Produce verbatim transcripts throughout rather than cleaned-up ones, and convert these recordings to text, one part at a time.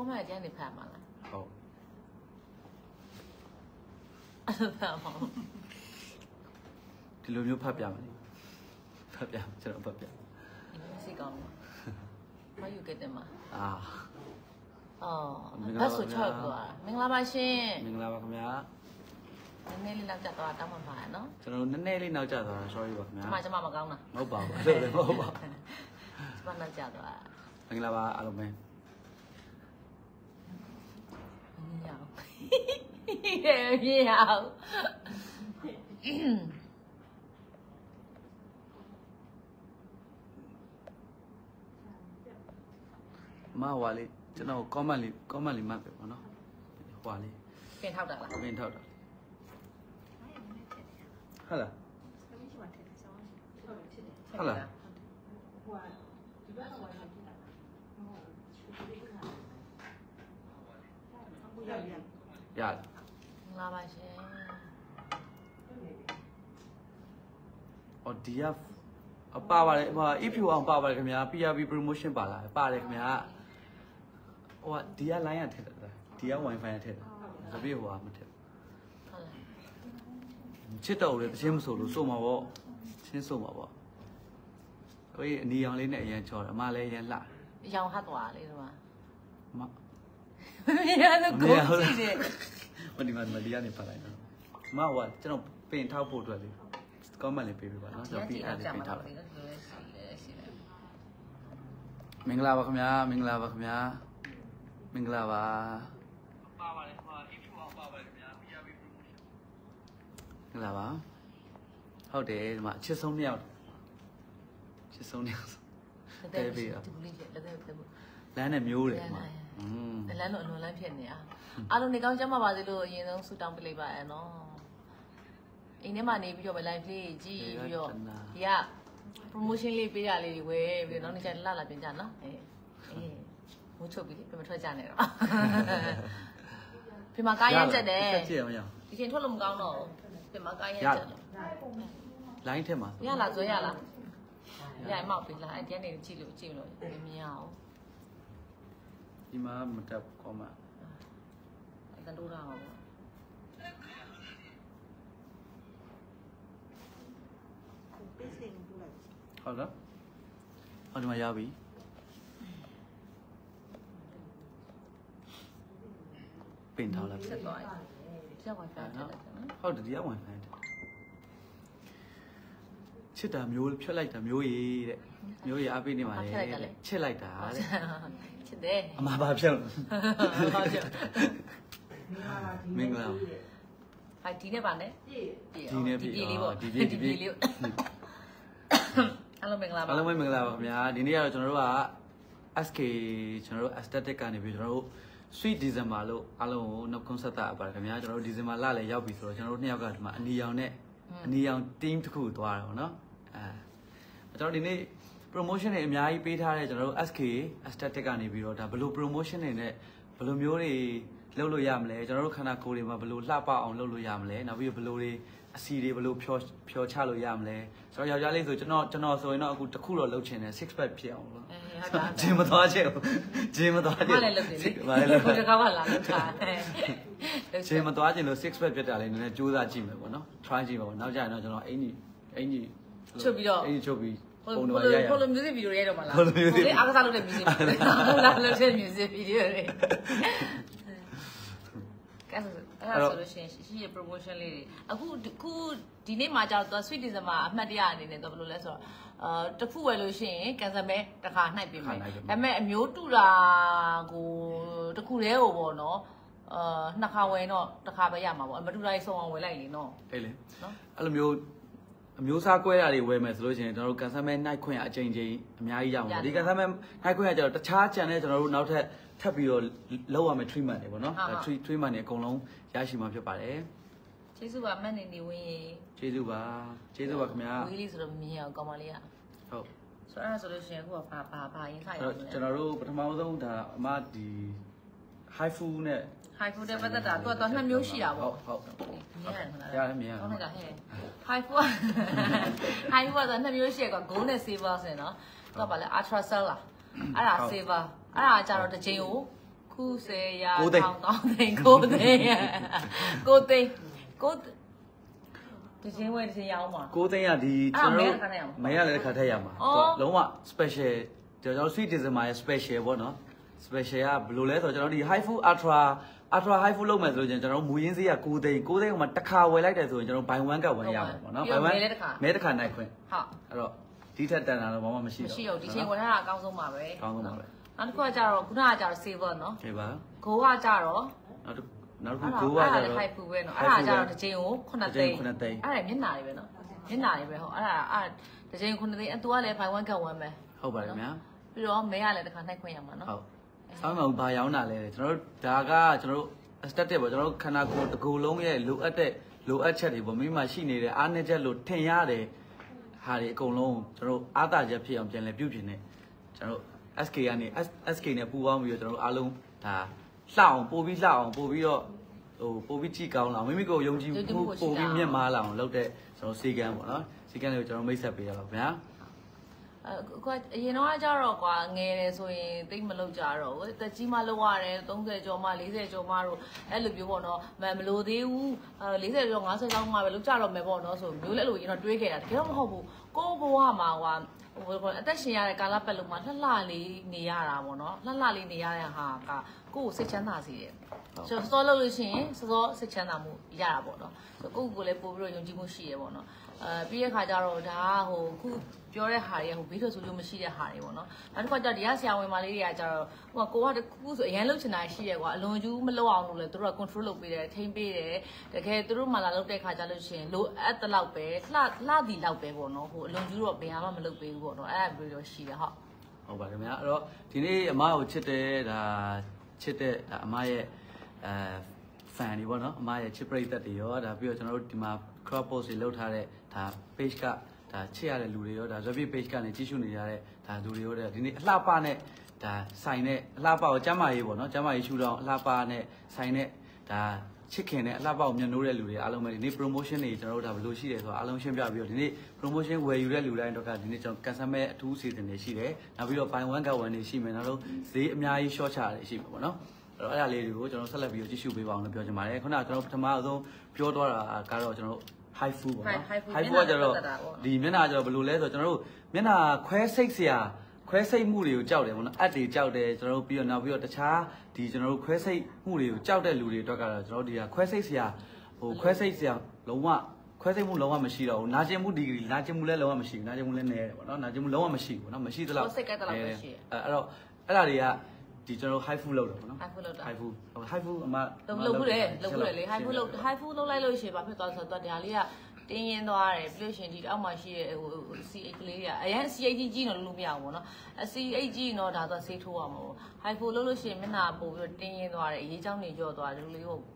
မှအကျန်းနေဖတ်မှာလားဟုတ်အဲ့ဒါမှဒီလိုမျိုးဖတ်ပြမယ်ဖတ်ပြကျွန်တော်ဖတ်ပြစိတ်ကောင်းတယ်မယူခဲ့တယ်မှာအာအော်အဲ့ဆိုချောက်သွားမင်္ဂလာပါရှင်မင်္ဂလာပါခင်ဗျာနည်းနည်းလေးနောက်ကျသွားတောင်းမှပါနော်ကျွန်တော်နည်းနည်းလေးနောက်ကျသွားတာ sorry ပါခင်ဗျာကျမကျမမကောင်းတာမဟုတ်ပါဘူးအဲ့လိုမဟုတ်ပါကျမနောက်ကျသွားမင်္ဂလာပါအားလုံးပဲမြောက်မြောက်မဟွာလေးကျွန်တော် comment လေး comment လေးမှတ်ပဲပေါ့နော်ဟွာလေးပင်ထောက်တာလားပင်ထောက်တာဟုတ်လားဟုတ်လားဟွာဒီဘက်ကတော့ဖြစ်တာဟုတ်ရရရလာပါရှင်အော်ဒီကအပါပါတယ်ဟို if you အောင်ပါပါတယ်ခင်ဗျာ P R B promotion ပါလားပါတယ်ခင်ဗျာဟိုကဒီက line ရထည့်တာဒီက wifi ရထည့်တာတပည့်ဟိုကမထည့်ဟုတ်လားချစ်တော်လေတချင်းမဆိုလို့စုံမှာပေါ့ချင်းစုံမှာပေါ့ဟိုအနီအောင်လေးနဲ့အရင်ချော်တယ်အမလည်းအရင်လှရောင်ဟတ်သွားလေဒီမှာမမရတော့ကိုကြည့်တယ်မဒီမှာဒီကနေဖတ်လိုက်တော့မဟိုကကျွန်တော်ပင်ထောက်ဖို့အတွက်လေ comment လေးပေးပေးပါနော်ကျွန်တော် P R လေးပင်ထောက်လိုက်မင်္ဂလာပါခင်ဗျာမင်္ဂလာပါခင်ဗျာမင်္ဂလာပါပါပါတယ်ဟို if you အောင်ပါပါတယ်ခင်ဗျာ P R B promotion မင်္ဂလာပါဟုတ်တယ်ဒီမှာအချစ်ဆုံးနှစ်ယောက်ချစ်ဆုံးနှစ်ယောက်တဲပေးတာဒီလေးလက်သက်လက်လမ်းနဲ့မျိုးတယ်ဒီမှာอืมလမ်းတော့အလွန်လမ်းဖြစ်နေတာအားလုံးနေကောင်းကြမှာပါစေလို့အရင်ဆုံးဆုတောင်းပေးလိုက်ပါအဲ့နော်အိမ်ထဲမှာနေပြီးတော့ပဲ live လေးကြည့်ပြီးတော့ဒီက promotion လေးပေးရလေးတွေဝယ်ပြီးတော့နောက်နေ့ကျလာလာပြင်ကြနော်အေးအေးမဟုတ်ချုပ်ပြီးပြန်မထွက်ကြနဲ့တော့ပြင်မှာကားရချက်တယ်ကြည့်ရအောင်ဒီချိန်ထွက်လို့မကောင်းတော့ပြင်မှာကားရချက်တယ် line ထဲမှာရလားဇွဲရလားရမောက်ပြီလားအဲ့တန်းနေကြည့်လို့ကြည့်လို့မမြင်အောင်ဒီမှာမတက်ကောမအဲ့တန်တိုးတာပါဟုတ်လားဟောဒီမှာရပြီပင်ထားလိုက်ဆက်သွားတယ်ဆက် wifi တက်တယ်နော်ဟုတ်တယ်ဒီက wifi တက်ချစ်တာမျိုးဖြတ်လိုက်တာမျိုးရည်တဲ့မျိုးရည်အားပေးနေပါလေချစ်လိုက်တာတဲ့ချစ်တယ်အမှားပါဖြတ်မင်္ဂလာဟာဒီနေ့ပါနဲ့ဒီနေ့ပြီဒီလေးပေါ့ဒီဒီလေးအားလုံးမင်္ဂလာပါအားလုံးမင်္ဂလာပါခင်ဗျာဒီနေ့ကတော့ကျွန်တော်တို့က S K ကျွန်တော်တို့ aesthetic ကနေပြီးကျွန်တော်တို့ sweet December လို့အားလုံးကိုနှုတ်ခွန်းဆက်တာပါခင်ဗျာကျွန်တော်တို့ December လလည်းရောက်ပြီဆိုတော့ကျွန်တော်တို့နှစ်ယောက်ကဒီမှာအနီရောင်နဲ့အနီရောင် team တစ်ခုသွားတာပေါ့နော်အဲကျွန်တော်ဒီနေ့ promotion တွေအများကြီးပေးထားတဲ့ကျွန်တော်တို့ S K aesthetic ကနေပြီးတော့ဒါဘယ်လို promotion တွေနဲ့ဘယ်လိုမျိုးတွေလုပ်လို့ရမလဲကျွန်တော်တို့ခန္ဓာကိုယ်တွေမှာဘယ်လိုလှပအောင်လုပ်လို့ရမလဲနောက်ပြီးဘယ်လိုတွေအစီတွေဘယ်လိုဖြောဖြောချလို့ရမလဲဆိုတော့ယောက်ျားလေးဆိုကျွန်တော်ကျွန်တော်ဆိုရင်တော့အခုတစ်ခုတော့လုပ်ချင်တယ် six pack ဖြစ်အောင်လို့ဂျင်းမသွားချင်ဘူးဂျင်းမသွားချင်ဘာလဲလုပ်တယ်လေဘာလဲလုပ်တယ်တစ်ခါမှလာလုပ်တာဂျင်းမသွားချင်လို့ six pack ဖြစ်တာလေးနည်းနည်းစူးစမ်းကြည့်မယ်ပေါ့နော် try ကြည့်ပါဦးနောက်ကျရင်တော့ကျွန်တော်အင်ကြီးအင်ကြီးချုပ်ပြီးတော့အင်ကြီးချုပ်ပြီးပုံတော့ရိုက်ရအောင် music video ရိုက်တော့မလားဒီအားကစားလုပ်တဲ့ music video ဟုတ်လားလုပ်တဲ့ music video တွေအဲ့ဒါဆိုလို့ရှိရင်ရှိရ promotion လေးတွေအခုခုဒီနေ့မှာကြောက်တော့ sweet December အမှတ်တရအနေနဲ့တော့ဘယ်လိုလဲဆိုတော့အာတစ်ခုဝယ်လို့ရှိရင် cancel မဲတစ်ခါနှိုက်ပေးမယ်ဒါပေမဲ့အမျိုးတူတာကိုတစ်ခုတည်းဟိုပေါ့နော်အာနှစ်ခါဝယ်တော့တစ်ခါပဲရမှာပေါ့မတူတာကြီးစုံအောင်ဝယ်လိုက်လေနော်အေးလေနော်အဲ့လိုမျိုးအမျိုးစားကွဲတာတွေဝယ်မယ်ဆိုလို့ရှိရင်ကျွန်တော်တို့ cancel မဲနှိုက်ခွင့်အချိန်ချင်းအများကြီးရအောင်ဒီ cancel မဲနှိုက်ခွင့်ကကျတော့တခြား channel ကျွန်တော်တို့နောက်ထပ်ထပ်ပြီးတော့လောက်ရမယ် treatment တွေပေါ့နော် treatment တွေအကုန်လုံးရရှိမှာဖြစ်ပါတယ်ကျေးဇူးပါမက်နေနေဝင်းရေကျေးဇူးပါကျေးဇူးပါခင်ဗျာဝေးလေးဆိုတော့မမြင်အောင်ကောင်းပါလေးอ่ะဟုတ်ဆိုတော့အဲ့ဆိုလို့ရှိရင်အခုကဘာဘာဘာရင်းဆိုင်ရအောင်ကျွန်တော်တို့ပထမဆုံးဒါအမဒီ high food နဲ့ high food တဲ့ပတ်သက်တာသူကတော့နှစ်မျိုးရှိတာပေါ့ဟုတ်ဟုတ်မြင်ရတယ်မလားရတယ်မြင်ရတယ်ဟုတ်ကဲ့ဟဲ့ high food high food ကနှစ်မျိုးရှိရက gold နဲ့ silver ဆိုရင်နော်သူကဘာလဲ ultra cell လားအဲ့ဒါ silver အဲ့ဒါကြတော့တစ်ချိန်ကိုခုခုစေရထောင်ကောင်းသိန်းကိုသိန်းကိုသိန်းကိုတချင်းဝဲတချင်းရအောင်ပါကိုသိန်းကဒီကျွန်တော်မရလည်းတစ်ခါထည့်ရမှာလုံးဝ special ကျွန်တော် sweet December ရဲ့ special ပေါ့နော် special ကဘယ်လိုလဲဆိုတော့ကျွန်တော်ဒီ high food ultra ultra high food လုပ်မယ်ဆိုလို့ကျွန်တော်မူရင်းစေးကကိုသိန်းကိုသိန်းကမှတစ်ခါဝယ်လိုက်တယ်ဆိုရင်ကျွန်တော် buy one get one ရမှာပေါ့နော် buy one မဲတစ်ခါနိုင်ခွင့်ဟုတ်အဲ့တော့ဒီထက်တန်တာတော့ဘာမှမရှိတော့မရှိတော့ဒီချင်းဝယ်ထားတာအကောင်းဆုံးပါပဲအကောင်းဆုံးပါပဲနောက်တစ်ခုကကြတော့ခုနကကြတော့ silver နော်ဟုတ်ပါဂိုးကကြတော့နောက်နောက်တစ်ခုဂိုးကကြတော့ high food ပဲနော်အဲ့ဒါကြတော့တစ်ချင်းကိုခုနှစ်သိန်းခုနှစ်သိန်းအဲ့ဒါမျက်နှာတွေပဲနော်မျက်နှာတွေပဲဟုတ်အဲ့ဒါအဲ့တစ်ချင်းခုနှစ်သိန်းအတူကလည်း buy one get one ပဲဟုတ်ပါတယ်ခင်ဗျာပြီးတော့မဲရလည်းတစ်ခါနှိုက်ခွင့်ရမှာနော်ဟုတ်ဆောင်းမဘာရောင်းတာလဲကျွန်တော်တို့ဒါကကျွန်တော်တို့ aesthetic ပေါ့ကျွန်တော်တို့ခန္ဓာကိုယ်တစ်ခုလုံးရဲ့လိုအပ်တဲ့လိုအပ်ချက်တွေပေါ့မိမရှိနေတဲ့အားနည်းချက်လို့ထင်ရတယ်ဟာတွေအကုန်လုံးကျွန်တော်တို့အားသာချက်ဖြစ်အောင်ပြန်လဲပြုပြင်နေကျွန်တော်တို့ S K ကနေ S K နဲ့ပူးပေါင်းပြီးတော့ကျွန်တော်တို့အားလုံးဒါလှအောင်ပို့ပြီးလှအောင်ပို့ပြီးတော့ဟိုပို့ပြီးကြည့်ကောင်းလာအောင်မိမိကိုယုံကြည်မှုပို့ပြီးမြင့်မားလာအောင်လုပ်တဲ့ကျွန်တော်စီကံပေါ့နော်စီကံတွေကိုကျွန်တော်မိတ်ဆက်ပေးရတော့ဗျာအခုအရင်တော့ကြတော့ကွာငယ်တယ်ဆိုရင်တိတ်မလုပ်ကြတော့ဘူးတက်ကြီးမှလုပ်ရတယ်သုံးဆယ်ကျော်မှလေးဆယ်ကျော်မှတော့အဲ့လိုမျိုးပေါ့နော်မမလို့သေးဘူးလေးဆယ်ကျော်ငါးဆယ်ကျော်မှပဲလုပ်ကြတော့မယ်ပေါ့နော်ဆိုမျိုးလည်းလို့ရင်တော့တွေးခဲ့တာတကယ်တော့မဟုတ်ဘူးကိုဘဝမှာကွာဟိုအသက်ရှင်ရတဲ့ကာလပတ်လုံးမှာလှလှလေးနေရတာပေါ့နော်လှလှလေးနေရတဲ့ဟာကကိုယ်ကိုစိတ်ချမ်းသာစေတယ်ဆိုတော့စောလို့လို့ရှိရင်စောစောစိတ်ချမ်းသာမှုရတာပေါ့နော်ဆိုကိုယ့်ကိုယ်လည်းပို့ပြီးတော့ယုံကြည်မှုရှိရပေါ့နော်အဲပြီးတဲ့ခါကျတော့ဒါဟိုခုပြောတဲ့ဟာတွေဟိုဘေးထွက်ဆိုလို့မရှိတဲ့ဟာတွေပေါ့နော်နောက်တစ်ခါကျတော့ဒီကဆရာဝန်မလေးတွေကကျတော့ဟိုကကိုကတခုဆိုအရန်လှုပ်ချင်တာရှိရဲကွာအလွန်ကျူးမလှုပ်အောင်လို့လေသူတို့က control လုပ်ပေးတယ်ထိန်းပေးတယ်တကယ်သူတို့မှလာလုပ်တဲ့ခါကျလို့ရှိရင်လိုအပ်တဲ့လောက်ပဲလှလှသည်လောက်ပဲပေါ့နော်ဟိုအလွန်ကျူးတော့ဘယ်မှမလုပ်ပေးဘူးပေါ့နော်အဲ့ဒါမျိုးတော့ရှိတယ်ဟုတ်ဟုတ်ပါခင်ဗျာအဲ့တော့ဒီနေ့အမကိုချစ်တဲ့ဒါချစ်တဲ့ဒါအမရဲ့အဲ fan တွေပေါ့နော်အမရဲ့ချစ်ပရိသတ်တွေရောဒါပြီးတော့ကျွန်တော်တို့ဒီမှာ crop post တွေလုပ်ထားတဲ့ဒါ page ကဒါချစ်ရတဲ့လူတွေရောဒါ Rabbit page ကနေကြည့်ရှုနေရတဲ့ဒါလူတွေရောတဲ့ဒီနေ့အလှပနဲ့ဒါဆိုင်နဲ့အလှပကိုကျမ်းမာရေးပေါ့နော်ကျမ်းမာရေးရှုတော့အလှပနဲ့ဆိုင်နဲ့ဒါချစ်ခင်တဲ့အလှပကိုမျက်နှိုးတဲ့လူတွေအားလုံးပဲဒီနေ့ promotion တွေကျွန်တော်တို့ဒါဘယ်လိုရှိတယ်ဆိုတော့အားလုံးရှင်းပြပြီးတော့ဒီနေ့ promotion ဝယ်ယူတဲ့လူတိုင်းတော့ကဒီနေ့ကျွန်တော်ကန်ဆယ်မဲ့အထူးအစီအစဉ်တွေရှိတယ်နောက်ပြီးတော့ buy one get one တွေရှိမယ်နောက်တော့ဈေးအများကြီး short ချတယ်ရှိမှာပေါ့နော်အဲ့တော့အဲ့ဒါလေးတွေကိုကျွန်တော်ဆက်လက်ပြီးတော့ကြည့်ရှုပေးပါအောင်လို့ပြောချင်ပါတယ်ခုနကကျွန်တော်ပထမဆုံးပြောသွားတာကတော့ကျွန်တော် high food ပေါ့နော် high food ကကျတော့ဒီမျက်နှာကျတော့ဘယ်လိုလဲဆိုတော့ကျွန်တော်တို့မျက်နှာခွဲစိတ်စရာခွဲစိတ်မှုတွေကိုကြောက်တယ်ပေါ့နော်အက်တွေကြောက်တယ်ကျွန်တော်တို့ပြီးတော့နောက်ပြီးတော့တခြားဒီကျွန်တော်တို့ခွဲစိတ်မှုတွေကိုကြောက်တဲ့လူတွေအတွက်ကတော့ကျွန်တော်တို့ဒီကခွဲစိတ်စရာဟိုခွဲစိတ်စရာလုံးဝခွဲစိတ်မှုလုံးဝမရှိတော့ဘူးနာကျင်မှုဒီဂရီနာကျင်မှုလည်းလုံးဝမရှိဘူးနာကျင်မှုလည်းနည်းတယ်ပေါ့နော်နာကျင်မှုလုံးဝမရှိဘူးเนาะမရှိသလောက်စိတ်ကတည်းကလည်းရှိအဲအဲ့တော့အဲ့ဒါတွေကဒီကျွန်တော် high food လုပ်တယ်ပေါ့နော် high food လုပ်တာ high food high food အမလုပ်လို့ရတယ်လုပ်လို့ရတယ်လေ high food လုပ် high food လုပ်လိုက်လို့ရှိရင်ဘာဖြစ်သွားလဲဆိုတော့ဒါလေးကတင်းရင်သွားတယ်ပြီးလို့ရှိရင်ဒီအောက်မှာရှိတဲ့ဟို C H ကလေးတွေကအရင် C H ကြီးတော့လို့မရဘူးပေါ့နော် C H ကြီးတော့ဒါတော့ဆေးထိုးရမှာပေါ့ high food လုပ်လို့ရှိရင်မျက်နှာပို့ပြီးတော့တင်းရင်သွားတယ်အရေးချောင်းတွေကြော့သွားတယ်လူလေးကို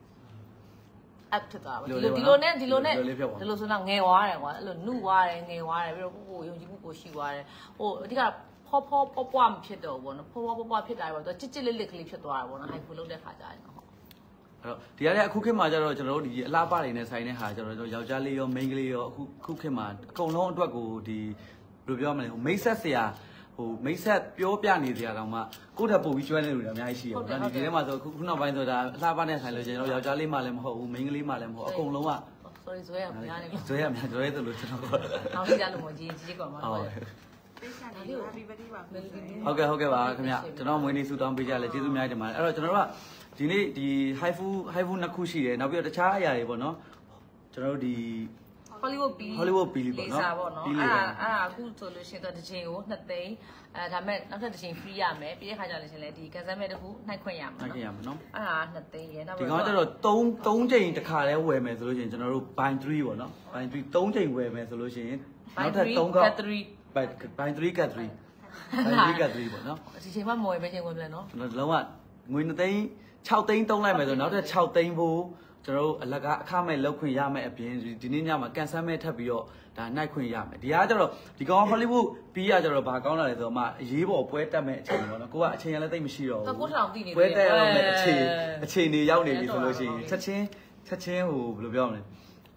up ဖြစ်သွားပါဒီလိုဒီလိုနဲ့ဒီလိုနဲ့ဒီလိုဆိုတော့ငယ်သွားတယ်ကွာအဲ့လိုနှုတ်သွားတယ်ငယ်သွားတယ်ပြီးတော့ကိုကိုယုံကြည်မှုကိုရှိသွားတယ်ဟိုအဓိကဖောဖောပွားပွားမဖြစ်တော့ဘူးပေါ့နော်ဖောဖောပွားပွားဖြစ်တာပေါ့တော့ချစ်ချစ်လေးလေးကလေးဖြစ်သွားတာပေါ့နော် high food လုပ်တဲ့ခါကျရင်တော့အဲ့တော့ဒီရတဲ့အခုခေတ်မှာကျတော့ကျွန်တော်တို့ဒီအလားပါတွေနဲ့ဆိုင်တဲ့ဟာကျတော့ယောက်ျားလေးရောမိန်းကလေးရောအခုခုခေတ်မှာအကုန်လုံးအတွက်ကိုဒီဘယ်လိုပြောမလဲဟိုမိတ်ဆက်ဆရာဟိုမိတ်ဆက်ပြောပြနေစရာတောင်မှကိုယ့်ထပ်ပို့ပြီးကျွမ်းနေလူတွေအများကြီးရှိရပေါ့နော်ဒီထဲမှာဆိုအခုခုနောက်ပိုင်းဆိုတာအလားပါနဲ့ဆိုင်လို့ကျွန်တော်ယောက်ျားလေးမှလည်းမဟုတ်ဘူးမိန်းကလေးမှလည်းမဟုတ်အကုန်လုံးက sorry ဇွဲရများနေဇွဲရများဇွဲဆိုလို့ကျွန်တော်အောင်ကြလို့မကြီးကြီးကွာမှာဟုတ်ဟုတ်ကဲ့ဟုတ်ကဲ့ပါခင်ဗျကျွန်တော်မွေးနေ့ဆူတောင်းပေးကြလဲကျေးဇူးအများကြီးတင်ပါတယ်အဲ့တော့ကျွန်တော်တို့ကဒီနေ့ဒီ high food high food နှစ်ခုရှိတယ်နောက်ပြီးတော့တခြားအရာတွေပေါ့နော်ကျွန်တော်တို့ဒီ Hollywood ပီ Hollywood ပီလီပေါ့နော်အဲ့ဒါအဲ့ဒါအခုဆိုလို့ရှိရင်တော့တစ်ချိန်ကိုနှစ်သိန်းအဲဒါမဲ့နောက်ထပ်တစ်ချိန် free ရမယ်ပြီးတဲ့ခါကျလို့ရှိရင်လည်းဒီကန်ဆယ်မဲ့တခုနှိုက်ခွင့်ရမှာနော်နှိုက်ခွင့်ရမှာနော်အဲ့ဒါနှစ်သိန်းရနောက်ပြီးတော့ဒီကောင်ကျတော့3 3ချိန်တစ်ခါလဲဝယ်မယ်ဆိုလို့ရှိရင်ကျွန်တော်တို့ buy three ပေါ့နော် buy three 3ချိန်ဝယ်မယ်ဆိုလို့ရှိရင်နောက်ထပ်3ခေါက် buy buy three get three buy three get three ပေါ့နော်ဒီချိန်မှမဝယ်ပဲချိန်ဝင်ပြန်နော်ကျွန်တော်လုံးဝငွေနှစ်သိန်း6သိန်းသုံးလိုက်မယ်ဆိုနောက်ထပ်6သိန်းဖို့ကျွန်တော်တို့အလကားအခမဲ့လောက်ခွင့်ရမယ်အပြင်ဒီနေ့ညမှာကန်ဆယ်မဲ့ထပ်ပြီးတော့ဒါနိုင်ခွင့်ရမယ်ဒီကကျတော့ဒီကောင် Hollywood ပြီးရကျတော့ဘာကောင်းလာလဲဆိုတော့မှအရေးပေါ်ပွဲတက်မဲ့အချိန်ပေါ့နော်ကိုကအချိန်ရလည်းသိမရှိတော့ဘူးပွဲတက်ရမယ့်အချိန်အချိန်နေရောက်နေပြီဆိုလို့ရှိရင်ချက်ချင်းချက်ချင်းဟိုဘယ်လိုပြောမလဲ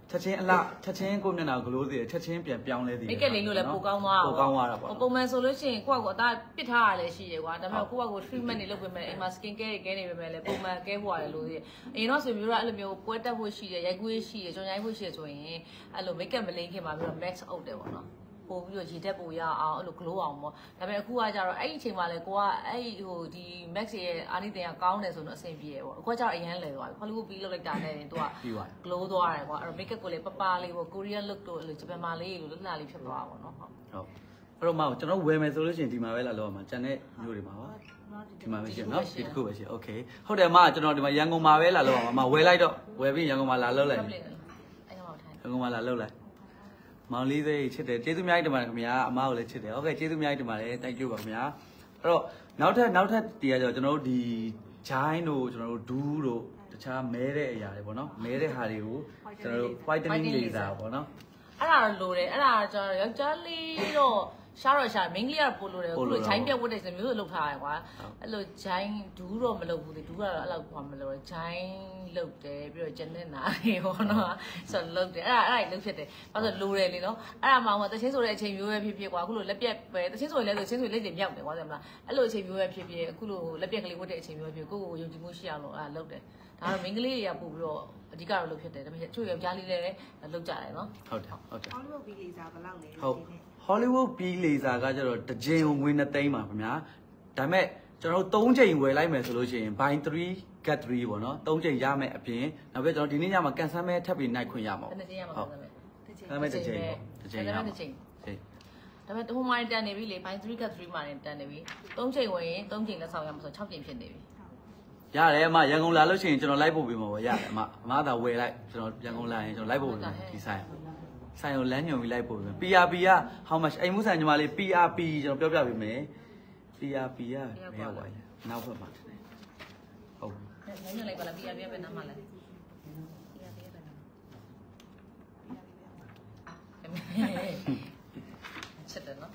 ချက်ချင်းအလားချက်ချင်းကိုမျက်နှာဂလိုးသေးတယ်ချက်ချင်းပြန်ပြောင်းလဲသေးတယ်မိတ်ကလေးလို့လည်းပိုကောင်းသွားပိုကောင်းသွားတာပေါ့ပုံမှန်ဆိုလို့ရှိရင်ကိုယ့်ကိုယ်အသားပစ်ထားရလဲရှိရကွာဒါပေမဲ့ကိုယ့်ကိုယ် treatment တွေလုပ်ပေးမယ်အိမ်မှာ skin care တွေ care နေပေးမယ်လေပုံမှန် care ဖို့ရတယ်လို့သေးတယ်အရင်တော့ဆိုမျိုးတော့အဲ့လိုမျိုးပွဲတက်ဖို့ရှိတယ်ရိုက်ကွေးရှိတယ်ကြောင်ရိုက်ဖို့ရှိတယ်ဆိုရင်အဲ့လို make up မလိမ့်ခင်မှာပြီးတော့ max out တယ်ပေါ့နော်ပို့ပြီးတော့ရေတက်ပို့ရအောင်အဲ့လို glow အောင်ပေါ့ဒါပေမဲ့အခုကကြတော့အဲ့ဒီအချိန်မှာလဲကိုကအဲ့ဟိုဒီ max ရဲ့အာနိသင်ကကောင်းတယ်ဆိုတော့အဆင်ပြေတယ်ပေါ့အခုကကြတော့အရန်လဲသွားပြီ Hollywood ပြီးလုပ်လိုက်တာနဲ့သူက glow သွားတယ်ကွာအဲ့တော့ make up ကိုလည်းပပလေးပေါ့ Korean look တို့အဲ့လိုဂျပန်မာလေးလိုလှလှလေးဖြစ်သွားပါပေါ့နော်ဟုတ်ဟုတ်အဲ့တော့မအောင်ကျွန်တော်ဝယ်မယ်ဆိုလို့ရှိရင်ဒီမှာပဲလာလောက်မှာကျန်တဲ့မျိုးတွေမှာပါဒီမှာပဲရှိနော်ဒီတစ်ခုပဲရှိโอเคဟုတ်တယ်အမကျွန်တော်ဒီမှာရန်ကုန်မှာပဲလာလောက်အောင်အမဝယ်လိုက်တော့ဝယ်ပြီးရန်ကုန်မှာလာလောက်လိုက်အဲ့ကောင်ထိုင်ရန်ကုန်မှာလာလောက်လိုက်မောင်လေးသေးချစ်တယ်ကျေးဇူးအများကြီးတင်ပါတယ်ခင်ဗျာအမကိုလည်းချစ်တယ်โอเคကျေးဇူးအများကြီးတင်ပါတယ် thank you ပါခင်ဗျာအဲ့တော့နောက်ထပ်နောက်ထပ်တီးရကြတော့ကျွန်တော်တို့ဒီဂျိုင်းတို့ကျွန်တော်တို့ဒူးတို့တခြားမဲတဲ့အရာတွေပေါ့နော်မဲတဲ့ဟာတွေကိုကျွန်တော်တို့ whitening laser ပေါ့နော်အဲ့ဒါတော့လိုတယ်အဲ့ဒါကျတော့ယောက်ျားလေးတော့ရှားတော့ရှားမိန်းကလေးကတော့ပို့လို့တယ်အခုလိုဂျိုင်းပြတ်ဝတ်တဲ့စမျိုးတွေလောက်ထားရကွာအဲ့လိုဂျိုင်းဒူးတော့မလုပ်ဘူးလေဒူးကတော့အဲ့လောက်ဘာမလုပ်ဂျိုင်းလုပ်တယ်ပြီးတော့ကျန်တဲ့နာတွေပေါ့နော်ဆိုတော့လုပ်တယ်အဲ့ဒါအဲ့ဒါလုပ်ဖြစ်တယ်ဘာလို့လိုတယ်လေနော်အဲ့ဒါမှဟိုတချင်းဆိုတဲ့အချိန်မျိုးပဲဖြစ်ဖြစ်ကွာအခုလိုလက်ပြက်ပဲတချင်းဆိုရင်လည်းတချင်းဆိုလက်တွေမြောက်တယ်ကွာသိမလားအဲ့လိုအချိန်မျိုးပဲဖြစ်ဖြစ်အခုလိုလက်ပြက်ကလေးဝတ်တဲ့အချိန်မျိုးပဲဖြစ်ကိုယ့်ကိုယုံကြည်မှုရှိအောင်လို့အဲ့ဒါလုပ်တယ်ဒါတော့မိန်းကလေးတွေကပို့ပြီးတော့အဓိကတော့လုပ်ဖြစ်တယ်ဒါပေမဲ့ချို့ယောက်ျားလေးလည်းလုပ်ကြတယ်နော်ဟုတ်တယ်ဟုတ်တယ် Hollywood ပြီးလေစာဘယ်လောက်လဲဟုတ် Hollywood ပြီးလေစာကကျတော့တစ်ကြိမ်ငွေနှစ်သိန်းပါခင်ဗျာဒါပေမဲ့ကျွန်တော်တို့၃ကြိမ်ဝယ်လိုက်မယ်ဆိုလို့ရှိရင် buy three get three ပေါ့နော်၃ကြိမ်ရမယ်အပြင်နောက်ပြီးကျွန်တော်ဒီနေ့ညမှာကန်ဆယ်မဲထပ်ပြီးနိုင်ခွင့်ရမှာပေါ့တစ်ကြိမ်ရမှာဟုတ်ဒါပေမဲ့တစ်ကြိမ်ပေါ့တစ်ကြိမ်ရမှာတစ်ကြိမ်ဒါပေမဲ့ဟိုမှာတန်နေပြီလေ buy three get three မှာတန်နေပြီ၃ကြိမ်ဝယ်ရင်၃ကြိမ်လက်ဆောင်ရမှာဆို၆ကြိမ်ဖြစ်နေပြီရတယ်အမရန်ကုန်လာလို့ရှိရင်ကျွန်တော်လိုက်ပို့ပေးမှာပေါ့ရတယ်အမအမသာဝယ်လိုက်ကျွန်တော်ရန်ကုန်လာရင်ကျွန်တော်လိုက်ပို့ပေးမယ်ဒီဆိုင်ဆိုင်ကိုလမ်းညွန်ပြီးလိုက်ပို့ပေးမယ် P R P က how much အိမ်မှုဆိုင်ညီမလေး P R P ကျွန်တော်ပြောပြပေးမယ် P R P ကမရောက်ပါဘူးနောက်ဘက်မှာတယ်ဟုတ်လမ်းညွန်လိုက်ပါလား P R P ပဲနားမှာလဲ P R P ပဲနားချက်တယ်နော်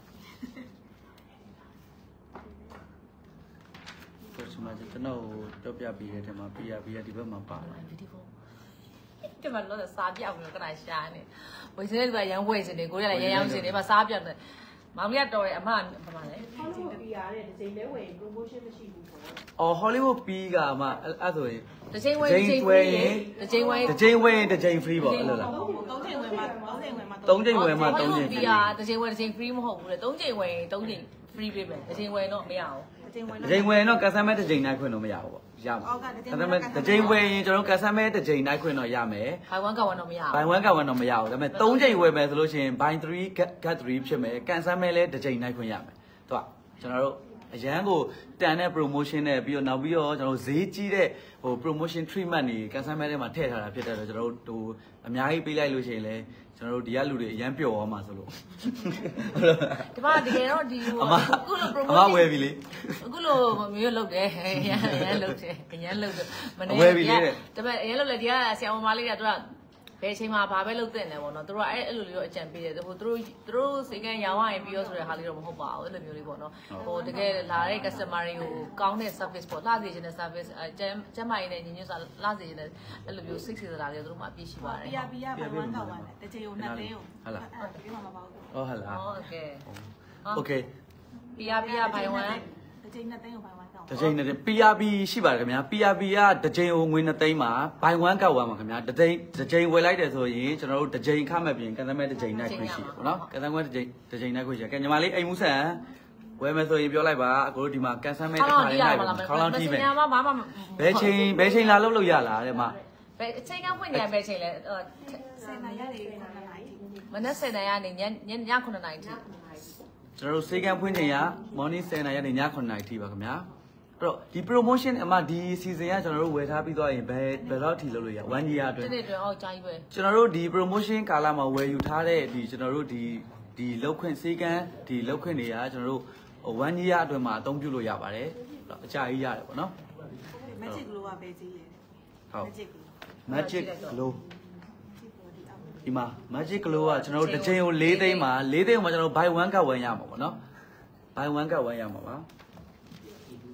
ကျွန်တော်ကျွန်တော်ပြောပြပေးတဲ့ထဲမှာ P R P ကဒီဘက်မှာပါလာတယ်ဒီမှာတော့စားပြောက်ပြီးတော့ကနရှာနေဝေစင်းတွေကရန်ဝဲစင်းတွေကိုရလည်းရန်ရောင်းစင်းတွေမှာစားပြောက်တယ်မောင်လေးကတော်တယ်အမကဘာလဲ Hollywood ပြီးရတဲ့ဒီချိန်လဲဝယ် promotion မရှိဘူးပေါ့အော် Hollywood ပြီးကအမအဲ့ဆိုရင်တစ်ချိန်ဝဲတစ်ချိန်ဝဲရင်တစ်ချိန်ဝဲတစ်ချိန်ဝဲရင်တစ်ချိန် free ပေါ့အဲ့လိုလားသုံးချိန်ဝယ်မှာသုံးချိန်ဝယ်မှာသုံးချိန်ဝယ်မှာသုံးချိန် free ပြီးရတစ်ချိန်ဝဲတစ်ချိန် free မဟုတ်ဘူးလေသုံးချိန်ဝယ်ရင်သုံးချိန် free ပေးမယ်တစ်ချိန်ဝယ်တော့မရအောင်တစ်ချိန်ဝယ်တော့ customer တစ်ချိန်နိုင်ခွင့်တော့မရဘူးပေါ့ရမှာ customer တစ်ချိန်ဝယ်ရင်ကျွန်တော် customer တစ်ချိန်နိုင်ခွင့်တော့ရမယ် buy one get one တော့မရဘူး buy one get one တော့မရဘူးဒါပေမဲ့သုံးချိန်ဝယ်မယ်ဆိုလို့ရှိရင် buy three get three ဖြစ်မယ် customer လည်းတစ်ချိန်နိုင်ခွင့်ရမယ်သူကကျွန်တော်တို့အရန်ကိုတန်တဲ့ promotion နဲ့ပြီးတော့နောက်ပြီးတော့ကျွန်တော်ဈေးကြီးတဲ့ဟို promotion treatment တွေ customer ထဲမှာထည့်ထားတာဖြစ်တဲ့တော့ကျွန်တော်တို့ဟိုအများကြီးပေးလိုက်လို့ရှိရင်လည်းကျွန်တော်တို့ဒီကလူတွေအရန်ပျော်သွားမှာဆိုလို့ဒီမှာတကယ်တော့ဒီဟိုအခုလို promotion အမဝယ်ပြီလေအခုလိုမျိုးလုပ်တယ်အရန်အရန်လုပ်တယ်အရန်လုပ်တယ်မနေ့ကဒါပေမဲ့အရန်လုပ်လဲဒီကဆရာမလေးကသူကဘယ်ချိန်မှာဘာပဲလုပ်တဲ့လဲပေါ့နော်သူတို့ကအဲ့အဲ့လိုလေးတော့အကြံပေးတယ်ဟိုသူတို့သူတို့စိတ်ကန်းရောင်းရရင်ပြီးရောဆိုတဲ့ဟာလေးတော့မဟုတ်ပါဘူးအဲ့လိုမျိုးလေးပေါ့နော်ဟိုတကယ်လာတဲ့ customer တွေကိုကောင်းတဲ့ service ပေါ့လှစေခြင်းတဲ့ service အဲကျမ်းကျမ်းမာရေးနဲ့ညီညွတ်စွာလှစေခြင်းတဲ့အဲ့လိုမျိုးစိတ်စေတနာလေးတို့မှအပြည့်ရှိပါတယ် P R P ကဘယ်ဝမ်းကောက်ပါလဲတစ်ချိန်ကိုနှစ်သိန်းကိုဟုတ်လားဒီမှာမပါဘူးဟုတ်ဟလားဟုတ်ကဲ့ Okay P R P ကဘယ်ဝမ်းတစ်ချိန်နှစ်သိန်းကိုဘယ်ဝမ်းကောက်တစ်ချိန်နဲ့ P R P ရှိပါတယ်ခင်ဗျာ P R P ကတစ်ချိန်ကိုငွေနှစ်သိန်းမှာ buy one ကောက်သွားမှာခင်ဗျာတစ်ချိန်တစ်ချိန်ဝယ်လိုက်တယ်ဆိုရင်ကျွန်တော်တို့တစ်ချိန်ခမဲ့ပြင်ကန်သမဲတစ်ချိန်နိုင်ခွင့်ရှိတယ်ပေါ့နော်ကန်သမဲတစ်ချိန်တစ်ချိန်နိုင်ခွင့်ရှိတယ်ကဲညီမလေးအိမ်မှုဆန်ဝယ်မယ်ဆိုရင်ပြောလိုက်ပါအကိုတို့ဒီမှာကန်ဆမ်းမဲတစ်ခါလေးနိုင်ပါခေါင်းလောင်းတီးမယ်ဘယ်ချိန်ဘယ်ချိန်လာလုပ်လို့ရလားတဲ့မဘယ်အချိန်ကဖွင့်နေဘယ်ချိန်လဲဆယ်နာရီနေမနက်ဆယ်နာရီနေညညည9နာရီထိကျွန်တော်တို့စေကန်ဖွင့်ချိန်က morning ဆယ်နာရီနေည9နာရီထိပါခင်ဗျာအဲ့တော့ဒီ promotion အမဒီ season ကကျွန်တော်တို့ဝယ်ထားပြီးသွားရင်ဘယ်ဘယ်လောက်ထိလုပ်လို့ရ one year အတွင်းဒီနေ့အတွင်းအောက်ကြားကြီးပဲကျွန်တော်တို့ဒီ promotion ကာလမှာဝယ်ယူထားတဲ့ဒီကျွန်တော်တို့ဒီဒီလောက်ခွင့်စေကန်ဒီလောက်ခွင့်တွေကကျွန်တော်တို့one year အတွင်းမှာအသုံးပြုလို့ရပါတယ်အကြာကြီးရတယ်ပေါ့နော် magic glow ကပဲကြီးလေဟုတ် magic glow ဒီမှာ magic glow ကကျွန်တော်တို့တစ်ချိန်ကို၄သိန်းမှာ၄သိန်းမှာကျွန်တော်တို့ buy one get one ရမှာပေါ့နော် buy one get one ရမှာပါ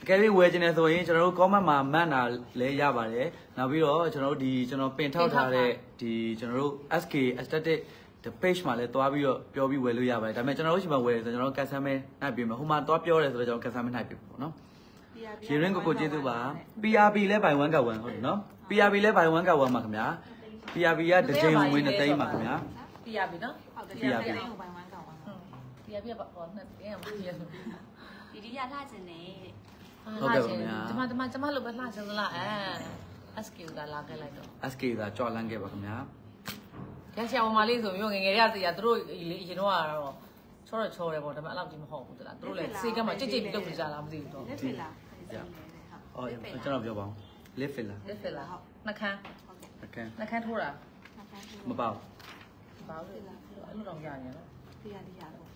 ကယ်၍ဝယ်ခြင်းနဲ့ဆိုရင်ကျွန်တော်တို့ comment မှာမှတ်တာလည်းရပါတယ်နောက်ပြီးတော့ကျွန်တော်တို့ဒီကျွန်တော်ပင်ထောက်ထားတဲ့ဒီကျွန်တော်တို့ S K aesthetic the page မှာလည်းတွားပြီးတော့ပြောပြီးဝယ်လို့ရပါတယ်ဒါပေမဲ့ကျွန်တော်တို့ရှိမှဝယ်တယ်ဆိုကျွန်တော်တို့ customer နိုင်ပြီမယ်ဟိုမှာတွားပြောတယ်ဆိုတော့ကျွန်တော် customer နိုင်ပြီပေါ့နော်ရေရင်းကိုကိုကျေးဇူးပါ P R B လဲ by one ကoneဟုတ်တယ်နော် P R B လဲ by one ကoneပါခင်ဗျာ P R B ကတစ်ချိန်ဝင်နေသိမ်းပါခင်ဗျာ P R B နော် P R B ကိုပိုင်ဝမ်းကောက်ပါ P R B ကပေါ့နှစ်ပြန်မပြည့်လို့ဒီဒီရလှချင်တယ်ဟုတ်ကဲ့ခင်ဗျာကျမကျမကျမလို့ပဲလှချင်သလားအဲ S K ကလာခဲ့လိုက်တော့ S K ကကြော်လန်းခဲ့ပါခင်ဗျာကျဆရာမလေးဆိုမျိုးငငယ်ရစီရသူတို့အရင်တော့ကတော့ချောတော့ချောတယ်ပေါ့ဒါပေမဲ့အဲ့လောက်ကြီးမဟုတ်ဘူးတလားသူတို့လည်းစေကမှကြိတ်ကြိတ်ပြီးလုပ်ကြလားမသိဘူးတော့လက်ဖစ်လားအော်ကျွန်တော်ပြောပါဦး lip filler lip filler နှခမ်းနှခမ်းနှခမ်းထိုးတာမပေါ့ဘာလို့လဲအဲ့လိုတော့ကြာနေနော်ဒီရဒီရတော့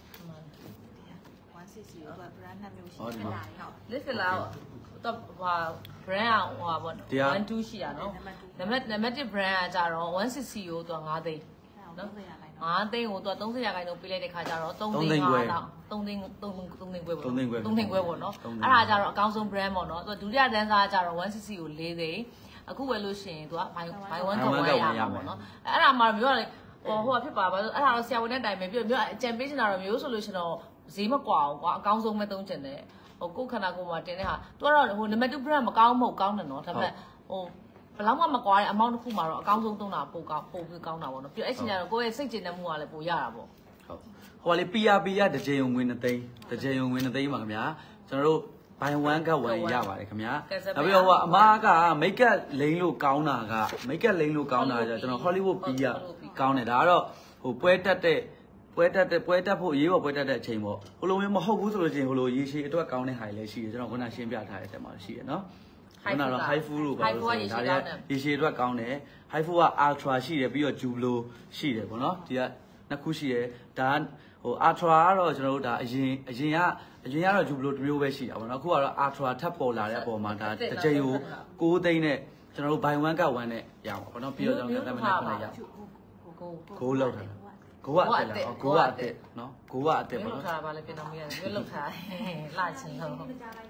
one sixty ကို brand နှစ်မျိုးရှိဟုတ်တယ် lip filler တော့ဟာ brand ဟိုဟာပေါ့one twoရှိရနော်နံပါတ်နံပါတ်one brand ကကြတော့one sixtyကိုသူကfiveသိန်းနော်fiveသိန်းကိုသူကthirtyရာခိုင်နှုန်းပေးလိုက်တဲ့ခါကျတော့threeသိန်းfiveလောက်threeသိန်းthreeသိန်းခွဲပေါ့threeသိန်းခွဲthreeသိန်းခွဲပေါ့နော်အဲ့ဒါကြတော့အကောင်းဆုံး brand ပေါ့နော်သူဒုတိယတန်းစားကြတော့one sixtyကိုfourသိန်းအခုဝယ်လို့ရှိရင်သူက buy buy one တော့ဝယ်ရမှာပေါ့နော်အဲ့ဒါမှမျိုးကဟိုဟိုဖြစ်ပါပါဆိုအဲ့ဒါတော့ဆရာဝန်နဲ့တိုင်မယ်ပြီးတော့မျိုးအကြံပေးချင်တာတော့မျိုးဆိုလို့ရှင်တော့ဈေးမကွာဘူးကွာအကောင်းဆုံးပဲသုံးချင်တယ်ဟိုကိုခန္ဓာကိုယ်မှာတင်တဲ့ဟာသူကတော့ဟို number two brand မကောင်းမဟုတ်ကောင်းတယ်နော်ဒါပေမဲ့ဟိုဘယ်လောက်မှမကွာတဲ့အမောင်းတစ်ခုမှာတော့အကောင်းဆုံးသုံးတာပိုကောင်းပိုပြီးကောင်းတာပေါ့နော်ပြီးတော့အဲ့ချိန်ကျတော့ကိုယ့်ရဲ့စိတ်ကျဉ်တဲ့မှုကလည်းပိုရတာပေါ့ဟုတ်ဟိုကလေ P R B ကတစ်ကြိမ်ဝင်နှစ်သိန်းတစ်ကြိမ်ဝင်နှစ်သိန်းပါခင်ဗျာကျွန်တော်တို့ buy one ကoneရပါတယ်ခင်ဗျာနောက်ပြီးတော့ဟိုအမားက make up လိမ့်လို့ကောင်းတာက make up လိမ့်လို့ကောင်းတာကျကျွန်တော် Hollywood ပြီးရကောင်းတယ်ဒါကတော့ဟိုပွဲတက်တဲ့ပွဲတက်တဲ့ပွဲတက်ဖို့ရေးပေါ်ပွဲတက်တဲ့အချိန်ပေါ့ဟိုလိုမျိုးမဟုတ်ဘူးဆိုလို့ရှိရင်ဟိုလိုရေရှည်အတွက်ကောင်းတဲ့ဟာတွေလည်းရှိတယ်ကျွန်တော်ခုနရှင်းပြထားတဲ့အထက်မှာရှိတယ်နော်ခုနကတော့ high food လို့ပါလို့ဆိုတာဒါရေရှည်အတွက်ကောင်းတယ် high food က ultra ရှိတယ်ပြီးတော့ jublo ရှိတယ်ပေါ့နော်ဒီကနှစ်ခုရှိတယ်ဒါဟို ultra ကတော့ကျွန်တော်တို့ဒါအရင်အရင်ကအရင်ကတော့ jublo တစ်မျိုးပဲရှိတာပေါ့နော်အခုကတော့ ultra ထပ်ပေါ်လာတဲ့အပေါ်မှာဒါတစ်ချိန်ကိုnineသိန်းနဲ့ကျွန်တော်တို့ buy one ကoneနဲ့ရအောင်ပေါ့နော်ပြီးတော့ကျွန်တော်ကတမန်နဲ့ရအောင်ကိုလောက်ထားကိုကအတက်လားကိုကအတက်နော်ကိုကအတက်ပေါ့နော်လောက်ထားပါလေပြင်တော်မရတယ်လောက်ထားလှချင်လို့ဟုတ်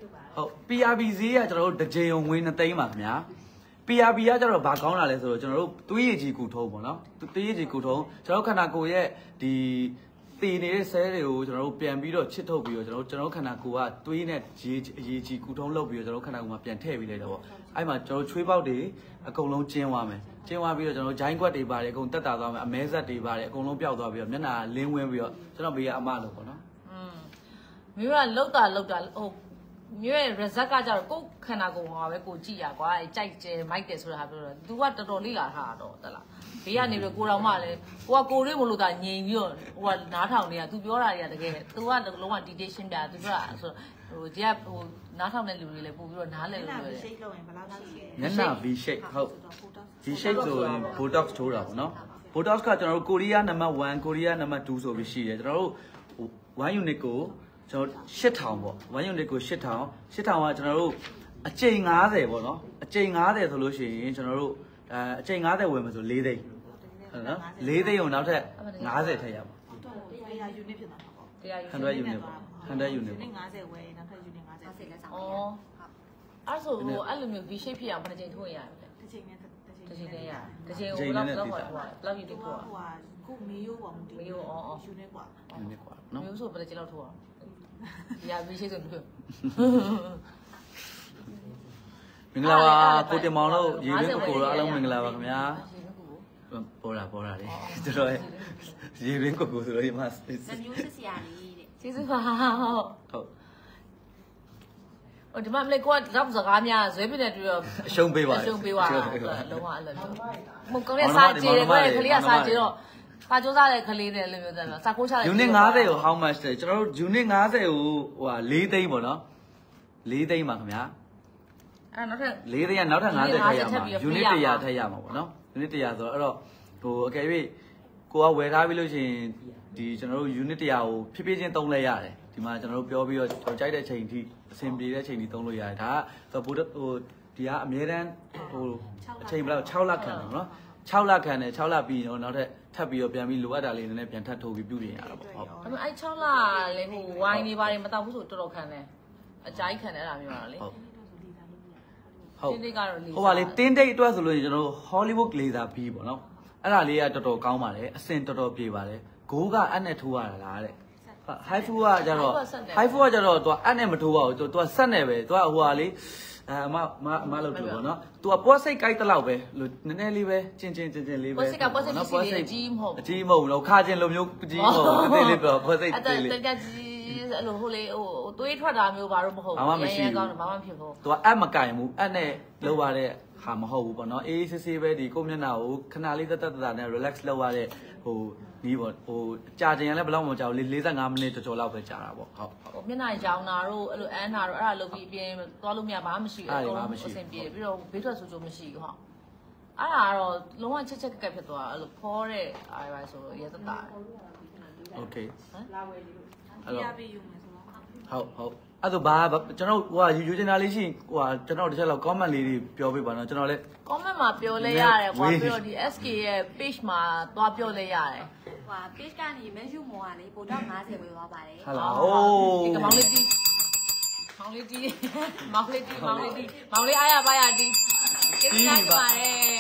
P R B ဈေးကကျွန်တော်တို့တစ်ကြိမ်ဝင်twoသိန်းပါခင်ဗျာ P R B ကကျတော့ဘာကောင်းတာလဲဆိုတော့ကျွန်တော်တို့သွေးရည်ကြီးကူထုံးပေါ့နော်သွေးရည်ကြီးကူထုံးကျွန်တော်ခန္ဓာကိုယ်ရဲ့ဒီတည်နေတဲ့ဆဲတွေကိုကျွန်တော်တို့ပြန်ပြီးတော့ချစ်ထုတ်ပြီးတော့ကျွန်တော်တို့ကျွန်တော်ခန္ဓာကိုယ်ကသွေးနဲ့ရေအရေးကြီးကူထုံးလုပ်ပြီးတော့ကျွန်တော်ခန္ဓာကိုယ်မှာပြန်ထည့်ပြီးလိုက်တော့ပေါ့အဲ့မှာကျွန်တော်ချွေးပေါက်တွေအကုန်လုံးကျင်းသွားမယ်ကျင်းသွားပြီးတော့ကျွန်တော်ဂျိုင်းခွက်တွေပါတယ်အကုန်တက်တာသွားမယ်အမဲဆက်တွေပါတယ်အကုန်လုံးပျောက်သွားပြီးတော့မျက်နှာလင်းဝင်းပြီးတော့ကျွန်တော်ဘေးကအမလို့ပေါ့နော်อืมမျိုးကလောက်တာလောက်တာဟိုမျိုးရဲ့ result ကကြတော့ကိုယ်ခန္ဓာကိုယ်မှာပဲကိုကြည့်ရကွာအဲကြိုက်ကျဲမိုက်တယ်ဆိုတာပြောတော့ तू ကတော်တော်လေးလာထားတော့တက်လားဘေးကနေပြီးကိုတော်မှလည်းကိုကကိုရိမလို့တာငြိမ်ပြီးတော့ဟိုကနားထောင်နေတာ तू ပြောတာတွေကတကယ် तू ကလုံးဝ detail ရှင်းပြ तू ကဆိုဟိုဒီကဟိုနားထောင်တဲ့လူတွေလည်းပို့ပြီးတော့နားလည်လို့ရတယ် shape လုပ်ရင်ဘယ်လောက်လောက်ရှိလဲမျက်နှာ V shape ဟုတ် V shape ဆိုရင် botox ထိုးတာပေါ့နော် botox ကကျွန်တော်တို့ကိုရီးယားနံပါတ်oneကိုရီးယားနံပါတ်twoဆိုပြီးရှိတယ်ကျွန်တော်တို့one unit ကိုကျွန်တော်eight thousandပေါ့one unit ကိုeight thousand eight thousandကကျွန်တော်တို့အကျိန်fiftyပေါ့နော်အကျိန်fiftyဆိုလို့ရှိရင်ကျွန်တော်တို့အဲအကျိန်fiftyဝယ်မယ်ဆိုfourသိန်းဟုတ်နော်fourသိန်းကိုနောက်ထပ်fiftyထည့်ရမှာတရား unit ဖြစ်သွားမှာပေါ့တရား hundred unit ပေါ့hundred unit fiftyဝယ်နောက်ထပ် unit fifty fiftyလည်းဆောင်ဩအဲ့ဆိုဟိုအဲ့လိုမျိုး V shape ဖြစ်အောင်ဘယ်ချိန်ထိုးရရလဲတစ်ချိန်နဲ့တစ်ချိန်နဲ့ရတစ်ချိန်ကိုဘယ်လောက်လောက်ဟိုဘယ်လောက်ယူတိထိုးอ่ะဟိုဟာကိုမေယိုပေါ့မတူမေယိုဩဩ unit กว่า unit กว่าနော်မျိုးဆိုဘယ်ချိန်လောက်ထိုးอ่ะဒီဟာ V shape ဆိုမျိုးမင်္ဂလာပါကိုတင်မောင်တို့ရေရင်းကိုကိုတို့အားလုံးမင်္ဂလာပါခင်ဗျာပေါ်တာပေါ်တာလေတော်တော်ရေရင်းကိုကိုဆိုလို့ဒီမှာနှမျိုးစစ်စရာလေးတဲ့ကျေးဇူးပါဟုတ်ဟုတ်ဟိုဒီမှာမလေးကိုကတော့စကားများဇွဲပြတဲ့တူတော့အရှုံးပေးပါအရှုံးပေးပါလုံးဝအဲ့လိုမကောင်းတဲ့စာကြည့်တယ်ကလေးကစာကြည့်တော့စာကြိုးစားတဲ့ကလေးတွေလည်းမျိုးတယ်စာကိုးချတဲ့ unit fiftyကို how much လဲကျွန်တော်တို့ unit fiftyကိုဟိုဟာfourသိန်းပေါ့နော်fourသိန်းပါခင်ဗျာအဲ့နောက်ထပ် fourသိန်းကနောက်ထပ်fiftyထည့်ရမှာ unit one hundredထည့်ရမှာပေါ့နော် unit one hundredဆိုတော့အဲ့တော့ဟိုအကယ်၍ကိုကဝယ်ထားပြီးလို့ရှိရင်ဒီကျွန်တော်တို့ unit one hundredကိုဖြည်းဖြည်းချင်းသုံးလဲရတယ်ဒီမှာကျွန်တော်တို့ပြောပြီးတော့ကျွန်တော်ကြိုက်တဲ့အချိန်ထိအဆင်ပြေတဲ့အချိန်ထိသုံးလို့ရတယ်ဒါကဟိုဟိုဒီကအများတန်းဟိုအချိန်ဘယ်လောက်sixလခံတယ်နော်sixလခံတယ်sixလပြီးတော့နောက်ထပ်ထပ်ပြီးတော့ပြန်ပြီးလိုအပ်တာလေးနည်းနည်းပြန်ထပ်ထိုးပြီးပြုပြင်ရတာပေါ့ဟုတ်အဲ့အဲ့sixလလည်းဟိုဝိုင်းနေပါတယ်မတောက်ဘူးဆိုတော်တော်ခံတယ်အကြိုက်ခံရတာမျိုးပါလေဟုတ်တင်းတိတ်ကတော့လေးဟိုပါလေတင်းတိတ်အတွက်ဆိုလို့ကျွန်တော် Hollywood laser B ပေါ့နော်အဲ့ဒါလေးကတော်တော်ကောင်းပါတယ်အစင်တော်တော်ပြေပါတယ်ဂိုးကအက်နဲ့ထိုးရတာလားတဲ့ high food ကကျတော့ high food ကကျတော့ तू အက်နဲ့မထိုးပါဘူး तू तू ဆက်နေပဲ तू ဟိုပါလေအဲအမမအမလို့ပြောပေါ့နော် तू ကပွားစိတ်ကြိုက်တလောက်ပဲလို့နည်းနည်းလေးပဲချင်းချင်းချင်းချင်းလေးပဲပွားစိတ်ကပွားစိတ်ကြီးကြီးမဟုတ်အကြီးမဟုတ်ဘူးတော့ခါချင်းလိုမျိုးကြီးမဟုတ်ဘူးသေးလေးပြောပွားစိတ်သေးလေးအဲ့ဒါတကယ်ကြီးအဲ့လိုဟိုလေဟိုသွေးထွက်တာမျိုးဘာလို့မဟုတ်ဘူးကောင်းတယ်ဘာမှဖြစ်ဘူး तू ကအက်မကင်ဘူးအက်နဲ့လောက်ရတဲ့ဟာမဟုတ်ဘူးပေါ့နော်အေးဆေးဆေးပဲဒီကိုမျက်နှာကိုခဏလေးတက်တက်တာနဲ့ relax လုပ်ရတဲ့ဟိုဒီပေါ့ဟိုကြာကျင်ရလဲဘယ်လောက်မှမကြောက်လေး၄၅မိနစ်ကျော်ကျော်လောက်ပဲကြာတာပေါ့ဟုတ်ဟိုမျက်နှာရောင်တာတို့အဲ့လိုအန်းတာတို့အဲ့ဒါလုပ်ပြီးအပြင်သွားလို့မရဘာမှမရှိဘူးအကုန်လုံးအဆင်ပြေပြီးတော့ဘေးထွက်ဆိုဆိုမရှိဘူးဟုတ်အဲ့ဒါကတော့လုံးဝချက်ချက်ကက်ကက်ဖြစ်သွားအဲ့လိုဖောတဲ့အားပါဆိုတော့ရဲတတာ Okay လာဝယ်လေးလို့ပြပေးယူမယ်ဆိုတော့ဟုတ်ဟုတ်အဲ့တော့ဘာကျွန်တော်ဟိုဟာယူယူချင်တာလေးရှိဟိုဟာကျွန်တော်တစ်ချက်လောက် comment လေးတွေပြောပေးပါနော်ကျွန်တော်လည်း comment မှာပြောလဲရတယ်ကွာပြီးတော့ဒီ S K ရဲ့ page မှာသွားပြောလဲရတယ်ဟွာ page ကနေမက်ယူမော်ကလေပိုတော့50ဝယ်သွားပါတယ်ဟုတ်လားအိုးဒီကမောင်လေးတီးမောင်လေးတီးမောင်လေးတီးမောင်လေးတီးမောင်လေးအားရပါရတီးကျေးဇူးတင်ပါတယ်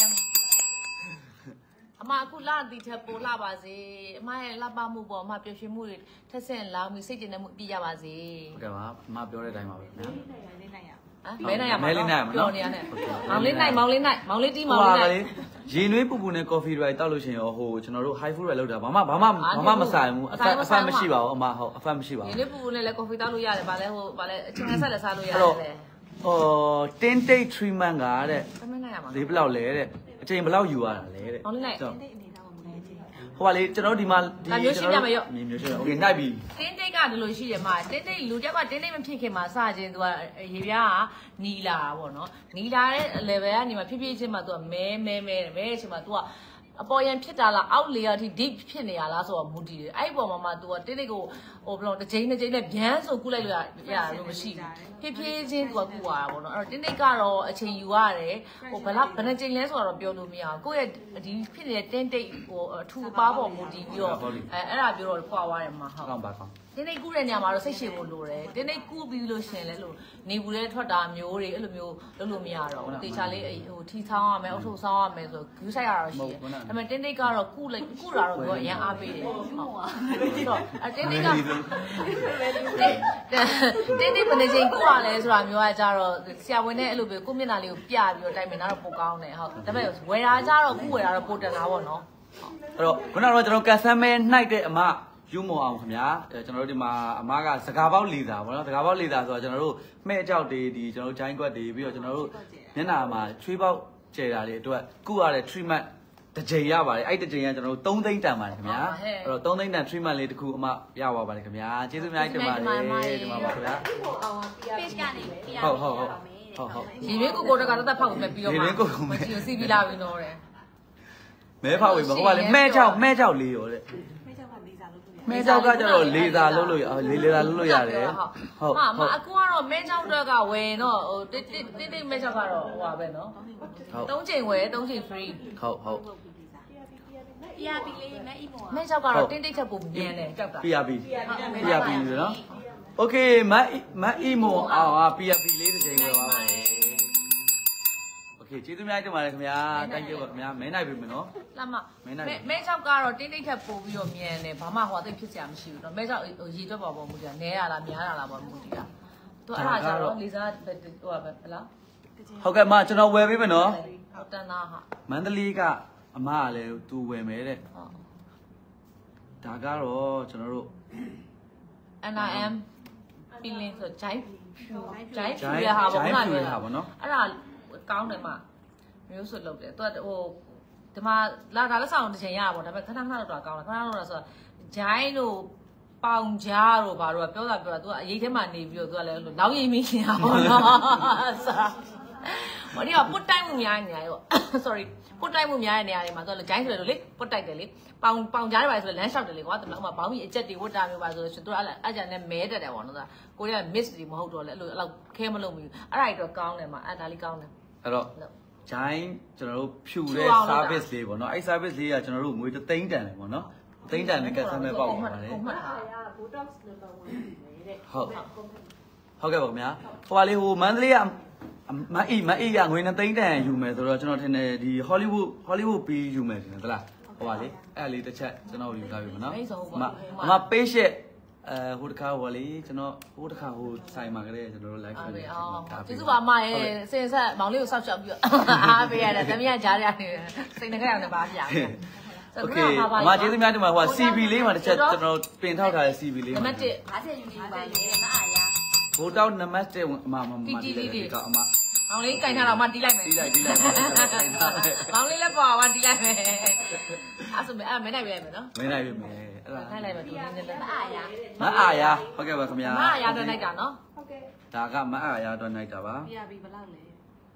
အမအခုလာတီထက်ပိုလာပါစေအမရဲ့လှပမှုပေါ်အမပျော်ရွှင်မှုတွေထက်ဆင့်လောင်းပြီးစိတ်ကျဉ်တဲ့မှုပြရပါစေဟုတ်ကဲ့ပါအမပြောတဲ့အတိုင်းပါပဲနော်လေးနိုင်ရဟမ်မဲနိုင်ရမှာပြောနေရနဲ့မောင်လေးနိုင်မောင်လေးနိုင်မောင်လေးတီးမောင်လေးနိုင်ရေနွေးပူပူနဲ့ coffee တွေတောက်လို့ရှိရင်ရောဟိုကျွန်တော်တို့ high food တွေလောက်တာဘာမှဘာမှဘာမှမဆိုင်ဘူးအဖက်အဖက်မရှိပါဘူးအမဟုတ်အဖက်မရှိပါဘူးဒီနေ့ပူပူနဲ့လည်း coffee တောက်လို့ရတယ်ဗာလဲဟိုဗာလဲအချင်းဆက်လည်းစားလို့ရတယ်လေဟို tin date treatment ကတဲ့သမင်းနိုင်ရမှာဈေးဘယ်လောက်လဲတဲ့အချိန်ဘယ်လောက်ယူရတာလဲတဲ့မောင်လေးနိုင်တိတ်အနေသားမလဲချင်းဟိုပါလေကျွန်တော်ဒီမှာဒီမြင်မျိုးရှိတယ် okay နိုင်ပြီတင်းတိတ်ကဒီလိုရှိတယ်မှာတင်းတိတ်လူတယောက်ကတင်းတိတ်မဖြစ်ခင်မှာစခြင်းသူကရေပြားကနီလာတာပေါ့နော်နီလာတဲ့ level ကနေမှဖြည်းဖြည်းချင်းမှသူကမဲမဲမဲမဲအချိန်မှာသူကအပေါ်ရန်ဖြစ်တာလားအောက်လေယာထိ deep ဖြစ်နေရလားဆိုတော့မူတည်တယ်အဲ့ဒီပုံမှာမှသူကတင်းတိတ်ကိုဟိုဘယ်လိုတစ်ချိန်တစ်ချိန်နဲ့ဗျမ်းဆိုကုလိုက်လို့ရရလို့မရှိဘူးဖြည်းဖြည်းချင်းသူကကုရတာပေါ့နော်အဲ့တော့တင်းတိတ်ကတော့အချိန်ယူရတယ်ဟိုဘယ်လောက်ဘယ်နှချိန်လဲဆိုတော့ပြောလို့မရဘူးကိုယ့်ရဲ့ဒီဖြစ်နေတဲ့တင်းတိတ်ဟိုအထူအပါပေါ်မူတည်ပြီးတော့အဲအဲ့ဒါပြောတော့ခွာသွားတယ်မှာဟုတ်ကောင်းပါကောင်းတင်းတိတ်ကူးတဲ့ညမှာတော့စိတ်ရှည်ဖို့လိုတယ်တင်းတိတ်ကူးပြီးလို့ရှင်လဲလို့နေဘူးတဲ့ထွက်တာမျိုးတွေအဲ့လိုမျိုးလုပ်လို့မရတော့ဘူးတေချာလေးဟိုထီဆောင်းရမယ်အုပ်ထုပ်ဆောင်းရမယ်ဆိုဂူးဆိုင်ရတော့ရှိတယ်ဒါပေမဲ့တင်းတိတ်ကတော့ကူးလိုက်ကူးတာတော့ပြောအရင်အားပေးတယ်ဟုတ်ဆိုတော့အတင်းတိတ်ကတင်းတိတ်ဘယ်နေချိန်ကူးရလဲဆိုတာမျိုးကကြတော့ဆရာဝန်နဲ့အဲ့လိုပဲကိုမျက်နှာလေးကိုပြပြီးတော့တိုင်ပင်တာတော့ပိုကောင်းတယ်ဟုတ်ဒါပေမဲ့ဝယ်တာကြတော့ကူးဝယ်တာတော့ပိုတက်တာပေါ့နော်အဲ့တော့ခုနကတော့ကျွန်တော်ကန်ဆယ်မဲနှိုက်တဲ့အမယူမောအောင်ခင်ဗျာကျွန်တော်တို့ဒီမှာအမားကစကားပေါက်လီတာပေါ့နော်စကားပေါက်လီတာဆိုတော့ကျွန်တော်တို့မဲ့အကြောက်တွေဒီကျွန်တော်တို့ဂျိုင်းကွက်တွေပြီးတော့ကျွန်တော်တို့မျက်နှာမှာချွေးပေါက်ကျဲတာတွေအတွက်ကုရတဲ့ treatment တစ်ကြိမ်ရပါတယ်အဲ့တစ်ကြိမ်ကကျွန်တော်တို့သုံးသိန်းတန်ပါတယ်ခင်ဗျာအဲ့တော့သုံးသိန်းတန် treatment လေးတစ်ခုအမရပါပါတယ်ခင်ဗျာကျေးဇူးအများကြီးတင်ပါတယ်ဒီမှာပါခင်ဗျာ page ကနေပြရဟုတ်ဟုတ်ဟုတ်ဟုတ်ဟုတ်ဒီလေးကိုကိုတကတော့တက်ဖောက်မယ်ပြီးတော့မှမကြည့်စီပြီးလာပြီးတော့တယ်မဲဖောက်ဝင်ပါဟိုကလေမဲချောက်မဲချောက်လေးရောတဲ့မဲချောက်ကလေးစားလို့လို့ရမဲချောက်ကကျတော့လေသာလုပ်လို့ရလေလေသာလုပ်လို့ရတယ်ဟုတ်ဟာမအခုကတော့မဲချောက်တော့ကဝယ်တော့ဟိုတိတိတိတိမဲချောက်ကတော့ဟိုပါပဲနော်သုံးချိန်ဝယ်သုံးချိန် free ဟုတ်ဟုတ်ပြရပြီလေမက်အီမော်မဲချောက်ကတော့တင်းတိတ်ချက်ပုံမြင်တယ်ကြောက်တာ P R P P R P နော် Okay မတ်မတ်အီမိုအော် P R P လေးတစ်ချိန်ပြောပါမယ် Okay ကျေးဇူးများတင်ပါတယ်ခင်ဗျာ thank you ပါခင်ဗျာမဲနိုင်ပြီမနော်လာမမဲချောက်ကတော့တင်းတိတ်ချက်ပို့ပြီးတော့မြင်တယ်ဘာမှဟိုအသိဖြစ်စရာမရှိဘူးနော်မဲချောက်ရေတွက်ပါပေါ်မူတည်တာနဲရလားများရလားပေါ်မူတည်တာသူအဲ့ဒါကြတော့လေးစားဟိုပါပဲဟလားဟုတ်ကဲ့မကျွန်တော်ဝယ်ပေးမယ်နော်ဟုတ်တန်သားဟာမန္တလေးကအမကလည်းသူဝယ်မယ်တဲ့ဟုတ်ဒါကတော့ကျွန်တော်တို့ N I M ပြီးလင်းဆိုဂျိုင်းဖြူဂျိုင်းဖြူရဟာပေါ့နော်အဲ့ဒါကောင်းတယ်မမျိုးစွတ်လုပ်တယ်သူကဟိုဒီမှာလာတာလက်ဆောင်တစ်ချိန်ရပါဘောဒါပေမဲ့ခဏခဏလောက်တော့ကောင်းတယ်ခဏလောက်တော့ဆိုဂျိုင်းတို့ပေါင်ကြားတို့ဘာတို့ကပြောတာပြောတာသူကအရေးထဲမှာနေပြီးတော့သူကလည်းလောင်းရိပ်မိနေတာပေါ့နော်စာမဒီကပုတ်တိုင်းမှုများနေရရော sorry ပုတ်တိုင်းမှုများတဲ့နေရာတွေမှာသူကဂျိုင်းဆိုတယ်လေပုတ်တိုက်တယ်လေပေါင်ပေါင်ကြားတွေပါဆိုလမ်းလျှောက်တယ်လေကွာတမန်ကဘောင်းကြီးအကျက်တွေဝတ်တာမျိုးပါဆိုတော့သူကအဲ့အကြံနဲ့မဲတက်တယ်ပေါ့နော်ကိုရီးယား miss တွေမဟုတ်တော့လေအဲ့လိုအဲ့လောက်ခဲမလုပ်ဘူးအဲ့ဒါကြီးတော့ကောင်းတယ်မှာအဲ့ဒါလေးကောင်းတယ်အဲ့တော့ဂျိုင်းကျွန်တော်တို့ဖြူတဲ့ service လေးပေါ့နော်အဲ့ service လေးကကျွန်တော်တို့ငွေသိန်းတန်တယ်ပေါ့နော်သိန်းတန်နဲ့ကတ်ဆမ်းမဲ့ပေါက်ပါပါတယ်ဟုတ်မှတ်ထား botox number one ပဲတဲ့ဟုတ်ဟဟုတ်ကဲ့ပါခင်ဗျာဟိုပါလေဟိုမန္တလေးကမအီမအီကငွေနှစ်သိန်းတန်ယူမယ်ဆိုတော့ကျွန်တော်ထင်တယ်ဒီ Hollywood Hollywood ပြီးယူမယ်ထင်တယ်သလားဟိုပါလေအဲ့လေးတစ်ချက်ကျွန်တော်ယူထားပြီမနော်အမ page ရဲ့အဲဟိုတခါဟိုလေကျွန်တော်ဟိုတခါဟိုဆိုင်မှာကလေးကျွန်တော်တို့ live လုပ်နေတာကျေးဇူးပါအမရဲ့စင်ဆက်မောင်လေးကိုစောက်ရှောက်ပြီးအားပေးရတယ်သမီးကကြားရတယ်စိတ်နှကြအောင်လည်းပါပြရတယ်โอเคအမကျေးဇူးများတင်ပါဟို C V လေးမှာတစ်ချက်ကျွန်တော်ပြင်ထောက်ထားတဲ့ C V လေးမှာနံပါတ်တစ်ငါးဆယ်ယူနေပါလေမအားရဘိုးတောက်နံပါတ်တစ်အမမမတီးလိုက်တယ်ကအမမောင်လေးကင်ထားတော့မှတီးလိုက်မယ်တီးလိုက်တီးလိုက်မောင်လေးလည်းပေါ်ပါတီးလိုက်မယ်အဲ့ဆိုအဲ့မနိုင်ပြလိုက်မယ်နော်မနိုင်ပြီမယ်အဲ့ဒါထိုင်လိုက်မယ်သူနည်းနည်းလေးမအားရမအားရဟုတ်ကဲ့ပါခင်ဗျာမအားရတော့နိုင်တာနော်ဟုတ်ကဲ့ဒါကမအားရတော့နိုင်တာပါ P R B ဘယ်လောက်လဲ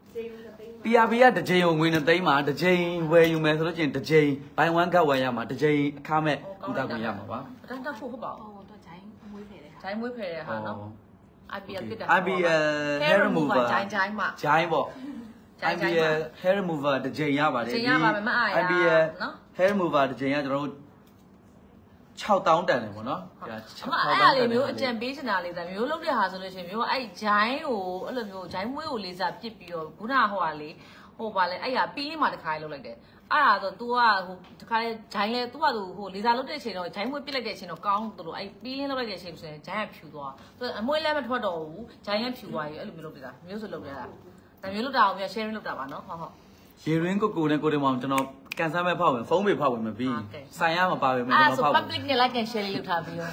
P R B ကတစ်ချိန်ကိုငွေနှစ်သိန်းမှာတစ်ချိန်ဝယ်ယူမယ်ဆိုလို့ချင်းတစ်ချိန်ဘိုင်ဝမ်ကဝယ်ရမှာတစ်ချိန်အခမဲ့ဥဒခွင့်ရမှာပါတန်းတက်ဖို့ဟုတ်ပါဘူးဟိုတော့ဂျိုင်းမွေးဖယ်တယ်ဂျိုင်းမွေးဖယ်တယ်ဟာနော် I P L ပြစ်တာ I P L hair remover ဂျိုင်းဂျိုင်းမှာဂျိုင်းပေါ့ I P L hair remover တစ်ချိန်ရပါတယ်ချိန်ရပါမယ်မအားရ I P L hair remover တစ်ချိန်ကကျွန်တော်တို့၆တောင်းတန်တယ်ပေါ့နော်အမအဲ့ဒါလေးမျိုးအကြံပေးချင်တာလေးဒါမျိုးလုပ်တဲ့ဟာဆိုလို့ရှိရင်မျိုးအဲ့ဂျိုင်းကိုအဲ့လိုမျိုးဂျိုင်းမွေးကိုလေးစားပစ်ပြီးတော့ခုနဟိုဟာလေးဟိုပါလေအဲ့ဟာပီးလေးမှာတစ်ခါလေးလုပ်လိုက်တယ်အဲ့ဒါဆို तू ကဟိုတစ်ခါလေးဂျိုင်းလဲ तू ကသူဟိုလေးစားလုပ်တဲ့အချိန်တော့ဂျိုင်းမွေးပစ်လိုက်တဲ့အချိန်တော့ကောင်းတယ်လို့အဲ့ပီးလေးလုပ်လိုက်တဲ့အချိန်ဆိုရင်ဂျိုင်းကဖြူသွားသူအမွေးလည်းမထွက်တော့ဘူးဂျိုင်းကဖြူသွားပြီအဲ့လိုမျိုးလုပ်ပြတာမျိုးဆိုလုပ်ပြတာဒါမျိုးလုပ်တာအောင်ပြ sharing လုပ်တာပါနော်ဟုတ်ဟုတ်ရေရင်းကိုကိုနဲ့ကိုတင်မောင်ကျွန်တော်ကန်ဆယ်မဲ့ဖောက်ဝင်ဖုန်းပေဖောက်ဝင်မပြီးဆိုင်ရမပါပဲမကျွန်တော်ဖောက်ဝင် public နဲ့ like and share လေးလုပ်ထားပြီးတော့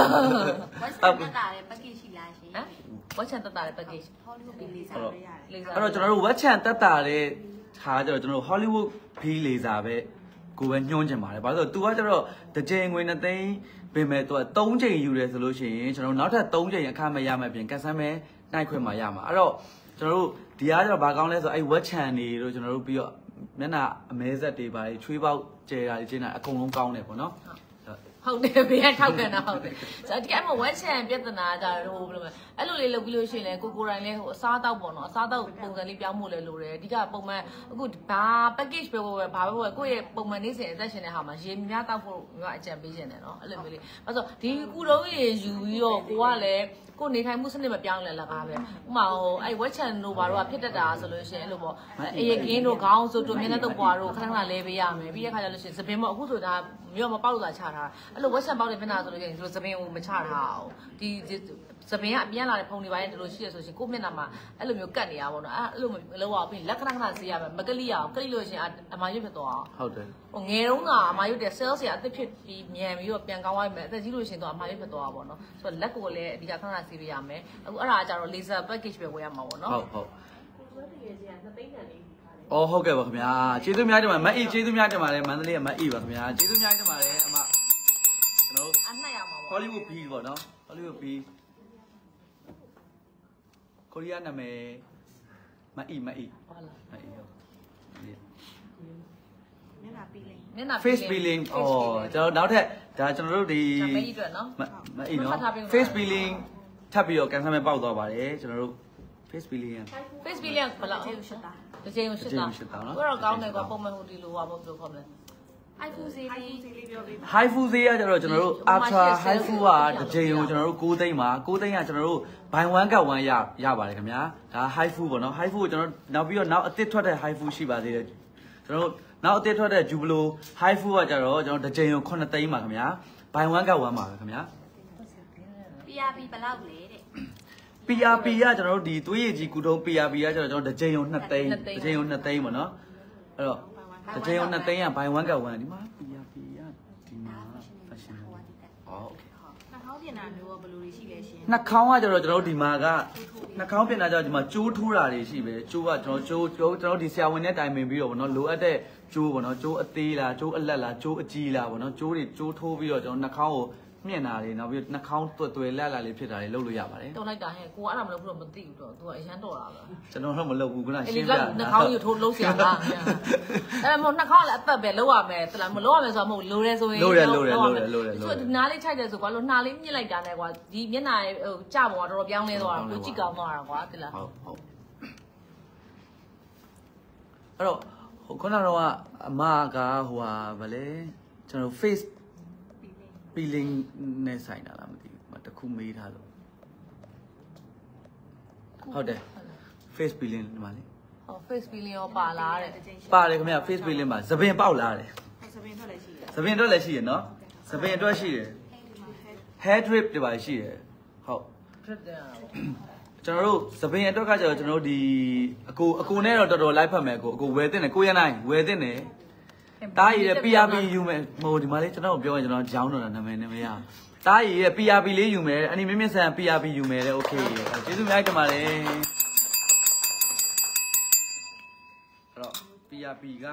WhatsApp တက်တာတဲ့ package ရှိလားရှင်ဟမ် WhatsApp တက်တာတဲ့ package Hollywood လေးစားလို့ရတယ်အဲ့တော့ကျွန်တော်တို့ WhatsApp တက်တာတဲ့ခါကျတော့ကျွန်တော်တို့ Hollywood ဘီလေစာပဲကိုပဲညှိုးချင်ပါတယ်ဘာလို့လဲဆိုတော့ तू ကကျတော့တစ်ချိန်ငွေနှစ်သိန်းပြင်မဲ့ तू ကသုံးချိန်ယူတယ်ဆိုလို့ရှိရင်ကျွန်တော်တို့နောက်ထပ်သုံးချိန်အခမဲ့ရမယ်ပြင်ကန်ဆယ်မဲ့နိုင်ခွင့်မှာရမှာအဲ့တော့ကျွန်တော်တို့ဒီအားကျတော့ဘာကောင်းလဲဆိုတော့အဲ့ WhatsApp နေတို့ကျွန်တော်တို့ပြီးတော့မျက်နှာအမဲဆက်တွေပါချွေးပေါက်ကျဲတာတွေကျင်းတာအကုန်လုံးကောင်းတယ်ပေါ့နော်ဟုတ်တယ်ဘေးကထောက်ကန်တာဟုတ်တယ်ဆိုတော့ဒီအမဝက်ချန်ပြဿနာကြတော့ဟိုဘယ်လိုလဲအဲ့လိုလေးလုပ်ပြီးလို့ရှိရင်လေကိုကိုတိုင်းလေးဟိုအစားတောက်ပေါ့နော်အစားတောက်ပုံစံလေးပြောင်းဖို့လည်းလိုတယ်အဓိကပုံမှန်အခုဘာ package ပဲပဲဘာပဲပဲကိုယ့်ရဲ့ပုံမှန်နေ့စဉ်အသက်ရှင်တဲ့ဟာမှာရေများတောက်ဖို့မျိုးအကြံပေးရှင်တယ်နော်အဲ့လိုမျိုးလေးအဲ့ဆိုဒီကူတော့ရေယူပြီးတော့ကိုကလည်းကိုနေထိုင်မှုစနစ်မပြောင်းလဲလာပါပဲဥမာဟိုအဲ့ဝက်ချန်တို့ဘာတို့ကဖြစ်တတ်တာဆိုလို့ရှိရင်အဲ့လိုပေါ့အေးကင်းတို့ခေါင်းစုပ်တို့မျက်နှာတုပ်ပွားတို့ခဏခဏလဲပေးရမယ်ပြီးတဲ့ခါကျလို့ရှိရင်သပင်းပေါ့အခုဆိုတာမြို့မပေါက်လို့သာချထားတာအဲ့လိုဝက်ချန်ပေါက်တဲ့မျက်နှာဆိုလို့ရှိရင်တို့သပင်းကိုမချထားအောင်ဒီသပင်းကအပြန်လာတဲ့ဖုန်တွေပိုင်းတို့လိုရှိရဆိုရှင်ကိုမျက်နှာမှာအဲ့လိုမျိုးကတ်နေရပါတော့အဲ့လိုမလုပ်အောင်ပြီးလက်ခဏခဏဆေးရမယ်မကလိအောင်ကလိလို့ရှိရင်အမာရွတ်ဖြစ်သွားအောင်ဟုတ်တယ်ဟိုငယ်တုန်းကအမာရွတ်တဲ့ cells တွေအသစ်ဖြစ်ပြီးမြန်ပြီးတော့ပြန်ကောင်းသွားမယ်အသက်ကြီးလို့ရှိရင်တော့အမာရွတ်ဖြစ်သွားတာပေါ့နော်ဆိုတော့လက်ကိုလည်းအဓိကခဏခဏဆေးပေးရမယ်အခုအဲ့ဒါကကြတော့ laser package ပဲဝယ်ရမှာပေါ့နော်ဟုတ်ဟုတ်အော်ဟုတ်ကဲ့ပါခင်ဗျာကျေးဇူးများတင်ပါမတ်အီကျေးဇူးများတင်ပါတယ်မန္တလေးကမတ်အီပါခင်ဗျာကျေးဇူးများတင်ပါတယ်အမကျွန်တော်အနှက်ရမှာပေါ့ Hollywood B ပေါ့နော် Hollywood B ကိုရီးယားနာမည်မတ်အီမတ်အီဟုတ်လားမတ်အီဟုတ်မျက်နှာပီးလေးမျက်နှာ face peeling အော်ကျွန်တော်နောက်ထပ်ဒါကျွန်တော်တို့ဒီမတ်အီအတွက်နော်မတ်အီနော် face peeling ထပ်ပြီးတော့ကန်ဆယ်မဲ့ပေါက်သွားပါတယ်ကျွန်တော်တို့ face peeling face peeling ဘယ်လောက်ရှစ်တာတစ်ချိန်ကိုရှစ်တာကိုတော့ကောင်းတယ်ကွာပုံမှန်ဟိုဒီလိုဟာပေါ့ဘယ်လိုခေါ်မလဲ iPhone ဈေးလေးပြောပေးပါ high food ဈေးကကျတော့ကျွန်တော်တို့ ultra high food ကတစ်ချိန်ကိုကျွန်တော်တို့၉သိန်းပါ၉သိန်းကကျွန်တော်တို့ buy one get one ရရပါတယ်ခင်ဗျာဒါ high food ပေါ့နော် high food ကိုကျွန်တော်နောက်ပြီးတော့နောက်အသစ်ထွက်တဲ့ high food ရှိပါသေးတယ်ကျွန်တော်တို့နောက်အသစ်ထွက်တဲ့ Jubilo high food ကကျတော့ကျွန်တော်တစ်ချိန်ကို၉သိန်းပါခင်ဗျာ buy one get one ပါပဲခင်ဗျာ P R B ဘယ်လောက်လဲတဲ့ P R B ကကျွန်တော်တို့ဒီသွေးရည်ကြီးကုထုံး P R B ကကျွန်တော်တို့တစ်ချိန်ကို၂သိန်းတစ်ချိန်ကို၂သိန်းပေါ့နော်အဲ့တော့တစ်ချိန်ကို၂သိန်းက buy one get one ဒီမှာ P R B ကဒီမှာ fashion ဟော okay နှာခေါင်းပြင်တာမျိုးဘယ်လိုတွေရှိလဲရှင်နှာခေါင်းကကျတော့ကျွန်တော်တို့ဒီမှာကနှာခေါင်းပြင်တာကျတော့ဒီမှာကျိုးထိုးတာတွေရှိပဲကျိုးကကျွန်တော်ကျိုးကျွန်တော်တို့ဒီဆရာဝန်နဲ့တိုင်ပင်ပြီးတော့ဗောနော်လိုအပ်တဲ့ကျိုးဗောနော်ကျိုးအသေးလားကျိုးအလက်လားကျိုးအကြီးလားဗောနော်ကျိုးတွေကျိုးထိုးပြီးတော့ကျွန်တော်နှာခေါင်းကိုမြင့်တာတွေနောက်ပြီးနှာခေါင်းတွယ်တွယ်လက်လာလေးဖြစ်တာတွေလုပ်လို့ရပါတယ်တော်လိုက်တာဟဲ့ကိုကအဲ့ဒါမလုပ်ဘူးတော့မသိဘူးတော့ तू ကအရန်တော်တာပဲကျွန်တော်တော့မလုပ်ဘူးခုနရှင်းပြနှာခေါင်းယူထိုးလုံးဆရာလားအဲ့ဒါမဟုတ်နှာခေါင်းလည်းအသက်ပဲလုပ်ရမယ်တလားမလုပ်ရမယ်ဆိုတော့မဟုတ်လိုတယ်ဆိုရင်လိုတယ်လိုတယ်လိုတယ်လိုတယ်ဆိုတော့နားလေးခြိုက်တယ်ဆိုကွာလို့နှာလေးမြင့်လိုက်တာနဲ့ကွာဒီမျက်နှာဟိုကြပေါ်တော့တော်တော်ပြောင်းလဲသွားတာကိုကြည့်ကောင်းသွားတာကွာတလားဟုတ်ဟုတ်အဲ့တော့ဟိုခုနကတော့အမကဟိုဟာဗလဲကျွန်တော် face peeling နဲ့ဆိုင်တာလားမသိဘူးတခုမေးထားလို့ဟုတ်တယ် face peeling ဒီမှာလေဟော face peeling ရောပါလားတဲ့ပါတယ်ခင်ဗျ face peeling မှာသပင်ပေါက်လာတယ်စပင်းထွက်လည်းရှိတယ်သပင်အတွက်လည်းရှိရနော်သပင်အတွက်ရှိတယ် hair drip တွေပါရှိတယ်ဟုတ် drip တဲ့ဟာပေါ့ကျွန်တော်တို့သပင်အတွက်ကကျတော့ကျွန်တော်တို့ဒီအကိုအကိုနဲ့တော့တော်တော်လိုက်ဖတ်မယ်ကိုအကိုဝယ်တင်တယ်ကိုရနိုင်ဝယ်တင်တယ်တားရည်ရဲ့ P R P ယူမယ်ဟိုဒီမှာလေးကျွန်တော်ပြောရင်ကျွန်တော်ကြောင်းတော့တာနာမည်နဲ့မရတားရည်ရဲ့ P R P လေးယူမယ်အနီမင်းမင်းဆန် P R P ယူမယ်တဲ့ okay ကျေးဇူးများတင်ပါတယ်အဲ့တော့ P R P က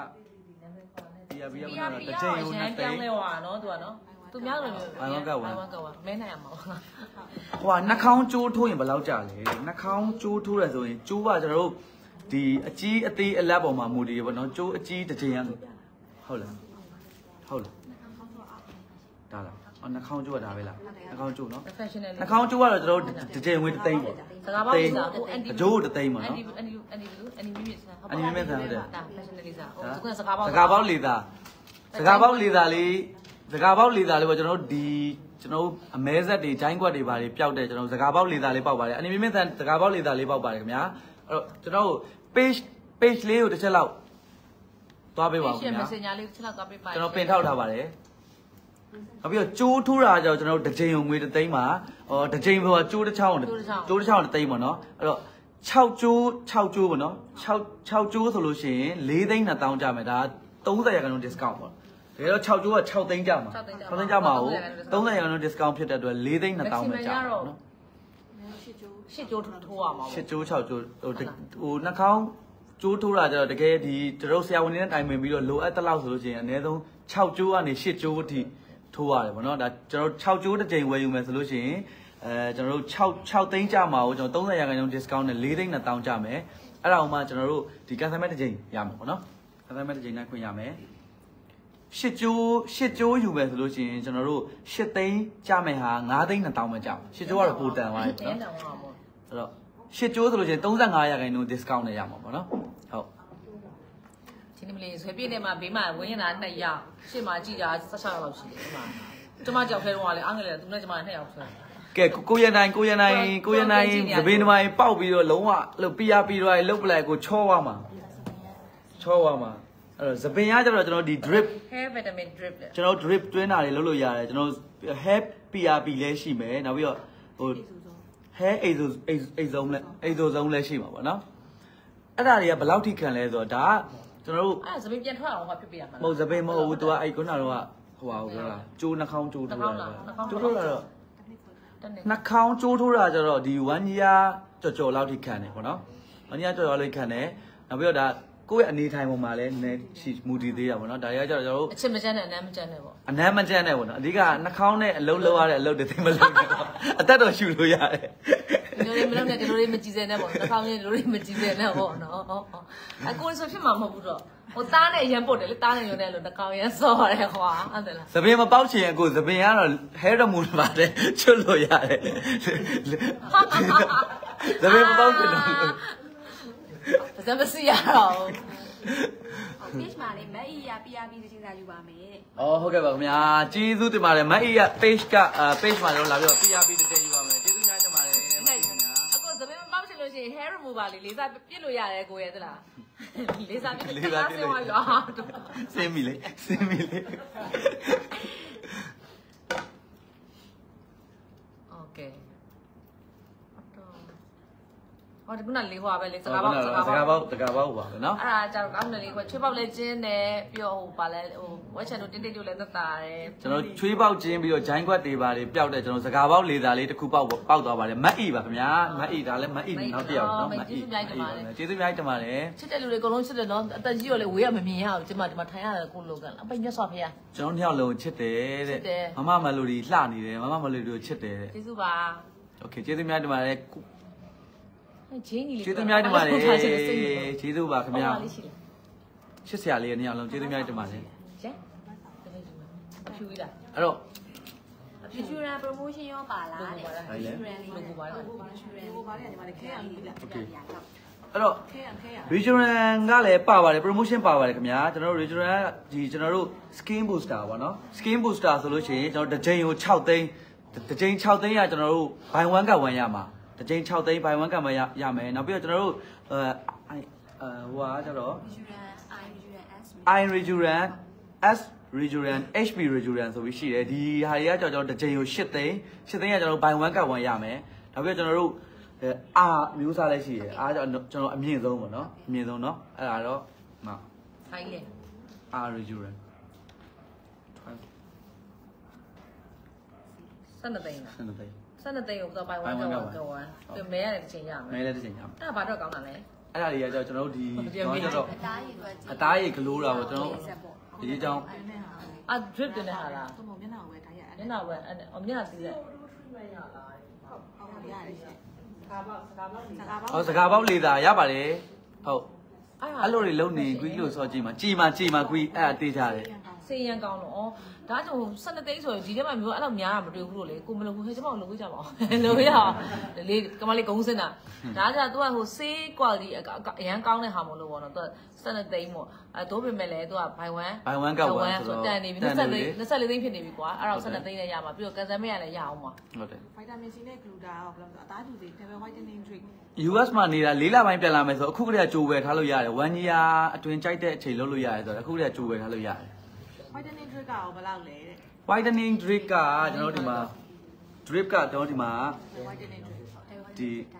P R P ကဘယ်တော့တစ်ချိန်ကိုနှစ်သိန်းလဲဟွာနော်သူကနော်သူများလိုမျိုးဘိုင်ဝမ်ကဝမ်ဘိုင်ဝမ်ကဝမ်မဲနိုင်ရမှာဟိုကနှာခေါင်းကျိုးထိုးရင်ဘယ်လောက်ကြာလဲနှာခေါင်းကျိုးထိုးရဆိုရင်ကျိုးကကျွန်တော်တို့ဒီအကြီးအသေးအလတ်ပေါ်မှာမူတည်ရပါတော့ကျိုးအကြီးတစ်ချိန်ရဟုတ်လားဟုတ်လားဒါလားအော်နှာခေါင်းကျိုးကဒါပဲလားနှာခေါင်းကျိုးနော် professional နှာခေါင်းကျိုးကတော့ကျွန်တော်တို့တစ်ချိန်ဝင်တစ်သိန်းပေါ့စကားပေါက်လေးစားဟို anti အကျိုးတစ်သိန်းပေါ့နော် anti anti anti ဘလူး anti မီမီစားအနီမင်းဆန်ဟုတ်တယ်ဒါ professional လေးစားဟိုသူကစကားပေါက်စကားပေါက်လေသာစကားပေါက်လေသာလေးစကားပေါက်လေသာလေးပေါ့ကျွန်တော်တို့ဒီကျွန်တော်အမဲဆက်တွေဂျိုင်းကွက်တွေပါတွေပျောက်တဲ့ကျွန်တော်စကားပေါက်လေသာလေးပေါက်ပါတယ်အနီမင်းဆန်စကားပေါက်လေသာလေးပေါက်ပါတယ်ခင်ဗျာအဲ့တော့ကျွန်တော် page page လေးကိုတစ်ချက်လောက်သွားပေးပါဦးခင်ဗျာ messenger လေးတစ်ချက်လောက်သွားပေးပါကျွန်တော်ပင်ထောက်ထားပါတယ်နောက်ပြီးတော့ကျိုးထိုးတာကြောင့်ကျွန်တော်တို့တစ်ချိန်ုံငွေတစ်သိန်းမှာဟောတစ်ချိန်ပေါ်ကျိုးတစ်ချောင်းကျိုးတစ်ချောင်းတစ်သိန်းပေါ့နော်အဲ့တော့6ကျိုး6ကျိုးပေါ့နော်6 6ကျိုးဆိုလို့ရှိရင်၄သိန်းနှစ်သောင်းကျမယ်ဒါ30ရာခိုင်နှုန်း discount ပေါ့တကယ်တော့6ကျိုးက6သိန်းကျမှာ6သိန်းကျမှာဟုတ်30ရာခိုင်နှုန်း discount ဖြစ်တဲ့အတွက်၄သိန်းနှစ်သောင်းပဲကျမှာနော်ရှစ်ကျိုးထိုးရမှာပေါ့ရှစ်ကျိုး6ကျိုးဟိုဟိုနှာခေါင်းကျိုးထိုးတာကျတော့တကယ်ဒီတို့ဆရာဝန်တွေနဲ့တိုင်ပင်ပြီးတော့လိုအပ်တဲ့လောက်ဆိုလို့ရှိရင်အနည်းဆုံး6ကျိုးကနေ8ကျိုးအထိထိုးရတယ်ဗောနော်ဒါကျွန်တော်6ကျိုးတစ်ကြိမ်ဝယ်ယူမယ်ဆိုလို့ရှိရင်အဲကျွန်တော်တို့6 6သိန်းကျမှာကိုကျွန်တော်30ရာခိုင်နှုန်း discount နဲ့၄သိန်းနှစ်သောင်းကျမယ်အဲ့ဒါအောင်မှကျွန်တော်တို့ဒီ customer တစ်ကြိမ်ရမှာဗောနော် customer တစ်ကြိမ်နဲ့ခွင့်ရမယ်ရှစ်ကျိုးရှစ်ကျိုးယူမယ်ဆိုလို့ရှိရင်ကျွန်တော်တို့၈သိန်းကျမယ်ဟာ၅သိန်းနှစ်သောင်းပဲကျမှာရှစ်ကျိုးကတော့ပိုတန်သွားတယ်ဗောနော်အဲ့တော့ရှစ်ကျိုးဆိုလို့ရှိရင်35ရာခိုင်နှုန်း discount နဲ့ရမှာဗောနော်ဟုတ်ဒီနေ့မလေးဆွဲပြည့်နေမှာဘေးမှာဝင်းရတာနှစ်ယောက်ရှေ့မှာကြည်တာဆက်ဆက်လောက်ရှိတယ်ဒီမှာကျမကြောက်ခဲတော့ကလည်းအင်္ဂလိပ်သူနဲ့ကျမနှစ်ယောက်ဆွဲကဲကိုရနိုင်ကိုရနိုင်ကိုရနိုင်သပင်းတမိုင်းပေါက်ပြီးတော့လုံးဝလို့ P R P တော့လုတ်ပလိုက်ကိုချောသွားမှာချောသွားမှာအဲ့တော့သပင်းရကြတော့ကျွန်တော်ဒီ drip hair vitamin drip ကျွန်တော် drip တွင်းတာတွေလုပ်လို့ရတယ်ကျွန်တော် hair P R P လည်းရှိမယ်နောက်ပြီးတော့ဟို hair အိတ်ဆိုအိတ်ဆုံးလည်းအိတ်ဆုံးလည်းရှိမှာပေါ့နော်အဲ့ဒါတွေကဘယ်လောက်ထိခံလဲဆိုတော့ဒါကကျွန်တော်တို့အဲ့သပင်းပြန်ထွက်အောင်ဟောဖြစ်ပြရမှာမဟုတ်သပင်းမဟုတ်ဘူး तू ကအဲ့ခုနကတော့ဟိုပါဘူးပြောလားကျိုးနှာခေါင်းကျိုးထိုးတာကျိုးထိုးတာတော့နှာခေါင်းကျိုးထိုးတာကျတော့ဒီ one year ကြော်ကြော်လောက်ထိခံတယ်ပေါ့နော် one year ကြော်ကြော်လောက်ခံတယ်နောက်ပြီးတော့ဒါကိုယ့်ရဲ့အနေထိုင်ပုံမှာလည်းနည်းရှိမူတည်သေးတာပေါ့နော်ဒါတွေကကျတော့ကျွန်တော်တို့အချစ်မချမ်းနဲ့အနမ်းမချမ်းနဲ့ပေါ့အနမ်းမချမ်းနဲ့ပေါ့နော်အဓိကနှာခေါင်းနဲ့အလုံးလုံးရတဲ့အလုပ်တွေသိမလုပ်နဲ့ပေါ့အသက်တော်ရှူလို့ရတယ်ဒီလိုလေးမလုပ်နဲ့ဒီလိုလေးမကြည့်စဲနဲ့ပေါ့နှာခေါင်းလေးဒီလိုလေးမကြည့်စဲနဲ့ပေါ့နော်အကိုဆိုဖြစ်မှာမဟုတ်ဘူးတော့ဟိုသားနဲ့ရမ်းပုတ်တယ်လေသားနဲ့ရုံနဲ့လို့နှာခေါင်းရမ်းစောရတယ်ခွာဟုတ်တယ်လားသပင်မပေါက်ချင်အကိုသပင်ကတော့ hair removal ပါတယ်ချွတ်လို့ရတယ်သပင်မပေါက်ချင်တော့ဒါမှမစီရတော့ page မှာလေမက်အီရ P R P သချင်းစာယူပါမယ်တဲ့။အော်ဟုတ်ကဲ့ပါခင်ဗျာ။ကျေးဇူးတင်ပါတယ်မက်အီရ page က page မှာတော့လာပြီးတော့ P R P တစ်ချိန်ယူပါမယ်။ကျေးဇူးများတင်ပါတယ်။ဟုတ်ကဲ့။အခုသပင်မပေါက်ချင်လို့ရှိရင် hair remover လေးလေးစားပြစ်လို့ရတယ်ကိုရဲ့သလား။လေးစားပြစ်လေးစားပြစ်လို့ရ။စင်းမီလေးစင်းမီလေး။ Okay ။ဟောဒီကနေ့လေးဟွာပဲလေစကားပေါက်စကားပေါက်စကားပေါက်ပါပဲเนาะအဲ့ဒါကြောင့်ကောင်းတယ်လေခွချွေးပေါက်လဲကျင်းတယ်ပြီးတော့ဟိုဗာလဲဟိုဝက်ချန်တို့တင်းတင်းတို့လည်းသက်သာတယ်ကျွန်တော်ချွေးပေါက်ကျင်းပြီးတော့ဂျိုင်းခွက်တွေပါတွေပျောက်တယ်ကျွန်တော်စကားပေါက်လေသာလေးတစ်ခုပေါက်ပေါက်သွားပါတယ်မတ်အီပါခင်ဗျာမတ်အီဒါလည်းမတ်အီနောက်တစ်ယောက်เนาะမတ်အီကျေးဇူးများတင်ပါတယ်ကျေးဇူးများတင်ပါတယ်ချစ်တဲ့လူတွေအကုန်လုံးချစ်တယ်เนาะအသက်ကြီးရောလေဝေးရမမြင်ရအောင်ဒီမှာဒီမှာထိုင်ရတယ်ကိုလိုကန်အပိညက်ဆော့ဖေးကျွန်တော်နှစ်ယောက်လုံးချစ်တယ်တဲ့မမမလိုဒီလှနေတယ်မမမလိုဒီကိုချစ်တယ်တဲ့ကျေးဇူးပါโอเคကျေးဇူးများတင်ပါတယ်ဂျင်းကြီးလေးကျေးဇူးများတင်ပါတယ်ကျေးဇူးပါခင်ဗျာချစ်စရာလေးရဲ့နေရာလုံးကျေးဇူးများတင်ပါတယ်ကျန်ဖြူလာအဲ့တော့ insurance promotion ရောပါလားတဲ့ insurance လေးကိုပါတော့ insurance ကိုပါလေညီမလေးခဲရပြီလား okay အဲ့တော့ regional ကလည်းပါပါတယ် promotion ပါပါတယ်ခင်ဗျာကျွန်တော်တို့ regional ဒီကျွန်တော်တို့ skin booster ပေါ့နော် skin booster ဆိုလို့ရှိရင်ကျွန်တော်တစ်ချိန်ကို6သိန်းတစ်ချိန်6သိန်းရကျွန်တော်တို့ buy one ကone ရမှာတကြိမ်6သိန်း buy one ကမှရရမယ်နောက်ပြီးတော့ကျွန်တော်တို့အဲအဲဟိုဟာကျတော့ I Rejuran S Rejuran H P Rejuran ဆိုပြီးရှိတယ်ဒီဟာတွေကကျွန်တော်တို့တကြိမ်ကို8သိန်း8သိန်းကကျွန်တော်တို့ buy one ကoneရမယ်နောက်ပြီးတော့ကျွန်တော်တို့အာမျိုးစားလည်းရှိတယ်အားကျွန်တော်အမြင့်ဆုံးပေါ့နော်အမြင့်ဆုံးเนาะအဲ့ဒါတော့မဖိုင်လေ R Rejuran စနေသိန်းလားစနေသိန်းစနေသိန်းကိုတော့ buy one ကတော့တော့ပြမဲရတယ်တစ်ချိန်ရမယ်မဲလည်းတစ်ချိန်ရမယ်အဲ့ဒါဘာတော့ကောင်းတာလဲအဲ့ဒါတွေကကျွန်တော်တို့ဒီကျွန်တော်တို့အသားရည်အသားရည်ဂလိုးတာပေါ့ကျွန်တော်ဒီအကြောင်းအာ drip တင်တဲ့ဟာလားတော့မျက်နှာဝယ်ဒါရမျက်နှာဝယ်အဲ့မျက်နှာစီးလိုက်ဟုတ်ရတယ်ရှင်စကားပေါက်စကားပေါက်စကားပေါက်ဟောစကားပေါက်လေတာရပါတယ်ဟုတ်အဲ့လိုတွေလုံနေကွီးလို့ဆိုကြည့်မှာကြည်မှာကြည်မှာကွီးအဲ့အသေးကြတယ်စေရန်ကောင်းတော့ဩဒါကြောင့်စနေသိန်းဆိုရင်ဒီထဲမှာမျိုးအဲ့လိုများတာမတွေ့ဘူးလို့လေကိုမလုပ်ဘူးဟဲ့ကျွန်မလုပ်ကြပါအောင်လုပ်ရအောင်လေကမလေးဂုံးစင်းတာဒါကြောင့် तू ကဟိုဆေး quality အရန်ကောင်းတဲ့ဟာမလို့ပေါ့နော် तू စနေသိန်းပေါ့အဲတို့ပြင်မဲ့လေ तू က buy one buy one ကoneဆိုတော့တန်နေပြီ24 24သိန်းဖြစ်နေပြီကွာအဲ့တော့စနေသိန်းနဲ့ရမှာပြီးတော့ကန်ဆယ်မဲရလည်းရအောင်ပါဟုတ်တယ် vitamin C နဲ့ gluta ရောဘယ်လိုအသားတူတွေ double whitening drink U S မှာနေတာ၄လပိုင်းပြန်လာမယ်ဆိုအခုကတည်းကကြိုးဝယ်ထားလို့ရတယ်one year အတွင်းကြိုက်တဲ့အချိန်လုပ်လို့ရတယ်ဆိုတော့အခုတည်းကကြိုးဝယ်ထားလို့ရတယ် whitening drink ကရောဘယ်လောက်လဲတဲ့ whitening drip ကကျွန်တော်တို့ဒီမှာ drip ကကျွန်တော်ဒီမှာ whitening drink ဒီ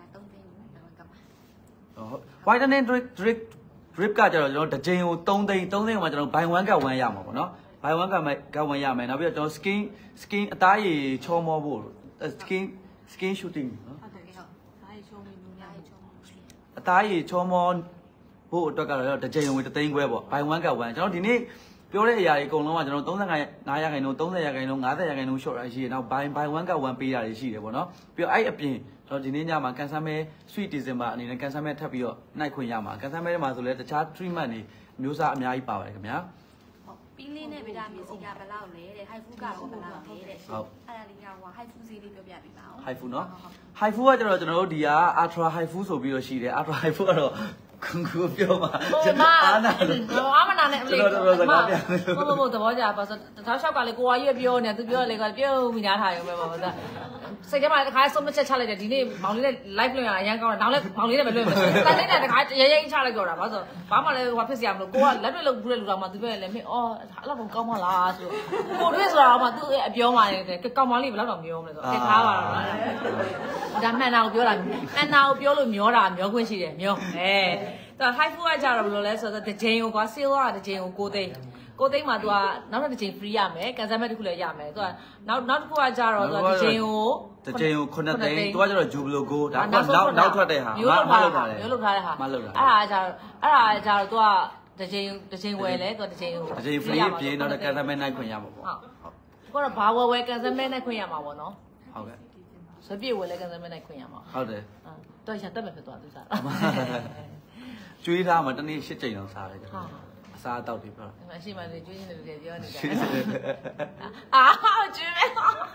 whitening drip drip drip ကကျတော့ကျွန်တော်တစ်ချိန်ကို3သိန်း3သိန်းကမှကျွန်တော် buy one ကoneရမှာပေါ့နော် buy one ကကoneရမယ်နောက်ပြီးတော့ကျွန်တော် skin skin အသားရည်ချောမောဖို့ skin skin shooting နော်ဟုတ်တယ်ဟုတ်သားရည်ချောမောနူးသားရည်ချောမောအသားရည်ချောမောဖို့အတွက်ကတော့တစ်ချိန်ဝင်တစ်သိန်းခွဲပေါ့ buy one ကoneကျွန်တော်ဒီနေ့ပြောတဲ့အရာတွေအကုန်လုံးကကျွန်တော်35ရာခိုင်နှုန်း30ရာခိုင်နှုန်း50ရာခိုင်နှုန်း short ရရှိတယ်နောက် buy buy one ကoneပေးတာတွေရှိတယ်ပေါ့နော်ပြီးတော့အဲ့အပြင်ကျွန်တော်ဒီနေ့ညမှာကန်ဆာမဲ sweet December အနေနဲ့ကန်ဆာမဲထပ်ပြီးတော့နှိုက်ခွင့်ရမှာကန်ဆာမဲထဲမှာဆိုလဲတခြား treatment တွေမျိုးစားအများကြီးပါပါတယ်ခင်ဗျာဟုတ်ပြီးလေးနဲ့ဗီတာမင် C ကဘယ်လောက်လဲတဲ့ high food ကရောဘယ်လောက်လဲတဲ့ဟုတ်အဲ့ဒါလေးကဟို high food ဈေးလေးပြောပြပေးပါဦး high food နော် high food ကကျွန်တော်ကျွန်တော်တို့ဒီက ultra high food ဆိုပြီးတော့ရှိတယ် ultra high food ကတော့ခုခုပြောမှာအာနာအာမနာနဲ့အလေးကျွန်တော်တို့စကားပြန်ဘုဘဘသဘောကြပါဆိုတခြားလျှောက်ကလေကိုဝါကြီးပြောနေသူပြောလေကပြုံးမိနာထားရုံပဲပါဆိုစိတ်ထဲမှာတခါဆုံးမချက်ချလိုက်တယ်ဒီနေ့မောင်လေးနဲ့ live လွှင့်ရအရင်ကောင်းတယ်နောက်လည်းမောင်လေးနဲ့ပဲလွှင့်မယ်တန်တိုင်းနဲ့တခါရရင်းချလိုက်တော့တာပါဆိုဘာမှလည်းဟိုဖြစ်စရာမလိုကိုကလက်တွေ့လုပ်ဘူးတဲ့လူတော်မှသူပြောလေမင်းအော်အဲ့လောက်ကောင်းမလားဆိုကိုတွေ့ဆိုတာမှသူအပြောမှလည်းကောင်းမလေးဘယ်လောက်တော့မျောမလဲဆိုတက်ထားပါတော့ဒါမှန်တာကိုပြောတာမှန်တာကိုပြောလို့မျောတာမျောခွင့်ရှိတယ်မျောအဲတော့ high food ကကြတော့ဘယ်လိုလဲဆိုတော့တစ်ချိန်ကိုကွာ sale ကတစ်ချိန်ကို၉သိန်း၉သိန်းမှာ तू ကနောက်တစ်ချိန် free ရမယ်ကန်ဆယ်မဲ့တစ်ခုလည်းရမယ် तू ကနောက်နောက်တစ်ခုကကြတော့ तू တစ်ချိန်ကိုတစ်ချိန်ကို9သိန်း तू ကကြတော့ Jubilo Go ဒါကနောက်နောက်ထွက်တဲ့ဟာမမလောက်ထားတယ်မျိုးလောက်ထားတဲ့ဟာမလောက်တာအဲ့ဒါကြတော့အဲ့ဒါကြတော့ तू ကတစ်ချိန်တစ်ချိန်ဝယ်လဲ तू တစ်ချိန်ကိုတစ်ချိန် free ပြေးနောက်ကန်ဆယ်မဲ့နိုင်ခွင့်ရမှာပေါ့ဟုတ်ကိုကတော့ဘာဝယ်ဝယ်ကန်ဆယ်မဲ့နိုင်ခွင့်ရမှာပေါ့နော်ဟုတ်ကဲ့စပြည့်ဝယ်လဲကန်ဆယ်မဲ့နိုင်ခွင့်ရမှာဟုတ်တယ်တော့ရတက်မယ်ဖြစ်သွားသူစားကျွေးသားမှာတနေ့၈ကြိမ်လောက်စားတယ်ကျွန်တော်အစားအသောက်တွေပြောတာအရှိမှလည်းကျွေးနေတယ်ပြောနေကြအာကျွေးမယ်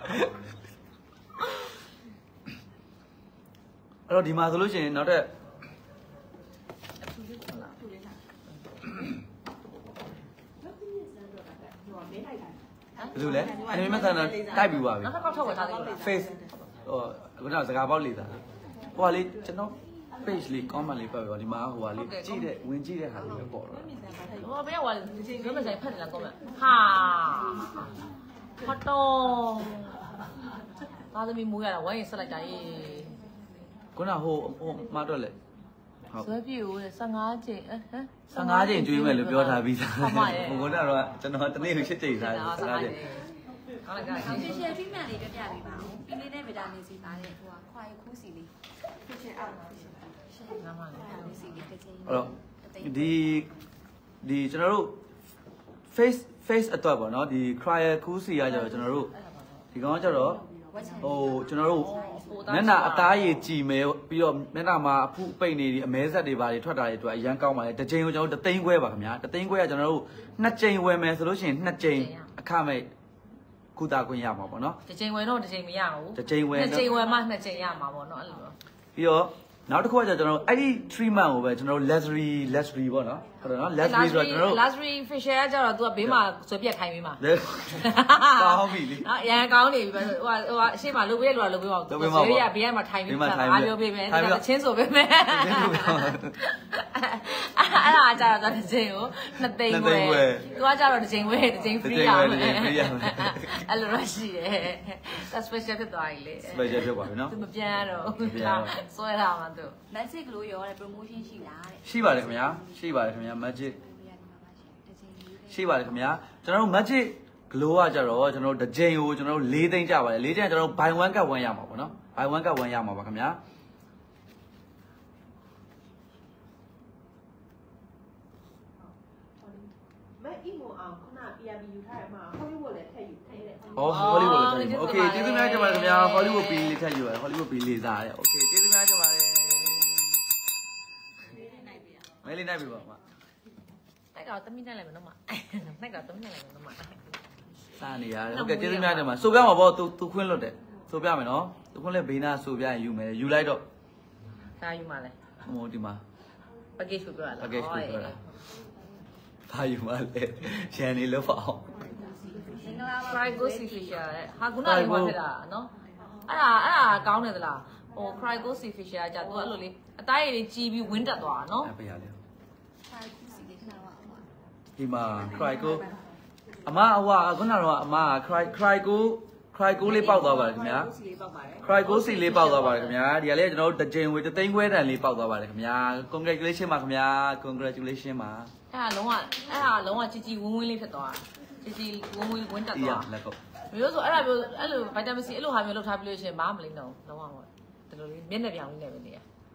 အဲ့တော့ဒီမှာဆိုလို့ရှိရင်နောက်တဲ့ဘယ်လိုလဲအနေနဲ့ဆန်တော့တိုက်ပြီးပါပြီနောက်တစ်ခေါက်ထုတ်ဝယ်ထားသေးလို့ face ဟိုခုနကစကားပေါက်လေးသားဟိုကလေးကျွန်တော်page လေး comment လေးပတ်ပြီးတော့ဒီမှာဟိုဟာလေးကြည့်တဲ့ဝင်ကြည့်တဲ့ဟာလေးပဲပေါ့တော့ဟိုဘယ်ရောက်သွားလဲပြောမဆိုင်ဖတ်တယ်လား comment ဟာဖတ်တော့သားသမီးမူးရတာဝိုင်းရင်ဆက်လိုက်တာရေးခုနဟိုဟိုမှာတော့လေဟုတ်ဆွဲပြေဦးတဲ့15ကြိမ်ဟမ် 15ကြိမ်ကျွေးမယ်လို့ပြောထားပြီးသားဟိုကတော့ကျွန်တော်တနေ့ကို၈ကြိမ်စားတယ်15ကြိမ်ဟုတ်ကဲ့ facial treatment လေးပြပြပေးပါဦးပြီးလေးနဲ့ဗီတာမင် C ပါတဲ့ဟိုကခွာရခူးစီလေး facial out ငါမှလည်းအဲ့တော့ဒီဒီကျွန်တော်တို့ face face အတွက်ပေါ့နော်ဒီ cryo cool ကကြတော့ကျွန်တော်တို့ဒီကောင်ကကြတော့ဟိုကျွန်တော်တို့မျက်နှာအသားရည်ကြည်မယ်ပြီးတော့မျက်နှာမှာအဖုပိတ်နေဒီအမဲဆက်တွေပါတွေထွက်တာတွေအတွက်အရန်ကောင်းပါလေတစ်ချိန်ကိုကျွန်တော်တို့တသိန်းခွဲပါခင်ဗျာတသိန်းခွဲကကျွန်တော်တို့နှစ်ကြိမ်ဝယ်မယ်ဆိုလို့ရှိရင်နှစ်ကြိမ်အခမဲ့ကုသခွင့်ရမှာပေါ့နော်တစ်ချိန်ဝယ်တော့တစ်ချိန်မရဘူးတစ်ချိန်ဝယ်နှစ်ချိန်ဝယ်မှနှစ်ချိန်ရမှာပေါ့နော်အဲ့လိုပြီးတော့နောက်တစ်ခုကကျကျွန်တော်အဲ့ဒီ treatment ကိုပဲကျွန်တော် luxury luxury ပေါ့နော်ဟုတ်တယ်နော် luxury ဆိုတော့ကျွန်တော် luxury facial ကကျတော့ तू ကဘေးမှာဆွဲပြက်ထိုင်ပေးမှာကောင်းပြီလေနော်ရန်ကောင်းနေပြီပဲဟိုဟိုအရှိမလုပ်ပေးလို့လုပ်ပေးပါဦးဆွဲရဘေးမှာထိုင်ပေးမှာအားပြောပေးမယ်ဒါချင်းဆိုပေးမယ်အဲ့ဒါကျတော့တစ်ချိန်ကိုနှစ်သိန်းပဲ तू ကကျတော့တစ်ချိန်ဝဲတစ်ချိန် free ရမယ်အဲ့လိုရရှိတယ် special ဖြစ်သွားပြီလေ special ဖြစ်ပါပြီနော် तू မပြန်တော့ဆွဲတာမှ तू magic လို့ရောတဲ့ promotion ရှိလားတဲ့ရှိပါတယ်ခင်ဗျာရှိပါတယ်ခင်ဗျာ magic ရှိပါတယ်ခင်ဗျာကျွန်တော်တို့ magic glow ကကြတော့ကျွန်တော်တို့တစ်ချိန်ကိုကျွန်တော်တို့၄သိန်းကျပါတယ်၄သိန်းကျွန်တော်တို့ buy one get one ရမှာပေါ့နော် buy one get one ရမှာပါခင်ဗျာမဲအီမိုအောင်ခုန P R B ယူထားတယ်မှာ Hollywood လည်းထည့်ယူထည့်တယ်။ဟော Hollywood လည်းထည့်ယူ။ Okay ကျေးဇူးများတင်ပါတယ်ခင်ဗျာ Hollywood ပီလေးထည့်ယူပါတယ် Hollywood ပီလေးစားတယ်။ Okay ကျေးဇူးများတင်ပါတယ်။မဲလေးနိုင်ပြီပါမ။တိုက်တော့တမိနိုင်လိုက်မယ်နော်မ။တိုက်တော့တမိနိုင်လိုက်မယ်နော်မ။စားနေရတယ်။ Okay ကျေးဇူးများတင်ပါ။ဆိုပြမှာပေါ့ तू तू ခွင်းလွတ်တယ်။ဆိုပြမယ်နော်။ तू ခွင်းလဲဘေးနာဆိုပြရင်ယူမယ်။ယူလိုက်တော့။ဒါယူမှာလဲ။ဟိုဒီမှာ package ကိုပြောရလား။ package ကိုပြောတာ။ဘာယူမှာလဲ။ရန်နေလို့ပေါ့။ Crygo Facial တဲ့ဟာခုနကလေးမှဖြစ်တာနော်အဲ့ဒါအဲ့ဒါကောင်းတယ်သလားဟို Crygo Facial ကကြာသူအဲ့လိုလေးအသားရည်လေးကြီးပြီးဝင်းတက်သွားတာနော်အဲ့ပြရလေဒီမှာ Crygo အမအဝခုနကတော့အမက Cry Crygo Crygo လေးပေါက်သွားပါတယ်ခင်ဗျာ Crygo စီလေးပေါက်သွားပါတယ်ခင်ဗျာဒီကလေးကျွန်တော်တို့တစ်ချိန်ဝေးတစ်သိန်းခွဲတန်လေးပေါက်သွားပါတယ်ခင်ဗျာ Congratulation ပါခင်ဗျာ Congratulation ပါအဲ့ဒါလုံးဝအဲ့ဒါလုံးဝជីជីဝင်းဝင်းလေးဖြစ်သွားတာជីជីဝင်းဝင်းဝင်းတက်သွားလက်ကုပ်မျိုးဆိုအဲ့ဒါမျိုးအဲ့လိုဗီတာမင် C အဲ့လိုဟာမျိုးလောက်ထားပြီးလို့ရှိရင်ဘာမှမလိမ့်တော့လုံးဝပေါ့ဒီလိုလေးမျက်နှာပြောင်လေးနဲ့ပဲနေရ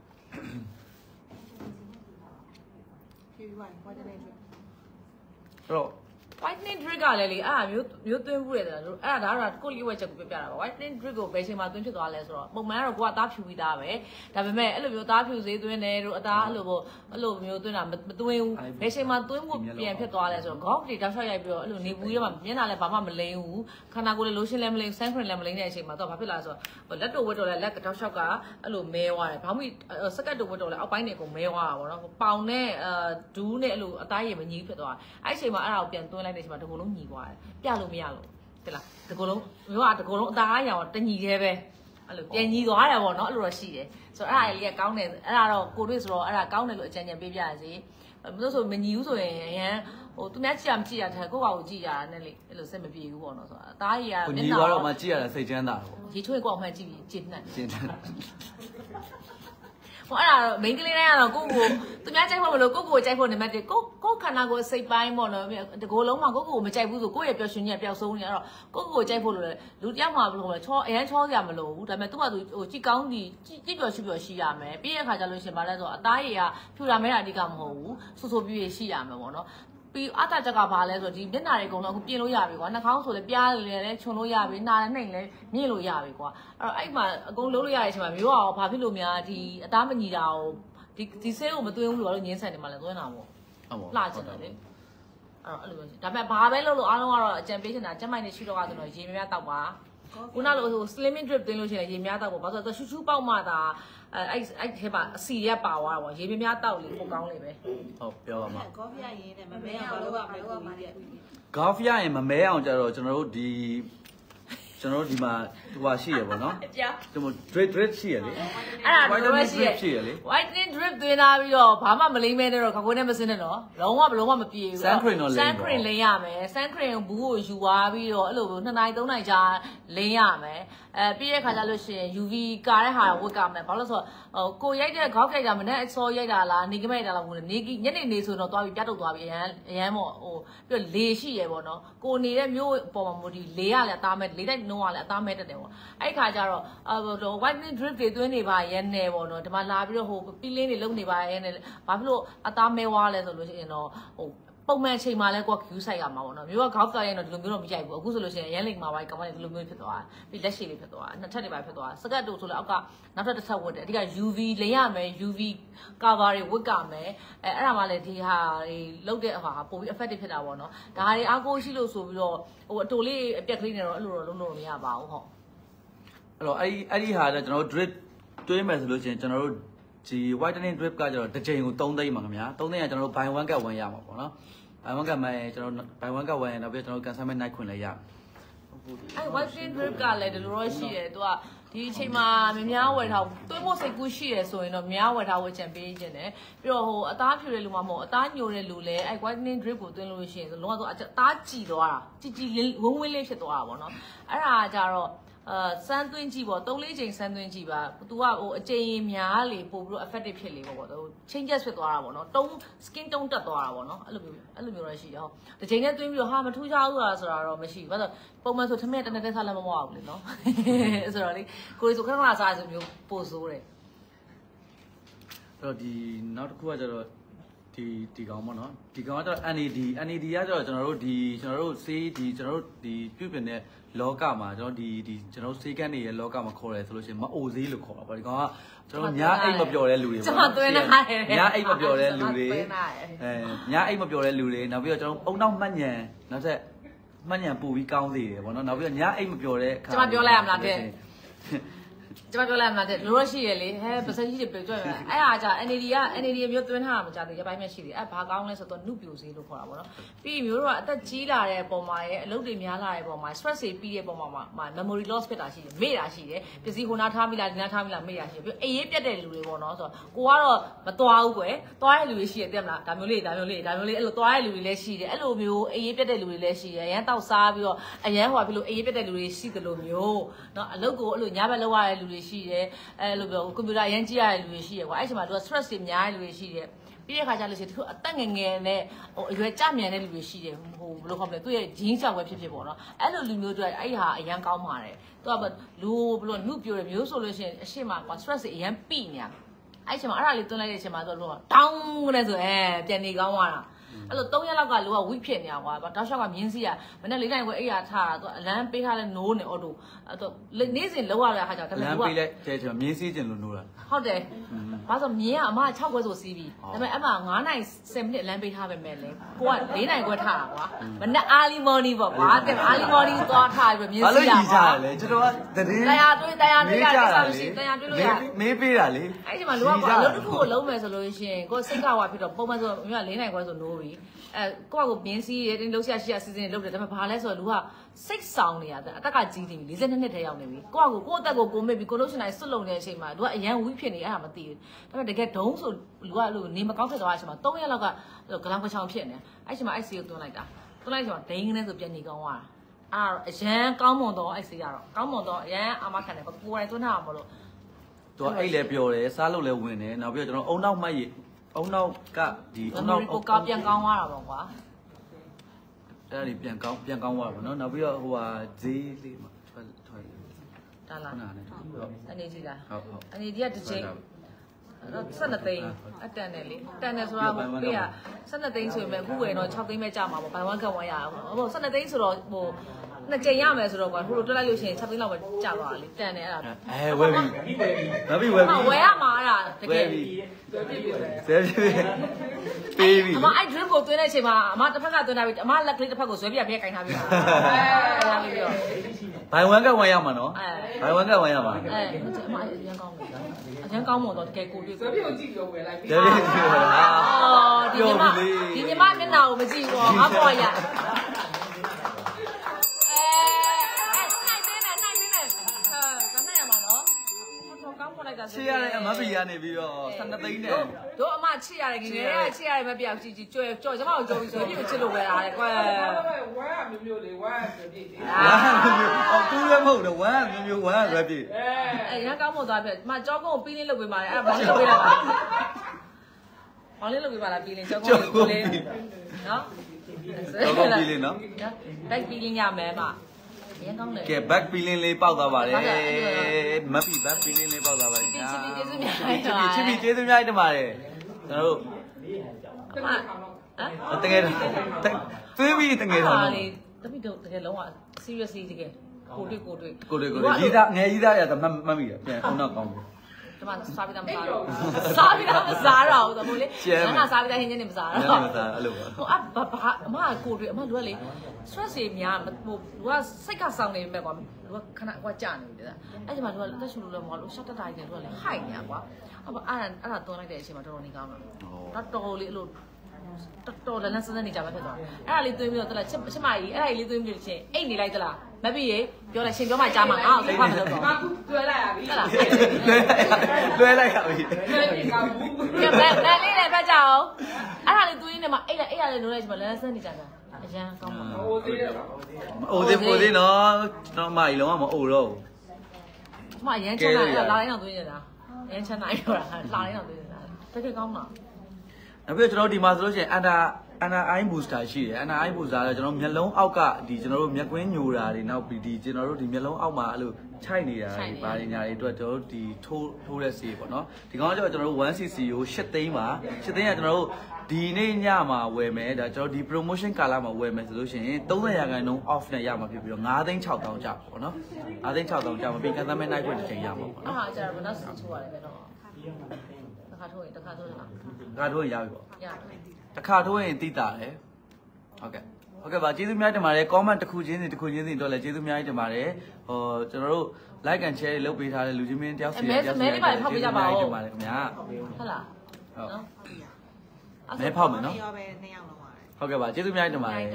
ဖြူပါဘာတဲ့လဲဆိုတော့ whitening drip ကလည်းလေအဲ့ဒါမျိုးမျိုးသွင်းမှုရတယ်လို့အဲ့ဒါဒါကတော့ကိုလေးဝက်ချက်ကိုပြပြတာပါ whitening drip ကိုဘယ်ချိန်မှသွင်းဖြစ်သွားလဲဆိုတော့ပုံမှန်ကတော့ကိုကအသားဖြူပြီးသားပဲဒါပေမဲ့အဲ့လိုမျိုးအသားဖြူစေးသွင်းတယ်တို့အသားအဲ့လိုပေါ့အဲ့လိုမျိုးသွင်းတာမသွင်းဘူးဘယ်ချိန်မှသွင်းဖို့ပြန်ဖြစ်သွားလဲဆိုတော့ခေါင်းတွေတောက်လျှောက်ရိုက်ပြီးတော့အဲ့လိုနေဘူးထဲမှာမျက်နှာလည်းဘာမှမလိမ့်ဘူးခန္ဓာကိုယ်လည်း lotion လည်းမလိမ့် sun cream လည်းမလိမ့်တဲ့အချိန်မှာတော့ဘာဖြစ်လာဆိုတော့လက်တော်ဝက်တော်လည်းလက်တောက်လျှောက်ကအဲ့လိုမဲသွားတယ်ဘာမှစကတ်တော်ဝက်တော်လည်းအောက်ပိုင်းတွေကုန်မဲသွားတာပေါ့နော်ပေါင်နဲ့အာဒူးနဲ့အဲ့လိုအသားရည်မညီဖြစ်သွားအဲ့အချိန်မှာအဲ့ဒါကိုပြန်သွင်းလိုက်တဲ့အချိန်မှာတကူလုံးညီသွားတယ်ပြလို့မရလို့တဲ့လားတကူလုံးမျိုးကတကူလုံးအသားအရောင်တညီသေးပဲအဲ့လိုပြန်ညီသွားတယ်ပေါ့နော်အဲ့လိုတော့ရှိတယ်ဆိုတော့အဲ့ဒါလေးကကောင်းတယ်အဲ့ဒါတော့ကိုတွေ့ဆိုတော့အဲ့ဒါကောင်းတယ်လို့အကြံဉာဏ်ပေးပြရစီမလို့ဆိုမညီဘူးဆိုရင်အရန်ဟိုသူများကြည့်ရမကြည့်ရတဲ့ကိုယ့်ဘာကိုကြည့်ရတာနဲ့လေအဲ့လိုစိတ်မပြေဘူးပေါ့နော်ဆိုတော့အသားကြီးကမျက်နှာကိုညီသွားတော့မှကြည့်ရတာစိတ်ချမ်းသာတယ်ရေချွေးကိုအောင်မှကြည့်ပြီးကျင့်နှံ့ကျင့်နှံ့ဟိုအဲ့ဒါမိန်းကလေးတိုင်းကတော့ကိုကိုသူများကြိုက်ဖို့မလို့ကိုကိုကြိုက်ဖို့နေမှတည်းကိုကိုခန္ဓာကိုယ်စိတ်ပိုင်းပေါ့နော်တကိုယ်လုံးမှာကိုကိုမကြိုက်ဘူးဆိုကိုရဲ့ပျော်ရွှင်ခြင်းပျောက်ဆုံးနေအဲ့တော့ကိုကိုကြိုက်ဖို့လို့လေလူတယောက်မှဘယ်လိုလဲချောအရန်ချောစရာမလိုဘူးဒါပေမဲ့သူ့ကသူဟိုကြည်ကောင်းကြီးကြည်ပျော်ရှိပျော်ရှိရမယ်ပြီးတဲ့အခါကျလို့ရှင်ဗာလဲဆိုအသားရည်ကဖြူလာမဲတာအဓိကမဟုတ်ဘူးဆူဆူပြည့်ပြည့်ရှိရမယ်ပေါ့နော်ပြီးအတားချက်ကဘာလဲဆိုတော့ဒီမျက်နှာတွေအကုန်လုံးအခုပြင်လို့ရပြီကွာနှာခေါင်းဆိုလည်းပြားလည်းလည်းခြုံလို့ရပြီနှာလည်းနှိမ်လည်းမြင့်လို့ရပြီကွာအဲ့တော့အဲ့မှာအကုန်လုံးလို့ရတဲ့အချိန်မှာမျိုးကဘာဖြစ်လို့များဒီအသားမညီတာကိုဒီဒီဆေးကိုမသွင်းဘူးလို့တော့ညင်းဆန်နေမှလည်းသွင်းတာပေါ့ဟုတ်ပါလှချင်တယ်လေအဲ့တော့အဲ့လိုပဲဒါပေမဲ့ဘာပဲလုပ်လို့အားလုံးကတော့အကြံပေးချင်တာကျမနေရှိတော့ဆိုတော့ရေများများတောက်ပါခုနလိုဟို slimming drip တင်လို့ရှိရင်ရေများတောက်ပေါ့ဘာလို့လဲဆိုတော့ရှူရှူပေါက်မှသာအဲ့အဲ့ထဲမှာအစီရက်ပါသွားတာပေါ့ရေများများတောက်လေပိုကောင်းလေပဲဟုတ်ပြောပါမှာကော်ဖီရရင်နဲ့မမဲအောင်လုပ်ရမယ်လို့ပါလေကော်ဖီရရင်မမဲအောင်ကြတော့ကျွန်တော်တို့ဒီကျွန်တော်တို့ဒီမှာဟိုဟာရှိရပေါ့နော်ကျွန်တော် drip drip ရှိရလေအဲ့ဒါတော့ရှိရရှိရလေ whitening drip သွင်းလာပြီးတော့ဘာမှမလိမ့်မဲနဲ့တော့ခကိုနဲ့မစင်းနဲ့တော့လုံးဝဘလုံးဝမပြေဘူး sun cream တော့လိမ့် sun cream လိမ့်ရမယ် sun cream ဘူးကိုယူသွားပြီးတော့အဲ့လိုနှစ်နာရီသုံးနာရီကြာလိမ့်ရမယ်အဲပြီးတဲ့ခါကျလို့ရှိရင် U V ကာတဲ့ဟာဝတ်ကမယ်ဘာလို့ဆိုတော့ဟိုကိုရိုက်တဲ့ခေါက်ကြိုက်တာမနဲ့အစောရိုက်တာလားနေကမဲ့ရိုက်တာလားဘူးနေညနေနေဆိုတော့သွားပြီးပြတ်တုတ်သွားပြီးအရန်အရန်ပေါ့ဟိုပြီးတော့လေရှိရပေါ့နော်ကိုနေတဲ့မျိုးပေါ်မှာမို့ဒီလေရလည်းအသားမဲ့လေတိုက်နှုံးရလည်းအသားမဲ့တက်တယ်ပေါ့အဲ့ခါကျတော့ဟို whitening drip တွေသွင်းနေပါရဲနေပေါ့နော်ဒီမှာလာပြီးတော့ဟိုပီလင်းတွေလုံနေပါရဲနေဘာဖြစ်လို့အသားမဲဝါလဲဆိုလို့ရှိရင်တော့ဟိုပုံမှန်ချိန်မှာလဲကိုက queue ဆိုင်ရမှာပေါ့နော်မျိုးကခေါက်ကြရင်တော့ဒီလိုမျိုးတော့မကြိုက်ဘူးအခုဆိုလို့ရှိရင်ရန်လိမ်မှာပါကောင်မလေးဒီလိုမျိုးဖြစ်သွားတယ်ပြီးလက်ရှိလေးဖြစ်သွားတယ်နှစ်ထပ်တွေပါဖြစ်သွားတယ်စကတ်တို့ဆိုလဲအောက်ကနောက်ထပ်တစ်ထပ်ဝတ်တယ်အဓိက U V လိမ့်ရမယ် U V cover တွေဝတ်ကမယ်အဲအဲ့ဒါမှလည်းဒီဟာတွေလုတ်တဲ့ဟာပိုပြီး effective ဖြစ်တာပေါ့နော်ဒါတွေအားကိုးရှိလို့ဆိုပြီးတော့ဟိုအတူလေးအပြက်ကလေးနဲ့တော့အဲ့လိုတော့လုံးလို့မရပါဘူးဟုတ်အဲ့တော့အဲ့ဒီအဲ့ဒီဟာလည်းကျွန်တော်တို့ drip တွေးမယ်ဆိုလို့ရှိရင်ကျွန်တော်တို့ဒီ whitening drip ကကျတော့တစ်ချိန်ကိုသုံးသိန်းပါခင်ဗျာသုံးသိန်းကကျွန်တော်တို့ buy one get one ရမှာပေါ့နော် buy one get one ကျွန်တော် buy one get one ရနောက်ပြီးကျွန်တော် consignment night ခွင့်လည်းရအဲ whitening drip ကလည်းဒီလိုတော့ရှိတယ်သူကဒီအချိန်မှာများဝယ်ထားသွေးမို့စိတ်ကူးရှိရဆိုရင်တော့များဝယ်ထားဝယ်ချန်ပေးခြင်းတယ်ပြီးတော့ဟိုအသားဖြူတဲ့လူမှမဟုတ်အသားညိုတဲ့လူလည်းအဲ whitening drip ကိုသွင်းလို့ရှိရင်လုံးဝဆိုအသားကြည်သွားတာကြည်ကြည်ဝင်းဝင်းလေးဖြစ်သွားတာပေါ့နော်အဲ့ဒါကြတော့အာစမ်းသွင်းကြည့်ပေါ့သုံးလေးချိန်စမ်းသွင်းကြည့်ပါသူကဟိုအချိန်များလေပို့ပြီးတော့ effective ဖြစ်လေပေါ့ပေါ့သူ changes ဖြစ်သွားတာပေါ့နော်တုံး skin tone တက်သွားတာပေါ့နော်အဲ့လိုမျိုးအဲ့လိုမျိုးတော့ရှိတယ်ဟုတ်တစ်ချိန်နဲ့သွင်းပြီးတော့ဟာမထူးခြားဘူးလားဆိုတာတော့မရှိဘူးဘာလို့ပုံမှန်ဆိုထမင်းတနေ့တက်စားလည်းမမဟုတ်ဘူးလေနော်ဆိုတော့လေကိုယ်ဆိုခဏခဏစားဆိုမျိုးပို့ဆိုးတယ်အဲ့တော့ဒီနောက်တစ်ခုကကျတော့ဒီဒီကောင်ပေါ့နော်ဒီကောင်ကတော့ N A D N A D ကကျတော့ကျွန်တော်တို့ဒီကျွန်တော်တို့စေးဒီကျွန်တော်တို့ဒီပြုပြင်တဲ့လောကမှာကျွန်တော်ဒီဒီကျွန်တော်စေးကန်းတွေရဲ့လောကမှာခေါ်တယ်ဆိုလို့ရှိရင်မအိုစေးလို့ခေါ်တာပေါ့ဒီကောင်ကကျွန်တော်ညာအိတ်မပျော်တဲ့လူတွေပေါ့ကျွန်တော်သွင်းထားတယ်ညာအိတ်မပျော်တဲ့လူတွေအဲညာအိတ်မပျော်တဲ့လူတွေနောက်ပြီးတော့ကျွန်တော်အုံနောက်မှတ်ညံနောက်ထပ်မှတ်ညံပူပြီးကောင်းသေးတယ်ပေါ့နော်နောက်ပြီးတော့ညာအိတ်မပျော်တဲ့အခါကျွန်မပြောလိုက်ရမလားတဲ့ကျွန်မပြောလိုက်မှတဲ့လိုရရှိရလေဟဲပစကြီးတွေပြောကြရအဲ့အားကြ N A D က N A D မျိုးသွင်းထားတာမကြသေးရပိုင်းမဲ့ရှိတယ်အဲ့ဘာကောင်းလဲဆိုတော့နုပြိုစေးလို့ခေါ်တာပေါ့နော်ပြီးမျိုးတို့ကအသက်ကြီးလာတဲ့ပုံမှာရဲ့အလုပ်တွေများလာတဲ့ပုံမှာ stress တွေပြီးတဲ့ပုံမှာ memory loss ဖြစ်တာရှိတယ်မေ့တာရှိတယ်ပစ္စည်းဟိုနာထားမိလားဒီနာထားမိလားမေ့တာရှိတယ်ပြီးအေးအေးပြတ်တဲ့လူတွေပေါ့နော်ဆိုတော့ကိုကတော့မသွားဘူးကွယ်သွားတဲ့လူတွေရှိတယ်တဲ့မလားဒါမျိုးလေးဒါမျိုးလေးဒါမျိုးလေးအဲ့လိုသွားတဲ့လူတွေလည်းရှိတယ်အဲ့လိုမျိုးအေးအေးပြတ်တဲ့လူတွေလည်းရှိတယ်အရန်တောက်စားပြီးတော့အရန်ဟိုပြီးလို့အေးအေးပြတ်တဲ့လူတွေရှိတယ်လို့မျိုးနော်အလုပ်ကိုအဲ့လိုညဘက်လောက်ရတဲ့လူတွေရှိတယ်အဲ့လိုပြောကွန်ပျူတာအရင်ကြည့်ရတဲ့လူတွေရှိတယ်ကွာအဲ့ချိန်မှာသူက stress တွေများတဲ့လူတွေရှိတယ်ပြီးတဲ့ခါကျလို့ရှိရင်သူအသက်ငယ်ငယ်နဲ့ဟိုအရွယ်ကြမြန်တဲ့လူတွေရှိတယ်ဟိုဘယ်လိုခေါ်မလဲသူရဲ့ဂျင်းချောက်ပဲဖြစ်ဖြစ်ပေါ့နော်အဲ့လိုလူမျိုးတွေအဲ့ဟာအရန်ကောင်းပါတယ်သူကလူဘယ်လိုနှုတ်ပြတယ်မျိုးဆိုလို့ရှိရင်အရှိမကွာ stress တွေအရန်ပိနေတာအဲ့ချိန်မှာအဲ့ဒါလေးသွင်းလိုက်တဲ့အချိန်မှာသူကတောင်းနေဆိုအဲပြန်နေကောင်းသွားတာအဲ့လိုသုံးရက်လောက်ကလူကဝိဖြစ်နေတာကွာတောက်လျှောက်ကမြင်းစီးရမနေ့လေးတိုင်းဝဲအိယာထားတာသူအလန်းပေးထားလဲနိုးနေအော်တိုအဲ့တော့နေ့စဉ်လောက်ရတဲ့အခါကျတော့လမ်းပေးလိုက်တဲ့ချိန်မြင်းစီးကျင်လို့နိုးတာဟုတ်တယ်ဘာလို့မြင်းကအမ၆ခွဲဆိုစီးပြီဒါပေမဲ့အမငါးနိုင်ဆယ်မိနစ်လမ်းပေးထားပဲမဲ့လေကိုကလေးနိုင်ခွဲထားတာကွာမနေ့အာလီမော်နီပေါ့ကွာတဲ့အာလီမော်နီသွားထားပြီးမြင်းစီးရပါဘာလို့ကြီးကြလဲကျွန်တော်ကတည်င်းတရားတွေးတရားတွေးရတာမရှိတရားတွေးလို့ရမေးပေးတာလေအဲ့ဒီမှာလူကအလုပ်တစ်ခုကိုလုံးမယ်ဆိုလို့ရှိရင်ကိုစိတ်ကဝါဖြစ်တော့ပုံမှန်ဆိုမြင်းကလေးနိုင်ခွဲဆိုနိုးပြီအဲကိုကကိုမြင်းစီးရတင်းလုံးရှာရှိရစီစဉ်လုပ်တယ်ဒါပေမဲ့ဘာလဲဆိုတော့လူကစိတ်ဆောင်နေရတယ်အသက်ကကြီးနေပြီ၄၂နှစ်ထဲရောက်နေပြီကိုကကိုကိုအသက်ကိုကိုမစ်ပြီကိုလို့ရှင်တိုင်းစွတ်လုံနေတဲ့အချိန်မှာလူကအရန်ဝီးဖြစ်နေအဲ့ဒါမသိဘူးဒါပေမဲ့တကယ်ဒုံးဆိုလူကလို့နေမကောင်းဖြစ်သွားတဲ့အချိန်မှာ၃ရက်လောက်ကဂလောင်ကချောင်ဖြစ်နေအဲ့ချိန်မှာအဲ့စီကိုသွင်းလိုက်တာသွင်းလိုက်ချိန်မှာဒိန်းကနေဆိုပြန်နေကောင်းသွားတာအဲ့အရန်ကောင်းမွန်တော့အဲ့စီရတော့ကောင်းမွန်တော့အရန်အာမခံတယ်ကိုယ်တိုင်သွင်းထားမှာမလို့သူကအဲ့လည်းပြောတယ်စားလို့လည်းဝင်တယ်နောက်ပြီးတော့ကျွန်တော်အုံနောက်မှတ်ရအုံနောက်ကဒီအုံနောက်ကိုကောင်းပြန်ကောင်းသွားတာပေါ့ကွာအဲ့ဒါပြန်ကောင်းပြန်ကောင်းသွားပါတော့နောက်ပြီးတော့ဟိုဟာဈေးလေးမှာထွက်ထွက်ဒါလားအနေကြီးလားဟုတ်ဟုတ်အနေကြီးကတစ်ချိန်ဆက်နှစ်သိန်းအတန်နဲ့လေတန်တယ်ဆိုတာဟိုပေးရဆက်နှစ်သိန်းဆိုရင်အခုဝယ်တော့၆သိန်းပဲကြာမှာပေါ့ဘိုင်ဝမ်ကဝယ်ရအောင်ဟိုဆက်နှစ်သိန်းဆိုတော့ဟိုနှစ်ကြိမ်ရမယ်ဆိုတော့ကွာဟိုလိုတွက်လိုက်လို့ရှိရင်၆သိန်းလောက်ပဲကြာသွားတာလေတန်တယ်အဲ့ဒါအဲဝယ်ပြီနောက်ပြီးဝယ်ပြီဝယ်ရမှာအဲ့ဒါတကယ်ဆယ်ပြီပေးပြီအမအဲ့ drip ကိုသွင်းတဲ့အချိန်မှာအမတစ်ဖက်ကသွင်းထားပြီးအမလက်ကလေးတစ်ဖက်ကိုဇွဲပြပြကင်ထားပြီးတာအဲဒါလေးပြောဘိုင်ဝမ်ကဝယ်ရမှာနော်ဘိုင်ဝမ်ကဝယ်ရမှာအဲအမအရင်ကောင်းတယ်အရင်ကောင်းမို့တော့တကယ်ကိုတွေ့ဇွဲပြကိုကြည့်ပြီးဝယ်လိုက်ပြီဇွဲပြကြည့်ပါလားအော်ဒီညီမဒီညီမမျက်နှာကိုမကြည့်ဘူးငါပေါ်ရချစ်ရတဲ့အမဘီကနေပြီးတော့ဆယ်နှစ်သိန်းနဲ့တို့အမချစ်ရတယ်ငငယ်ရချစ်ရတယ်မပြောက်ကြည့်ကြည့်ကြွယ်ကြော်ကျမကိုကြော်ပြီးဆိုပြီးချစ်လို့ပဲလားကွယ်ဝမ်းအမျိုးမျိုးလေးဝမ်းပြည့်ပြည့်ဝမ်းမျိုးမျိုးအော်တူးလည်းမဟုတ်တော့ဝမ်းမျိုးမျိုးဝမ်းရွယ်ပြည့်အဲရန်ကောင်းမွန်သွားပြမကြောကုန်းကိုပြီးလေးလုပ်ပေးပါလေအဲ့ဘာလေးလုပ်ပေးလိုက်ပါဘာလေးလုပ်ပေးပါလားပြီးလေးကြောကုန်းကိုလေးနော်ကြောကုန်းပြီးလေးနော်တိုက်ပြီးလေးညမယ်မှာရန်ကောင်းတယ်ကဲ back peeling လေးပေါက်သွားပါတယ်မပီ back peeling လေးပေါက်သွားပါတယ်ချစ်ပြီးကျေးဇူးများချစ်ပြီးချစ်ပြီးကျေးဇူးများတင်ပါတယ်ကျွန်တော်တို့ဟမ်တကယ်သွေးပြီးတကယ်တော့လေတပိတော့တကယ်လုံးဝ seriously တကယ်ကိုတွေ့ကိုတွေ့ကိုတွေ့ကိုတွေ့ရီးသားငယ်ရီးသားရတော့မှတ်မှတ်မိတယ်ပြန်အောင်တော့ကောင်းတယ်တဒီမှာစားပြီးသားမစားတော့စားပြီးသားမစားတော့ဘူးဆိုမို့လေငါစားပြီးသားဟင်းချင်းနေမစားတော့ဟိုအဘာအမကိုတွေအမလူကလေ stress တွေများဟိုလူကစိတ်ကစောင်းနေမဲ့ကွာလူကခဏကွာကြာနေပြီတဲ့အဲ့ဒီမှာလူကတက်ရှူလို့လည်းမဟုတ်လို့ရှော့တက်တာကြီးတယ်လူကလေဟိုက်နေကွာအဲ့အဲ့အဲ့ဒါတွန်းလိုက်တဲ့အချိန်မှာတော်တော်နေကောင်းတာတော်တော်လေးအဲ့လိုတော်တော်လည်းစစနေကြမှာဖြစ်သွားအဲ့ဒါလေးသွင်းပြီးတော့တလားချစ်ချစ်မကြီးအဲ့ဒါလေးသွင်းပြီးလို့ချင်းအိတ်နေလိုက်တလားမပြီးရေပြောလိုက်ရှင်ပြောမှကြားမှာငါ့ကိုဖတ်မလို့တော့ငါကူလွယ်လိုက်ရပြီဟုတ်လားလွယ်လိုက်ရပြီလွယ်ပြီကောင်းဘူးကဲဘယ်ဘယ်လေးလည်းဖတ်ကြအောင်အဲ့ဒါလေးသွင်းနေမှာအိတ်လိုက်အိတ်ရလေးနိုးလိုက်ချင်မှာလည်းစနေကြတာအရန်ကောင်းပါဘူးအိုသေးတယ်အိုသေးပိုသေးနော်တော့မကြီးလုံးဝမအိုတော့ဘူးကျမအရန်ချမ်းသာလာတိုင်းတော့သွင်းနေတာအရန်ချမ်းသာပြောတာလာတိုင်းတော့သွင်းနေတာတကယ်ကောင်းလားနောက်ပြီးတော့ကျွန်တော်ဒီမှာဆိုလို့ရှိရင်အန်တာအန်တာအိုင်းဘူစတာရှိတယ်အန်တာအိုင်းဘူစတာကကျွန်တော်မျက်လုံးအောက်ကဒီကျွန်တော်တို့မျက်ကွင်းညိုတာတွေနောက်ပြီးဒီကျွန်တော်တို့ဒီမျက်လုံးအောက်မှာအဲ့လိုခြိုက်နေတာတွေပါနေညာတွေအတွက်ကျွန်တော်တို့ဒီထိုးထိုးတဲ့စီပေါ့နော်ဒီကောင်ကကျွန်တော်တို့ one cc ကို၈သိန်းပါ၈သိန်းကကျွန်တော်တို့ဒီနေ့ညမှာဝယ်မယ်ဒါကျွန်တော်ဒီ promotion ကာလမှာဝယ်မယ်ဆိုလို့ရှိရင်သုံးဆယ်ရာခိုင်နှုန်း off နဲ့ရမှာဖြစ်ပြီးတော့၅သိန်း၆သောင်းကျပေါ့နော်၅သိန်း၆သောင်းကျမှာပြီးကန်သမဲ night ခွင့်တစ်ချိန်ရမှာပေါ့နော်အားကျတော့ဘယ်တော့ထိုးရတယ်ပဲတော့တစ်ခါထိုးရင်တစ်ခါထိုးရလားတစ်ခါထိုးရင်ရပြီပေါ့ရတယ်တစ်ခါထိုးရင်တိတာတယ်ဟုတ်ကဲ့ဟုတ်ကဲ့ပါကျေးဇူးများတင်ပါတယ် comment တစ်ခုချင်းစီတစ်ခုချင်းစီတော့လည်းကျေးဇူးများတင်ပါတယ်ဟိုကျွန်တော်တို့ like and share လုပ်ပေးထားတဲ့လူချင်းမင်းတယောက်စီတယောက်စီမဲလေးပါဖောက်ပေးကြပါဦးတင်ပါတယ်ခင်ဗျာဟုတ်လားဟုတ်မဲဖောက်မယ်နော်ရောပဲနှစ်ယောက်လုံးပါတယ်ဟုတ်ကဲ့ပါကျေးဇူးများတင်ပါတယ်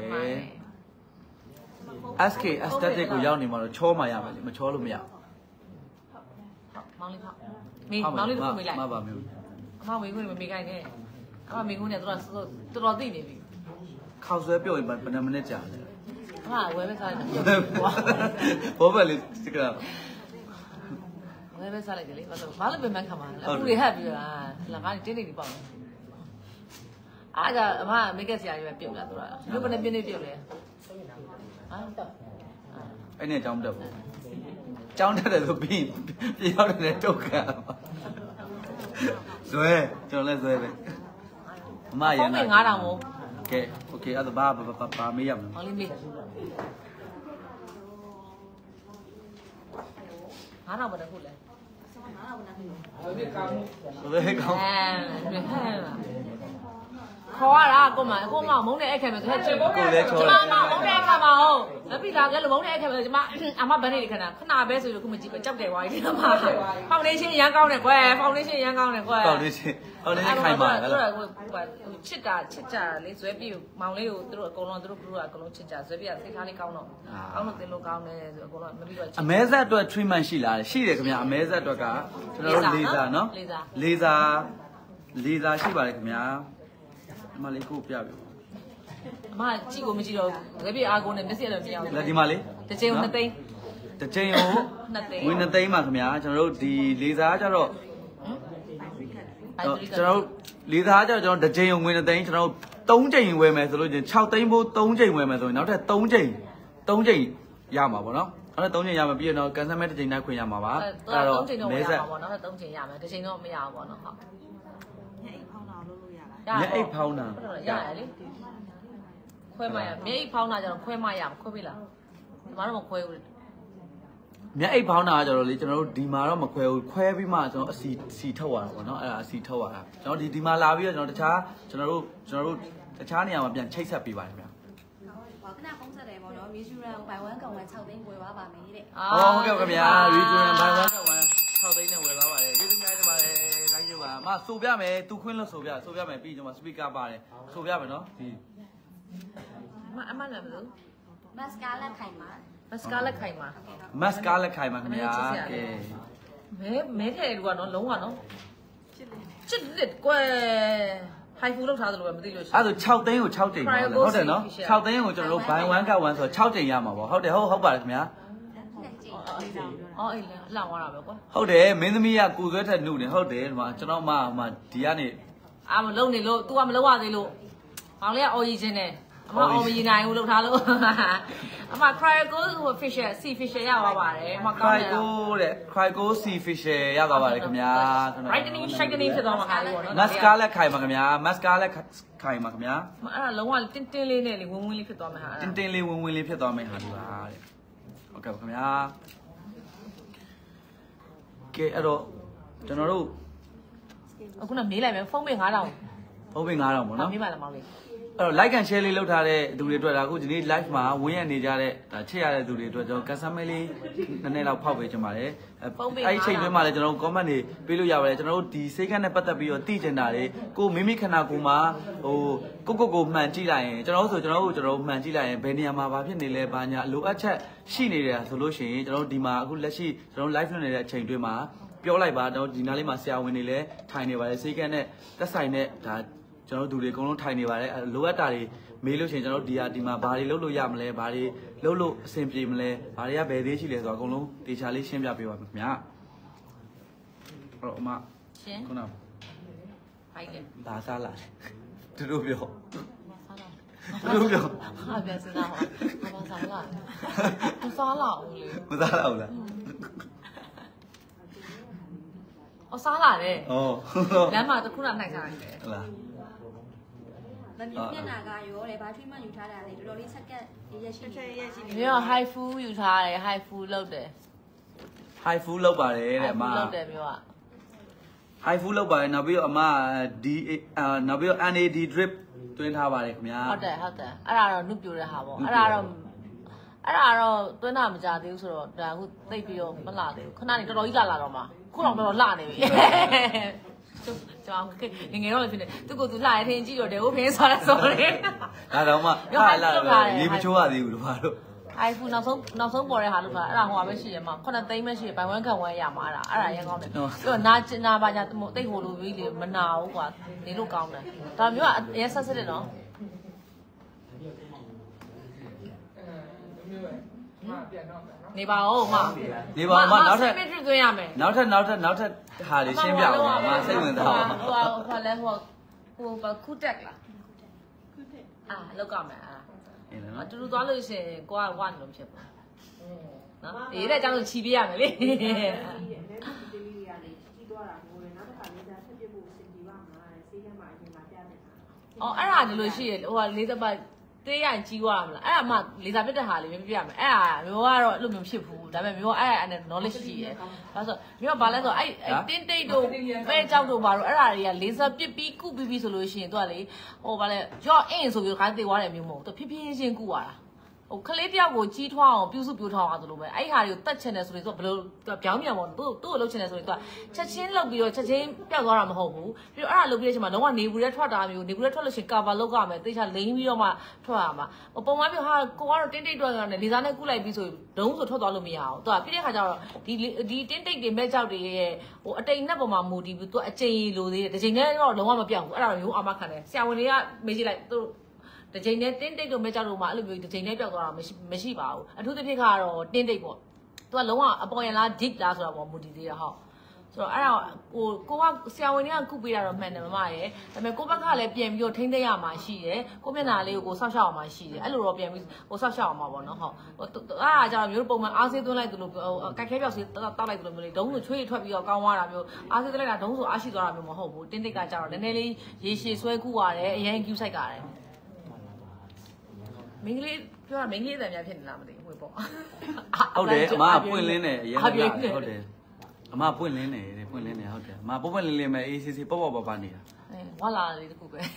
S K aesthetic ကိုရောက်နေမှာတော့ချောမှရမယ်လေမချောလို့မရဘူးမောင်လေးဖောက်မေးမောင်လေးတို့မေးလိုက်မပါမျိုးအမမေးခွန်းမမေးခိုင်းနဲ့အမမေးခွန်းနဲ့သူကတော်တော်သိနေပြီခောက်ဆွဲပြုတ်ရင်ဘယ်နှမိနစ်ကြာလဲအမဝဲပဲစားတယ်ဘောပဲလေစကလာဝဲပဲစားလိုက်တယ်လေဘာလို့ဘာလို့ပြန်မှန်းခံမှာလဲအခုတွေဟက်ပြီးတော့လာကားတင်းနေနေပေါ့အားကြအမမိတ်ကက်ဆရာကြီးပဲပြုတ်လာသူကလူဘယ်နဲ့ပြင်းနေပြုတ်လဲဟမ်အဲ့နဲ့ကြောင်းတက်ဘူးကြောင်းတက်တယ်ဆိုပြီးပြောင်းတယ်တုတ်ခံဇွဲကျွန်တော်လည်းဇွဲပဲအမရန်ငါးတောင်မို့ကဲโอเคအဲ့ဒါဘာဘာဘာမေးရမလဲဟောလေးမေးငါးတောင်ဘယ်နှခုလဲငါးတောင်ဘယ်နှခုလဲဘယ်ကောင်းဘယ်ကောင်းခေါ်ရတာကိုမကိုမမုန်းတဲ့အခက်မှာသူကချစ်ကိုလည်းချောတယ်ကျမမမုန်းတဲ့အခက်မှာဟုတ်လက်ပြီးလာကဲလို့မုန်းတဲ့အခက်မှာကျမအမဘန်းနေခဏခဏပဲဆိုလို့ခုမကြည့်ပဲကြောက်တယ်ဝါကြီးဒီမှာဖောင်ဒေးရှင်းရမ်းကောင်းတယ်ကွယ်ဖောင်ဒေးရှင်းရမ်းကောင်းတယ်ကွယ်ဖောင်ဒေးရှင်းဖောင်ဒေးရှင်းခိုင်ပါလားဟိုချစ်တာချစ်ကြလေဇွဲပြီးမောင်လေးကိုသူတို့အကုန်လုံးသူတို့ကလူကအကုန်လုံးချစ်ကြဇွဲပြီးကစိတ်ထားလေးကောင်းတော့ကောင်းလို့တင်လို့ကောင်းတယ်ဆိုအကုန်လုံးမပြီးတော့အမဲဆက်အတွက် treatment ရှိလားရှိတယ်ခင်ဗျာအမဲဆက်အတွက်ကကျွန်တော်တို့လေဆာနော်လေဆာလေဆာရှိပါတယ်ခင်ဗျာအမလေးကိုပြပြအမကြည့်ကိုမကြည့်တော့ဇွဲပြီးအားကိုနဲ့မျက်စိလည်းမပြောင်းဘူးလက်ဒီမှာလေးတစ်ချိန်ကိုနှစ်သိန်းတစ်ချိန်ကိုနှစ်သိန်းငွေနှစ်သိန်းပါခင်ဗျာကျွန်တော်တို့ဒီလေဆာကျတော့ကျွန်တော်တို့လေဆာကျတော့ကျွန်တော်တစ်ချိန်ကိုငွေနှစ်သိန်းကျွန်တော်တို့သုံးချိန်ဝယ်မယ်ဆိုလို့ချင်း၆သိန်းဖို့သုံးချိန်ဝယ်မယ်ဆိုရင်နောက်ထပ်သုံးချိန်သုံးချိန်ရမှာပေါ့နော်နောက်ထပ်သုံးချိန်ရမှာပြီးတော့ကန်ဆယ်မဲ့တစ်ချိန်နိုင်ခွင့်ရမှာပါအဲ့တော့သုံးချိန်တော့ရမှာပေါ့နောက်ထပ်သုံးချိန်ရမယ်တစ်ချိန်တော့မရဘူးပေါ့နော်ဟုတ်ညအိတ်ဖောင်းတာလုပ်လို့ရလားညအိတ်ဖောင်းတာရတယ်လေခွဲမရမျက်အိတ်ဖောင်းတာကျတော့ခွဲမရခွဲပြီလားဒီမှာတော့မခွဲဘူးမျက်အိတ်ဖောင်းတာကျတော့လေကျွန်တော်တို့ဒီမှာတော့မခွဲဘူးခွဲပြီးမှကျွန်တော်အစီစီထုတ်ရတာပေါ့နော်အဲ့ဒါအစီထုတ်ရတာကျွန်တော်ဒီဒီမှာလာပြီးတော့ကျွန်တော်တခြားကျွန်တော်တို့ကျွန်တော်တို့တခြားနေရာမှာပြန်ချိတ်ဆက်ပေးပါတယ်ခင်ဗျာဟောခဏဖုန်းဆက်တယ်ပေါ့နော်မီဇူရန်ဘိုင်ဝမ်ကောင်ဝမ်၆သိန်းဝယ်သွားပါမယ်တဲ့အော်ဟုတ်ကဲ့ခင်ဗျာမီဇူရန်ဘိုင်ဝမ်ကောင်ဝမ်၆သိန်းနဲ့ဝယ်သွားပါတယ်ကျေးဇူးများတင်ပါတယ်တိုင်းကျပါအမဆိုပြမယ်သူခွင်းလို့ဆိုပြဆိုပြမယ်ပြီးကျွန်မစပီကာပါတယ်ဆိုပြမယ်နော်ဒီအမအမလည်းမလို့မတ်စကာလက်ခိုင်မှာမတ်စကာလက်ခိုင်မှာမတ်စကာလက်ခိုင်မှာခင်ဗျာကဲမဲမဲထဲလူကနော်လုံးဝနော်ချစ်လက်ကွယ်ဟိုင်ဖူလောက်ထားသလိုပဲမသိလို့ရှိရင်အဲ့ဒါဆို၆သိန်းကို၆ကြိမ်ပါဟုတ်တယ်နော်၆သိန်းကိုကျွန်တော်တို့ဘိုင်ဝမ်ကဝမ်ဆို၆ကြိမ်ရမှာပေါ့ဟုတ်တယ်ဟုတ်ဟုတ်ပါတယ်ခင်ဗျာအော်အေးလေလှောင်သွားတာပဲကွာဟုတ်တယ်မင်းသမီးကကိုဆွဲထက်နှုတ်တယ်ဟုတ်တယ်ဒီမှာကျွန်တော်မှမှဒီကနေအာမလုံနေလို့ तू ကမလုံရသေးလို့မောင်လေးကအော်ရီချင်းနဲ့အမအော်မရီနိုင်ဘူးလောက်ထားလို့အမ cryo ဟို fisher sea fisher ရသွားပါတယ်အမကောင်းတယ် cryo တဲ့ cryo sea fisher ရသွားပါတယ်ခင်ဗျာ brightening shining ဖြစ်သွားမှာဟာလေးပေါ့နော် mascara လက်ခိုင်ပါခင်ဗျာ mascara လက်ခိုင်ပါခင်ဗျာအဲ့ဒါလုံးဝတင်းတင်းလေးနဲ့လေဝင်းဝင်းလေးဖြစ်သွားမှာဟာတင်းတင်းလေးဝင်းဝင်းလေးဖြစ်သွားမယ်ဟာဒီပါတဲ့ဟုတ်ကဲ့ခင်ဗျာကဲအဲ့တော့ကျွန်တော်တို့အခုနမေးလိုက်မယ်ဖုန်းပေးငါးထောင်ဖုန်းပေးငါးထောင်ပေါ့နော်မေးပါလားမောင်လေးအဲ့တော့ like and share လေးလုပ်ထားတဲ့သူတွေအတွက်ဒါအခုဒီနေ့ live မှာဝင်ရနေကြတဲ့ဒါချစ်ရတဲ့သူတွေအတွက်ကျွန်တော် customer လေးနည်းနည်းလောက်ဖောက်ပေးချင်ပါတယ်အဲ့ဒီချိန်တွင်းမှာလည်းကျွန်တော်တို့ comment တွေပေးလို့ရပါတယ်ကျွန်တော်တို့ဒီစိတ်ကနဲ့ပတ်သက်ပြီးတော့သိချင်တာတွေကိုမိမိခန္ဓာကိုယ်မှာဟိုကိုကိုကိုမှန်ကြည့်လိုက်ရင်ကျွန်တော်တို့ဆိုကျွန်တော်တို့ကျွန်တော်တို့မှန်ကြည့်လိုက်ရင်ဘယ်နေရာမှာဘာဖြစ်နေလဲဘာညာလိုအပ်ချက်ရှိနေတယ်ဆိုလို့ရှိရင်ကျွန်တော်တို့ဒီမှာအခုလက်ရှိကျွန်တော်တို့ live လုပ်နေတဲ့အချိန်တွင်းမှာပြောလိုက်ပါတော့ဒီနားလေးမှာဆရာဝန်တွေလည်းထိုင်နေပါတယ်စိတ်ကနဲ့သက်ဆိုင်တဲ့ဒါကျွန်တော်တို့လူတွေအကုန်လုံးထိုင်နေပါတယ်လိုအပ်တာတွေမေးလို့ရှိရင်ကျွန်တော်တို့ဒီဟာဒီမှာဘာတွေလုပ်လို့ရမလဲဘာတွေလုပ်လို့အဆင်ပြေမလဲဘာတွေကဘယ်သေးရှိလဲဆိုတော့အကုန်လုံးတေချာလေးရှင်းပြပေးပါမယ်ခင်ဗျာအဲ့တော့အမရှင်းခုနဟိုက်တယ်ဒါစားလာသူတို့ပြောသူတို့ပြောဟာပြန်စတာဟာဘာစားလာမစားလာဘူးလေမစားလာဘူးလားအော်စားလာတယ်ဩလမ်းမှာတခုနနိုင်စားတယ်ဟုတ်လားမမြင်မျက်နှာကရောလေဘာထွေးမှယူထားတာလေတော်တော်လေးဆက်ကက်ရက်ရှိချက်ရက်ရှိနေမျိုး high food ယူထားတယ် high food လုပ်တယ် high food လုပ်ပါတယ်တဲ့အမလုပ်တယ်မျိုးက high food လုပ်ပါတယ်နောက်ပြီးတော့အမဒီနောက်ပြီးတော့ N A D drip တွင်းထားပါတယ်ခင်ဗျာဟုတ်တယ်ဟုတ်တယ်အဲ့ဒါတော့နှုတ်ပြတဲ့ဟာပေါ့အဲ့ဒါတော့အဲ့ဒါတော့တွင်းတာမကြသေးဘူးဆိုတော့ဒါအခုသိပ်ပြီးတော့မလာသေးဘူးခဏနေတော်တော်ကြီးလာလာတော့မှခုတော့တော်တော်လာနေပြီကျွန်တော်ငငယ်တော့လည်းဖြစ်နေသူကသူလှရထင်းကြည့်တော့တယ်ဟုတ်ဖင်းဆိုရဲဆိုရဲဒါတော့မှဟာလာရေမချိုးရသေးဘူးလို့ပါတော့ iPhone နောက်ဆုံးနောက်ဆုံးပေါ်တဲ့ဟာလို့ဆိုတာအဲ့ဒါဟိုဟာပဲရှိရမှာခုနှစ်သိန်းပဲရှိရဘိုင်ဝမ်ခံဝမ်ရမှာအဲ့ဒါအဲ့ဒါရန်ကောင်းတယ်ပြီးတော့နာကျင်နာပါညာတိတ်ဟိုလိုပြီးလေမနာဘူးကွာနေလို့ကောင်းတယ်ဒါမျိုးကအရင်ဆက်စစ်တယ်နော်နေပါဦးမနေပါဦးမနောက်ထပ်ဆက်သွင်းရမယ်နောက်ထပ်နောက်ထပ်နောက်ထပ်ဟာတွေရှင်းပြအောင်ပါစိတ်ဝင်စားပါဟိုဟိုလည်းဟိုဟိုဘာခုတက်လားခုတက်အာလောက်ကမယ်အာအတူတူသွားလို့ရှိရင်ကိုကဝတ်လို့ဖြစ်ပါနော်အေးတဲ့ကြောင့်ချီပေးရမယ်လေအော်အဲ့ဒါလို့ရှိရင်ဟိုကလေးသက်ပတ်တေးရရင်ကြီးသွားမှာလားအဲ့ဒါမှလေစာပြတ်တဲ့ဟာလေးမပြရမယ်အဲ့ဒါမျိုးကတော့အဲ့လိုမျိုးဖြစ်ဘူးဒါပေမဲ့မျိုးကအဲ့အဲ့နဲ့ knowledge ရှိတယ်ဒါဆိုမျိုးကဘာလဲဆိုအဲ့အဲ့တင်းတိတ်တို့ပဲကြောက်တို့ဘာလို့အဲ့ဒါတွေကလေစာပြစ်ပြီးကုပြီးပြီးဆိုလို့ရှိရင်သူကလေဟိုဘာလဲရော့အင်းဆိုပြီးခါတေးသွားတယ်မျိုးမဟုတ်သူဖြည်းဖြည်းချင်းကုရတာဟိုကလေးတယောက်ကိုကြီးထွားအောင်ပြုစုပြိုးထောင်းအောင်ဆိုလို့ပဲအဲ့ဟာတွေကိုတတ်ချင်တယ်ဆိုရင်သူကဘယ်လိုပြောင်းပြန်ပေါ့သူ့သူ့ကိုလှုပ်ချင်တယ်ဆိုရင်သူကချက်ချင်းလှုပ်ပြီးတော့ချက်ချင်းပျောက်သွားတာမဟုတ်ဘူးပြီးတော့အဲ့ဒါလှုပ်ပြီးတဲ့အချိန်မှာလုံးဝနေဘူးတဲ့ထွက်တာမျိုးနေဘူးတဲ့ထွက်လို့ရှိရင် cover လုပ်ရမယ်တေချာလိမ့်ပြီးတော့မှထွက်ရမှာဟိုပုံမှန်ပြောဟာကိုကတော့တင်းတိတ်တွက်ကနေလေစားနဲ့ကုလိုက်ပြီးဆိုဒုံးဆိုထွက်သွားလို့မရအောင်သူကပြီးတဲ့ခါကျတော့ဒီဒီတင်းတိတ်တွေမဲ့ကြောက်တွေရဲ့ဟိုအတိမ်နဲ့ပုံမှာမူတည်ပြီးသူကအချိန်လိုသေးတယ်တစ်ချိန်နဲ့တော့လုံးဝမပြောင်းဘူးအဲ့ဒါမျိုးအာမခံတယ်ဆရာဝန်တွေကမေးကြည့်လိုက်သူတစ်ချိန်နဲ့တင်းတိတ်တို့မဲ့ကြောက်တို့မှအဲ့လိုမျိုးတစ်ချိန်နဲ့ပျောက်သွားတာမရှိမရှိပါဘူးအထူးသဖြင့်ကတော့တင်းတိတ်ပေါ့သူကလုံးဝအပေါ်ရလား deep လားဆိုတာပေါ့မူတည်သေးတာဟုတ်ဆိုတော့အဲ့ဒါကိုကိုကဆရာဝန်တွေကကုပေးတာတော့မှန်တယ်မမရဲ့ဒါပေမဲ့ကိုဘက်ကလည်းပြန်ပြီးတော့ထိန်းသိမ်းရမှာရှိတယ်ကိုမျက်နှာလေးကိုကိုဆောက်ရှောက်အောင်မှာရှိတယ်အဲ့လိုတော့ပြန်ပြီးကိုဆောက်ရှောက်အောင်မှာပေါ့နော်ဟုတ်အဲ့ဒါကြောင့်မျိုးပုံမှန်အားဆေးသွင်းလိုက်သလိုကက်ခဲပြောက်ဆေးတောက်လိုက်သလိုမျိုးလေးဒုံးဆိုချွေးထွက်ပြီးတော့ကောင်းသွားတာမျိုးအားဆေးသွင်းလိုက်တာဒုံးဆိုအားရှိသွားတာမျိုးမဟုတ်ဘူးတင်းတိတ်ကကြတော့နည်းနည်းလေးရေရှည်ဆွဲကုရတယ်အရင်ကျူးဆိုင်ကြတယ်မင်းကလေးပြောတာမင်းကလေးအတန်များဖြစ်နေလားမသိဘူးဟိုပေါ့ဟုတ်တယ်အမပွင့်လင်းတယ်အရင်ကဟုတ်တယ်အမပွင့်လင်းနေတယ်ပွင့်လင်းနေဟုတ်တယ်အမပွင့်ပွင့်လင်းလင်းမဲ့ A C C ပေါ့ပေါ့ပါပါနေတာအဲဝါလာလေးတခုပဲ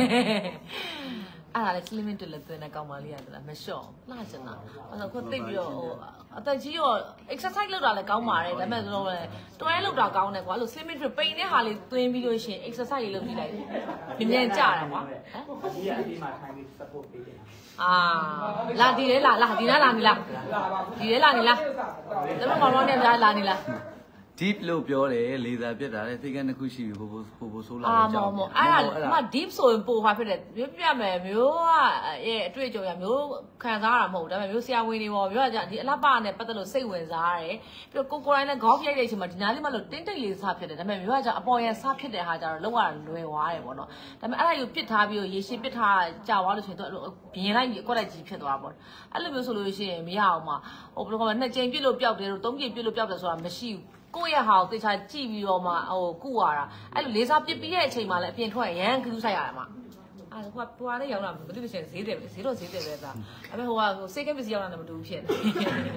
အဲ့ဒါလည်း slimming တက်လက်သွင်းတဲ့ကောင်မလေးရတယ်လားမလျှော့လှချင်တာအဲ့တော့ခုသိပြီးတော့ဟိုအသက်ကြီးရော exercise လုပ်တာလည်းကောင်းပါတယ်ဒါပေမဲ့ဆိုတော့တွဲလုပ်တာကောင်းတယ်ကွာအဲ့လို slimming တွေပိန်တဲ့ဟာလေးသွင်းပြီးလို့ရှိရင် exercise လေးလုပ်ပြီးလိုက်မြင်မြန်ကြတာကွာဟမ်ဒီကအဒီမှာထိုင်ပြီး support ပေးတယ်အာလာဒီလေလာလာဒီနားလာနေလားဒီလေလာနေလားတမမောင်မောင်နဲ့လာနေလား deep လို့ပြောတယ်လေသာပြတ်တာလေသိကန်းတစ်ခုရှိပြီပို့ပို့ပို့ပို့ဆိုးလာတယ်ကြောက်တယ်အဲ့ဒါမှ deep ဆိုရင်ပို့ဟာဖြစ်တယ်မျိုးပြမယ်မျိုးကရဲ့အတွေ့အကြုံရမျိုးခံစားရတာမဟုတ်ဘူးဒါပေမဲ့မျိုးဆရာဝန်တွေပေါ့မျိုးကဒီအလှပနဲ့ပတ်သက်လို့စိတ်ဝင်စားရတယ်ပြီးတော့ကိုကိုတိုင်းနဲ့ golf ရိုက်တဲ့အချိန်မှာဒီနားလေးမှလို့တင်းတိတ်လေးစားဖြစ်တယ်ဒါပေမဲ့မျိုးကကြအပေါ်ရန်စားဖြစ်တဲ့ဟာကြတော့လောက်ရလွယ်သွားတယ်ပေါ့နော်ဒါပေမဲ့အဲ့ဒါကိုပစ်ထားပြီးရေရှည်ပစ်ထားကြာသွားလို့ရှိရင်သူဘင်းလိုက်ကွက်လိုက်ကြီးဖြစ်သွားပေါ့အဲ့လိုမျိုးဆိုလို့ရှိရင်မရအောင်မှာဟိုဘယ်လိုခေါ်မလဲနှစ်ကြိမ်ပြစ်လို့ပျောက်တယ်လို့သုံးကြိမ်ပြစ်လို့ပျောက်တယ်ဆိုတာမရှိဘူးကိုယ့်ရဲ့ဟာကိုတေချာကြည့်ပြီးတော့မှဟိုကုရတာအဲ့လိုလေးစားပစ်ပြီးတဲ့အချိန်မှာလည်းအပြင်ထွက်ရန်ခလူးဆိုင်ရတယ်မှာအဲ့ဟိုကဟိုကလည်းရောက်လာမသိဘူးရှင်ဈေးတယ်ပဲဈေးတော့ဈေးတယ်ပဲသားအဲ့မဲ့ဟိုကဟိုစိတ်ကပစ္စည်းရောက်လာတယ်မတူဘူးဖြစ်နေ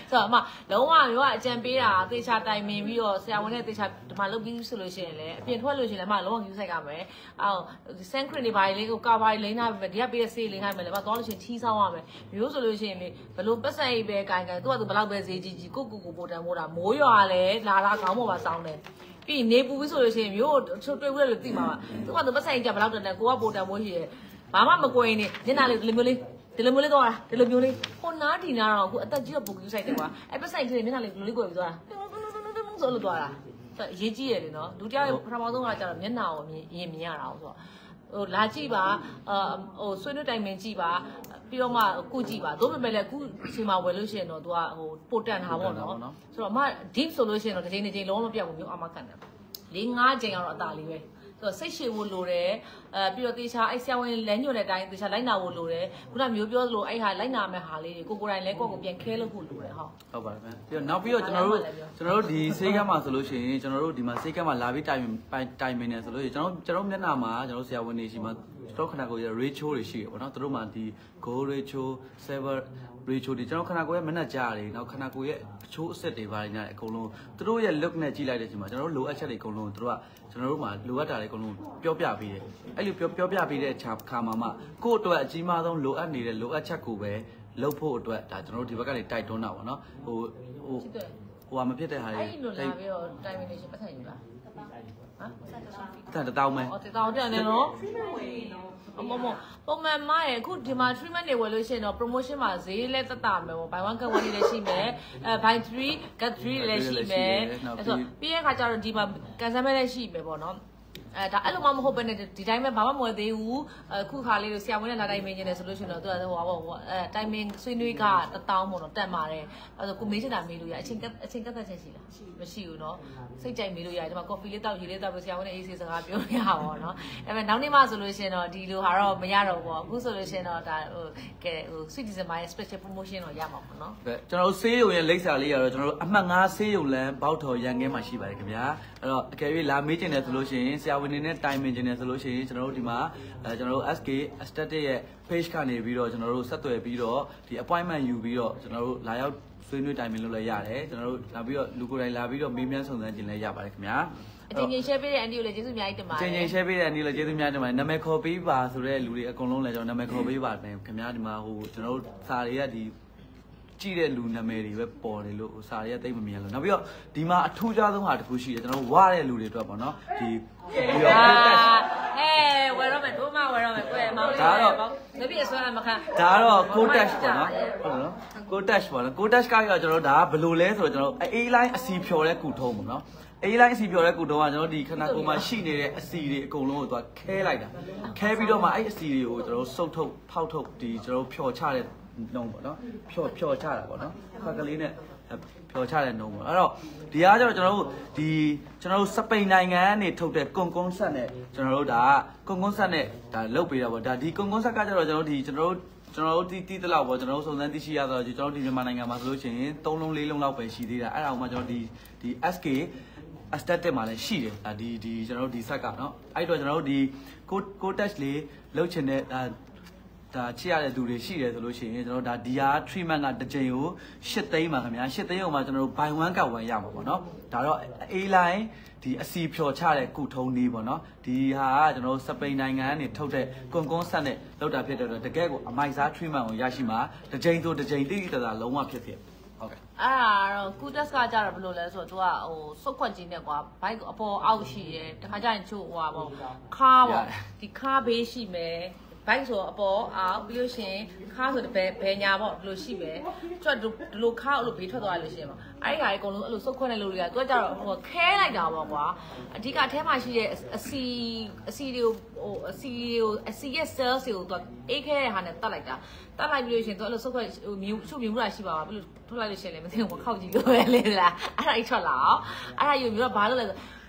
ဆိုတော့အမလုံးဝမျိုးကအကြံပေးတာသေချာတိုင်ပင်ပြီးတော့ဆရာဝန်နဲ့သေချာဒီမှာလုပ်ပြီးဆိုလို့ရှိရင်လည်းအပြင်ထွက်လို့ရှိရင်လည်းအမလုံးဝယူဆိုင်ရမယ်အော်ဆန်ခရစ်တွေဘာလေးကိုကာဘာလိမ့်ထားပဲဒီကပေးတဲ့ဆေးလိမ့်ထားမယ်လည်းမသွားလို့ရှိရင်ထီးဆောင်ရမယ်မျိုးဆိုလို့ရှိရင်လေဘလို့ပတ်စံအိပ်ပဲဂိုင်ဂိုင်သူကသူဘလောက်ပဲဈေးကြီးကြီးကိုကိုကိုပိုတန်မိုးတာမိုးရွာလဲလာလာခေါင်းပေါ်မှာစောင်းတယ်ပြီးနေပူပြီးဆိုလို့ရှိရင်မျိုးချိုးတွေ့ဘူးလို့သိမှာပါသူကသူပတ်စံအိပ်ကြဘလောက်တန်တယ်ကိုကပိုတန်မိုးရှိတယ်ဘာမှမကွင်နေညနာလေးဒီလိုမျိုးလေးဒီလိုမျိုးလေးတော့တာဒီလိုမျိုးလေးဟိုနားဒီနားတော့အခုအသက်ကြီးတော့ပုံယူဆိုင်တယ်ကွာအဲ့ပတ်ဆိုင်ကလေးမျက်နှာလေးဒီလိုလေးကိုပြီးသွားတာဆိုလို့သွားတာအရေးကြီးရတယ်နော်လူတယောက်ပထမဆုံးကကျတော့မျက်နှာကိုမြင်ရင်မြင်ရတာဆိုတော့ဟိုလာကြည့်ပါအာဟိုဆွေးနွေးတိုင်ပင်ကြည့်ပါပြီးတော့မှကုကြည့်ပါသို့ပေမဲ့လည်းအခုအချိန်မှာဝယ်လို့ရှိရင်တော့ तू ကဟိုပိုတန်တာပေါ့နော်ဆိုတော့အမ deep ဆိုလို့ရှိရင်တော့တစ်ချိန်တစ်ချိန်လုံးဝမပြောက်ဘူးမျိုးအမခံတယ်၄၅ချိန်ကတော့အသာလေးပဲဆိုတော့စိတ်ရှည်ဖို့လိုတယ်အဲပြီးတော့တေချာအဲ့ဆရာဝန်လမ်းညွှန်တဲ့အတိုင်းတေချာလိုက်နာဖို့လိုတယ်ခုနမျိုးပြောသလိုအဲ့ဟာလိုက်နာမဲ့ဟာလေးတွေကိုကိုယ်တိုင်လဲကိုယ့်ကိုပြန်ခဲလုပ်ဖို့လိုတယ်ဟုတ်ဟုတ်ပါတယ်ဗျပြီးတော့နောက်ပြီးတော့ကျွန်တော်တို့ကျွန်တော်တို့ဒီဆေးကမ်းမှာဆိုလို့ရှိရင်ကျွန်တော်တို့ဒီမှာဆေးကမ်းမှာလာပြီးတိုင်တိုင်မင်းနေဆိုလို့ကျွန်တော်ကျွန်တော်မျက်နှာမှာကျွန်တော်ဆရာဝန်တွေရှိမှာကျွန်တော်ခဏကိုရ ratio တွေရှိတယ်ပေါ့နော်တို့မှာဒီ goal ratio sever ratio တွေကျွန်တော်ခဏကိုရဲ့မျက်နှာကြားတွေနောက်ခဏကိုရဲ့အချိုးအဆက်တွေပါနေတယ်အကုန်လုံးတို့ရဲ့ look နဲ့ကြည့်လိုက်တဲ့အချိန်မှာကျွန်တော်တို့လိုအပ်ချက်တွေအကုန်လုံးတို့ကကျွန်တော်တို့မှာလိုအပ်တာတွေအကုန်လုံးပြောပြပေးတယ်အဲ့လိုပြောပြောပြပေးတဲ့အခါမှာမှကိုယ့်အတွက်အကြီးမားဆုံးလိုအပ်နေတဲ့လိုအပ်ချက်ကိုပဲလုပ်ဖို့အတွက်ဒါကျွန်တော်တို့ဒီဘက်ကနေတိုက်တွန်းတာပေါ့နော်ဟိုဟိုဟိုကမဖြစ်တဲ့ဟာတွေအဲ့လိုလာပြီးတော့ termination ပတ်သက်ယူလားဟမ်တတောင်းမယ်အော်တတောင်းတယ်နော်အမမပုံမှန်မရဲ့အခုဒီမှာ treatment တွေဝယ်လို့ရှိရင်တော့ promotion မှာဈေးလဲတက်တာမယ်ပေါ့ buy one get one လည်းရှိမယ်အဲ buy three get three လည်းရှိမယ်အဲဆိုပြီးရဲ့ခါကျတော့ဒီမှာ cancel မဲ့လည်းရှိမယ်ပေါ့နော်အဲဒါအဲ့လိုမှမဟုတ်ဘဲနဲ့ဒီတိုင်းပဲဘာမှမဝယ်သေးဘူးအခုခါလေးလို့ဆရာဝန်နဲ့လာတိုင်းမင်းနေတယ်ဆိုလို့ရှိရင်တော့သူကဟိုပါပေါ့အဲတိုင်မင်ဆွေးနွေးကတထောင်ပေါ့နော်တက်ပါတယ်အဲဆိုကိုမေးချင်တာမေးလို့ရအချိန်အချိန်ကတ်သက်ချက်ရှိလားမရှိဘူးနော်စိတ်ကြိုက်မေးလို့ရတယ်ဒီမှာ coffee လေးတောက်ရေလေးတောက်ပြီးဆရာဝန်နဲ့အေးဆေးစကားပြောရအောင်ပေါ့နော်အဲမဲ့နောက်နေ့မှဆိုလို့ရှိရင်တော့ဒီလိုဟာတော့မရတော့ဘူးအခုဆိုလို့ရှိရင်တော့ဒါဟိုကဲဟို sweet December ရဲ့ special promotion တော့ရမှာပေါ့နော်ကျွန်တော်တို့ဆေးရုံရဲ့လိပ်စာလေးကတော့ကျွန်တော်တို့အမှတ်၅ဆေးရုံလမ်းဘောက်ထော်ရန်ကဲမှာရှိပါတယ်ခင်ဗျာအဲ့တော့အကယ်၍လာမေးချင်တယ်ဆိုလို့ရှိရင်ဆရာဝန်နေနဲ့တိုင်ပင်ချင်တယ်ဆိုလို့ရှိရင်ကျွန်တော်တို့ဒီမှာအဲကျွန်တော်တို့ S K Aesthetic ရဲ့ page ကနေပြီးတော့ကျွန်တော်တို့ဆက်သွယ်ပြီးတော့ဒီ appointment ယူပြီးတော့ကျွန်တော်တို့လာရောက်ဆွေးနွေးတိုင်ပင်လုပ်လဲရတယ်ကျွန်တော်တို့လာပြီးတော့လူကိုယ်တိုင်လာပြီးတော့မေးမြန်းစုံစမ်းခြင်းလဲရပါတယ်ခင်ဗျာအချင်းချင်း share ပေးတဲ့အန်တီကိုလည်းကျေးဇူးအများကြီးတင်ပါတယ်အချင်းချင်း share ပေးတဲ့အန်တီကိုလည်းကျေးဇူးများတင်ပါတယ်နာမည်ခေါ်ပေးပါဆိုတဲ့လူတွေအကုန်လုံးလည်းကျွန်တော်နာမည်ခေါ်ပေးပါတယ်ခင်ဗျာဒီမှာဟိုကျွန်တော်တို့စာတွေကဒီကြည့်တဲ့လူနာမည်တွေပဲပေါ်နေလို့စာတွေကတိတ်မမြင်လို့နောက်ပြီးတော့ဒီမှာအထူးခြားဆုံးဟာတစ်ခုရှိတယ်ကျွန်တော်တို့ဝါတဲ့လူတွေအတွက်ပေါ့နော်ဒီပြီးတော့ contest ဟဲ့ဝယ်တော့မယ်တို့မှဝယ်တော့မယ်ကိုယ်မောင်လေးဒါတော့မပြည့်စွမ်းမခံဒါတော့ contest ပေါ့နော်ဟုတ်တယ်နော် contest ပေါ့နော် contest ကကျွန်တော်တို့ဒါဘယ်လိုလဲဆိုတော့ကျွန်တော်အေးလိုင်းအစီဖြော်တဲ့ကုထုံးပေါ့နော်အေးလိုင်းအစီဖြော်တဲ့ကုထုံးကကျွန်တော်ဒီခဏကိုမှရှိနေတဲ့အစီတွေအကုန်လုံးကိုသူကခဲလိုက်တာခဲပြီးတော့မှအဲ့အစီတွေကိုကျွန်တော်တို့စုပ်ထုတ်ဖောက်ထုတ်ဒီကျွန်တော်တို့ဖြော်ချတဲ့နှုံပေါ့နော်ဖြော်ဖြော်ချတာပေါ့နော်ဖက်ကလေးနဲ့ဖြော်ချတဲ့နှုံပေါ့အဲ့တော့ဒီကကျတော့ကျွန်တော်တို့ဒီကျွန်တော်တို့စပိန်နိုင်ငံကနေထုတ်တဲ့ကွန်ကွန်ဆက်နဲ့ကျွန်တော်တို့ဒါကွန်ကွန်ဆက်နဲ့ဒါလုတ်ပေးတာပေါ့ဒါဒီကွန်ကွန်ဆက်ကကျတော့ကျွန်တော်တို့ဒီကျွန်တော်တို့ကျွန်တော်တို့တီးတီးတလောက်ပေါ့ကျွန်တော်တို့စုံစမ်းသိရှိရတော့ကျွန်တော်တို့ဒီမြန်မာနိုင်ငံမှာဆိုလို့ရှိရင်သုံးလုံးလေးလုံးလောက်ပဲရှိသေးတာအဲ့ဒါကိုမှကျွန်တော်ဒီဒီ S K aesthetic မှာလည်းရှိတယ်ဒါဒီဒီကျွန်တော်တို့ဒီဆက်ကနော်အဲ့တော့ကျွန်တော်တို့ဒီကိုကို touch လေးလုတ်ချင်တဲ့ဒါဒါချစ်ရတဲ့သူတွေရှိတယ်ဆိုလို့ရှိရင်ကျွန်တော်တို့ဒါဒီဟာ treatment ကတစ်ကြိမ်ကို၈သိန်းပါခင်ဗျာ၈သိန်းအောင်မှာကျွန်တော်တို့ buy one get one ရမှာပေါ့နော်ဒါတော့ A line ဒီအစီဖြော်ချတဲ့ကုထုံးလေးပေါ့နော်ဒီဟာကကျွန်တော်တို့စပိန်နိုင်ငံကနေထုတ်တဲ့ကွန်ကွန်ဆက်နဲ့လောက်တာဖြစ်တဲ့တော့တကယ်ကိုအမိုက်စား treatment ကိုရရှိမှာတစ်ကြိမ်ဆိုတစ်ကြိမ်တိတိကျကျလုံးဝဖြစ်ဖြစ်ဟုတ်ကဲ့အဲ့ဒါတော့ contest ကကြတော့ဘယ်လိုလဲဆိုတော့ तू ကဟိုစုတ်ခွက်ကြီးနဲ့ကွာ bike အပေါ်အောက်ရှိတယ်တခါကျရင်ချို့ဟိုပါပေါ့ခါပေါ့ဒီခါဘေးရှိမယ်ဘိုက်ဆိုအပေါ်အောက်ပြီးလို့ရှိရင်ခါဆိုဘယ်ဘယ်ညာပေါ့ဒီလိုရှိမယ်ကျွတ်ဒီလိုခါအဲ့လိုဘေးထွက်သွားလို့ရှိရင်ပေါ့အဲ့ဒီဟာကြီးအကုန်လုံးအဲ့လိုစုတ်ခွက်နဲ့လို့တွေကသူကကြတော့ဟိုခဲလိုက်တာပေါ့ကွာအဓိကအထဲမှာရှိတဲ့အစီအစီတွေကိုဟိုအစီကိုအစီရဲ့ cells တွေကိုသူကအေးခဲတဲ့ဟာနဲ့တတ်လိုက်တာတတ်လိုက်ပြီးလို့ရှိရင်သူအဲ့လိုစုတ်ခွက်ဟိုမြူချုပ်မြူမှုတာရှိပါပါပြီးလို့ထုတ်လိုက်လို့ရှိရင်လည်းမသိဘူးခောက်ကြည့်လို့ပဲလေလားအဲ့ဒါကြီးထွက်လာအောင်အဲ့ဒါယူပြီးတော့ဘာလို့လဲဆို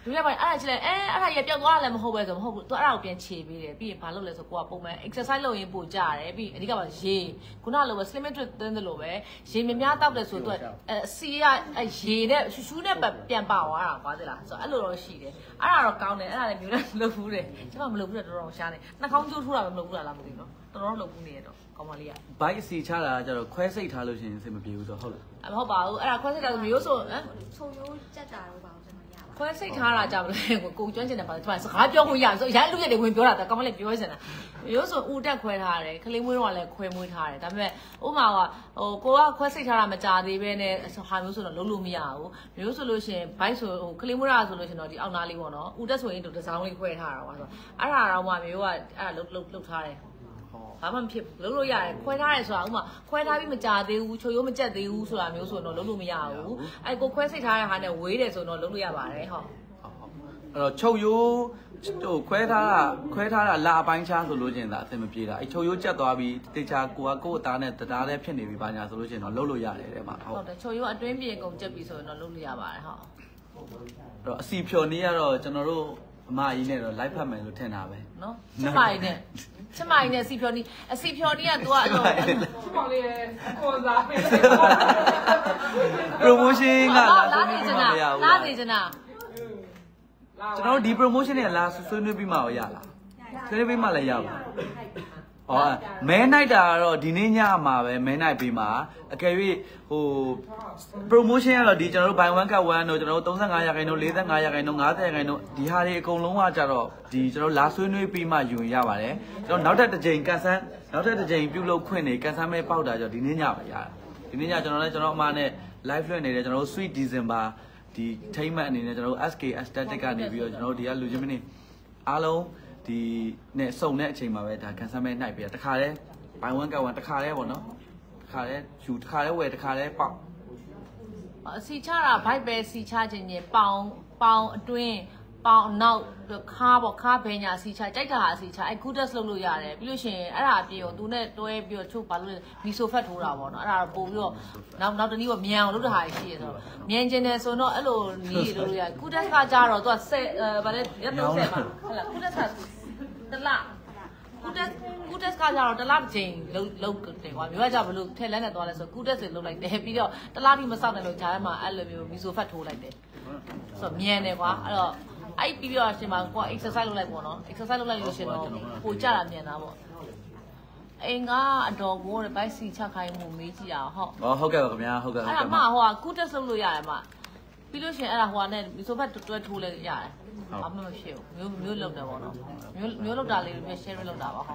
လူရပိုင်းအဲ့ဒါကြည့်လိုက်အဲအဲ့ဒါရပြောက်သွားလည်းမဟုတ်ပဲဆိုမဟုတ်ဘူးသူအဲ့ဒါကိုပြန်ခြေပေးတယ်ပြီးရင်ဘာလုပ်လဲဆိုကိုကပုံမှန် exercise လုပ်ရင်ပို့ကြတယ်ပြီးအဓိကပါရေခုနလိုပဲ slim trip သွင်းတယ်လို့ပဲရေမြများတောက်တယ်ဆိုတော့အဲစီကအဲရေနဲ့ရှူရှူနဲ့ပြန်ပါသွားတာကွာသိလားဆိုတော့အဲ့လိုတော့ရှိတယ်အဲ့ဒါတော့ကောင်းတယ်အဲ့ဒါလည်းမျိုးနဲ့လုပ်ဘူးတယ်ကျွန်တော်မလုပ်ဘူးတဲ့တော်တော်ရှားနေနှာခေါင်းကျိုးထိုးတာပဲမလုပ်ဘူးလားမသိဘူးနော်တော်တော်လုပ်ဘူးနေရတော့ကောင်းပါလေးကဘိုက်စီချတာကျတော့ခွဲစိတ်ထားလို့ရှိရင်အဆင်မပြေဘူးဆိုဟုတ်လားမဟုတ်ပါဘူးအဲ့ဒါခွဲစိတ်တာမျိုးဆိုဟမ်ချုံရိုးကြက်တာတော့ပါကျွန်တော်ရပါခွဲစိတ်ထားတာကြမလဲကိုကျွမ်းကျင်တယ်ပါကျွန်မစကားပြောခွင့်ရဆိုရန်လူရက်တွေဝင်ပြောတာကောင်းမလေးပြောစင်တာမျိုးဆိုဦးတက်ခွဲထားတယ်ခလေးမွေးတော့လည်းခွဲမွေးထားတယ်ဒါပေမဲ့ဥမာကဟိုကိုကခွဲစိတ်ထားတာမကြသေးပဲနဲ့ဟာမျိုးဆိုတော့လုံးလို့မရဘူးမျိုးဆိုလို့ရှိရင်ဘိုက်ဆိုဟိုခလေးမွေးတာဆိုလို့ရှိရင်တော့ဒီအောက်နားလေးပေါ့နော်ဦးတက်ဆိုရင်ဒီဒီဇိုင်းလေးခွဲထားတာပါဆိုတော့အဲ့ဒါတော့မှမျိုးကအဲ့ဒါလုတ်လုတ်လုတ်ထားတယ်ဘာမှမဖြစ်ဘူးလုံးလို့ရတယ်ခွဲထားတယ်ဆိုတာဥမာခွဲထားပြီးမကြသေးဘူးချိုရိုးမကြက်သေးဘူးဆိုတာမျိုးဆိုတော့လုံးလို့မရဘူးအဲ့ကိုခွဲစိတ်ထားတဲ့ဟာနဲ့ဝေးတယ်ဆိုတော့လုံးလို့ရပါတယ်ဟုတ်အဲ့တော့ချုပ်ရိုးဟိုခွဲထားတာခွဲထားတာလာအပိုင်းချားဆိုလို့ချင်းဒါအဆင်မပြေတာအဲ့ချုပ်ရိုးကြက်သွားပြီးတေချာကိုကကိုယ့်အသားနဲ့တရားလည်းဖြစ်နေပြီပါညာဆိုလို့ချင်းတော့လုံးလို့ရတယ်တဲ့မှာဟုတ်တယ်ချုပ်ရိုးအတွင်းပြင်ကုန်ကြက်ပြီဆိုရင်တော့လုံးလို့ရပါတယ်ဟုတ်အဲ့တော့အစီဖြော်နေရတော့ကျွန်တော်တို့အမကြီးနဲ့တော့ live ဖတ်မယ်လို့ထင်တာပဲနော်ချက်မိုင်နဲ့ချက်မိုင်နဲ့စီဖြော်နီအစီဖြော်နီကသူကအလုံးချက်မိုင်လေးကိုစားပေး promotion ကလာနေချင်တာလာနေချင်တာကျွန်တော်ဒီ promotion နဲ့လာဆွေးနွေးပြီးမှရောရလားဆွေးနွေးပြီးမှလည်းရပါဟောမဲနိုင်တာကတော့ဒီနေ့ညမှာပဲမဲနိုင်ပြီးမှအကယ်၍ဟို promotion ကတော့ဒီကျွန်တော်တို့ buy one get one တို့ကျွန်တော်တို့35ရာခိုင်နှုန်း45ရာခိုင်နှုန်း50ရာခိုင်နှုန်းဒီဟာတွေအကုန်လုံးကကြတော့ဒီကျွန်တော်လာဆွေးနွေးပြီးမှယူရင်ရပါတယ်ကျွန်တော်နောက်ထပ်တစ်ကြိမ်ကန်ဆန်းနောက်ထပ်တစ်ကြိမ်ပြုလုပ်ခွင့်နေကန်ဆန်းမဲပေါက်တာကြောင့်ဒီနေ့ညပဲရတယ်ဒီနေ့ညကျွန်တော်လည်းကျွန်တော်အမနဲ့ live လွှင့်နေတယ်ကျွန်တော်တို့ sweet December ဒီထိမ့်မှတ်အနေနဲ့ကျွန်တော်တို့ S K Aesthetic ကနေပြီးတော့ကျွန်တော်တို့ဒီကလူချင်းမင်းအားလုံးဒီနဲ့စုံတဲ့အချိန်မှာပဲဒါကန်ဆယ်မဲနှိုက်ပြတခါလဲ buy one get one တခါလဲပေါ့နော်တခါလဲယူတခါလဲဝယ်တခါလဲပေါက်အစီချတာဘိုက်ပဲစီချခြင်းချင်းပေါင်ပေါင်အတွင်းပေါင်နောက်ခါပေါ့ခါဘဲညာစီချကြိုက်တာအစီချအဲ good test လုပ်လို့ရတယ်ပြီးလို့ရှိရင်အဲ့ဒါအပြင်ကိုသူနဲ့တွဲပြီးတော့ချုပ်ပါလို့မီဆိုဖတ်ထိုးတာပေါ့နော်အဲ့ဒါတော့ပို့ပြီးတော့နောက်နောက်တနည်းပေါ့မြန်အောင်လုပ်တဲ့ဟာရှိရဆိုတော့မြန်ကျင်တယ်ဆိုတော့အဲ့လိုနီးလုပ်လို့ရတယ် good test ကကြတော့သူကဆယ်ဗါလဲရက်တော့ဆယ်ပါဟုတ်လား good test ကတလား good test good test ကကြတော့တလားတစ်ချိန်လုံးလုံးတယ်ကွာမျိုးကကြဘလို့ထဲလန်းနဲ့သွားလဲဆို good test တွေလုပ်လိုက်တယ်ပြီးတော့တလားပြီးမစောက်တယ်လို့ဂျားထဲမှာအဲ့လိုမျိုးမီဆိုဖတ်ထိုးလိုက်တယ်ဆိုတော့မြန်တယ်ကွာအဲ့တော့အဲ့ပြီးတော့ရှင်မကို exercise လုပ်လိုက်ပေါ့နော် exercise လုပ်လိုက်လို့ရှင်တော့ပိုကြတာမြန်တာပေါ့အိမ်ကအတော်ကိုဘိုက်စီချက်ခိုင်းမှုမေးကြည့်တာဟုတ်ဟောဟုတ်ကဲ့ပါခင်ဗျာဟုတ်ကဲ့အဲ့ဒါမှဟိုက good test လုပ်လို့ရတယ်မှပြီးလို့ရှင်အဲ့ဒါဟိုကနဲ့မီဆိုဖတ်တွဲထိုးလိုက်ရတယ်အမှမဖြစ်ဘူးမျိုးမျိုးလောက်တယ်ပေါ့နော်မျိုးမျိုးလောက်တာလေးမျိုး share လောက်တာပါဟုတ်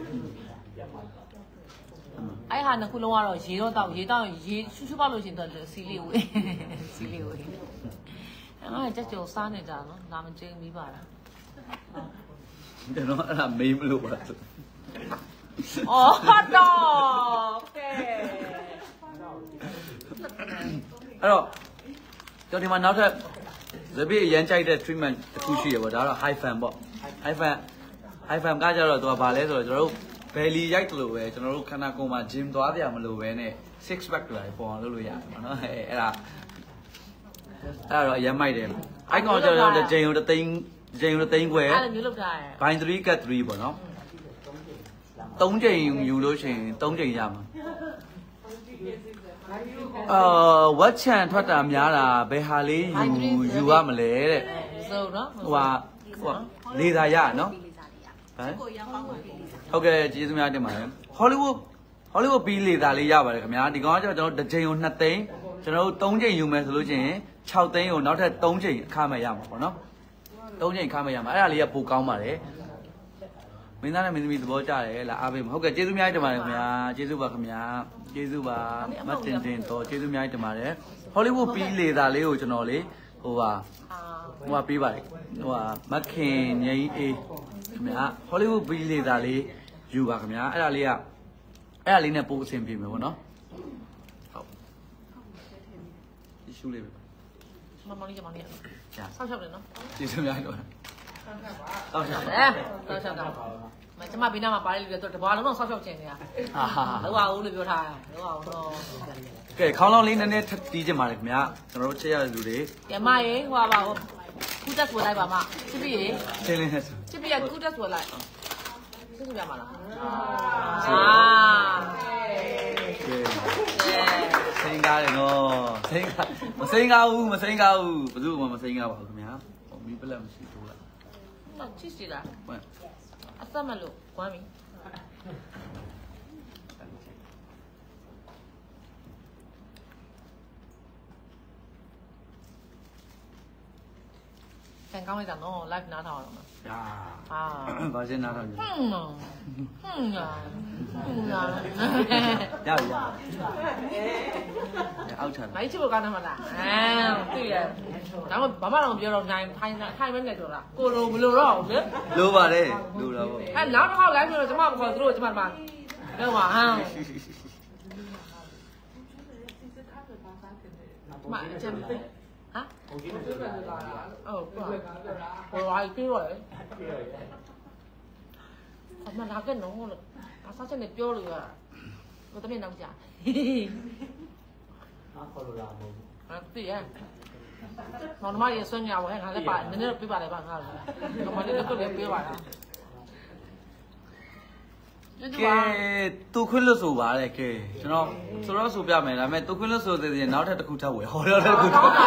အဲ့ဟာနှစ်ခုလုံးကတော့ရေတော့တောက်ရေတောက်ရေရှူးရှူးပေါက်လို့ရှင်တော့စီလေးဝေးစီလေးဝေးအဲ့ကြက်ကြော်စားနေကြနော်နာမကျင်းပြီးပါလားကျွန်တော်အဲ့ဒါမေးမလို့ပါဆိုအော်ဟုတ်တော့ကဲအဲ့တော့ကျွန်တော်ဒီမှာနောက်ထပ်ဇပိအရန်ကြိုက်တဲ့ treatment တစ်ခုရှိရပေါ့ဒါကတော့ high fan ပေါ့ high fan high fan ကကြတော့သူကဘာလဲဆိုတော့ကျွန်တော်တို့ belly ရိုက်တယ်လို့ပဲကျွန်တော်တို့ခန္ဓာကိုယ်မှာ gym သွားကြမလို့ပဲနဲ့ six pack တွေပေါ်အောင်လုပ်လို့ရတယ်ပေါ့နော်အဲ့အဲ့ဒါအဲ့တော့အရမ်းမိုက်တယ်အဲ့ကောင်ကျတော့တစ်ချိန်ကိုတစ်သိန်းတစ်ချိန်ကိုတစ်သိန်းခွဲအဲ့လိုမျိုးလုပ်တာရယ် bind three cut three ပေါ့နော်သုံးချိန်ယူလို့ရှိရင်သုံးချိန်ရမှာအာဝက်ချန်ထွက်တာများတာဘယ်ဟာလေးယူယူရမလဲတဲ့ဆိုနော်ဟိုဟာဟိုလေသာရနော်ဟမ်ကိုရောင်းကောင်းပါပြီဟုတ်ကဲ့ကျေးဇူးများတင်ပါတယ် Hollywood Hollywood ပြီးလေသာလေးရပါတယ်ခင်ဗျာဒီကောင်ကကျွန်တော်တို့တစ်ချိန်ကိုနှစ်သိန်းကျွန်တော်တို့သုံးချိန်ယူမယ်ဆိုလို့ရှိရင်၆သိန်းကိုနောက်ထပ်သုံးချိန်အခမဲ့ရမှာပေါ့နော်သုံးချိန်အခမဲ့ရမှာအဲ့ဒါလေးကပိုကောင်းပါတယ်မင်းသားနဲ့မင်းသမီးသဘောကျတယ်လားအားပေးမှာဟုတ်ကဲ့ကျေးဇူးများတင်ပါတယ်ခင်ဗျာကျေးဇူးပါခင်ဗျာကျေးဇူးပါမတင်တင်တော့ကျေးဇူးများတင်ပါတယ် Hollywood ပြီးလေသာလေးကိုကျွန်တော်လေးဟိုဟာဟိုဟာပေးပါတယ်ဟိုဟာမခင်ငိမ့်အေးခင်ဗျာ Hollywood ပြီးလေသာလေးယူပါခင်ဗျာအဲ့ဒါလေးကအဲ့ဒါလေးနဲ့ပို့အဆင်ပြေမယ်ပေါ့နော်ဟုတ်ဒီရှူလေးပဲမမလေးမလေးကြာဆောက်ရှောက်တယ်နော်ကျေးဇူးများတော့ဆောက်ရှောက်တယ်ဆောက်ရှောက်တာမကျမဘေးနားမှာပါလေလူတွေတော့တဘာလုံးတော့ဆောက်ရှောက်ချင်နေတာဟာလောက်အောင်လို့ပြောထားတာလောက်အောင်တော့ကဲခေါင်းလောင်းလေးနည်းနည်းတီးချင်ပါတယ်ခင်ဗျာကျွန်တော်တို့ချက်ရတဲ့လူတွေကဲမရေဟွာပါဦးခုတက်ဆိုလိုက်ပါမချစ်ပြီးရေရှင်းလင်းနေချစ်ပြီးရခုတက်ဆိုလိုက်ချစ်ပြမှာလားအာစိန်ကားတယ်နော်စိန်ကားမစိန်ကားဘူးမစိန်ကားဘူးဘယ်သူမှမစိန်ကားပါဘူးခင်ဗျာမီးပလက်မရှိဘူးလားတော့ချစ်စီလားဟုတ်အသက်မလို့ကွမ်းပြီကန်ကောင်းလိုက်တာနော် live နားထောင်အောင်ဟာဟာဘာရှင်းနားထောင်ကြည့်ဟွန်းဟွန်းညာဟွန်းညာရပြီရအောက်ချာမိုက်ချစ်ဖို့ကောင်းတယ်မလားအဲသိရဒါမှဘာမှတော့မပြောတော့နိုင်ထိုင်ထိုင်မဲနဲ့ပြောတာကိုလိုမလိုတော့ဘူးလေလိုပါတယ်လိုတာပေါ့အဲနောက်တစ်ခေါက် live ဆိုတော့ကျွန်မမခေါ်သူတို့ကျွန်မဒီမှာတော့ပါဟမ်မအချမ်းဟာဟုတ်ကဲ့ဟုတ်ပါဘူးပြောတယ်အမလာကနော်အစားချက်နဲ့ပြောလို့ရဘယ်တနေ့နောက်ကြအားခေါ်လို့လာမဟုတ်ဘူးအဲ့တည်းရမောင်မရေဆွညာဝဲငါလည်းပါနည်းနည်းတော့ပြပါလေပါငါလည်းဒီမှာလည်းတော့လည်းပြပါလားကဲတူခွင့်လို့ဆိုပါတယ်ကဲကျွန်တော်ဆိုတော့ဆိုပြမယ်ဒါပေမဲ့တူခွင့်လို့ဆိုသေးတယ်နောက်ထပ်တစ်ခုထပ်ဝယ်ဟောတော့တစ်ခုထပ်ဟဲ့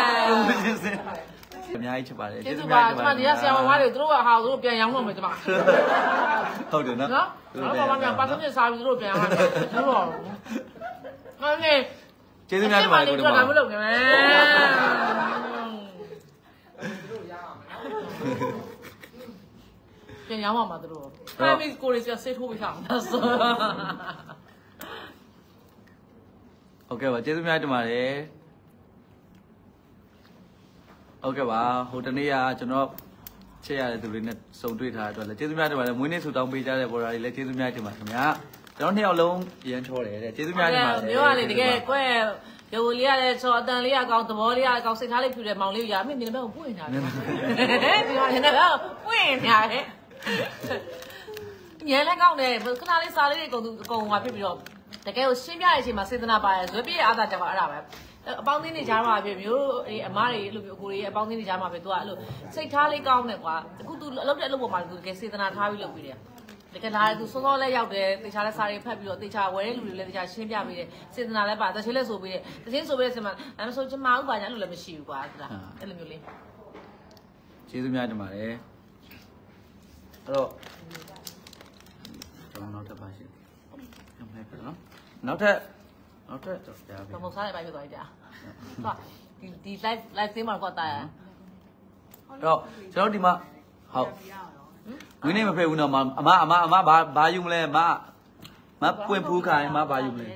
အများကြီးချစ်ပါတယ်ကျေးဇူးပါကျွန်မဒီကဆရာမမတွေသူတို့ကဟာသူတို့ပြန်ရောင်းတော့မယ်ကျွန်မဟုတ်တယ်နော်နော်ဘာမှမပါစနေစားပြီးသူတို့ပြန်ရောင်းတယ်သူတို့ဟောနေကျေးဇူးများတင်ပါတယ်ကိုတို့ဘာမလုပ်နေလဲပြန်ရောင်းပါမှာသူတို့အဲ့ဒီကိုရီးယားဆေးထိုးပြီးထားအောင်ဆိုโอเคပါကျေးဇူးများတင်ပါတယ်โอเคပါဟိုတနေ့ကကျွန်တော်ချက်ရတဲ့သူတွေနဲ့စုံတွေ့ထားတဲ့အတွက်လည်းကျေးဇူးများတင်ပါတယ်မွေးနေ့ဆူတောင်းပေးကြတဲ့ဘော်ဒါတွေလည်းကျေးဇူးများတင်ပါခင်ဗျာကျွန်တော်နှစ်ယောက်လုံးရမ်းချောတယ်တဲ့ကျေးဇူးများတင်ပါတယ်မျိုးကလေတကယ်ကွဲရုပ်လေးရတဲ့ချောအတန်လေးရကောင်သဘောလေးရကောင်စိတ်ထားလေးဖြူတဲ့မောင်လေးရမင်းနေဘက်ကိုပွင့်နေတာဒီမှာနေဘက်ပွင့်နေတာဟဲ့ညလည်းကောင်းတယ်ခဏလေးစားလေးတွေအကုန်အကုန်ဟွာဖြစ်ပြီးတော့တကယ်ကိုရှင်းပြတဲ့အချိန်မှာစေတနာပါတယ်ဇွဲပြည့်အားသာကြပါအဲ့ဒါပဲအပေါင်းသင်းတွေကြားမှာဖြစ်မျိုးအမားတွေအဲ့လိုမျိုးအကိုတွေအပေါင်းသင်းတွေကြားမှာပဲသူကအဲ့လိုစိတ်ထားလေးကောင်းတယ်ကွာအခု तू အလုပ်တဲ့အလုပ်ပေါ်မှာ तू တကယ်စေတနာထားပြီးလုပ်ပြီးတယ်တကယ်လာတယ် तू စောစောလေးရောက်တယ်တေချာလဲစားတွေဖတ်ပြီးတော့တေချာဝယ်တဲ့လူတွေလည်းတေချာရှင်းပြပြီးတယ်စေတနာလည်းပါတချင်းလည်းဆိုပြီးတယ်တချင်းဆိုပြီးတဲ့ဆင်မှာအဲ့မဆိုချင်မအောင်ပါညာလို့လည်းမရှိဘူးကွာအဲ့လိုမျိုးလေးကျေးဇူးများတင်ပါတယ်အဲ့တော့ကျွန်တော်နောက်ထပ်ပါရှိတယ်။ဟုတ်ကဲ့နော်။နောက်ထပ်နောက်ထပ်တော့ကြားပြီ။ဘုံစားလိုက်ပါဖြစ်သွားပြီကြာ။ဟုတ်ဒီဒီ live live သေးမှာကွာတာရ။အဲ့တော့ကျွန်တော်ဒီမှာဟုတ်ဝင်းနေမဖိတ်ဘူးနော်အမအမအမဘာဘာယူမလဲမမပွင့်ဖူးခိုင်းမဘာယူမလဲ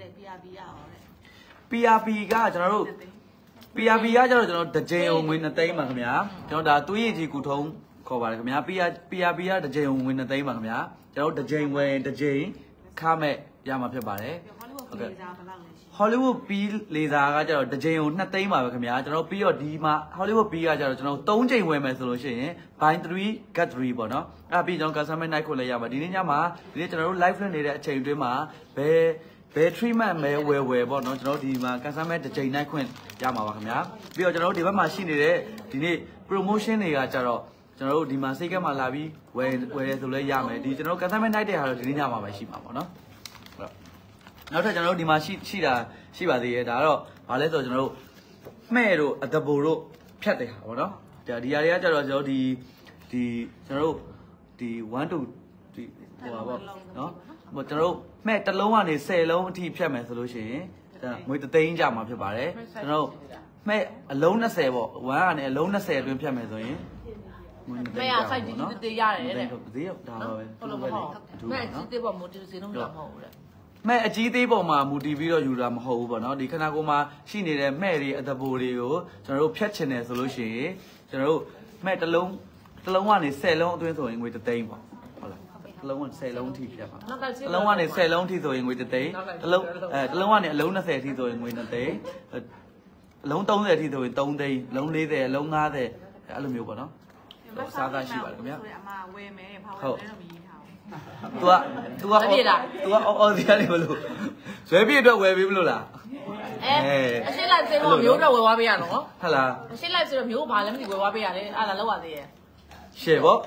P R P ကကျွန်တော်တို့ P R P ကကျတော့ကျွန်တော်တစ်ကြိမ်ဝင်နှစ်သိန်းပါခင်ဗျာကျွန်တော်ဒါသွေးရည်ကြီးကူထုံးခေါ်ပါတယ်ခင်ဗျာ P R P R P ကတစ်ကြိမ်ဝင်နှစ်သိန်းပါခင်ဗျာကျွန်တော်တစ်ကြိမ်ဝင်တစ်ကြိမ်ခမဲ့ရမှာဖြစ်ပါတယ်ဟုတ်ကဲ့ Hollywood P လေစာကကျတော့တစ်ကြိမ်ကိုနှစ်သိန်းပါပဲခင်ဗျာကျွန်တော်ပြီးတော့ဒီမှာ Hollywood P ကကျတော့ကျွန်တော်သုံးကြိမ်ဝင်မယ်ဆိုလို့ရှိရင် buy three get three ပေါ့နော်အဲ့ပြီးကျွန်တော် customer night ကိုလည်းရပါဒီနေ့ညမှာဒီနေ့ကျွန်တော်တို့ live လွှင့်နေတဲ့အချိန်အတွင်းမှာဘယ်ဘယ် treatment မဲဝယ်ဝယ်ပေါ့နော်ကျွန်တော်ဒီမှာ customer တစ်ကြိမ်နိုင်ခွင့်ရမှာပါခင်ဗျာပြီးတော့ကျွန်တော်တို့ဒီဘက်မှာရှိနေတဲ့ဒီနေ့ promotion တွေကကျတော့ကျွန်တော်တို့ဒီမှာစိတ်ကမှာလာပြီးဝယ်ဝယ်ရဆိုလဲရမယ်ဒီကျွန်တော်တို့ customer night တဲ့ဟာတော့ဒီနေ့ညမှာပဲရှိမှာပေါ့နော်နောက်ထပ်ကျွန်တော်တို့ဒီမှာရှိရှိတာရှိပါသေးရဲ့ဒါကတော့ဘာလဲဆိုတော့ကျွန်တော်တို့မှဲ့တို့အတဘူတို့ဖြတ်တယ်ဟာပေါ့နော်ဒါဒီຢာတွေကကျတော့ကျွန်တော်ဒီဒီကျွန်တော်တို့ဒီone to ဒီဟိုပါပေါ့နော်ဟိုကျွန်တော်တို့မှဲ့တစ်လုံးကနေဆယ်လုံးအထိဖြတ်မယ်ဆိုလို့ရှိရင်ဒါငွေတသိန်းကြမှာဖြစ်ပါတယ်ကျွန်တော်တို့မှဲ့အလုံး၂၀ပေါ့oneကနေအလုံး၂၀အတွင်းဖြတ်မယ်ဆိုရင်မဲရဆိုင်ကြီးတည်ရတယ်တဲ့ဈေးဒါပါပဲဟုတ်လို့မဟုတ်မဲကြီးတေးပေါ်မိုတီစီလုံးလာမဟုတ်ဘူးတဲ့မဲ့အကြီးသေးပေါ်မှာမူတည်ပြီးတော့ယူတာမဟုတ်ဘူးပေါ့နော်ဒီခဏကိုမှရှိနေတဲ့မဲ့တွေအတဘူတွေကိုကျွန်တော်တို့ဖြတ်ချင်တယ်ဆိုလို့ရှိရင်ကျွန်တော်တို့မဲ့တစ်လုံးတစ်လုံးကနေဆယ်လုံးအတွင်းဆိုရင်ငွေတစ်သိန်းပေါ့ဟုတ်လားတစ်လုံးကနေဆယ်လုံးအထိဖြတ်ပါတစ်လုံးကနေဆယ်လုံးအထိဆိုရင်ငွေတစ်သိန်းတစ်လုံးအဲတစ်လုံးကနေအလုံး၂၀အထိဆိုရင်ငွေနှစ်သိန်းအလုံး၃၀အထိဆိုရင်၃သိန်းအလုံး၄၀အလုံး၅၀အဲ့လိုမျိုးပေါ့နော်စားသားရှိပါတယ်ခင်ဗျာအမဝယ်မယ်ဖောက်ဝယ်တယ်တော့မရေးထားဘူး तू อ่ะ तू อ่ะ तू อ่ะအော်အော်ဒီကနေမလို့ဇွဲပြည့်အတွက်ဝယ်ပြီးမလို့လားအအရှင်းလိုက်စေတော့မျိုးတော့ဝယ်သွားပေးရတော့ဟုတ်လားအရှင်းလိုက်စေတော့မျိုးဘာလည်းမသိဝယ်သွားပေးရတယ်အားလာလောက်ရသေးရဲ့ရှယ်ပေါ့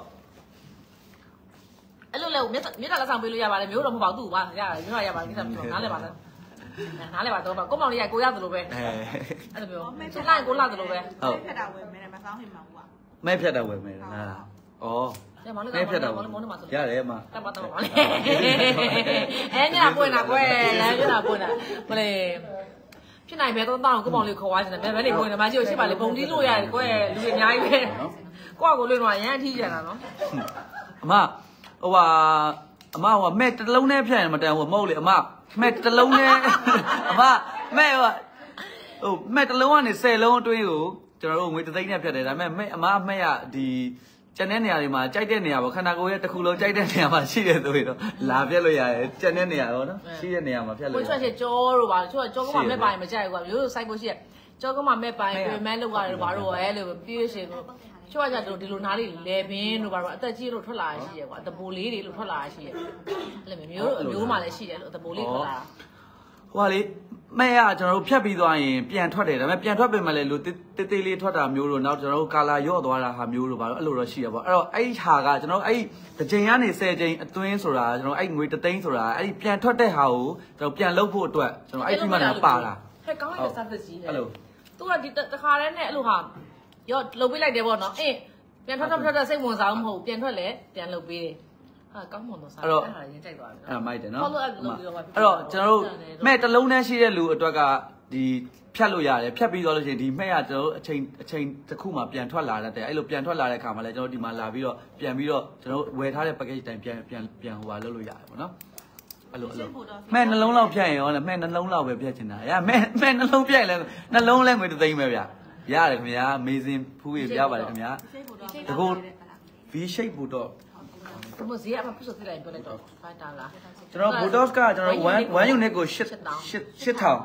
အဲ့လိုလေမြတ်မြတ်လက်ဆောင်ပေးလို့ရပါတယ်မျိုးတော့မဟုတ်ပါဘူးသူ့ပါရတယ်မျိုးရပါတယ်ကိစ္စမရှိဘူးနားလဲပါလားနားလဲပါတော့ကိုမောင်လေးကကိုရတယ်လို့ပဲအဲ့လိုမျိုးရှင်းလိုက်ကိုလာတယ်လို့ပဲဟုတ်ဖက်တာဝယ်မယ်မကောင်းဟင်မှာကွာမဲဖြတ်တာဝယ်မယ်လားဩမဲဖြတ်တာရတယ်အမတက်ပါတော့ပါလေအဲညပွင့်တာကွယ်လမ်းပြတာပွင့်တာမလေးဖြစ်နိုင်ပဲတော့တောင်းကိုမောင်လေးခေါ်သွားချင်တယ်ဘယ်ဘက်နေပွင့်တယ်မကြီးကိုရှိပါလေပုံတီးလို့ရတယ်ကွယ်လူတွေအများကြီးပဲကိုယ့်ကိုလွင်တော့ရမ်းအထီးကျန်တာနော်အမဟိုဟာအမဟိုမဲ့တစ်လုံးနဲ့ဖြတ်ရင်မတန်ဘူးမဟုတ်လေအမမဲ့တစ်လုံးနဲ့အမမဲ့ဟိုဟိုမဲ့တစ်လုံးကနေဆယ်လုံးအတွင်းကိုကျွန်တော်တို့ငွေတစ်သိန်းနဲ့ဖြတ်တယ်ဒါပေမဲ့မဲ့အမမဲ့ရဒီကျန်တဲ့နေရာတွေမှာကြိုက်တဲ့နေရာပေါ့ခန္ဓာကိုယ်ရဲ့တစ်ခုလုံးကြိုက်တဲ့နေရာမှာရှိတယ်ဆိုရင်တော့လာပြက်လို့ရတယ်ကျန်တဲ့နေရာတော့နော်ရှိတဲ့နေရာမှာဖြတ်လို့ရတယ်ကိုချွတ်ချကြောတို့ပါချို့ကြောကမှမဲ့ပိုင်မကြိုက်ဘူးကွာမျိုးစိုက်ကိုရှိရကြောကမှမဲ့ပိုင်ပြင်မဲလောက်ရတယ်ဘာလို့ရဲလို့ပြေးရှင်ကိုချို့ကကြတော့ဒီလိုနားလေးလေပင်းတို့ဘာလို့အသက်ကြီးလို့ထွက်လာရှိရကွာတပိုလေးတွေလို့ထွက်လာရှိရအဲ့လိုမျိုးမျိုးမှလည်းရှိတယ်လို့တပိုလေးထွက်လာဟိုဟာလေမဲ့ရကျွန်တော်တို့ဖြတ်ပြီးသွားရင်ပြန်ထွက်တယ်ဒါပေမဲ့ပြန်ထွက်ပြင်မဲ့လေလို့တေးသေးလေးထွက်တာမျိုးတို့နောက်ကျွန်တော်တို့ကာလာရော့သွားတာဟာမျိုးတို့ဘာလို့အဲ့လိုတော့ရှိရပေါ့အဲ့တော့အဲ့ဟာကကျွန်တော်အဲ့တစ်ချိန်ကနေဆယ်ချိန်အတွင်းဆိုတာကျွန်တော်အဲ့ငွေတစ်သိန်းဆိုတာအဲ့ပြန်ထွက်တဲ့ဟာကိုကျွန်တော်ပြန်လုပ်ဖို့အတွက်ကျွန်တော်အဲ့ဒီမှာပါလာဟဲ့ကောင်းတဲ့ service ကြီးအဲ့လိုသူကဒီတခါတည်းနဲ့အဲ့လိုဟာရော့လုပ်ပေးလိုက်တယ်ပေါ့နော်အင်းပြန်ထွက်ထွက်ထွက်စိတ်ဝင်စားမဟုတ်ပြန်ထွက်လဲပြန်လုပ်ပေးတယ်ဟာကောင်းမွန်တော့စားအဲ့ဒါရင်ကြိုက်သွားပြီနော်အဲ့မိုက်တယ်နော်ဟုတ်လို့အဲ့လိုလုပ်ပြီးတော့အဲ့တော့ကျွန်တော်တို့မဲ့တစ်လုံးတန်းရှိတဲ့လူအတွက်ကဒီဖြတ်လို့ရတယ်ဖြတ်ပြီးတော့လို့ရှိရင်ဒီမဲ့ကကျွန်တော်တို့အချိန်အချိန်တစ်ခုမှပြန်ထွက်လာတတ်တယ်အဲ့လိုပြန်ထွက်လာတဲ့အခါမှာလည်းကျွန်တော်ဒီမှာလာပြီးတော့ပြန်ပြီးတော့ကျွန်တော်ဝယ်ထားတဲ့ package တိုင်းပြန်ပြန်ပြန်ဟိုဟာလုပ်လို့ရတယ်ပေါ့နော်အဲ့လိုအဲ့လိုမဲ့နှလုံးလောက်ဖြတ်ရင်ရောမဲ့နှလုံးလောက်ပဲဖြတ်ချင်တာရမဲ့မဲ့နှလုံးဖြတ်ရင်လည်းနှလုံးလဲငွေတစ်သိန်းပဲဗျရတယ်ခင်ဗျာ amazing ဖူးရပြပါတယ်ခင်ဗျာတကူ V shape ဘူးတော့ဘယ်မှာဈေးအမပုစသိလိုက်ပြောလိုက်တော့ဖိုင်တာလားကျွန်တော် Botox ကကျွန်တော်1 1 unit ကို8 8 8000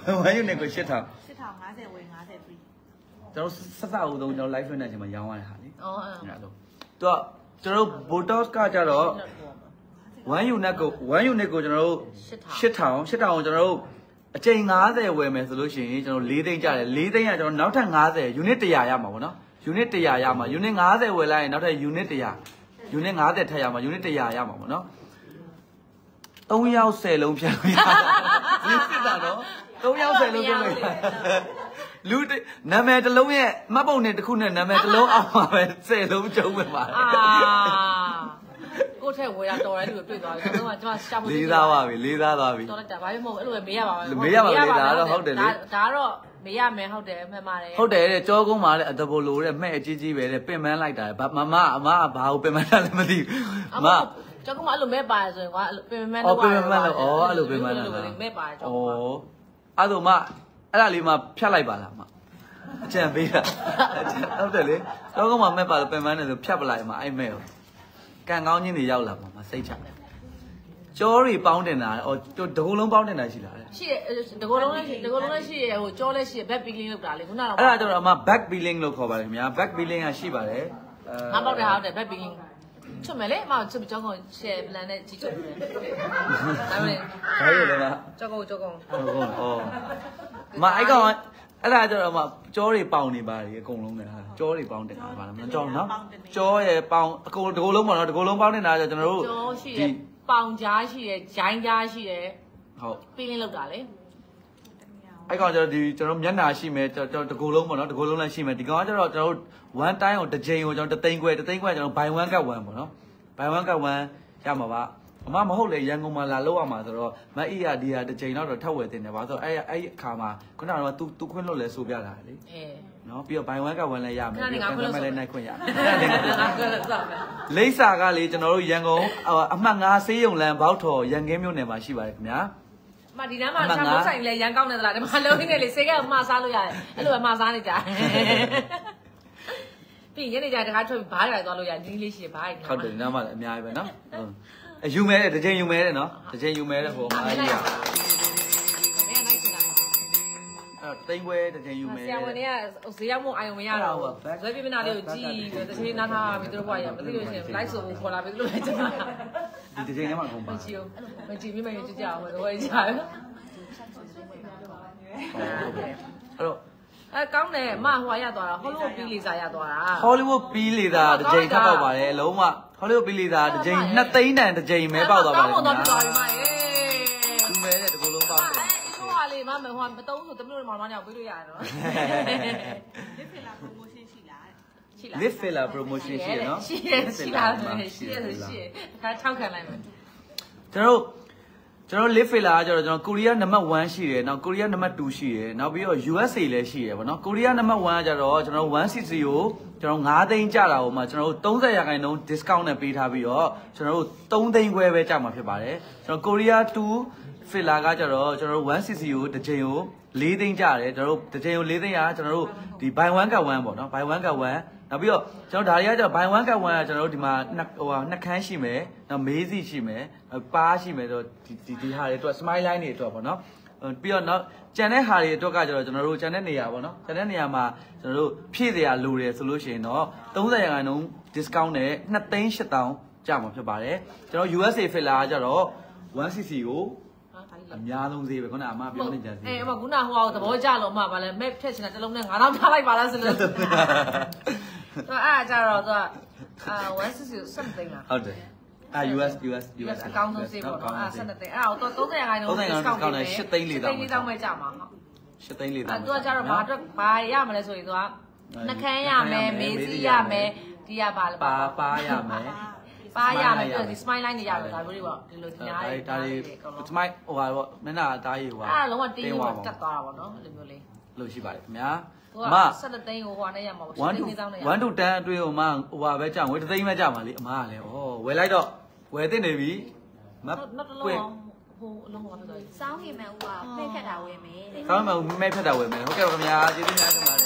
1 unit ကို8000 ရှစ်ထောင်ငါးဆယ်ဝယ်ငါးဆယ် free ကျွန်တော်ဆက်စအုပ်ဆုံးကျွန်တော် live နဲ့အချိန်မှာရောင်းရတဲ့ဟာလေအော်အဲ့အဲ့လိုသူကကျွန်တော် Botox ကကြတော့1 unit ကို1 unit ကိုကျွန်တော်တို့8000 8000ကိုကျွန်တော်တို့အချိန်ငါးဆယ်ဝယ်မယ်ဆိုလို့ရှိရင်ကျွန်တော်၄သိန်းကျတယ်၄သိန်းကကျွန်တော်နောက်ထပ်ငါးဆယ် unit တစ်ရာရမှာပေါ့နော် unit တစ်ရာရမှာ unit ငါးဆယ်ဝယ်လိုက်ရင်နောက်ထပ် unit တစ်ရာ unit ငါးဆယ်ထပ်ရမှာ unit တစ်ရာရမှာပေါ့နော်သုံးယောက်ဆယ်လုံးဖြတ်လို့ရတယ်ဒီစစ်တာတော့သုံးယောက်ဆယ်လုံးဖြတ်လို့ရတယ်လူနာမည်တစ်လုံးရဲ့မှတ်ပုံနဲ့တစ်ခုနဲ့နာမည်တစ်လုံးအောက်မှာပဲဆယ်လုံးကျုံးဝင်ပါတယ်အာကိုထက်ဝယ်ရတော်တယ်သူတွေ့သွားတယ်ကျွန်တော်ကကျွန်မရှာဖို့လေးသားပါပြီလေးသားသွားပြီတော်လိုက်တာဘာမှမဟုတ်အဲ့လိုပဲမေးရပါမယ်မေးရပါလေဒါတော့ဟုတ်တယ်လေဒါတော့မေးရမယ်ဟုတ်တယ်မှန်ပါတယ်ဟုတ်တယ်တဲ့ကြောကုန်းမှာလည်းအတဘောလိုတဲ့မဲ့အကြီးကြီးပဲတဲ့ပင်မန်းလိုက်တာဘာမမအမဘာကိုပင်မန်းတာလည်းမသိဘူးအမကျောက်ကမအဲ့လိုမဲ့ပါဆိုရင်ကွာပင်မန်းတော့အော်ပင်မန်းလို့ဩအဲ့လိုပင်မန်းတာမဲ့ပါကျောက်ကဩအဲ့လိုမအဲ့ဒါလေးမှဖြတ်လိုက်ပါလားမအကြံပေးတာဟုတ်တယ်လေကြောကုန်းမှာမဲ့ပါလို့ပင်မန်းတယ်ဆိုဖြတ်ပလိုက်မှာအဲ့မဲ့ကိုကန်ကောင်းချင်းတွေရောက်လာမှာမစိတ်ချကြောတွေပေါင်းတင်တာဩတကူလုံးပေါင်းတင်တာရှိလားရှိရတကူလုံးလည်းတကူလုံးလည်းရှိရဟိုကြောလည်းရှိရ back peeling လုပ်တာလေခုနကတော့အဲ့ဒါကျတော့အမ back peeling လို့ခေါ်ပါတယ်ခင်ဗျာ back peeling ကရှိပါတယ်ငါပေါက်တယ်ဟုတ်တယ် back peeling ချွတ်မယ်လေအမချွတ်ကြောက်ကောင် share plan နဲ့ကြီးချွတ်တယ်ဒါပေမဲ့ဘာလို့လဲမကြောက်ကောင်ကြောက်ကောင်ဟုတ်ကောဩမအဲ့ကောင်အဲ့ဒါကျတော့မှကြောတွေပေါင်နေပါလေအကုန်လုံးနဲ့ဟာကြောတွေပေါင်တင်တာပါလားမကြောက်နော်ကြောရယ်ပေါင်အကုန်တကူလုံးပေါ့နော်တကူလုံးပေါင်တင်တာကျကျွန်တော်တို့ကြောရှိရယ်ပေါင်ကြားရှိရယ်ဂျိုင်းကြားရှိရယ်ဟုတ်ပင်းလေးလောက်တာလေအဲ့ကောင်ကျတော့ဒီကျွန်တော်မျက်နှာရှိမယ်ကျွန်တော်တကူလုံးပေါ့နော်တကူလုံးလည်းရှိမယ်ဒီကောင်ကကျတော့ကျွန်တော်တို့ one time ကိုတစ်ချိန်ကိုကျွန်တော်တသိန်းခွဲတသိန်းခွဲကျွန်တော် buy one get one ပေါ့နော် buy one get one ရမှာပါအမမဟုတ်လေရန်ကုန်မှာလာလောက်ရမှာဆိုတော့မအီယာဒီယာတစ်ချိန်တော့ထပ်ဝယ်တင်တယ်ပါဆိုတော့အဲ့အဲ့အခါမှာခုနကတော့ तू तू ခွင့်လို့လဲဆိုပြတာလေအေးနော်ပြီးတော့ buy one get one လည်းရမယ်ပြီးတော့ customer လည်းနိုင်ခွင့်ရမယ်လိမ့်စာကလေကျွန်တော်တို့ရန်ကုန်အမှတ်ငါးဆေးရုံလမ်းဘောက်ထော်ရန်ကင်းမြို့နယ်မှာရှိပါတယ်ခင်ဗျာမဒီနားမှာရှာဖို့ဆိုင်လဲရန်ကောင်းနေသလားဒီမှာလုံးနေလေစေကမှာစားလို့ရတယ်အဲ့လိုပဲမှာစားနေကြပြီးညနေကျတခါထွက်ပြီးဘားရိုက်သွားလို့ရဒီလေးရှိဘားရိုက်ဟုတ်တယ်ဒီနားမှာလည်းအများကြီးပဲနော်အယူမဲတဲ့တစ်ချိန်ယူမဲတဲ့နော်တစ်ချိန်ယူမဲတဲ့ဟိုမှာအကြီးอ่ะမင်းနိုင်စလာအဲ့တိန်ပွဲတစ်ချိန်ယူမဲဆရာဝန်တွေကဈေးရောက်မှုအာယုံမရတော့ဘူးဇွဲပြပြနာလေးကိုကြည့်ပြီးတစ်ချိန်နားထားပြီးသူတို့ဘွားရမသိလို့ရှိရင် live ဆိုခေါ်လာပြီးသူတို့လည်းကြာဒီတစ်ချိန်ထဲမှာကုန်ပါမကြည့်ဘူးမကြည့်မိမရကြည့်ကြအောင်ဟိုကြည့်ရအဲ့တော့အဲကောင်းတယ်မဟိုရသွားတာဟောလို့ပြီးလေးစားရသွားတာ Hollywood ပြီးလေသာတစ်ချိန်ထပ်ပေါက်ပါတယ်လုံးဝ Hollywood ပြီးလေသာတစ်ချိန်နှစ်သိန်းတန်တစ်ချိန်ပဲပေါက်သွားပါတယ်ခင်ဗျာဒီမဲတဲ့တကူလုံးပေါက်တယ်ဟိုဟာလေးမမဟိုမတုံးဆိုတမလို့မောင်မောင်ညောင်ပေးလို့ရတယ်နော် Lip filler promotion ရှိလားရှိလား Lip filler promotion ရှိရနော်ရှိရရှိလားရှိရရှိရဒါထောက်ခံလိုက်မယ်ကျွန်တော်ကျွန်တော် Lip filler ကကျတော့ကျွန်တော်ကိုရီးယားနံပါတ်oneရှိတယ်နောက်ကိုရီးယားနံပါတ်twoရှိတယ်နောက်ပြီးတော့ U S A လည်းရှိတယ်ဗောနော်ကိုရီးယားနံပါတ်oneကကျတော့ကျွန်တော်one sixtyကိုကျွန်တော်nineသိန်းကျတာဟိုမှာကျွန်တော်တို့thirtyရာခိုင်နှုန်း discount နဲ့ပေးထားပြီးတော့ကျွန်တော်တို့threeသိန်းခွဲပဲကျမှာဖြစ်ပါတယ်ကျွန်တော်ကိုရီးယားtwo filler ကကျတော့ကျွန်တော်တို့one sixtyကိုတစ်ချိန်ကိုfourသိန်းကျတယ်ကျွန်တော်တို့တစ်ချိန်ကိုfourသိန်းကကျွန်တော်တို့ဒီ buy one get one ပေါ့နော် buy one get one နောက်ပြီးတော့ကျွန်တော်ဒါတွေကကျတော့ buy one get one ကကျွန်တော်တို့ဒီမှာဟိုဟာနှစ်ခန်းရှိမယ်နောက်မေးစီရှိမယ်ပါးရှိမယ်ဆိုတော့ဒီဒီဒီဟာတွေအတွက် smile line တွေအတွက်ပေါ့နော်ပြီးတော့နောက်ကျန်တဲ့ဟာတွေအတွက်ကကျတော့ကျွန်တော်တို့ကျန်တဲ့နေရာပေါ့နော်ကျန်တဲ့နေရာမှာကျွန်တော်တို့ဖြည့်စရာလိုတယ်ဆိုလို့ရှိရင်တော့thirtyရာခိုင်နှုန်း discount နဲ့twoသိန်းeight thousandကျမှာဖြစ်ပါတယ်ကျွန်တော် U S A filler ကကျတော့one sixtyကိုအများဆုံးဈေးပဲခုနကအမပြောနေကြဈေးအေးအမခုနဟိုသဘောကျလို့အမဗာလဲမဲ့ဖြတ်ချင်တာတစ်လုံးနဲ့nine thousandထားလိုက်ပါလားဆိုလို့သူအဲ့ကြတော့သူကအာone sixty something လားဟုတ်တယ်အာ U S U S U S အကောင်းဆုံးဈေးပေါ့နော်အာsevenသိန်းအဲ့တော့thirtyရာခိုင်နှုန်း discount နဲ့eightသိန်းလေးတောင်းပဲကြာမှာဟုတ် eightသိန်းလေးတောင်းအဲ့သူကကြတော့ဘာအတွက်ဘာရမလဲဆိုရင်သူကနှခမ်းရမယ်မေးစီရမယ်ဒီရပါလားပါပါရမယ်ပါရမယ်ပြီးတော့ဒီ smile line တွေရမယ်ဒါလိုတွေပေါ့ဒီလိုဒီညာတွေဒါတွေ smile ဟိုဟာပေါ့မျက်နှာအသားရည်ဟိုဟာအဲ့လုံးဝတင်းရောတက်သွားတာပေါ့နော်ဒီလိုလေးလို့ရှိပါတယ်ခင်ဗျာမsevenသိန်းကိုဟိုနဲ့ရမှာပေါ့ one to one to ten အတွင်းဟိုမှာဟိုဟာပဲကြာငွေတစ်သိန်းပဲကြာမှာလေအမကလည်းဩဝယ်လိုက်တော့ဝယ်သိနေပြီမကွယ်ဟိုအလုံးဟိုဆိုစောင်းခင်မဲ့ဦးကဖိတ်ခတ်တာဝယ်မယ်တဲ့စောင်းမှမဲဖြတ်တာဝယ်မယ်ဟုတ်ကဲ့ပါခင်ဗျာကျေးဇူးများတင်ပါတယ်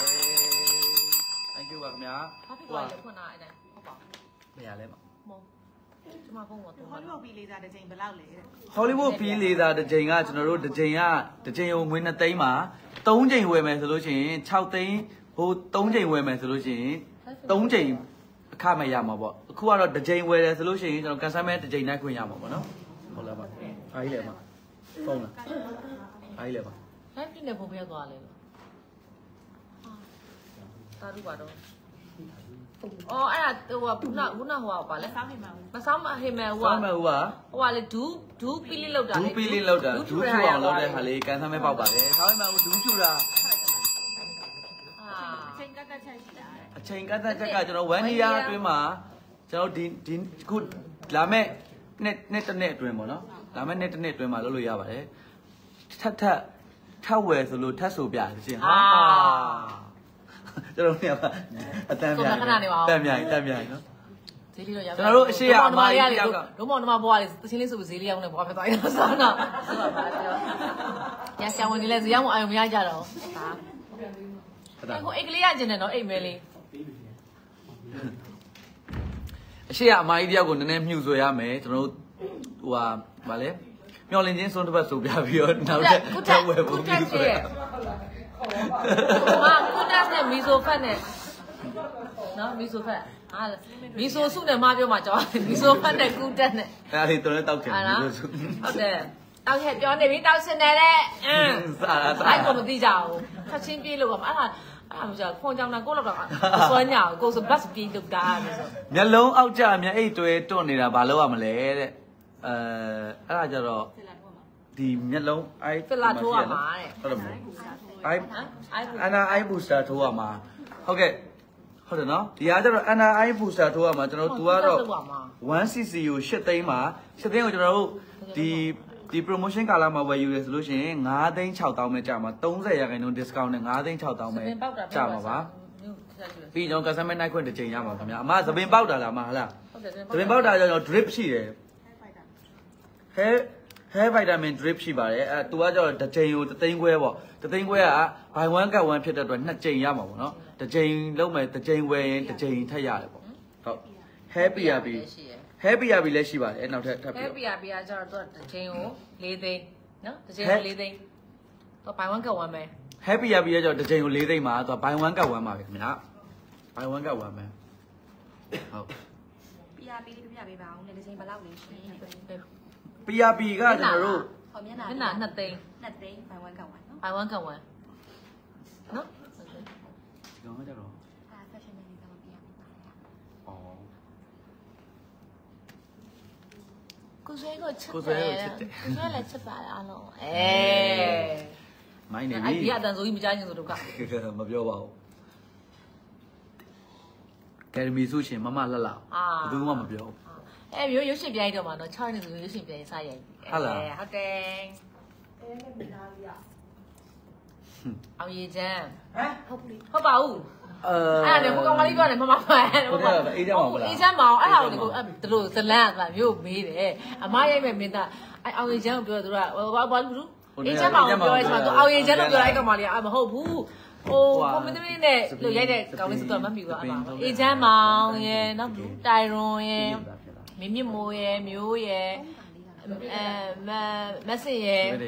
thank you ပါခင်ဗျာဘာဖြစ်သွားလဲဖွင့်တာအဲ့ဒါဟုတ်ပါဘယ်ရလဲမမောကျမဖုန်းကတော့ Hollywood ပြီးလေးစားတစ်ချိန်ဘယ်လောက်လဲတဲ့ Hollywood ပြီးလေးစားတစ်ချိန်ကကျွန်တော်တို့တစ်ချိန်ကတစ်ချိန်ကိုငွေtwoသိန်းမှာthreeချိန်ဝယ်မယ်ဆိုလို့ရှိရင်sixသိန်းဟိုthreeချိန်ဝယ်မယ်ဆိုလို့ရှိရင်threeချိန်အခမဲ့ရမှာပေါ့အခုကတော့တစ်ချိန်ဝယ်တယ်ဆိုလို့ရှိရင်ကျွန်တော် customer တစ်ချိန်နိုင်ခွင့်ရမှာပေါ့နော်ဟုတ်လားပါအားကြီးလေပါဖုန်းလားအားကြီးလေပါ live တင်နေပုံပြသွားလဲလို့တာရူပါတော့အော်အဲ့ဒါဟိုကခုနခုနဟိုကပါလဲစောင်းနေမှာမဆောင်းမဟိမဲဟိုကဆောင်းမဲဟိုကဟိုကလေဒူးဒူးပီလေးလောက်တာလေဒူးပီလေးလောက်တာဒူးဖြူအောင်လုပ်တဲ့ဟာလေးကန်ဆမ်းမဲပေါက်ပါတယ်ဆောင်းမဲဟိုဒူးဖြူတာအာအချိန်ကတ်ကတ်ချက်ရှိတာအချိန်ကတ်ကတ်ချက်ကကျွန်တော်one yearအတွင်းမှာကျွန်တော်ဒီဒီခုလာမဲ့နှစ်နှစ်တစ်နှစ်အတွင်းပေါ့နော်လာမဲ့နှစ်တစ်နှစ်အတွင်းမှာလုပ်လို့ရပါတယ်ထပ်ထပ်ထပ်ဝယ်ဆိုလို့ထပ်ဆိုပြရှင်ဟာကျွန်တော်เนี่ยအတန်းပြတန်းမြိုင်တန်းမြိုင်နော်ဈေးလေးတော့ရောက်ကျွန်တော်တို့အရှိရအမားကြီးတယောက်ကလုံးမောင်နှမဘွားလေးသချင်းလေးဆိုဈေးလေးရောက်နေဘွားဖြစ်သွားရင်ဆောင်းတော့ဆိုပါပါပြောရဆံဝင်နေလဲဈေးရောက်အောင်မရကြတော့ဟာအဲ့ကိုအိတ်ကလေးရကျင်တယ်နော်အိတ်မဲလေးအရှိရအမားကြီးတယောက်ကိုနည်းနည်းမြှူဆွဲရမယ်ကျွန်တော်တို့ဟိုဟာဗာလဲမျောလင်းချင်းစွန်းတစ်ပတ်ဆိုပြပြီးတော့နောက်ထပ်ဝယ်ဖို့မြှူဆွဲဟာကုတက်နဲ့မီဆိုဖက်နဲ့နော်မီဆိုဖက်ဟာမီဆိုစုနဲ့မပြောမှာကြောင်းမီဆိုဖက်နဲ့ကုတက်နဲ့အဲ့ဒါလေးတော်တော်တောက်တယ်မီဆိုစုဟုတ်တယ်တောက်ခဲ့ပြောနေပြီတောက်စင်တယ်တဲ့အင်းစားတာစားအဲ့ကိုမသိကြဘူးဖတ်ချင်းပြေးလို့ကအဲ့ဒါအဲ့မှာကြာခွန်ကြောင်တာကိုလောက်တော့စွမ်းညာကိုဆိုဘတ်ပြေးလို့တာဆိုမျက်လုံးအောက်ကျမျက်အိတ်တွဲတွန့်နေတာဘာလို့ရမလဲတဲ့အဲအဲ့ဒါကြတော့ဒီမျက်လုံးအိုက်ဖလာထိုးရမှာတဲ့ဟုတ်တယ်မဟုတ်အိုက်အနာအိုက်ဘူစတာထိုးရမှာဟုတ်ကဲ့ဟုတ်တယ်နော်ဒီအားကျတော့အနာအိုက်ဘူစတာထိုးရမှာကျွန်တော်တို့ तू ကတော့one C C ကိုeightသိန်းမှာeightသိန်းကိုကျွန်တော်တို့ဒီဒီ promotion ကာလမှာဝယ်ယူရဆိုလို့ရှိရင်nineသိန်းsix thousandပဲကြာမှာthirtyရာခိုင်နှုန်း discount နဲ့nineသိန်းsix thousandပဲကြာမှာပါပြီးကျွန်တော် customer night ခွင့်တစ်ချိန်ရမှာခင်ဗျာအမသပင်ပေါက်တာလားမဟုတ်လားသပင်ပေါက်တာကျတော့ drip ရှိတယ် hair hair vitamin drip ရှိပါတယ်အဲ तू ကကျတော့တစ်ချိန်ကိုတစ်သိန်းခွဲပေါ့တစ်သိန်းခွဲက buy one get one ဖြစ်တဲ့အတွက်နှစ်ချိန်ရမှာပေါ့နော်တစ်ချိန်လုံးမယ်တစ်ချိန်ဝယ်ရင်တစ်ချိန်ထပ်ရတယ်ပေါ့ဟုတ် hair P R B hair P R B လည်းရှိပါတယ်အဲနောက်ထပ်ထပ်ပြီး hair P R B ကကျတော့ तू တစ်ချိန်ကိုfourသိန်းနော်တစ်ချိန်ကိုfourသိန်း तू buy one get one ပဲ hair P R B ကကျတော့တစ်ချိန်ကိုfourသိန်းမှာ तू buy one get one ပါပဲခင်ဗျာ buy one get one ပဲဟုတ် P R B လေးပြပြပေးပါအောင်လေတစ်ချိန်ဘယ်လောက်လဲရှင် P R B ကကျွန်တော်တို့ဟောမျက်နှာမျက်နှာtwoသိန်း twoသိန်း buy one get one နော် buy one get one နော်ဒီကောင်ကကြတော့အာ fashion လေးကတော့ပြရမှာပါဩလေကိုဆွဲကိုချစ်တယ်ကိုဆွဲလည်းချစ်ပါလားအားလုံးအဲမိုင်းနေပြီအဲ့ဒီအတန်ဆိုကြီးမကြားချင်ဆိုတော့ကမပြောပါဘူးကယ်ဒမီဆိုရှင်မမလှလှဘယ်သူမှမပြောဘူးအဲမျိုးရုပ်ရှင်ပြိုင်တော့မှာနော်၆နှစ်ဆိုရုပ်ရှင်ပြိုင်စရိုက်ဟုတ်လားဟုတ်တယ်အဲမိသားလေးอ่ะအောင်ရည်ချမ်းဟမ်ဟုတ်ပြီဟုတ်ပါဘူးအဲအဲ့ဒါလေဟိုကောင်မလေးပြောတယ်မမဖန်ဟုတ်တယ်အေးချမ်းပါဘူးလားအေးချမ်းပါအောင်အဲ့ဒါကိုအဲ့ဒါလို့ဇလန်းကမျိုးမေးတယ်အမရိုက်မဲ့မင်းသားအဲ့အောင်ရည်ချမ်းကိုပြောသူကဘာဘာလို့အေးချမ်းပါအောင်ပြောရဲဆိုတော့အောင်ရည်ချမ်းလို့ပြောလိုက်တော့မှလေအမဟုတ်ဘူးဟိုကွန်မတီနဲ့လို့ရိုက်တဲ့ကောင်လေးစတော့မမီဘူးအမအေးချမ်းမောင်ရယ်နောက်တိုင်ရွန်ရယ်မင်းမြမိုးရယ်မျိုးရယ်အဲမမဆင်ရယ်ဟမ်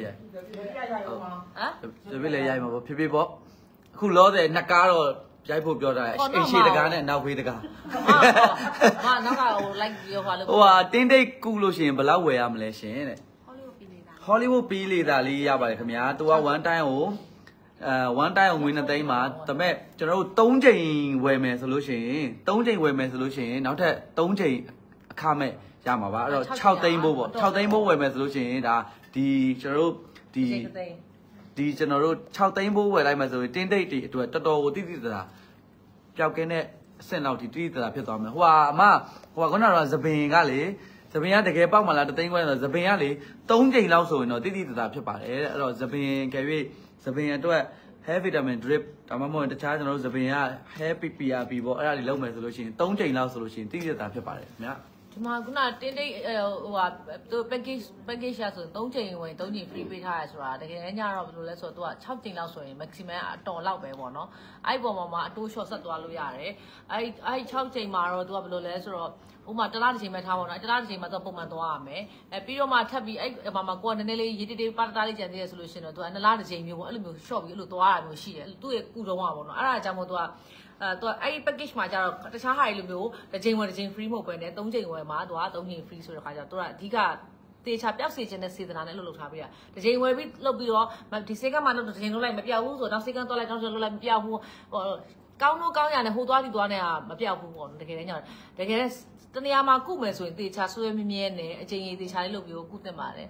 တပည့်လည်းရိုက်မှာပေါ့ဖြည်းဖြည်းပေါ့အခုလောတဲ့နှစ်ကားတော့ရိုက်ဖို့ပြောတာအင်ရှေတကားနဲ့နောက်ဖေးတကားဟာနောက်ကဟို like ပြောပါလို့ဟိုဟာတင်းတိတ်ကူလို့ရှိရင်ဘယ်လောက်ဝယ်ရမလဲရှင်တဲ့ Hollywood ပြီးလေတာလေးရပါတယ်ခင်ဗျာသူက one time ကိုအဲ one time ကိုငွေနှစ်သိန်းမှာဒါပေမဲ့ကျွန်တော်တို့၃ချိန်ဝယ်မယ်ဆိုလို့ရှိရင်၃ချိန်ဝယ်မယ်ဆိုလို့ရှိရင်နောက်ထပ်၃ချိန်အခမဲ့ရမှာပါအဲ့တော့၆သိန်းဘိုးပေါ့၆သိန်းဘိုးဝယ်မယ်ဆိုလို့ရှိရင်ဒါဒီကျွန်တော်တို့ဒီဒီကျွန်တော်တို့၆သိန်းဘိုးဝယ်လိုက်မယ်ဆိုရင်တင်းတိတ်တွေအတွက်တော်တော်ကိုတိတိတသာပျောက်ကင်းတဲ့အဆင့်လောက်ထိတိတိတသာဖြစ်သွားမယ်ဟိုဟာအမဟိုဟာခုနကတော့သပင်ကလေသပင်ကတကယ်ပေါက်မှလားတသိန်းခွဲဆိုသပင်ကလေ၃ချိန်လောက်ဆိုရင်တော့တိတိတသာဖြစ်ပါတယ်အဲ့တော့သပင်ကြွေသပင်အတွက် hair vitamin drip ဒါမှမဟုတ်တခြားကျွန်တော်တို့သပင်က hair P P R P ပေါ့အဲ့ဒါတွေလုပ်မယ်ဆိုလို့ရှိရင်၃ချိန်လောက်ဆိုလို့ရှိရင်တိတိတသာဖြစ်ပါတယ်ခင်ဗျာဒီမှာခုနတင်းတိတ်ဟိုဟာသူ package package ရဆို၃ချိန်ဝင်၃ချိန် free ပေးထားရဆိုတာတကယ်ညတော့ဘယ်လိုလဲဆိုတော့သူက၆ချိန်လောက်ဆိုရင် maximum အတော်လောက်ပဲပေါ့နော်အဲ့ဒီပုံမှာအတိုး short ဆက်သွားလို့ရတယ်အဲ့အဲ့၆ချိန်မှာတော့သူကဘယ်လိုလဲဆိုတော့ဥမာတလားတစ်ချိန်ပဲထားပါတော့တလားတစ်ချိန်မှာသူပုံမှန်သွားရမယ်အဲပြီးတော့မှထပ်ပြီးအဲ့မှာမှာကိုကနည်းနည်းလေးရေးတေးတေးပါတာလေးကြံသေးရဆိုလို့ရှိရင်တော့သူကနှစ်လားတစ်ချိန်မျိုးပေါ့အဲ့လိုမျိုး short ပြီးအဲ့လိုသွားရမျိုးရှိတယ်သူ့ရဲ့ကုတော့မှာပေါ့နော်အဲ့ဒါကြောင့်မို့သူကအဲသူအဲ့ဒီ package မှာကျတော့တခြားဟာတွေလိုမျိုးတစ်ချိန်ဝင်တစ်ချိန် free မဟုတ်ပဲနဲ့၃ချိန်ဝင်မှာသူက၃ချိန် free ဆိုတဲ့ခါကျတော့သူကအဓိကတေချာပျောက်စေခြင်းနဲ့စေတနာနဲ့လှုပ်လှုပ်ထားပေးတာတစ်ချိန်ဝယ်ပြီးလှုပ်ပြီးတော့ဒီစိတ်ကမှတော့တစ်ချိန်လှုပ်လိုက်မပြောက်ဘူးဆိုတော့နောက်စိတ်ကသွားလိုက်နောက်စိတ်လှုပ်လိုက်မပြောက်ဘူးဟိုကောင်းလို့ကောင်းရနဲ့ဟိုသွားပြီးသွားနေတာမပြောက်ဘူးပေါ့တကယ်တမ်းကျတော့တကယ်တနေရာမှာကုမယ်ဆိုရင်တေချာဆွဲမြဲမြဲနဲ့အချိန်ကြီးတေချာလေးလှုပ်ပြီးကုသင့်ပါတယ်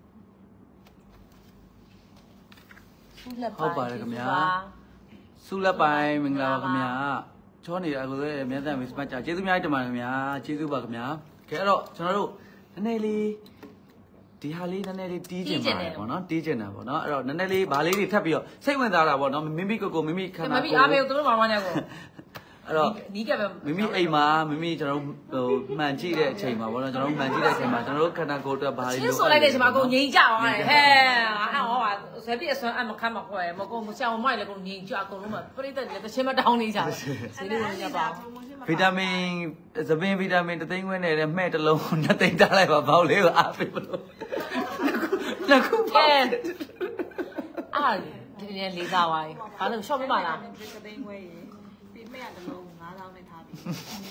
ဟုတ်ပါတယ်ခင်ဗျာဆုလက်ပိုင်းမင်္ဂလာပါခင်ဗျာချောနေတာကိုလည်းအများကြီးမစပတ်ကြကျေးဇူးများတင်ပါတယ်ခင်ဗျာကျေးဇူးပါခင်ဗျာခဲအဲ့တော့ကျွန်တော်တို့နည်းနည်းလေးဒီဟာလေးနည်းနည်းလေးတီးကျင်ပါတယ်ပေါ့နော်တီးကျင်တာပေါ့နော်အဲ့တော့နည်းနည်းလေးဗာလေးတွေထပ်ပြီးတော့စိတ်ဝင်စားတာပေါ့နော်မိမိကိုကိုမိမိခန္ဓာကိုမိမိအားမေကိုတို့မောင်မနဲ့ကိုအဲ့တော့နီးကပဲမိမိအိမ်မှာမိမိကျွန်တော်တို့ဟိုမှန်ကြည့်တဲ့အချိန်မှာပေါ့နော်ကျွန်တော်တို့မှန်ကြည့်တဲ့အချိန်မှာကျွန်တော်တို့ခန္ဓာကိုယ်အတွက်ဘာတွေလို့ဆိုလိုက်တဲ့အချိန်မှာအကုန်ငြိမ်ကြသွားတယ်ဟဲ့အဲ့ဟောပါဇက်ပြည့်အစွမ်းအမခမ်းမခွဲမကုန်မဆရာမမိုက်လည်းကုန်ငြိမ်ကြအကုန်လုံးမှာပြိတ္တလည်းတစ်ချင်းမတောင်းနေကြဘူးဈေးလေးရပါဗီတာမင်သပင်ဗီတာမင်တသိန်းခွဲနဲ့လည်းမှဲ့တစ်လုံးနှစ်သိန်းထားလိုက်ပါဘောက်လေးကိုအားပေးမလို့နှစ်ခုပါအားဒီနေ့လေးစားသွားပြီဘာလို့ရှော့ပြပါလားတသိန်းခွဲရေပြီးမဲ့ရတလုံးငါးလောင်းနဲ့ထားပြီ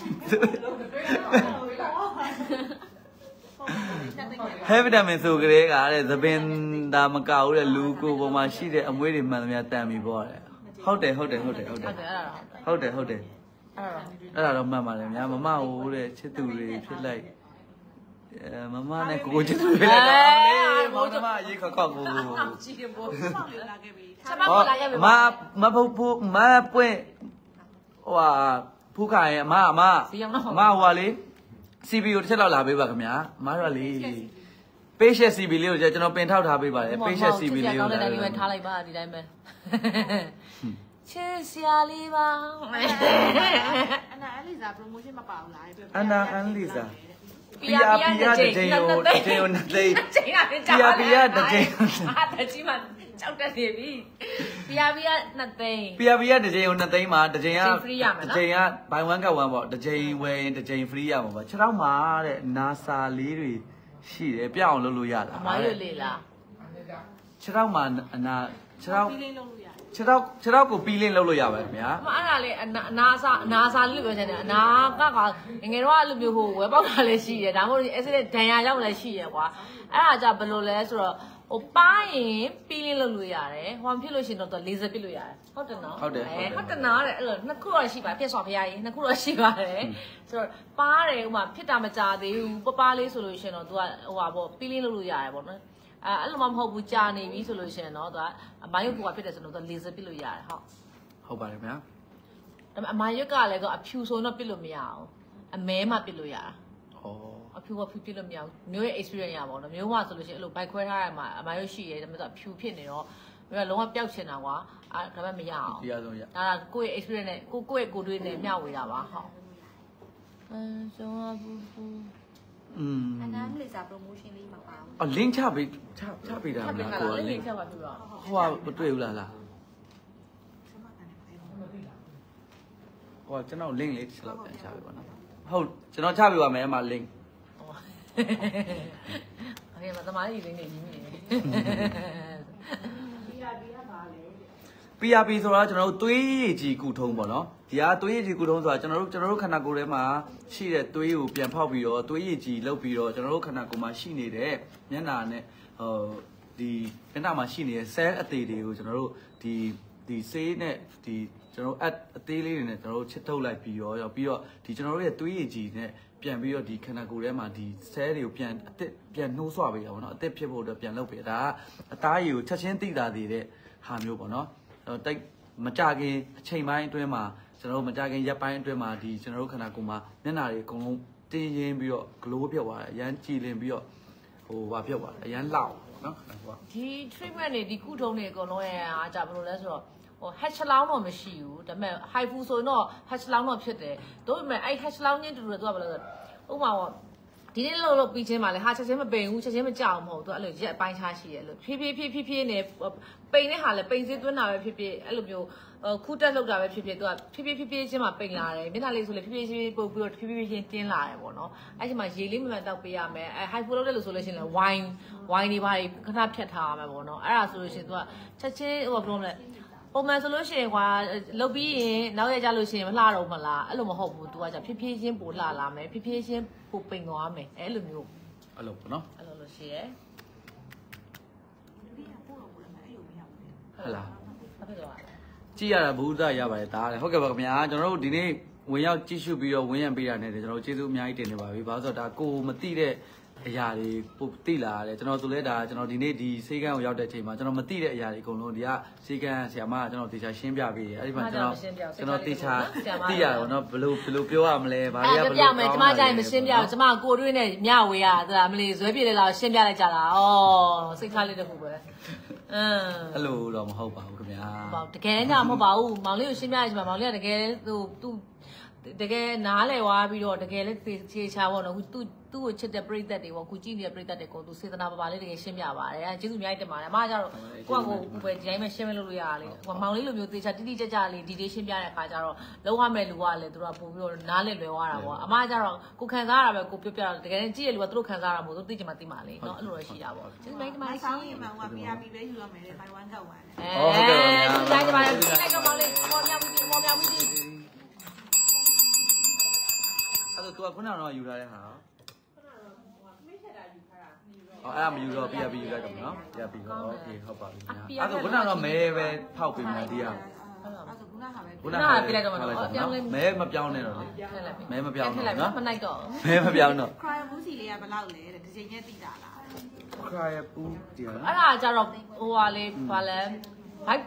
ဟဲဗီတာမင်ဆိုကြတဲ့ကတဲ့သပင်ဒါမကောက်တဲ့လူကိုပေါ်မှာရှိတဲ့အမွေးတွေမှန်သမျှတန်ပြီပေါ့တဲ့ဟုတ်တယ်ဟုတ်တယ်ဟုတ်တယ်ဟုတ်တယ်ဟုတ်တယ်ဟုတ်တယ်အဲ့ဒါတော့မှန်ပါတယ်များမမဟိုတဲ့ချစ်သူတွေဖြစ်လိုက်အဲမမနဲ့ကိုကိုချစ်သူတွေလည်းကောင်းလေမောင်မရေခခောက်ကိုကြည့်ရင်ဘောဆောက်လေလာခဲ့ပြီချက်မပေါ်လာခဲ့ပြီမမဖို့ဖို့မပွင့်ဟိုဟာဖူးခိုင်အမအမအမဟိုဟာလေ C B ကိုတစ်ချက်လောက်လာပေးပါခင်ဗျာအမတို့ကလေ patient C B လေးကိုကျွန်တော်ပင်ထောက်ထားပေးပါတယ် patient C B လေးကိုလည်းဒီတိုင်းထားလိုက်ပါဒီတိုင်းပဲချစ်စရာလေးပါအနာအလီဇာ promotion မပါဘူးလားအနာအလီဇာပီယာပီယာတကြိမ်ကိုတကြိမ်ကိုနှစ်သိန်းပီယာပီယာတကြိမ်အာတကြီးမှကြောက်တတ်နေပြီပီယာပီယာနှစ်သိန်းပီယာပီယာတကြိမ်ကိုနှစ်သိန်းမှာတကြိမ်ကတကြိမ်က buy one get one ပေါ့တကြိမ်ဝယ်ရင်တကြိမ် free ရမှာပေါ့ခြေထောက်မှာတဲ့ NASA လေးတွေရှိတယ်ပြအောင်လုပ်လို့ရတာအမရွေလေလားခြေထောက်မှာအနာခြေထောက်ခြေထောက်ခြေထောက်ကိုပီးလင်းလုပ်လို့ရပါတယ်ခင်ဗျာအမအဲ့ဒါလေအနာစာအနာစာလို့ပြောချင်တယ်အနာကကငယ်တော့အဲ့လိုမျိုးဟိုဝဲပေါက်တာလည်းရှိတယ်ဒါမှမဟုတ် accident ဒဏ်ရာရောက်လည်းရှိရကွာအဲ့ဒါကြဘယ်လိုလဲဆိုတော့ဟဟိုပါရင်ပီးလင်းလုပ်လို့ရတယ်ဟောဖြစ်လို့ရှိရင်တော့လေဆာပစ်လို့ရတယ်ဟုတ်တယ်နော်ဟုတ်တယ်ဟုတ်တယ်နော်တဲ့အဲ့လိုနှစ်ခုတော့ရှိပါဖြစ်စော်ဖရားကြီးနှစ်ခုတော့ရှိပါတယ်ဆိုတော့ပါတယ်ဥမာဖြစ်တာမကြသေးဘူးပပလေးဆိုလို့ရှိရင်တော့ तू ကဟိုပါပေါ့ပီးလင်းလုပ်လို့ရတယ်ပေါ့နော်အဲအဲ့လိုမှမဟုတ်ဘူးကြာနေပြီဆိုလို့ရှိရင်တော့ तू ကအမိုင်းရုပ်ကဖြစ်တယ်ဆိုတော့ तू လေဆာပစ်လို့ရတယ်ဟုတ်ဟုတ်ပါတယ်ဗျာဒါပေမဲ့အမိုင်းရုပ်ကလည်းတော့အဖြူဆိုတော့ပစ်လို့မရအောင်အမဲမှပစ်လို့ရတာဩအဖြူကဖြူပြလို့မရဘူးမျိုးရဲ့ experience ရပါတော့မျိုးမှဆိုလို့ရှိရင်အဲ့လိုဘိုက်ခွဲထားရမှာအမိုင်းရုပ်ရှိရဲဒါပေမဲ့ဖြူဖြစ်နေတော့မျိုးကလုံးဝပျောက်ချင်တာကွာအဲ့ဒါပေမဲ့မရအောင်တရားဆုံးရဒါကကိုယ့်ရဲ့ experience နဲ့ကိုကိုယ့်ရဲ့ကိုတွေးနဲ့မျှဝေတာပါဟုတ်အမ်ကျောင်းဘူးဘူးอืมอันนั้นเลยจาก promotion လေးမှာပါအောင်อ๋อ link ချပေးချချပေးတာမလားကို link ချပါပြပါဟိုကမတွေ့ဘူးလားလားဟိုကကျွန်တော် link လေးချက်လောက်ပြန်ချပေးပါနော်ဟုတ်ကျွန်တော်ချပေးပါမယ်အမ link โอเคมาသမားကြီးလေးနေကြီးနေ P R P ဆိုတာကျွန်တော်တို့သွေးရည်ကြီးကုထုံးပေါ့နော်ဒီဟာသွေးရည်ကြီးကုထုံးဆိုတာကျွန်တော်တို့ကျွန်တော်တို့ခန္ဓာကိုယ်ထဲမှာရှိတဲ့သွေးကိုပြန်ဖောက်ပြီးတော့သွေးရည်ကြီးလှုပ်ပြီးတော့ကျွန်တော်တို့ခန္ဓာကိုယ်မှာရှိနေတဲ့မျက်နှာနဲ့ဟိုဒီမျက်နှာမှာရှိနေတဲ့ cell အသေးတွေကိုကျွန်တော်တို့ဒီဒီဆေးနဲ့ဒီကျွန်တော်တို့အသေးလေးတွေနဲ့ကျွန်တော်တို့ချစ်ထုတ်လိုက်ပြီးတော့ပြီးတော့ဒီကျွန်တော်တို့ရဲ့သွေးရည်ကြီးနဲ့ပြန်ပြီးတော့ဒီခန္ဓာကိုယ်ထဲမှာဒီ cell တွေကိုပြန်အသက်ပြန်နှိုးဆွပေးတာပေါ့နော်အသက်ဖြစ်ဖို့အတွက်ပြန်လုပ်ပေးတာအသားရည်ကိုချက်ချင်းသိတာသေးတဲ့ဟာမျိုးပေါ့နော်တိတ်မကြခင်အချိန်ပိုင်းအတွင်းမှာကျွန်တော်တို့မကြခင်ရက်ပိုင်းအတွင်းမှာဒီကျွန်တော်တို့ခန္ဓာကိုယ်မှာမျက်နှာတွေအကုန်လုံးတင်းရင်းပြီးတော့ glow ပြောက်သွားတယ်အရန်ကြည်လင်ပြီးတော့ဟိုဘာပြောက်သွားတယ်အရန်လောက်နော်ဒီ treatment တွေဒီကုထုံးတွေအကုန်လုံးရဲ့အားကြဘယ်လိုလဲဆိုတော့ဟို hatch လောင်းတော့မရှိဘူးဒါပေမဲ့ high food ဆိုရင်တော့ hatch လောင်းတော့ဖြစ်တယ်တို့ပေမဲ့အဲ့ hatch လောင်းချင်းတူတူတော့ဘယ်လိုလဲဥပမာပေါ့ဒီနေ့လို့လို့ပြီးချင်းပါလေဟာချက်ချင်းမပိန်ဘူးချက်ချင်းမကြောက်မဟုတ်သူအဲ့လိုရက်အပိုင်းခြားရှိတယ်လို့ဖြည်းဖြည်းဖြည်းဖြည်းဖြည်းနဲ့ပိန်တဲ့ဟာလည်းပိန်စေးသွင်းတာပဲဖြစ်ဖြစ်အဲ့လိုမျိုးခုတက်လောက်တာပဲဖြစ်ဖြစ်သူကဖြည်းဖြည်းဖြည်းဖြည်းချင်းမှပိန်လာတယ်မျက်နှာလေးဆိုလေဖြည်းဖြည်းချင်းပုတ်ပြီးတော့ဖြည်းဖြည်းချင်းတင်းလာတယ်ပေါ့နော်အဲ့ဒီမှာရေလေးမှန်မှန်တောက်ပေးရမယ်အဲ high flow လုပ်တယ်လို့ဆိုလို့ရှိရင်လည်း wine wine တွေပါခဏဖြတ်ထားရမှာပေါ့နော်အဲ့ဒါဆိုလို့ရှိရင်သူကချက်ချင်းဟိုဘယ်လိုလဲပုံမှန်ဆိုလို့ရှိရင်ကွာလုတ်ပြီးရင်နောက်ရကြလို့ရှိရင်မလှတော့မလားအဲ့လိုမဟုတ်ဘူး तू ကじゃဖြည်းဖြည်းချင်းပိုလှလာမယ်ဖြည်းဖြည်းချင်းပိုပိန်သွားမယ်အဲ့လိုမျိုးအဲ့လိုပေါ့နော်အဲ့လိုလို့ရှိရဲဟလာကြည့်ရတာဘုရားရပါတယ်ဒါလည်းဟုတ်ကဲ့ပါခင်ဗျာကျွန်တော်တို့ဒီနေ့ဝင်ရောက်ကြည့်ရှုပြီးတော့ဝင်းရံပေးတာနဲ့ကျွန်တော်တို့ကျေးဇူးအများကြီးတင်နေပါပြီဘာလို့ဆိုတော့ဒါကိုမသိတဲ့အရာတွေပို့သိလာတယ်ကျွန်တော်ဆိုလဲဒါကျွန်တော်ဒီနေ့ဒီစေကန်းကိုရောက်တဲ့အချိန်မှာကျွန်တော်မသိတဲ့အရာတွေအကုန်လုံးဒီကစေကန်းဆရာမကကျွန်တော်တေချာရှင်းပြပေးတယ်အဲ့ဒီမှာကျွန်တော်ကျွန်တော်တေချာသိရတော့နော်ဘယ်လိုဘယ်လိုပြောရမလဲဘာတွေကဘယ်လိုပြောရမလဲကျွန်မကြိုင်မရှင်းပြဘူးကျွန်မကိုတွင်းနဲ့မျှဝေရတာမလေးဇွဲပြေလေလောက်ရှင်းပြလိုက်ကြတာဩစိတ်ထားလေးတစ်ခုပဲအင်းအဲ့လိုတော့မဟုတ်ပါဘူးခင်ဗျာဟုတ်တကယ်ညမဟုတ်ပါဘူးမောင်လေးကိုရှင်းပြရချင်ပါမောင်လေးကတကယ်သူသူတကယ်နားလည်သွားပြီးတော့တကယ်လည်းခြေချာပေါ့နော်သူသူ့ကိုချစ်တဲ့ပရိသတ်တွေပေါ့ခုကြည့်နေတဲ့ပရိသတ်တွေကိုသူစေတနာပါပါလေးတကယ်ရှင်းပြပါတယ်အဲကျေးဇူးအများကြီးတင်ပါတယ်အမကကြတော့ကိုကကိုပဲဒီတိုင်းပဲရှင်းမလို့ရတာလေဟိုမောင်လေးလိုမျိုးသေချာတိတိကျကျလေးဒီလေးရှင်းပြတဲ့အခါကျတော့လုံးဝမဲ့လူကလည်းသူတို့ကပို့ပြီးတော့နားလည်လွယ်သွားတာပေါ့အမကကြတော့ကိုခံစားရတာပဲကိုပြောပြတော့တကယ်ကြည့်ရလူကသူတို့ခံစားရတာမဟုတ်သူသိချင်မှသိမှာလေနော်အဲ့လိုတော့ရှိတာပေါ့ကျေးဇူးအများကြီးတင်ပါတယ်ဆောင်းရင်မှဟိုက P R P ပဲယူရမယ်လေ buy one get one အဲကျေးဇူးအများကြီးတင်ပါတယ်ဒီလိုကောင်လေးမော်မြောင်ပြီးမော်မြောင်ပြီးအဲ့တော့ तू ကခုနကတော့ယူထားတဲ့ဟာအော်အဲ့ဒါမယူတော့ P R P ယူလိုက်တော့နော် P R P ဟောโอเคဟုတ်ပါပြီညာအဲ့ဒါခုနကတော့မဲပဲဖောက်ပေးမှဒီဟာအဲ့ဒါခုနကပဲခုနကပြလိုက်တော့မှာနော်ပြောင်းလဲမဲမပြောင်းနဲ့တော့လေမဲမပြောင်းတော့နော်မလိုက်တော့မဲမပြောင်းတော့ cry ဘူးစီလေးကဘယ်လောက်လဲတဲ့ဒီချိန်နဲ့တိတာလား cry ဘူးဒီဟာအဲ့ဒါကြတော့ဟိုဟာလေးဘာလဲ bike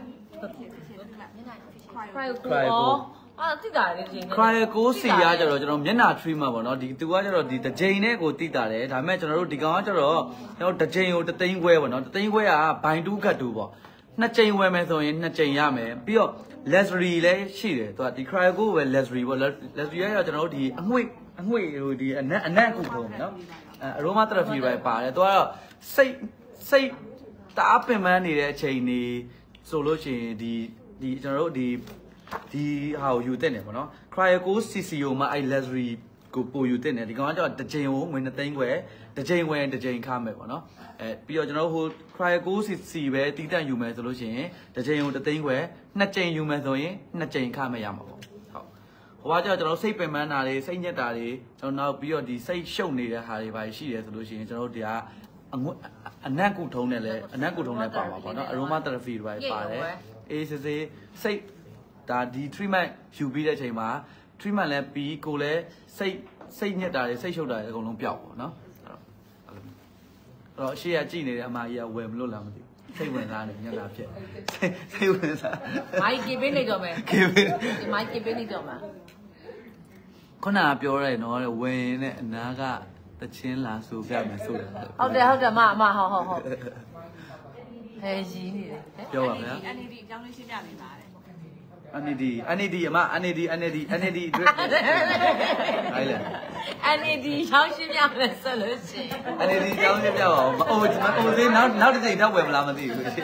cry ကိုအာတိတာလေဒီနေ့ cry ကိုစီရကြတော့ကျွန်တော်မျက်နှာ treatment ပေါ့နော်ဒီသူကကြတော့ဒီတစ်ချိန်နဲ့ကိုတိတာတယ်ဒါပေမဲ့ကျွန်တော်တို့ဒီကောင်ကကြတော့ကျွန်တော်တစ်ချိန်ကိုတစ်သိန်းခွဲပေါ့နော်တစ်သိန်းခွဲကဘိုင်တူးကတ်တူပေါ့နှစ်ချိန်ဝယ်မယ်ဆိုရင်နှစ်ချိန်ရမယ်ပြီးတော့ luxury လည်းရှိတယ်သူကဒီ cry ကိုပဲ luxury ပေါ့ luxury ရတော့ကျွန်တော်တို့ဒီအငွေ့အငွေ့ဟိုဒီအနက်အနက်ခုပုံနော်အဲ aroma therapy ပဲပါတယ်သူကတော့စိတ်စိတ်တအားပင်ပန်းနေတဲ့အချိန်နေဆိုလို့ရှိရင်ဒီဒီကျွန်တော်တို့ဒီဒီဟာကိုယူတက်နေပေါ့နော် cryo C C O မှာအဲ့ luxury ကိုပို့ယူတက်နေဒီကောင်ကကျတော့တစ်ချိန်ကိုငွေနှစ်သိန်းခွဲတစ်ချိန်ဝင်တစ်ချိန်ခါမယ်ပေါ့နော်အဲပြီးတော့ကျွန်တော်တို့ဟို cryo C C ပဲတီးတန့်ယူမယ်ဆိုလို့ရှိရင်တစ်ချိန်ကိုတစ်သိန်းခွဲနှစ်ချိန်ယူမယ်ဆိုရင်နှစ်ချိန်ခါမယ်ရမှာပေါ့ဟုတ်ဟိုကကျတော့ကျွန်တော်စိတ်ပင်ပန်းတာတွေစိတ်ညစ်တာတွေကျွန်တော်နောက်ပြီးတော့ဒီစိတ်ရှုပ်နေတဲ့ဟာတွေပါရှိတယ်ဆိုလို့ရှိရင်ကျွန်တော်တို့ဒီကအနက်ကုထုံးနဲ့လည်းအနက်ကုထုံးနဲ့ပါပါပေါ့နော် aroma therapy တွေပါတယ်အေးစစ်စစ်စိတ်ဒါဒီ treatment ယူပြီးတဲ့အချိန်မှာ treatment လည်းပြီးကိုလည်းစိတ်စိတ်ညစ်တာတွေစိတ်ရှုပ်တာတွေအကုန်လုံးပျောက်ပေါ့နော်အဲ့တော့အရှိရကြည့်နေတဲ့အမကြီးကဝယ်မလို့လားမသိဘူးစိတ်ဝင်စားနေညက်တာဖြစ်စိတ်ဝင်စားမိုက်ကေပေးနေတော့မယ်ကေပေးဒီမိုက်ကေပေးနေတော့မှာခုနကပြောရဲနော်ဝင်နဲ့အနာကတချင်းလာဆိုပြမယ်ဆိုတယ်ဟုတ်တယ်ဟုတ်တယ်မအမဟုတ်ဟုတ်ဟုတ်ဟဲ့ကြီးနေတယ်ပြောပါဗျာအန်ဒီဒီအကြောင်းလေးရှင်းပြပေးပါတဲ့အန်ဒီအန်ဒီအမအန်ဒီအန်ဒီအန်ဒီတွေ့ဟိုင်းလေအန်ဒီချောင်းရှင်းပြမယ်ဆိုလို့ရှိရင်အန်ဒီချောင်းရှင်းပြပါဦးအိုးအိုးသေးနောက်နောက်တစ်ချိန်တော့ဝယ်မလားမသိဘူး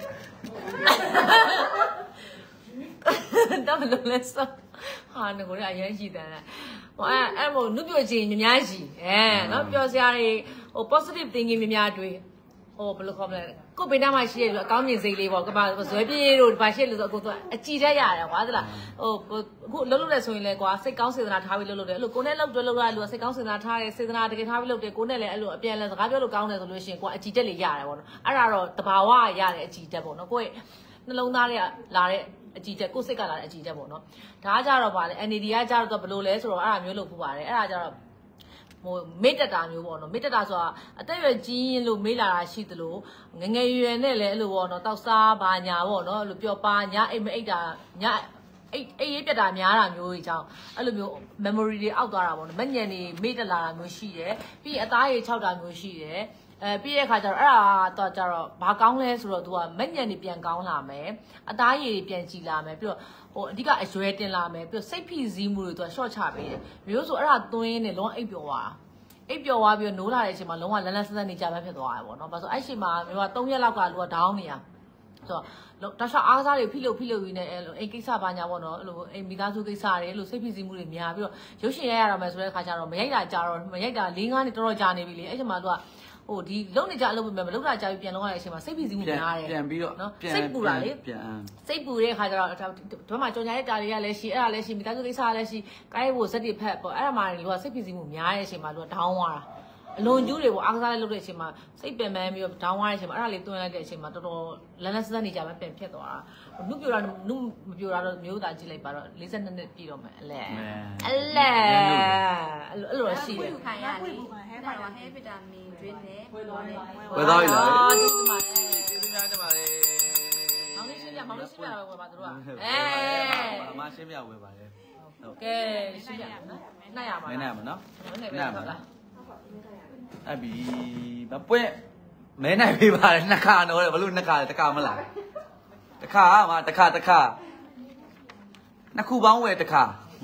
တော့ဘယ်လိုလဲဆိုဟာငကိုရအရင်ရှိတယ်ဟိုအဲ့အဲ့မို့နုပြောချင်များများရှိအဲနော်ပြောစရာတွေဟို positive thinking များများတွေဟိုဘယ်လိုခေါ်မလဲကိုပေနာမှာရှိရဆိုအကောင်းမြင်စိတ်လေးပေါ့ကမဇွဲပြေးတို့ဘာရှိလို့ဆိုအခုအကြည်တတ်ရတယ်ကွာသလားဟိုအခုလှုပ်လှုပ်လဲဆိုရင်လဲကွာစိတ်ကောင်းစေတနာထားပြီးလှုပ်လှုပ်တယ်အဲ့လိုကိုနဲ့လှုပ်တွဲလှုပ်ရလို့စိတ်ကောင်းစေတနာထားတယ်စေတနာတကယ်ထားပြီးလှုပ်တယ်ကိုနဲ့လည်းအဲ့လိုအပြန်လဲစကားပြောလို့ကောင်းတယ်ဆိုလို့ရှိရင်ကွာအကြည်တက်လေးရတယ်ပေါ့နော်အဲ့ဒါတော့တဘာဝရတဲ့အကြည်တက်ပေါ့နော်ကိုယ့်နှလုံးသားတွေကလာတဲ့အကြည်တက်ကိုယ်စိတ်ကလာတဲ့အကြည်တက်ပေါ့နော်ဒါကကြတော့ဗာလေ N A D ကကြတော့ဘယ်လိုလဲဆိုတော့အဲ့ဒါမျိုးလုပ်ဖို့ပါတယ်အဲ့ဒါကြတော့ဟိုမေတ္တာမျိုးပေါ့နော်မေတ္တာဆိုတာအသက်ရွယ်ကြီးရင်လို့မေးလာတာရှိသလိုငငယ်ရွယ်နဲ့လည်းအဲ့လိုပေါ့နော်တောက်စားပါညာပေါ့နော်အဲ့လိုပျော်ပါညာအိမ်မအိတ်တာညာအိတ်အိတ်ရေးပြတ်တာများတာမျိုးကြီးကြောင်းအဲ့လိုမျိုး memory တွေအောက်သွားတာပေါ့နော်မညံနေမေ့တက်လာတာမျိုးရှိတယ်ပြီးအသားရည်ခြောက်တာမျိုးရှိတယ်အဲပြီးတဲ့ခါကျတော့အဲ့ဒါတော့ကျတော့ဘာကောင်းလဲဆိုတော့ तू ကမညံနေပြန်ကောင်းလာမယ်အသားရည်ပြန်ကြည်လာမယ်ပြီးတော့ဟိုအဓိကအရွယ်တင်လာမယ်ပြီးတော့စိတ်ဖိစီးမှုတွေ तू က short ချပေးတယ်မျိုးဆိုအဲ့ဒါသွင်းနေလုံးအိပ်ပျော်သွားတာအိပ်ပျော်သွားပြီးနိုးလာတဲ့အချိန်မှာလုံးဝလန်းလန်းဆန်းဆန်းနေကြမှဖြစ်သွားတယ်ပေါ့နော်ဘာလို့အဲ့ချိန်မှာမျိုးက၃ရက်လောက်ကလူကဒေါင်းနေရဆိုတော့တခြားအားကစားတွေဖိလို့ဖိလို့ရင်းနဲ့အဲ့လိုအိမ်ကိစ္စပါညာပေါ့နော်အဲ့လိုအိမ်မိသားစုကိစ္စတွေအဲ့လိုစိတ်ဖိစီးမှုတွေများပြီးတော့ရုပ်ရှင်ရရတော့မယ်ဆိုတဲ့အခါကျတော့မရိုက်တာကြာတော့မရိုက်တာ၄၅နှစ်တော်တော်ကြာနေပြီလေအဲ့ချိန်မှာ तू ကဟိုဒီလုံနေကြအလုပ်ပဲမလုပ်တာကြာပြီးပြန်လုံးရတဲ့အချိန်မှာစိတ်ဖိစီးမှုများတယ်ပြန်ပြီးတော့နော်စိတ်ပူတာလေပြန်စိတ်ပူတဲ့အခါကျတော့ဒီမှာကြောင်ညာတဲ့တာတွေကလည်းရှိအဲ့ဒါလည်းရှိမိသားစုကိစ္စလည်းရှိကိုင်းဖို့ဇက်တွေဖက်ပေါ့အဲ့ဒါမှလူကစိတ်ဖိစီးမှုများတဲ့အချိန်မှာလူကဒေါင်းသွားတာအလွန်ကျူးတွေပေါ့အားကစားလေးလုပ်တဲ့အချိန်မှာစိတ်ပင်ပန်းပြီးတော့ဒေါင်းသွားတဲ့အချိန်မှာအဲ့ဒါလေးတွန်းလိုက်တဲ့အချိန်မှာတော်တော်လန်းလန်းဆန်းဆန်းနေကြပဲပြန်ဖြစ်သွားတာနုပြိုတာနုမပြိုတာတော့မျိုးသားကြည့်လိုက်ပါတော့၄၂နှစ်ပြည့်တော့မယ်အလဲအလဲအဲ့လိုရှိတယ်ခံရတယ်ဟဲပါတော့ဟဲဗီတာမင်တွင်းနဲ့ဝယ်တော့လေဝယ်တော့ရလားကျေးဇူးပါလေကျေးဇူးများတင်ပါတယ်မောင်လေးရှင်းပြမောင်လေးရှင်းပြတော့ဝယ်ပါတို့ကအဲအမရှင်းပြဝယ်ပါလေဟုတ်ကဲရှင်းပြနော်နိုင်ရပါလားနိုင်ရမှာနော်နိုင်ပါလားအဲ့ဘီမပွင့်မဲနိုင်ပေးပါတယ်နှစ်ခါတော့ဘလို့နှစ်ခါတခါမလားတခါမှာတခါတခါနှစ်ခုပေါင်းဝယ်တခါ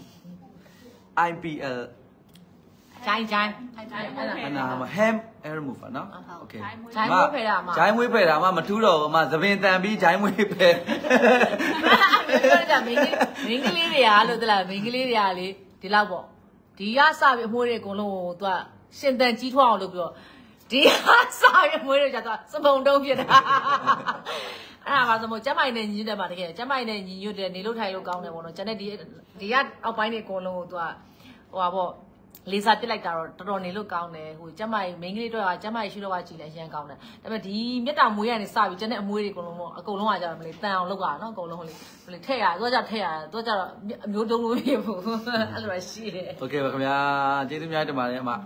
I P L ဂျိုင်းဂျိုင်းအနာမ ham air remover နော် okay ဂျိုင်းမွေးဖယ်တာမှာဂျိုင်းမွေးဖယ်တာမှာမထူးတော့အမသပင်တန်ပြီးဂျိုင်းမွေးဖယ်ပြောကြမင်းမင်းကလေးတွေကလို့တလားမင်းကလေးတွေကလေဒီလောက်ပေါ့ဒီကစပြီးအမွှေးတွေအကုန်လုံးဟိုသူကရှင်တန်ကြီးထွားအောင်လုပ်ပြီးတော့ဒီဟာစားရမွေးရကြတော့စပုံတုံးဖြစ်တာအဲ့ဒါပါဆိုမို့ကျမိုင်နဲ့ညီညွတ်တယ်ပါတကယ်ကျမိုင်နဲ့ညီညွတ်တယ်နေလို့ထိုင်လို့ကောင်းတယ်ပေါ့နော်ကျန်တဲ့ဒီဒီကအောက်ပိုင်းတွေအကုန်လုံးကိုသူကဟိုပါပေါ့လေးစားပစ်လိုက်တာတော့တော်တော်နေလို့ကောင်းတယ်ဟိုကျမိုင်မိန်းကလေးတွေကကျမိုင်ရှိတော့ကကြည်လဲအရင်ကောင်းတယ်ဒါပေမဲ့ဒီမြက်တောင်မွေးရနေစပြီးကျန်တဲ့အမွေးတွေအကုန်လုံးအကုန်လုံးကကြတော့မလေးတန်အောင်လုပ်ရတာနော်အကုန်လုံးဟိုလေဟိုလေထည့်ရတယ်သူကကြထည့်ရတယ်သူကကြတော့အမျိုးတုံးလို့ဖြစ်ဖို့အဲ့လိုရှိတယ်โอเคပါခင်ဗျာကျေးဇူးများတင်ပါတယ်အမ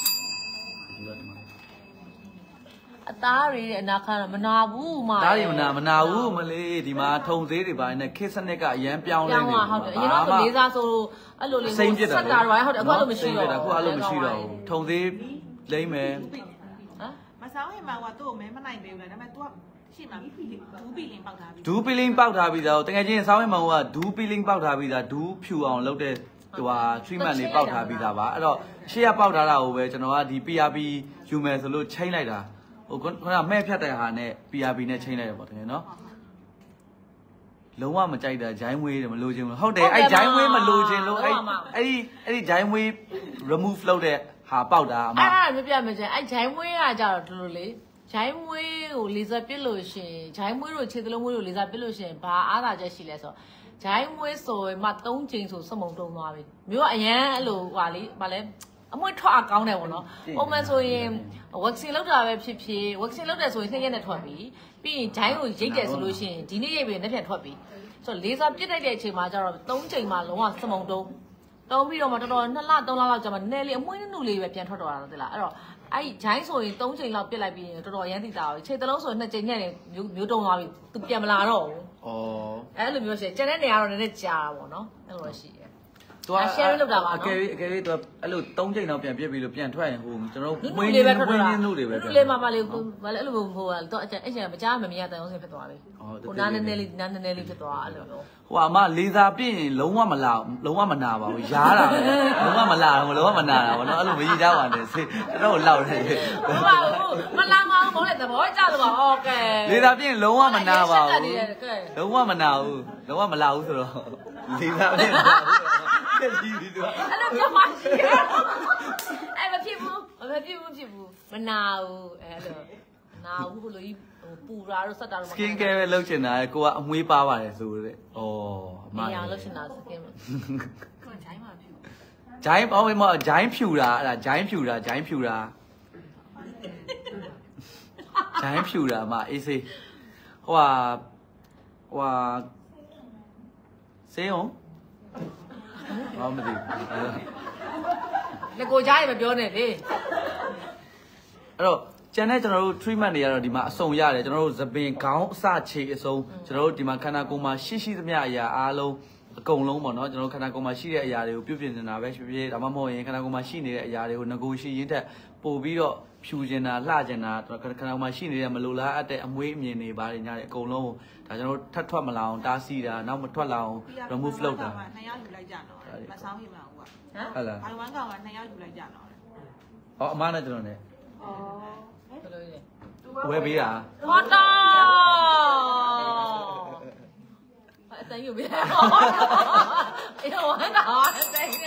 အသားတွေအနာခံမနာဘူးမသားတွေမနာမနာဘူးမလေးဒီမှာထုံသေးတွေပါနဲ့ခေတ်စနစ်ကအရန်ပြောင်းလဲနေဟုတ်တယ်အရင်တော့လေးစားဆိုအဲ့လိုလေးဆက်တာတော့ဟုတ်တယ်အခုအဲ့လိုမရှိတော့အခုအဲ့လိုမရှိတော့ဘူးထုံသေးလိမ့်မယ်ဟမ်မဆောင်ဟင်မှာကသူ့ကိုမဲမနိုင်ပေးဘူးလားဒါပေမဲ့ तू ကရှေ့မှာဒူးပီလင်းပေါက်ထားပြီးဒူးပီလင်းပေါက်ထားပြီးတော့တကယ်ချင်းဆောင်းဟင်မှာကဒူးပီလင်းပေါက်ထားပြီးသားဒူးဖြူအောင်လုပ်တဲ့ဟိုဟာ treatment လေးပေါက်ထားပြီးသားပါအဲ့တော့ရှေ့ကပေါက်ထားတာကိုပဲကျွန်တော်ကဒီ P R P ယူမယ်ဆိုလို့ချိန်လိုက်တာဟိုခုနကမဲ့ဖြတ်တဲ့ဟာနဲ့ P R P နဲ့ချိန်လိုက်ရပေါ့တကယ်နော်လုံးဝမကြိုက်တာဂျိုင်းမွေးတယ်မလိုချင်ဘူးဟုတ်တယ်အဲ့ဂျိုင်းမွေးမလိုချင်လို့အဲ့အဲ့ဒီအဲ့ဒီဂျိုင်းမွေး remove လုပ်တဲ့ဟာပေါက်တာအမအဲ့ဒါမပြမချင်အဲ့ဂျိုင်းမွေးကကြတော့ဒီလိုလေဂျိုင်းမွေးကိုလေဆာပစ်လို့ရှင်ဂျိုင်းမွေးတို့ခြေသလုံးမွေးတို့လေဆာပစ်လို့ရှင်ဘာအားသာချက်ရှိလဲဆိုတော့ဂျိုင်းမွေးဆိုရင်မှ၃ချိန်ဆိုစမုံတုံးသွားပြီမျိုးကအရန်အဲ့လိုဟာလေဗာလဲအမွှေးထွက်အကောင်းတယ်ပေါ့နော်ပုံမှန်ဆိုရင် vaccine လောက်တာပဲဖြစ်ဖြစ် vaccine လောက်တယ်ဆိုရင်နှစ်ရက်နဲ့ထွက်ပြီပြီးရင်ဂျိုင်းကိုရိတ်တယ်ဆိုလို့ရှိရင်ဒီနေ့ရိတ်ပြီးနှစ်ပြန်ထွက်ပြီဆိုတော့လေဆာပြစ်လိုက်တဲ့အချိန်မှာကျတော့သုံးချိန်မှလုံးဝစမုံတုံးတုံးပြီးတော့မှတော်တော်နှစ်လသုံးလလောက်ကြာမှနည်းနည်းလေးအမွှေးနုလေးပဲပြန်ထွက်တော့တာသိလားအဲ့တော့အဲ့ဂျိုင်းဆိုရင်သုံးချိန်လောက်ပြစ်လိုက်ပြီးရင်တော်တော်ရမ်းသိတာပဲချိန်တစ်လုံးဆိုရင်နှစ်ချိန်နဲ့မျိုးမျိုးတုံးသွားပြီသူပြန်မလာတော့ဘူးဩအဲ့လိုမျိုးရှိကျန်တဲ့နေရာတော့နည်းနည်းကြာတာပေါ့နော်အဲ့လိုရှိတယ်သူက share လုပ်တာပါနော်အကယ်၍အကယ်၍သူအဲ့လိုသုံးချိန်တော့ပြန်ပြစ်ပြီးလို့ပြန်ထွက်ရင်ဟိုကျွန်တော်ဝင်းလေးပဲထွက်တာဝင်းလေးပဲထွက်လေးမမလေးဘာလဲအဲ့လိုဟိုတော့အဲ့ကျအဲ့ကျမကြားမမြင်ရတဲ့အောင်စင်ဖြစ်သွားပြီဟိုနားနည်းနည်းလေးနားနည်းနည်းလေးဖြစ်သွားအဲ့လိုမျိုးဟိုအမလေးစားပြည့်ရင်လုံးဝမလာလုံးဝမနာပါဘူးရားတာပဲလုံးဝမလာဘူးလုံးဝမနာတာဗောနော်အဲ့လိုမရကြပါနဲ့စိတ်တော့လောက်တယ်ဟုတ်ပါဘူးမလာမအောင်ဘောလေသဘောကျလို့ပါโอเคလေးစားပြည့်ရင်လုံးဝမနာပါဘူးလုံးဝမနာဘူးလုံးဝမလာဘူးဆိုတော့လေးစားပြည့်ဖြစ်ပြီးပြီသူအဲ့လိုပြောမှရှိတယ်အဲ့မဖြစ်ဘူးမဖြစ်ဘူးဖြစ်ဘူးမနာဘူးအဲ့လိုနာဘူးဟိုလိုကြီးဟိုပူတာတော့ဆက်တာတော့ skin care ပဲလုပ်ချင်တာကိုကအမွှေးပါပါတယ်ဆိုတဲ့ဩအမရလုပ်ချင်တာ skin ကိုဂျိုင်းမှာဖြူဂျိုင်းပေါ့မဂျိုင်းဖြူတာအဲ့ဒါဂျိုင်းဖြူတာဂျိုင်းဖြူတာဂျိုင်းဖြူတာအမအေးစေးဟိုဟာဟိုဟာစေးအောင်ဟောမသိလေကိုကြားရမပြောနဲ့လေအဲ့တော့ကျန်တဲ့ကျွန်တော်တို့ treatment တွေကတော့ဒီမှာအစုံရတယ်ကျွန်တော်တို့သပင်ခေါင်းအစခြေအစုံကျွန်တော်တို့ဒီမှာခန္ဓာကိုယ်မှာရှိရှိသမျှအရာအားလုံးအကုန်လုံးပေါ့နော်ကျွန်တော်တို့ခန္ဓာကိုယ်မှာရှိတဲ့အရာတွေကိုပြုပြင်နေတာပဲဖြစ်ဖြစ်ဒါမှမဟုတ်ရင်ခန္ဓာကိုယ်မှာရှိနေတဲ့အရာတွေကိုငကိုရှိရင်းတက်ပို့ပြီးတော့ဖြူကျင်တာလှကျင်တာခန္ဓာကိုယ်မှာရှိနေတဲ့မလိုလားအပ်တဲ့အမွှေးအမြင်တွေပါတယ်ညာတွေအကုန်လုံးဒါကျွန်တော်တို့ထပ်ထွက်မလာအောင်တားဆီးတာနောက်မထွက်လာအောင် remove လုပ်တာနှစ်ယောက်ယူလိုက်ကြတော့မဆောင်ဟိမှာဟုတ်ကဟုတ်လားအာဝမ်ကောင်ကနှစ်ယောက်ယူလိုက်ကြတော့ဟောအမနဲ့ကျွန်တော်နဲ့ဩဘယ်လိုလဲဝယ်ပေးတာဟောတာအတန်ယူပေးတယ်ဟောအေးဝမ်းတာအတန်ယူ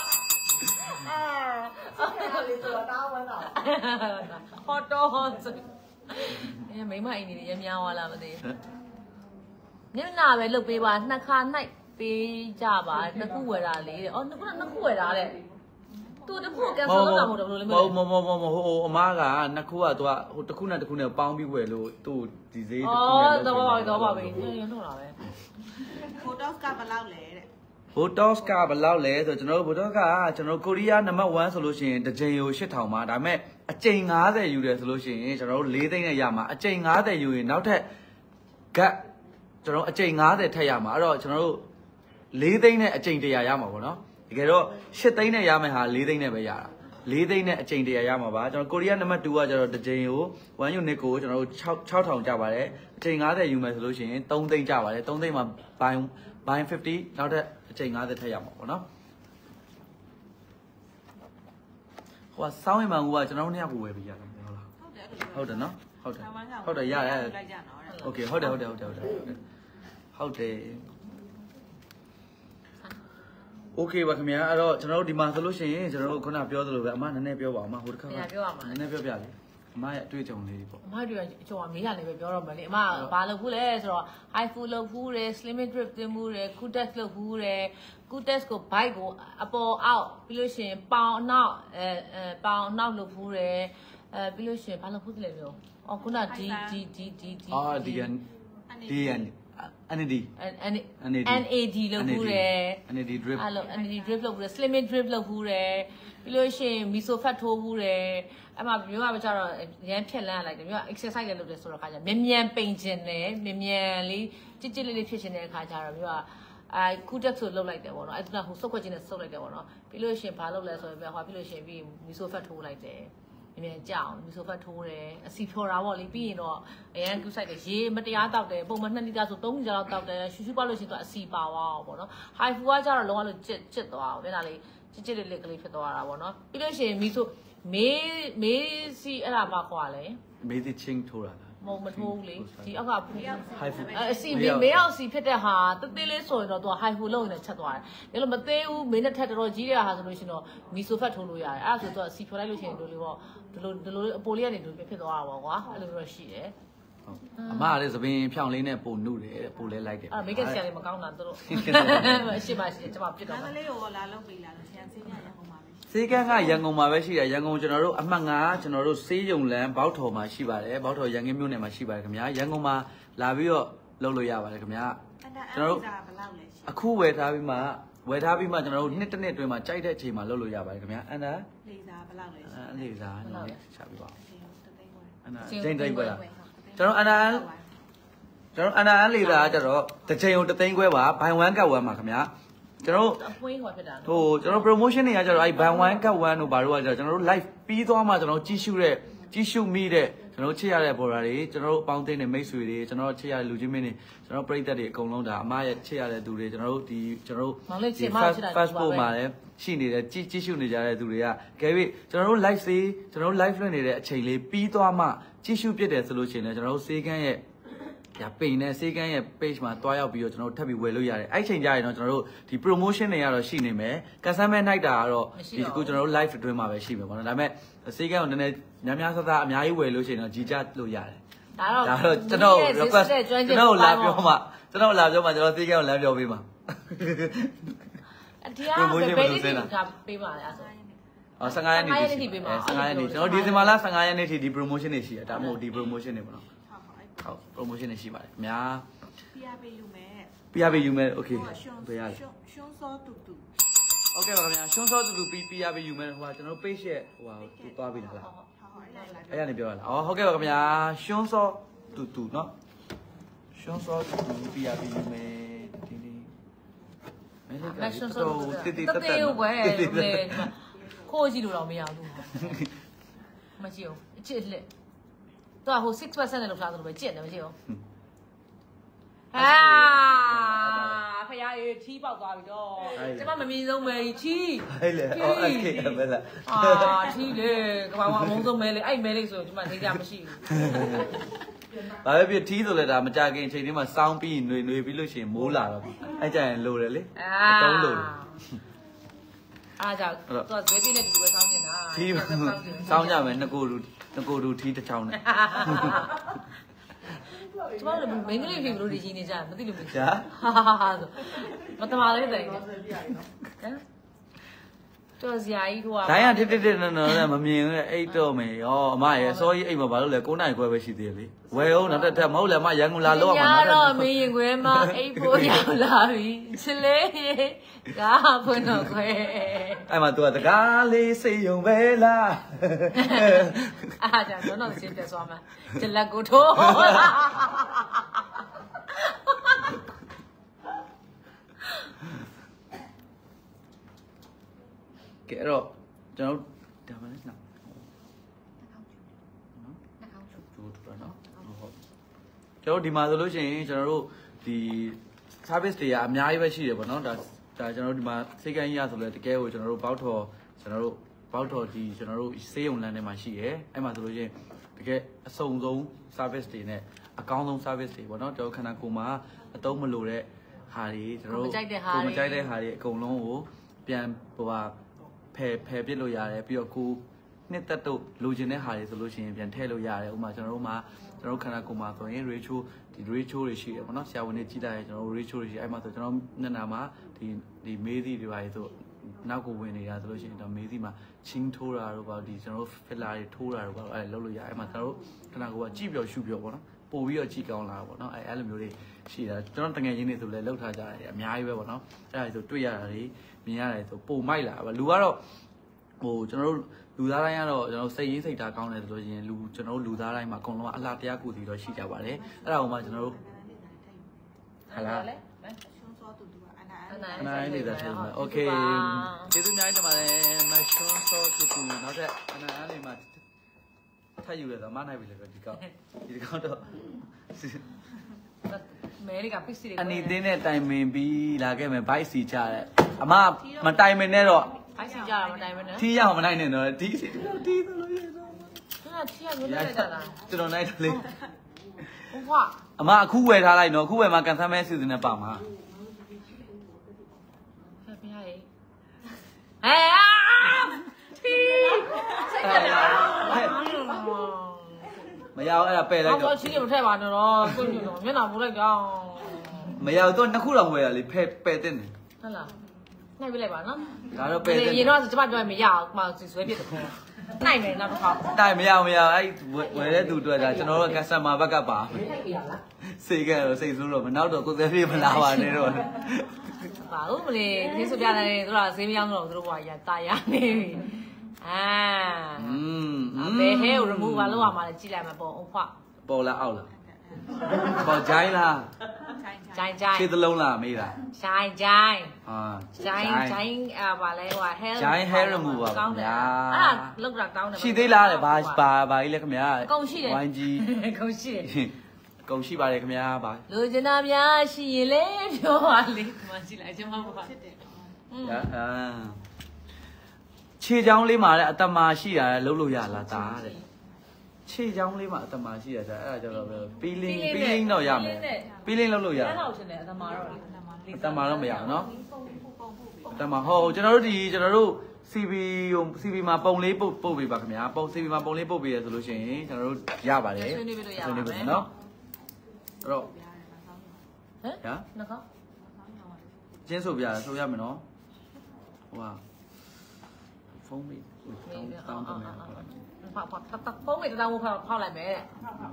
အာလေးဆိုတာဝမ်းတာဟောတော့အေးမိမအိမ်နေရများသွားလားမသိဘူးညနာပဲလုတ်ပေးပါနှစ်ခါနိုင်ပေးကြပါနှစ်ခုဝယ်တာလေးတဲ့အော်နှစ်ခုနှစ်ခုဝယ်တာတဲ့သူတခုကန်ဆယ်လုပ်တာမဟုတ်ဘူးလေမဟုတ်မဟုတ်မဟုတ်ဟိုအမားကနှစ်ခုကသူကဟိုတစ်ခုနဲ့တစ်ခုနဲ့ပေါင်းပြီးဝယ်လို့သူ့ဒီဈေးတစ်ခုနဲ့တော့တော့တော့ပါပဲရင်းထုတ်တာပဲ Botox ကဘယ်လောက်လဲတဲ့ Botox ကဘယ်လောက်လဲဆိုကျွန်တော်တို့ Botox ကကျွန်တော်ကိုရီးယားနံပါတ်oneဆိုလို့ရှိရင်တစ်ကြိမ်ကို၈ထောင်ပါဒါပေမဲ့အကြိမ်၅၀ယူတယ်ဆိုလို့ရှိရင်ကျွန်တော်တို့၄သိန်းနဲ့ရမှာအကြိမ်၅၀ယူရင်နောက်ထပ်ဂတ်ကျွန်တော်အကြိမ်၅၀ထပ်ရမှာအဲ့တော့ကျွန်တော်တို့၄သိန်းနဲ့အကြိမ်၁၀၀ရမှာပေါ့နော်တကယ်တော့၈သိန်းနဲ့ရမယ်ဟာ၄သိန်းနဲ့ပဲရတာ၄သိန်းနဲ့အကြိမ်၁၀၀ရမှာပါကျွန်တော်ကိုရီးယားနံပါတ်twoကကျတော့တစ်ကြိမ်ကိုone unit ကိုကျွန်တော်တို့၆ထောင်ကျပါတယ်အကြိမ်၅၀ယူမယ်ဆိုလို့ရှိရင်၃သိန်းကျပါတယ်၃သိန်းမှာ buy buy fifty နောက်ထပ်အကြိမ်၅၀ထပ်ရမှာပေါ့နော်ဟိုကစောင်းရင်မှန်ကကျွန်တော်တို့နှစ်ယောက်ကိုဝယ်ပေးရတယ်ဟုတ်လားဟုတ်တယ်နော်ဟုတ်တယ်ဟုတ်တယ်ရတယ်โอเคဟုတ်တယ်ဟုတ်တယ်ဟုတ်တယ်ဟုတ်တယ်ဟုတ်တယ်โอเคပါခင်ဗျာအဲ့တော့ကျွန်တော်တို့ဒီမှာဆိုလို့ရှိရင်ကျွန်တော်တို့ခုနပြောသလိုပဲအမနည်းနည်းပြောပါအောင်အမဟိုတစ်ခါကနည်းနည်းပြောပြလေအမရဲ့အတွေ့အကြုံလေးပေါ့အမတို့အကြုံအမေးရလည်းပဲပြောတော့မယ်လေအမဘာလုပ်ဘူးလဲဆိုတော့ high food လုပ်ဘူးတယ် slim drip တင်ဘူးတယ် good test လုပ်ဘူးတယ် good test ကို bike ကိုအပေါ်အောက်ပြီးလို့ရှိရင်ပေါင်နောက်အဲအဲပေါင်နောက်လုပ်ဘူးတယ်အဲပြီးလို့ရှိရင်ဘာလုပ်ဘူးလဲပြောအော်ခုနဒီဒီဒီဒီဒီအာဒီန်ဒီန်NAD NAD လုပ်ဘူးတယ် NAD drip အဲ့လို NAD drip လုပ်ဘူးတယ် slim drip လုပ်ဘူးတယ်ပြီးလို့ရှိရင် miso fat ထိုးဘူးတယ်အဲ့မှာမျိုးကကျတော့ရမ်းဖြက်လန်းလိုက်တယ်မျိုးက exercise လည်းလုပ်တယ်ဆိုတော့ခါကျမြန်မြန်ပိန်ခြင်းတယ်မြန်မြန်လေးကြစ်ကြစ်လေးလေးဖြစ်ခြင်းတဲ့အခါကျတော့မျိုးကအဲကူတက်ဆိုလုပ်လိုက်တယ်ပေါ့နော်အဲ့ဒါဟိုစုပ်ခွက်ချင်းနဲ့စုပ်လိုက်တယ်ပေါ့နော်ပြီးလို့ရှိရင်ဘာလုပ်လဲဆိုရင်ဟောပြီးလို့ရှိရင်ပြီး miso fat ထိုးလိုက်တယ်မြန်မြန်ကြောက် miso fat ထိုးတယ်အစီဖြော်တာပေါ့လေပြီးရင်တော့အရန်ကူးဆိုင်တယ်ရေမတရားတောက်တယ်ပုံမှန်နှစ်လီတာဆိုသုံးလီတာလောက်တောက်တယ်ရှူရှူပေါက်လို့ရှိရင်သူအစီပါသွားပေါ့နော် high food ကကျတော့လုံးဝလို့ကျစ်ကျစ်သွားအောင်ဒါလေးကျစ်ကျစ်လေးလေးကလေးဖြစ်သွားတာပေါ့နော်ပြီးလို့ရှိရင် miso မေးမေးစီအဲ့ဒါပါခွာလဲမေးစီချင်းထိုးတာမမထိုးလေဒီအောက်က high food အစီမေးမေးအောင်စီဖြစ်တဲ့ဟာတသေးလေးဆိုရင်တော့သူက high food လုံးနေချက်သွားတယ်ဒါလို့မသေးဘူးမင်းနဲ့ထက်တော်ကြီးတဲ့ဟာဆိုလို့ရှိရင်တော့ miso fat ထိုးလို့ရတယ်အဲ့ဒါဆိုတော့စီဖြော်လိုက်လို့ရှိရင်တို့လေးပေါ့ဒီလိုဒီလိုအပိုလေးကနေတို့ဖြစ်သွားတာပေါ့ကွာအဲ့လိုမျိုးရှိတယ်အမကလည်းသပင်ဖြောင်းလေးနဲ့ပို့နှုတ်တယ်ပို့လဲလိုက်တယ်အဲ့မိတ်ကဆရာလေးမကောင်းတာတို့အရှိမရှိကျွန်မပြစ်တော့ဒါကလေးကိုလာလုပ်ပေးလာလို့ဆရာစင်းရရဟိုမှာပဲစေကန်းကရန်ကုန်မှာပဲရှိတယ်ရန်ကုန်ကျွန်တော်တို့အမှတ်ငါကျွန်တော်တို့စေးရုံလန်းဘောက်ထော်မှာရှိပါတယ်ဘောက်ထော်ရန်ကင်းမြို့နယ်မှာရှိပါတယ်ခင်ဗျာရန်ကုန်မှာလာပြီးတော့လုပ်လို့ရပါတယ်ခင်ဗျာကျွန်တော်တို့အခုဝယ်ထားပြီးမှဝယ်ထားပြီးမှကျွန်တော်တို့နှစ်တစ်နှစ်အတွင်းမှာကြိုက်တဲ့အချိန်မှာလုပ်လို့ရပါတယ်ခင်ဗျာအန်တာလေးစားဘယ်လောက်လဲအဲလေးစားနည်းနည်းချပြပါအန်တာချိန်တိတ်ပဲလားကျွန်တော်အန်တာကျွန်တော်အန်တာအန်လေးစားကြတော့တစ်ချိန်ကိုတစ်သိန်းခွဲပါဘိုင်ဝမ်ကတ်ဝမ်ပါခင်ဗျာကျွန်တော်အပွင့်ဟောဖြစ်တာဟိုကျွန်တော် promotion တွေကကျတော့အဲ ban one cut one တို့ဘာတို့ကကျတော့ကျွန်တော်တို့ live ပြီးသွားမှကျွန်တော်ကြီးရှုတဲ့ကြီးရှုမိတဲ့ကျွန်တော်ချစ်ရတဲ့ border တွေကျွန်တော်တို့အပေါင်းအသင်းတွေမိတ်ဆွေတွေကျွန်တော်တို့ချစ်ရတဲ့လူချင်းမင်းတွေကျွန်တော်ပရိသတ်တွေအကုန်လုံးဒါအမရဲ့ချစ်ရတဲ့သူတွေကျွန်တော်တို့ဒီကျွန်တော်တို့ဒီ first post မှာလည်းရှိနေတဲ့ကြီးကြီးရှုနေကြတဲ့သူတွေကကဲပြီးကျွန်တော်တို့ live စေးကျွန်တော်တို့ live လွှင့်နေတဲ့အချိန်လေးပြီးသွားမှကြီးရှုပြစ်တယ်ဆိုလို့ရှိရင်လည်းကျွန်တော်တို့စေးကန်းရဲ့ရပိန်နဲ့စေကန်းရဲ့ page မှာတွားရောက်ပြီးတော့ကျွန်တော်တို့ထပ်ပြီးဝယ်လို့ရတယ်အဲ့ချိန်ကြရင်တော့ကျွန်တော်တို့ဒီ promotion တွေကတော့ရှိနေမယ် customer night တာကတော့ဒီခုကျွန်တော်တို့ live အတွင်းမှာပဲရှိမယ်ပေါ့နော်ဒါပေမဲ့စေကန်းကိုနည်းနည်းများများဆဆအများကြီးဝယ်လို့ရှိရင်တော့ကြီးကြလို့ရတယ်ဒါတော့ဒါတော့ကျွန်တော် request ကျွန်တော်လာပြောမှကျွန်တော်လာပြောမှကျွန်တော်စေကန်းကိုလမ်းပြောပေးမှာအတရားပဲဘယ်နေ့ကပေးပါလဲအဲ့ဆိုအော်ဆယ်ငါးရက်နေ့ဒီပေးမှာဆယ်ငါးရက်နေ့ကျွန်တော်ဒီဇင်ဘာလဆယ်ငါးရက်နေ့ထိဒီ promotion တွေရှိတယ်ဒါမှမဟုတ်ဒီ promotion တွေပေါ့နော်ဟုတ် promotion တွေရှိပါတယ်ခင်ဗျာ P R ပေးယူမယ် P R ပေးယူမယ် okay ပေးရလေရှုံးစောတူတူ okay ပါခင်ဗျာရှုံးစောတူတူ P R ပေးယူမယ်ဟိုကကျွန်တော် page ရဲ့ဟိုဟာတူသွားပြီလားဟုတ်ဟုတ်အဲ့ရနေပြောရလားအော်ဟုတ်ကဲ့ပါခင်ဗျာရှုံးစောတူတူเนาะရှုံးစောတူတူ P R ပေးယူမယ်ဒီနေ့မင်းလည်းရှုံးစောတူတူတက်တက်ဝဲခိုးကြည့်လို့တော့မရဘူးမကြည့်အောင်အချစ်လက်တော့ဟို six percent နဲ့လောက်ထားသလိုပဲကြည့်တယ်မရှိဘူးအာဖယားရေထီးပေါက်သွားပြီတော့ကျမမမြင်ဆုံးပဲထီးဟဲ့လေအော်โอเคပဲလားအာထီးလေကဘာမှအမုန်းဆုံးမဲလေအဲ့မဲလေးဆိုကျမသိကြမရှိဘူးဘာပဲဖြစ်ထီးဆိုလဲဒါမကြခင်အချိန်လေးမှာစောင်းပြီးຫນွေຫນွေပြီးလို့ရှိရင်မိုးလာတော့အဲ့ကြရင်လိုတယ်လေအတုံးလိုတယ်အားကြောင့်သူကဇွဲပြင်းတဲ့တူပဲစောင်းနေတာထီးစောင်းကြမယ်နှစ်ကိုလူနှစ်ကိုလူထီးတစ်ချောင်းနဲ့ကျမတို့မင်းကလေးဖြစ်လို့ဒီကြီးနေကြမသိလို့မသိရှာဟာဟာဟာမတမာလေးတိုင်ဟမ်တော်စရာကြီးတို့ကဒိုင်းရတစ်တစ်တစ်နော်နော်မမြင်ဘူးအိတ်တော့မယ်ရောအမရဲ့စောကြီးအိတ်မှာဘာလို့လဲ9နိုင်ခွဲပဲရှိသေးတယ်လေဝယ်အောင်နောက်တစ်ထပ်မဟုတ်လဲမရန်ကုန်လာလောက်အောင်မှာတော့မင်းရင်ခွဲမှာအိတ်ပိုးရောက်လာပြီချလေကားဖွင့်တော့ခွဲအဲ့မှာ तू ကတကားလေးစိတ်ယုံပဲလားအားကြောင့်တော့တော့ရှင်းပြသွားမှာကျလက်ကိုထိုးကဲတော့ကျွန်တော်ဒါမှလည်းနော်နှာခေါင်းကျူကျိုးတူနော်ဟုတ်ကျွန်တော်ဒီမှာဆိုလို့ရှိရင်ကျွန်တော်တို့ဒီ service တွေကအများကြီးပဲရှိတယ်ပေါ့နော်ဒါဒါကျွန်တော်တို့ဒီမှာစိတ်ကန်းကြီးရဆိုလဲတကယ်ကိုကျွန်တော်တို့ဘောက်ထော်ကျွန်တော်တို့ဘောက်ထော်ဒီကျွန်တော်တို့စေးရုံလမ်းထဲမှာရှိတယ်အဲ့မှာဆိုလို့ရှိရင်တကယ်အစုံဆုံး service တွေနဲ့အကောင်းဆုံး service တွေပေါ့နော်ကျွန်တော်ခန္ဓာကိုယ်မှာအတုံးမလိုတဲ့ဟာတွေကျွန်တော်တို့ကိုမကြိုက်တဲ့ဟာတွေအကုန်လုံးကိုပြန်ဟိုဟာဖယ်ဖယ်ပစ်လို့ရတယ်ပြီးတော့ကိုနှစ်သက်တို့လိုချင်တဲ့ဟာတွေဆိုလို့ရှိရင်ပြန်ထည့်လို့ရတယ်ဥပမာကျွန်တော်တို့မှာကျွန်တော်ခန္ဓာကိုယ်မှာဆိုရင် ratio ဒီ ratio တွေရှိတယ်ပေါ့နော်ဆရာဝန်တွေကြည့်တာရကျွန်တော်တို့ ratio တွေရှိအဲ့မှာဆိုကျွန်တော်မျက်နှာမှာဒီဒီမေးသီးတွေပါလေဆိုနောက်ကိုဝင်နေတာဆိုလို့ရှိရင်တော့မေးသီးမှာချင်းထိုးတာတို့ပေါ့ဒီကျွန်တော်တို့ filler တွေထိုးတာတို့ပေါ့အဲ့လုပ်လို့ရအဲ့မှာကျွန်တော်တို့ခန္ဓာကိုယ်ကကြည့်ပြီးတော့ရှုပြောပေါ့နော်ပို့ပြီးတော့ကြည့်ကောင်းလာပေါ့နော်အဲ့အဲ့လိုမျိုးတွေရှိတာကျွန်တော်တငယ်ချင်းတွေဆိုလည်းလှုပ်ထားကြတယ်အများကြီးပဲပေါ့နော်အဲ့ဒါဆိုတွေ့ရတာတွေမြင်ရတယ်ဆိုပုံမိုက်လာပါလူကတော့ဟိုကျွန်တော်တို့လူသားတိုင်းကတော့ကျွန်တော်စိတ်ရင်းစိတ်ဓာတ်ကောင်းတယ်ဆိုလို့ရှိရင်လူကျွန်တော်တို့လူသားတိုင်းမှာအကုန်လုံးအလားတရားကိုစီတော့ရှိကြပါတယ်အဲ့ဒါကိုမှကျွန်တော်တို့ဟာလားရှုံးစောတူတူကအနာအနာအနာနေတာထင်ပါโอเคကျေးဇူးအများကြီးတင်ပါတယ်မရှုံးစောတူတူနောက်ထပ်အနာအားနေမှာထပ်ယူရတော့မနိုင်ပြီလေဒီကောင်ဒီကောင်တော့မဲတွေကပစ္စည်းတွေအနီတင်းနဲ့တိုင်ပင်ပြီးလာခဲ့မယ်ဘိုက်စီချတဲ့အမမတိုင်ပင်နဲ့တော့ဘိုက်စီချတာမတိုင်ပင်နဲ့ထီးရအောင်မနိုင်နဲ့တော့ဒီစီတီးသလိုရတော့ဟာထီးရမျိုးလိုက်တာလားကျွန်တော်နိုင်တယ်လေဟုတ်ကွာအမအခုဝယ်ထားလိုက်နော်အခုဝယ်မှာကန်ဆယ်မဲစီစဉ်နဲ့ပါမှာဖဖေးဟဲ့ဟဲ့ထီးစိတ်ကြတယ်မရအောင်အဲ့ဒါပယ်လိုက်တော့ချီးရမထက်ပါနဲ့တော့ကိုညတော့မျက်နှာမူလိုက်တော့မရတော့နှစ်ခုတော့ဝယ်ရလေဖဲပယ်တဲ့နေဟုတ်လားနိုင်ပြီလိုက်ပါနော်ဒါတော့ပယ်တယ်ရင်တော့ကျမပြောရင်မရအောင်မှဆွဲပြစ်တယ်နိုင်မယ်နောက်တစ်ခါတိုင်မရမရအဲ့ဝယ်တဲ့သူတွေ့တာကျွန်တော်တို့ customer ဘက်ကပါစိတ်ကတော့စိတ်ဆိုးတော့မနောက်တော့ကိုယ်သေးလေးမလာပါနဲ့တော့ပါဦးမလေးဒီဆိုပြတယ်သူတို့ကဈေးမရောက်တော့သူတို့ကရတာရနေပြီအာอืมဘယ်ဟဲကို remove ပါလောက်ရမှာလဲကြည့်လိုက်မှာပေါ့အဖွာပေါ်လားအောက်လားပေါ်ဂျိုင်းလားဂျိုင်းဂျိုင်းခြေသလုံးလားမေးလားဂျိုင်းဂျိုင်းဟာဂျိုင်းဂျိုင်းအာပါလဲဟို hair ဂျိုင်း hair remove ပါဗျာအဲ့လောက်တာကောင်းတယ်ရှိသေးလားလေဘာဘာဘာကြီးလဲခင်ဗျာကုန်ရှိတယ်ဝိုင်းကြီးကုန်ရှိတယ်ကုန်ရှိပါတယ်ခင်ဗျာပါလူကျင်နာများရှိရင်လေပြောပါလေဒီမှာကြည့်လိုက်ကျွန်မပါဖြစ်တယ်အာခြေချောင်းလေးမှာလည်းအတမာရှိတာလှုပ်လို့ရလားတာတဲ့ခြေချောင်းလေးမှာအတမာရှိတာဆိုအဲ့ဒါကြတော့ peeling peeling တော့ရမယ် peeling လုပ်လို့ရအဲ့လောက်ရှင်တယ်အတမာတော့အတမာတော့မရဘူးเนาะအတမာဟောကျွန်တော်တို့ဒီကျွန်တော်တို့ စီ ဗီ ဟို စီ ဗီ မှာပုံလေးပုတ်ပုတ်ပေးပါခင်ဗျာပုံ စီ ဗီ မှာပုံလေးပုတ်ပေးရဆိုလို့ရှိရင်ကျွန်တော်တို့ရပါတယ်ဆွေးနွေးပေးလို့ရပါမယ်เนาะအဲ့တော့ဟမ်ဟာနော်ကောကျင်းဆိုပြရဆိုရမယ်เนาะဟိုဟာဖုန်းမေးတောင်းတောင်းတယ်ဖောက်ဖောက်တက်ဖုန်းမေးတောင်းဖို့ဖောက်ဖောက်လိုက်မယ်တဲ့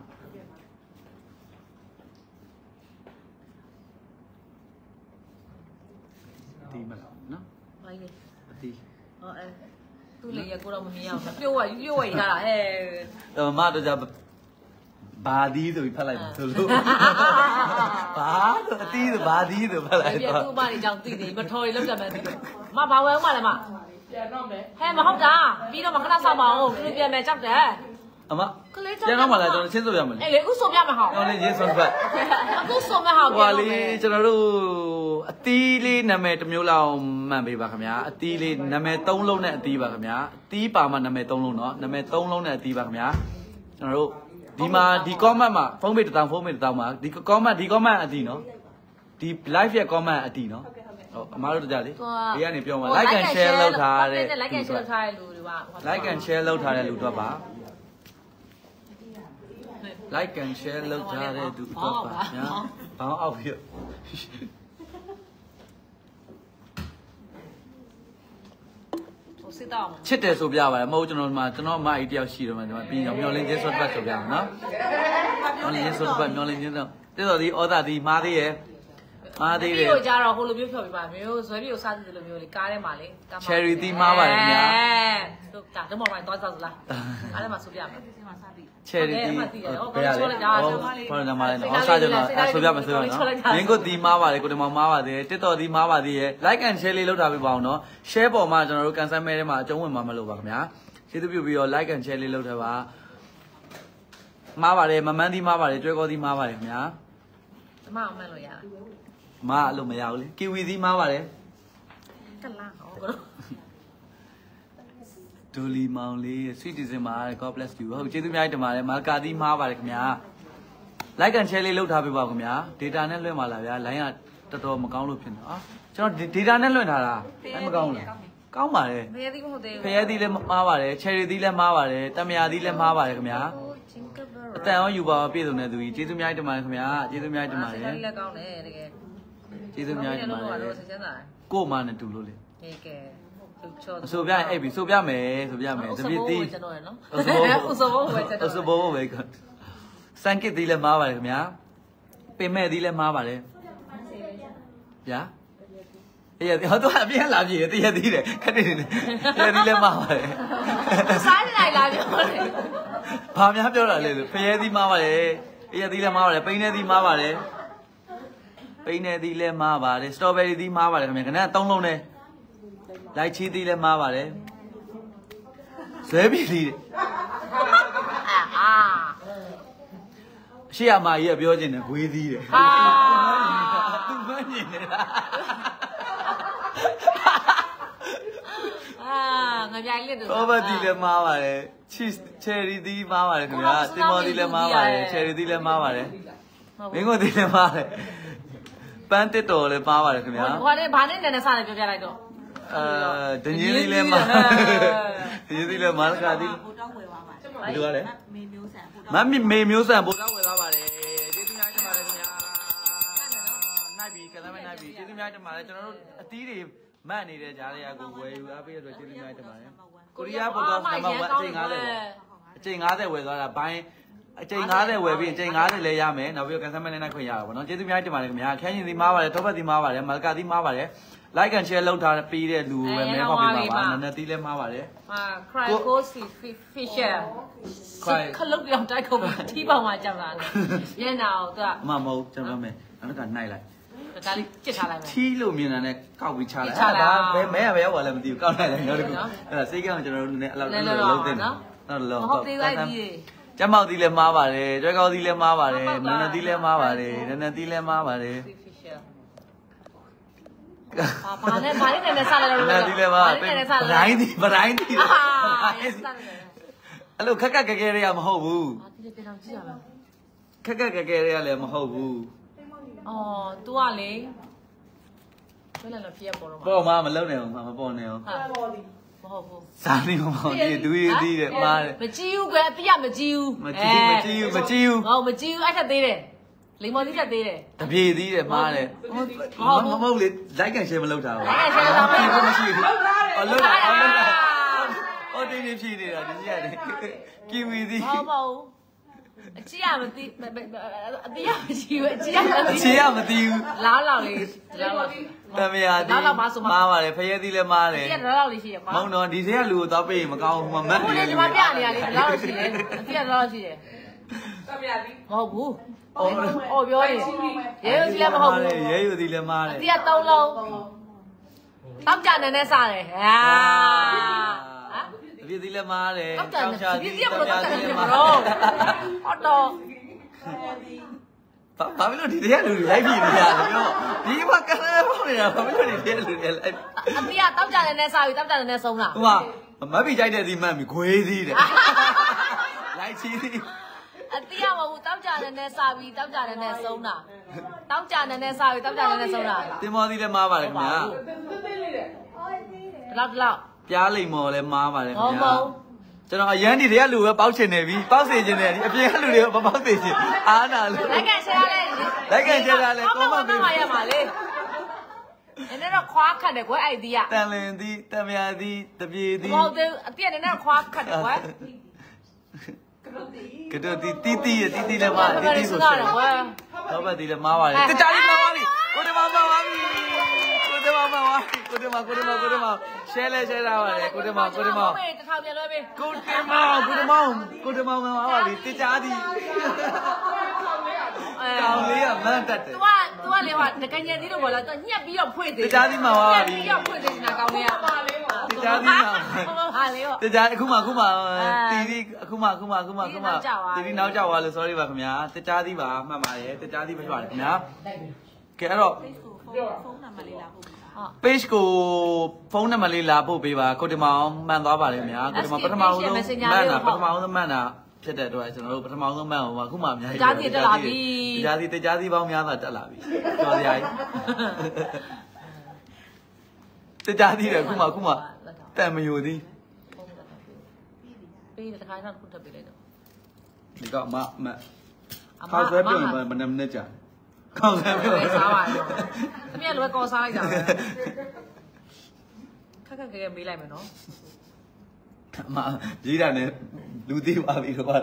ဒီမလားနော်ဘာကြီးအတီးဟောအဲသူ့လေရကိုတော့မမြင်အောင်ပြုတ်ဝပြုတ်ဝရထားတာဟဲ့တော့မတော့ကြဘာဒီဆိုပြီးဖတ်လိုက်ဆိုလို့ဘာတော့အတီးဆိုဘာဒီဆိုဖတ်လိုက်တော့သူ့ဘာတွေကြောင့်သိတယ်မထော်ရီလောက်ကြမယ်သိတယ်မဘာဝဲဦးမလဲမပြန်တော့မယ်ဟဲ့မဟုတ်တာပြီးတော့မခဏဆောင်ပါအောင်သူပြန်မယ်ကြောက်တယ်အမပြန်တော့မှလာကျွန်တော်ချင်းဆိုရမယ်အေးလေအခုဆိုပြမယ်ဟောကျွန်တော်လည်းရေးဆုံးဖတ်အခုဆိုမယ်ဟောဟွာလေးကျွန်တော်တို့အတီးလေးနာမည်တစ်မျိုးလောက်မှန်ပေးပါခင်ဗျာအတီးလေးနာမည်သုံးလုံးနဲ့အတီးပါခင်ဗျာအတီးပါမှနာမည်သုံးလုံးเนาะနာမည်သုံးလုံးနဲ့အတီးပါခင်ဗျာကျွန်တော်တို့ဒီမှာဒီ comment မှာဖုန်းပေတစ်တောင်ဖုန်းပေတစ်တောင်မှာဒီ comment ဒီ comment အတီးเนาะဒီ live ရဲ့ comment အတီးเนาะဟုတ်အမားတို့ကြလေဘေးကနေပြောမှာ like and share လုပ်ထားတဲ့ like and share လုပ်ထားတဲ့လူတွေက like and share လုပ်ထားတဲ့လူတွေပါ like and share လုပ်ထားတဲ့သူတွေပါညာဘောင်းအောက်ပြီးချစ်တယ်ဆိုပြပါတယ်မဟုတ်ကျွန်တော်ဒီမှာကျွန်တော်မအီတယောက်ရှိတော့မှဒီမှာပြင်မျောလင်းချင်းဆွတ်ပတ်ဆိုပြမယ်နော်မျောလင်းချင်းဆွတ်ပတ်မျောလင်းချင်းတော့တဲ့တော်ဒီဩသာဒီမားသေးရဲ့မားသေးတယ်ပြီးတော့ကြတော့ဟိုလိုမျိုးဖြော်ပြပါမျိုးဇွဲပြီးကိုစားကြည့်တယ်လို့မျိုးလေကားထဲမှာလေကားမှာ cherry တီးမားပါတယ်ခင်ဗျာသူကတော့မောင်တိုင်းသွားစားစလားအားလည်းမဆိုပြမယ် cherry တီးဘယ်ရလဲဟောခေါင်းနံပါတ်လည်းဟောစားကြတော့ဆိုပြမယ်ဆိုတော့နော်မင်းကိုတီးမားပါတယ်ကိုတမောင်မားပါတယ်တစ်တော်တီးမားပါသေးရဲ့ like and share လေးလုပ်ထားပေးပါအောင်နော် share ပေါ်မှာကျွန်တော်တို့ cancel mail ထဲမှာအကျုံးဝင်မှာမလို့ပါခင်ဗျာကျေးဇူးပြုပြီးတော့ like and share လေးလုပ်ထားပါမားပါတယ်မမန်းတီးမားပါတယ်ကျွဲကောတီးမားပါတယ်ခင်ဗျာအမအောင်မလို့ရလားမအဲ့လိုမရဘူးလေကီဝီသီးမားပါတယ်တလားဟောကတော့ဒူလီမောင်လေး sweet December God bless you ဟုတ်ကျေးဇူးများတင်ပါတယ်မာကာသီးမားပါတယ်ခင်ဗျာ like and share လေးလုပ်ထားပေးပါခင်ဗျာ data နဲ့လွှင့်ပါလားဗျာ line ကတော်တော်မကောင်းလို့ဖြစ်နေอ่ะကျွန်တော် data နဲ့လွှင့်ထားတာအဲ့မကောင်းဘူးလားကောင်းပါတယ်ဖရဲသီးမဟုတ်သေးဘူးဖရဲသီးလည်းမားပါတယ် cherry သီးလည်းမားပါတယ်တမယာသီးလည်းမားပါတယ်ခင်ဗျာအတန်ရောယူပါပြည့်စုံတဲ့သူကြီးကျေးဇူးများတင်ပါတယ်ခင်ဗျာကျေးဇူးများတင်ပါတယ်ဆက်လက်ကောင်းတယ်တကယ်ကျေးဇူးများတင်ပါတယ်ကို့မနဲ့တူလို့လေဟေးကဲဆိုပြရင်အဲ့ပြီဆိုပြမယ်ဆိုပြမယ်တပြည့်သီးကျွန်တော်ရနော်ဥစဘောပဲကျွန်တော်ဥစဘောပဲစံကစ်သီးလည်းမားပါတယ်ခင်ဗျာပင်မဲ့သီးလည်းမားပါတယ်ဗျာအေးဟောတော့အပြင်းလာပြီတရသီးတယ်ခက်နေတယ်တရသီးလည်းမားပါတယ်စားနေလိုက်လားပြောတယ်ဘာများပြောတာလဲဆိုဖရဲသီးမားပါတယ်တရသီးလည်းမားပါတယ်ပိန်းနေသီးမားပါတယ်ပိန်းနေသီးလည်းမားပါတယ်စတော်ဘယ်ရီသီးမားပါတယ်ခင်ဗျာခဏသုံးလုံးနဲ့လိုက်ချီသီးလည်းမားပါတယ်ဇွဲပြီသီးအာရှေ့အမကြီးကပြောချင်တယ်ဂွေးသီးတယ်ဟာသူမမြင်နေတာအာငါကြိုင်လက်တို့တော့ဗတီလည်းမားပါတယ်ချီချယ်ရီသီးမားပါတယ်ခင်ဗျာတင်မော်သီးလည်းမားပါတယ်ချယ်ရီသီးလည်းမားပါတယ်မင်းကိုသီးလည်းမားတယ်ပန်းတစ်တော်လည်းမားပါတယ်ခင်ဗျာဟိုကလည်းဘာနဲ့နဲ့နဲ့စားတယ်ပြောပြလိုက်တော့အဲဒင်းကြီးသီးလည်းမားဒင်းကြီးသီးလည်းမားကသီးပို့တော့ဝယ်သွားပါတယ်ဘယ်လိုလဲမေမျိုးဆန်မမမေမျိုးဆန်ပို့တော့ဝယ်သွားပါတယ်ကျေးဇူးများတင်ပါတယ်ခင်ဗျာနိုင်ပြီကလည်းနိုင်ပြီကျေးဇူးများတင်ပါတယ်ကျွန်တော်တို့အသီးတွေမတ်နေတဲ့ဂျားတွေကကိုဝယ်ယူအားပေးရတော့ကျေးဇူးများတင်ပါတယ်ကိုရီးယားပေါ်တော့နံပါတ်oneအချိန်50ပေါ့အချိန်50ဝယ်သွားတာဘိုင်းအချိန်50ဝယ်ပြီးအချိန်50လည်းရမယ်နောက်ပြီးတော့ကန်ဆယ်မဲနဲ့နိုင်ခွင့်ရတာပေါ့နော်ကျေးဇူးများတင်ပါတယ်ခင်ဗျာခန်းရင်သီးမားပါတယ်ထောပတ်သီးမားပါတယ်မလကသီးမားပါတယ် like and share လုပ်ထားပြီးတဲ့လူပဲမဲခေါက်ပေးပါပါနည်းနည်းသီးလည်းမားပါတယ်ဟာ cry go see fisher ခလုတ်ပြောင်းတိုက်ခုံထီးပေါင်မှာကြောက်လာတယ်မျက်နှာကိုသူကမမဟုတ်ကျွန်တော်မယ်အဲ့ဒါကနိုင်လိုက်ဒါလေးကြစ်ထားလိုက်မယ်ထီးလို့မြင်တာနဲ့ကောက်ပြီးချလိုက်အဲ့ဒါဘယ်မဲရပဲရောက်ပါလဲမသိဘူးကောက်လိုက်တယ်နောက်တစ်ခုအဲ့ဒါစိတ်ကောင်းကျွန်တော်တို့နည်းအဲ့လောက်လုံးသိတယ်နော်လုံးဟုတ်သေးလိုက်ပြီကျမောက်သီးလည်းမားပါတယ်ကျွဲကောက်သီးလည်းမားပါတယ်နန်းနသီးလည်းမားပါတယ်နန်းနသီးလည်းမားပါတယ်ဘာဘာနဲ့ဘာလေးနဲ့နဲ့စလိုက်လို့နန်းသီးလည်းမားဗတိုင်းသီးဗတိုင်းသီးအဲ့လိုခက်ခက်ကြဲကြဲတွေကမဟုတ်ဘူးဟာဒီပြန်အောင်ကြည့်ရမယ်ခက်ခက်ကြဲကြဲတွေကလည်းမဟုတ်ဘူးအော် तू ကလေကျွဲလည်းတော့ပြည့်ပေါ်တော့ပေါ်မှာမလုံနိုင်အောင်မပေါ်နေအောင်ဟာပေါ်လီမဟုတ်ဘူးဇာနေမဟုတ်ဒီဒူးရည်သေးတယ်မားတယ်မကြည့်ဘူးကွယ်အတိရမကြည့်ဘူးမကြည့်မကြည့်ဘူးမကြည့်ဘူးဟောမကြည့်ဘူးအဲ့ထက်သေးတယ်လိမ္မော်သီးထက်သေးတယ်တပြေသေးတယ်မားတယ်မမဟုတ်လေ like and share မလုပ်တာဘူး like and share လုပ်တာမရှိဘူးအော်လုပ်တာအော်လုပ်တာအော်တင်းတင်းဖြည့်နေတာဒီကြီးရတယ်ကီဝီသီးဟုတ်ပါဘူးအချီရမသိအတိရမကြည့်ဘူးအချီရမသိအချီရမသိဘူးလားလောက်လေးလောက်လောက်တမယာသီးမားပါတယ်ဖရဲသီးလည်းမားတယ်ဒီကလောက်လောက်လေးရှိရကွာမောင်တော်ဒီထဲကလူကိုသွားပေးရင်မကောင်းဘူးမမတ်နေတယ်ဒီမှာပြနေရလေဘယ်လောက်ရှိလဲအတိကလောက်ရှိတယ်တမယာသီးမဟုတ်ဘူးအော်အော်ပြောနေရဲယူသီးလည်းမဟုတ်ဘူးရဲယူသီးလည်းမားတယ်အတိကသုံးလုံးတောက်ကြနေနဲ့စားတယ်ဟာတပြေသီးလည်းမားတယ်တောက်ချာသီးတောက်ချာသီးလည်းမားတယ်ဟုတ်တော့ဘာဖြစ်လို့ဒီတရားလူတွေလိုက်ပြီးနေရလဲပြောဒီမှာကရဲပေါက်နေတာဘာဖြစ်လို့ဒီတရားလူတွေလိုက်အမေကတောက်ကြတယ်နဲ့စားပြီးတောက်ကြတယ်နဲ့ဆုံးတာဟိုမှာမတ်ပြီးကြိုက်တဲ့ဒီမှတ်ပြီးခွေးသီးတယ်လိုက်ချီသီးအတိရမဟုတ်တောက်ကြတယ်နဲ့စားပြီးတောက်ကြတယ်နဲ့ဆုံးတာတောက်ကြတယ်နဲ့စားပြီးတောက်ကြတယ်နဲ့ဆုံးတာတင်မောသီးလည်းမားပါတယ်ခင်ဗျာဒီလောက်ဒီလောက်ပြားလိမ်မော်လည်းမားပါတယ်ခင်ဗျာကျွန်တော်အရန်ဒီတွေကလူပဲပေါက်ချင်နေပြီပေါက်စေချင်တယ်ဒီအပြင်ကလူတွေကမပေါက်စေချင်အားနာလို့လိုက်ကန်ရှယ်ရလဲလိုက်ကန်ရှယ်ရလဲကောမပေးပါရမှာလေအဲ့တော့ခွာခတ်တယ်ကွယ်အဲ့ဒီကတန်လင်သီးတမယာသီးတပြေသီးမဟုတ်သေးအပြည့်နဲ့တော့ခွာခတ်တယ်ကွယ်ကတော့ဒီတီတီတီတီလည်းမားတီတီဆိုတော့ဘာဒီလည်းမားပါလေတကြလေးမားပါပြီကိုတမမားပါပြီကိုတမမားပါကိုတမကိုတမကိုတမရှဲလဲရှဲတာပါလေကိုတမကိုတမတထောင်ပြန်လွှဲပေးကိုတမကိုတမကိုတမမားပါပြီတကြသည်ကောင်းလေးကမန်းတက်တယ် तू က तू ကလေဟိုတကယ်ညက်သေးလို့ပေါ့လား तू ညက်ပြီးတော့ဖွင့်သေးတယ်တကြသည်မားပါပြီညက်ပြီးတော့ဖွင့်သေးနေတာကောင်းလေးကပါလေးပါတကြသည်မားဟာလေးပေါ့တကြအခုမှအခုမှတီတီအခုမှအခုမှအခုမှအခုမှတီတီနောက်ကျသွားလို့ sorry ပါခင်ဗျာတကြသည်ပါမှတ်ပါတယ်တကြသည်မဖြစ်ပါနဲ့ခင်ဗျာကဲအဲ့တော့ဖုန်းနံပါတ်လေးလာပို့ပေးပါ page ကိုဖုန်းနံပါတ်လေးလာပို့ပေးပါကိုတင်မောင်မှန်သွားပါတယ်ခင်ဗျာကိုတင်မောင်ပထမဆုံးမှန်တာပထမဆုံးမှန်တာဖြစ်တဲ့အတွက်ကျွန်တော်တို့ပထမဆုံးမှန်ဟိုမှာအခုမှအများကြီးကြားစီတက်လာပြီကြားစီကြားစီပေါင်းများစွာတက်လာပြီကျော်စရာကြီးကြားစီတယ်အခုမှအခုမှတန်မယိုသည်ပေးတယ်တခါတော့ခုထပ်ပေးလိုက်တော့ဒီကအမအမခေါက်ဆွဲပြုံးဘယ်နှမိနစ်ကြာခေါက်ဆွဲပြုံးစားပါတော့သမီးကလွယ်ကော်စားလိုက်တာပဲခက်ခက်ခဲခဲမေးလိုက်မယ်နော်အမကြီးတာနဲ့လူသေးပါပြီကွာ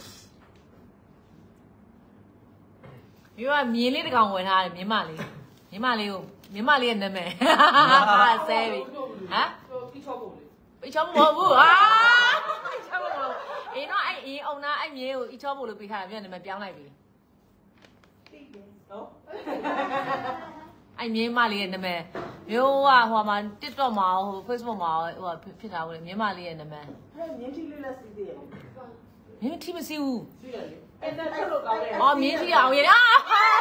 မျိုးကမြင်းလေးတစ်ကောင်ဝင်ထားတယ်မြင်းမလေးမြင်းမလေးကိုမြင်းမလေးရဲ့နာမည်ဟာဆဲပြီဟမ်ပြီးချောဖို့လေပြီးချောဖို့မဟုတ်ဘူးဟာပြီးချောဖို့မဟုတ်အေးတော့အဲ့အေးအောင်နာအဲ့မြင်းကိုပြီးချောဖို့လို့ပြီးထားတာပြန်နာမည်ပြောင်းလိုက်ပြီသိတယ်ဟုတ်အဲ့မြင်းမလေးရဲ့နာမည်မျိုးကဟိုမှာ TikTok မှာဟို Facebook မှာဟိုဖြစ်တာဝင်မြင်းမလေးရဲ့နာမည်အဲ့မြင်းထီလေးလက်စီးသေးရဲ့မြင်းထီမစီးဘူးစီးတယ်လေအဲ့ဒါဆက်လို့ကောင်းတယ်အော်မြင်းထီအောင်ရအာ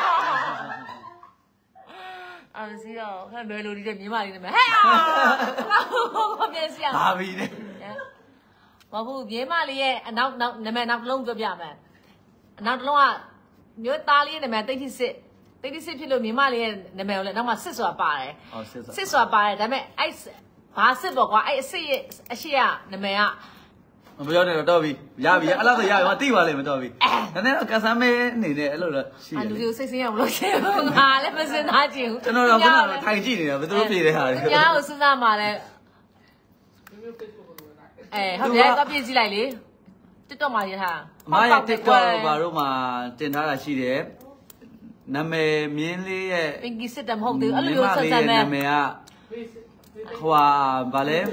အာစီရောဟဲ့ဘယ်လိုဒီမြင်းမလေးနာမည်ဟဲ့ဘာပြန်စီရဘာပြီလဲမဟုတ်ဘူးမြင်းမလေးရဲ့အနောက်နောက်နာမည်နောက်တစ်လုံးပြောပြမယ်အနောက်တစ်လုံးကမျိုးသားလေးရဲ့နာမည်တိတ်ထိစစ်တိတ်တိစစ်ဖြစ်လို့မြင်းမလေးရဲ့နာမည်ကိုလည်းနောက်မှစစ်စွာပါတယ်ဟုတ်စစ်စွာစစ်စွာပါတယ်ဒါပေမဲ့အဲ့ဘာစစ်ပေါ့ကွာအဲ့အစစ်ရဲ့အရှိရနာမည်ကမပြောနဲ့တော့ပြီရပြီအဲ့လောက်ဆိုရပြီမသိပါလိမ့်မတော့ပြီဒါနဲ့ကဆမ်းမဲအနေနဲ့အဲ့လိုတော့ရှိတယ်လူတွေကိုစိတ်ဆင်းရမလို့ရှိဘူးငါလည်းမစင်သားချင်ဘူးကျွန်တော်တော့ခုနကထိုင်ကြည့်နေတာဘယ်သူတို့ပြေတဲ့ဟာတွေညာကိုစဉ်းစားမှလည်းအဲဟုတ်တယ်တော့ပြင်ကြည့်လိုက်လေ TikTok မှာရထားမရ TikTok ဘာလို့မှတင်ထားတာရှိတယ်နာမည်မြင်းလေးရဲ့ Pinky စစ်တယ်မဟုတ်သေးဘူးအဲ့လိုမျိုးဆက်ဆက်မဲ့နာမည်ကဟွာဗာလဲ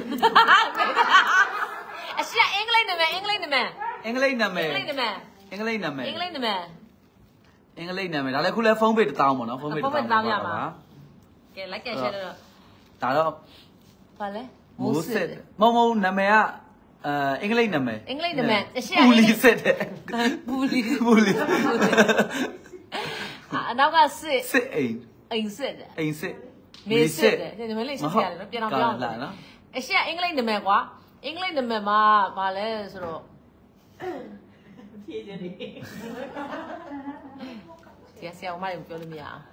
အရှိအင်္ဂလိပ်နာမည်အင်္ဂလိပ်နာမည်အင်္ဂလိပ်နာမည်အင်္ဂလိပ်နာမည်အင်္ဂလိပ်နာမည်အင်္ဂလိပ်နာမည်အင်္ဂလိပ်နာမည်ဒါလည်းခုလဲဖုန်းပေတစ်တောင်းပေါ့နော်ဖုန်းပေတစ်တောင်းပါပါကဲ like and share တော့ဒါတော့ဘာလဲမိုးစစ်မုံမုံနာမည်ကအဲအင်္ဂလိပ်နာမည်အင်္ဂလိပ်နာမည်အရှိပူလီစစ်တယ်ပူလီပူလီအနောက်ကစစ်စစ်အိမ်အိမ်စစ်တယ်အိမ်စစ်မေးစစ်တယ်ဒီမလေးရှင်းပြရတယ်နော်ပြန်အောင်ပြောင်းလာနော်အရှိအင်္ဂလိပ်နာမည်ကွာအင်္ဂလိပ်နာမည်မှာဘာလဲဆိုတော့ဖြည့်နေတယ်ဒီဆရာမလေးပြောလို့မရအောင်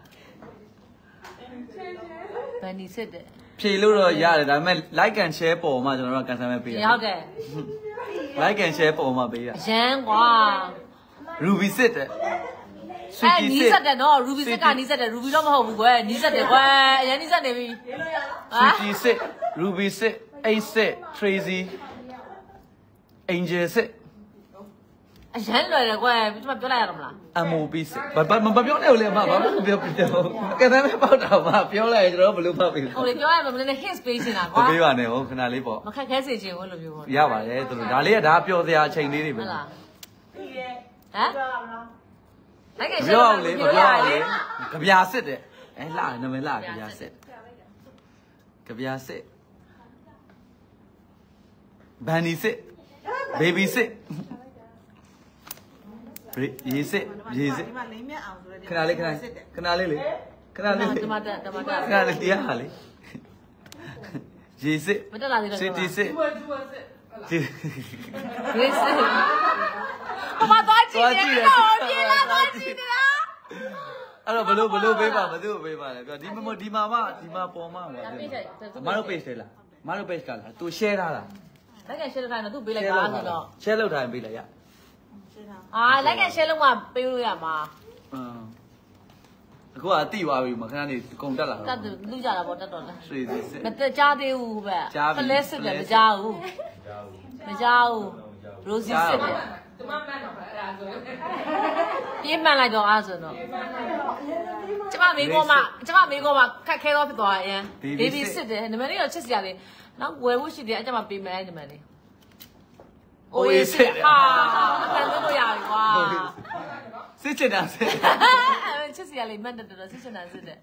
ဘယ်နည်းစစ်တယ်ဖြည့်လို့တော့ရတယ်ဒါပေမဲ့ like and share ပေါ်မှာကျွန်တော်တို့ကန်ဆယ်မဲ့ပေးရတယ်ဟုတ်တယ် like and share ပေါ်မှာပေးရရန်ကွာ Ruby စစ်တယ်အဲနီးစက်တယ်နော် Ruby စစ်ကနီးစက်တယ် Ruby တော့မဟုတ်ဘူးကွယ်နီးစက်တယ်ကွယ်အရင်နီးစက်နေပြီ Sweetie စစ် Ruby စစ် Ace စစ် Tracy Angel စစ်အရန်လွယ်တယ်ကွယ်ဒီမှာပြောလိုက်ရတော့မလား M O B စစ်ဘာဘာမပြောနဲ့ဦးလေအမဘာလို့ပြောပြတော့ကဲတမ်းပဲပေါက်တာပါပြောလိုက်ရင်ကျွန်တော်ဘယ်လိုပေါက်ပြီလဲဟိုလေပြောရမှာမနေ့ hint space နေတာကွာပေးပါနဲ့ဟိုခဏလေးပေါ့မခက်ခဲစေချင်ဘူးလို့ပြောပါရပါတယ်သူတို့ဒါလေးကဒါပျော်စရာအချိန်လေးတွေပဲဟုတ်လားပြီးရဲ့ဟမ်လိုက်ခဲ့ပြောအောင်လေမပြောအောင်လေကြပြာစစ်တယ်အဲလှတယ်နာမည်လှကြပြာစစ်ကြပြာစစ်ဘန်နီစစ်ဘေဘီစစ်ရေစစ်ရေစစ်ဒီမှာလိမ့်မြတ်အောင်ဆိုတဲ့ခဏလေးခဏခဏလေးလေခဏလေးတမတက်တမတက်ခဏလေးတရားဟာလေရေစစ်မတက်လာသေးတော့စစ်တီစစ်ရေစစ်ဘာတော့ကြည့်နေတော့ပြေးလာတော့ကြည့်နေတာအဲ့တော့ဘလို့ဘလို့ပေးပါမသူ့ကိုပေးပါလေပြောဒီမမဒီမှာမဒီမှာပေါ်မှာပါမတို့ page ထဲလားမတို့ page ကလား तू share ထားတာလိုက်ကန် share ထားရင် तू ပေးလိုက်ပါဆိုတော့ share လုပ်ထားရင်ပေးလိုက်ရအာလိုက်ကန် share လုပ်မှပေးလို့ရမှာအင်းအခုကတိသွားပြီမခဏနေအကုန်တက်လာတော့တက်လူကြတာပေါ့တက်တော့လဲဆွေးသေးစစ်မတက်ကြားသေးဘူးပဲဖလဲစစ်တယ်မကြားဘူးမကြားဘူးရိုစီစစ်တယ်ကျမမှန်တော့အဲ့ဒါဆိုပြေးမှန်လိုက်တော့အားဆိုတော့ကျမမေးကောမှကျမမေးကောမှခက်ခဲတော့ဖြစ်သွားအရင်ဘေဘီစစ်တယ်နမလေးတော့ချစ်စရာလေးနောက်ဝယ်ဖို့ရှိတယ်အဲ့ကျမပေးမယ်အဲ့နမလေးအိုးစစ်ဟာအတန်လို့ရပြီကွာစစ်ချင်တာစစ်ချစ်စရာလေးမှတ်တယ်တော်စစ်ချင်တာစစ်တယ်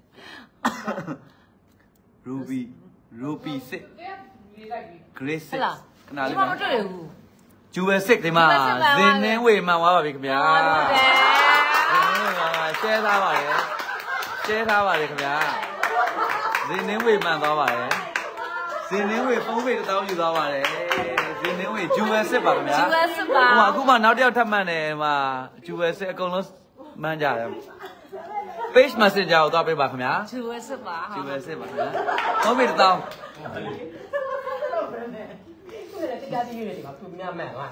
Ruby Ruby စစ် Grace စစ်ခဏလေးမတွေ့ဘူးကျူပဲစစ်ဒီမှာဇင်းနှင်းဝေမှန်သွားပါပြီခင်ဗျာဇင်းနှင်းဝေမှန်ပါရှဲထားပါတယ်ရှဲထားပါတယ်ခင်ဗျာဇင်းနှင်းဝေမှန်သွားပါတယ်ဇင်းနှင်းဝေဖုန်းပေတစ်တောင်းယူသွားပါတယ်ဇင်းနှင်းဝေကျူပဲစစ်ပါခင်ဗျာကျူပဲစစ်ပါဟိုအခုမှနောက်တစ်ယောက်ထပ်မှန်တယ်မှာကျူပဲစစ်အကုန်လုံးမှန်ကြတယ် page messenger ကိုသွားပေးပါခင်ဗျာကျူပဲစစ်ပါကျူပဲစစ်ပါခင်ဗျာဖုန်းပေတစ်တောင်းတရားတည်ရတယ်ဒီမှာသူများမှန်လား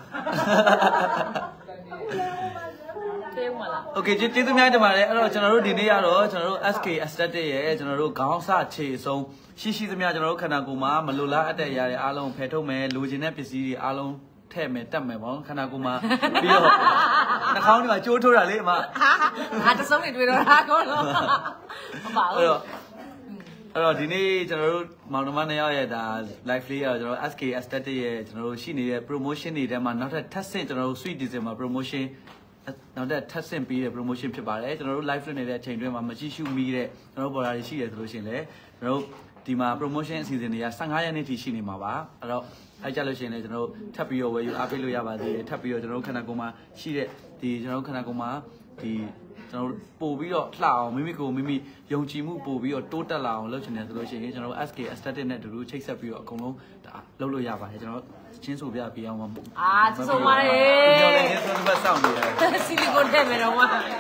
ပေးမလား Okay ကျေးဇူးများတင်ပါတယ်အဲ့တော့ကျွန်တော်တို့ဒီနေ့ကတော့ကျွန်တော်တို့ S K Aesthetic ရဲ့ကျွန်တော်တို့ခေါင်းစခြေဆုံးရှိရှိသမျှကျွန်တော်တို့ခန္ဓာကိုယ်မှာမလိုလားအပ်တဲ့အရာတွေအားလုံးဖယ်ထုတ်မယ်လိုချင်တဲ့ပစ္စည်းတွေအားလုံးထည့်မယ်တက်မယ်ပေါ့ခန္ဓာကိုယ်မှာပြီးတော့နှာခေါင်းတွေမှာကြိုးထိုးတာလေအမဟာတစုံနေတွေ့တော့တာကောလို့မပါဘူးအဲ့တော့အဲ့တော့ဒီနေ့ကျွန်တော်တို့မောင်နှမနှစ်ယောက်ရဲ့ဒါ live လေးရကျွန်တော် S K Aesthetic ရဲ့ကျွန်တော်တို့ရှိနေတဲ့ promotion တွေထဲမှာနောက်ထပ်ထပ်ဆင့်ကျွန်တော်တို့ Sweet December promotion နောက်ထပ်ထပ်ဆင့်ပေးတဲ့ promotion ဖြစ်ပါတယ်ကျွန်တော်တို့ live လွှင့်နေတဲ့အချိန်တွင်းမှာမရှိရှုမိတဲ့ကျွန်တော်တို့ border တွေရှိတယ်ဆိုလို့ရှိရင်လည်းကျွန်တော်တို့ဒီမှာ promotion အစီအစဉ်တွေက15ရက်နေ့ထိရှိနေမှာပါအဲ့တော့အဲ့ကြလို့ရှိရင်လည်းကျွန်တော်တို့ထပ်ပြီးတော့ဝယ်ယူအားပေးလို့ရပါသေးတယ်ထပ်ပြီးတော့ကျွန်တော်တို့ခန္ဓာကိုယ်မှာရှိတဲ့ဒီကျွန်တော်တို့ခန္ဓာကိုယ်မှာဒီကျွန်တော်တို့ပို့ပြီးတော့လှအောင်မိမိကိုမိမိယုံကြည်မှုပို့ပြီးတော့တိုးတက်လာအောင်လုပ်ချင်တယ်ဆိုလို့ရှိရင်ကျွန်တော်တို့ S K Aesthetic နဲ့တူတူချိတ်ဆက်ပြီးတော့အကုန်လုံးဒါလုပ်လို့ရပါတယ်ကျွန်တော်ချင်းဆိုပြပြအောင်ပါအာဆိုပါလေကျွန်တော်လည်းချင်းဆိုပြစောင့်နေတယ်ဆီလီကွန်ထည့်မယ်တော့မ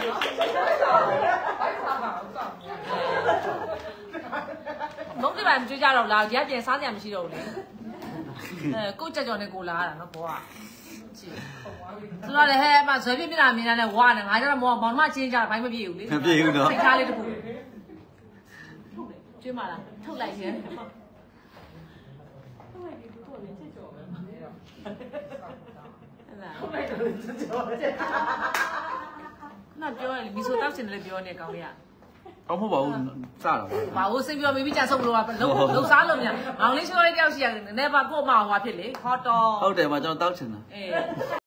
မုန်းတယ်ပါမကြွကြတော့လားဒီကပြန်စားစရာမရှိတော့ဘူးလေအဲကိုကြက်ကြော်နဲ့ကိုလာရတာနော်ဘောကဆိုတော့လေဟဲ့အမဇွဲပြပြတာမြင်တယ်ဝါနဲ့ငါကျတော့မောင်မောင်မချင်းကြတာဘိုင်းမပြေဘူးလေမပြေဘူးနော်စိတ်ထားလေးတခုကျွေးမလားထုတ်လိုက်ရင်ဟုတ်လိုက်တော့ကြောနော်ပြောရလေမီဆိုတောက်ချင်တယ်ပြောနေကောင်းလေးอ่ะအော်မဟုတ်ပါဘူးစတာပါဘာလို့စိတ်ပြောမိမိကြဆုံးလို့ကလုံးလုံးစားလို့မြန်မောင်လေးချိုးလေးတယောက်ရှိရတယ်နည်းနည်းပါကို့မဟွာဖြစ်လေဟောတော်ဟုတ်တယ်မကျွန်တော်တောက်ချင်တာအေး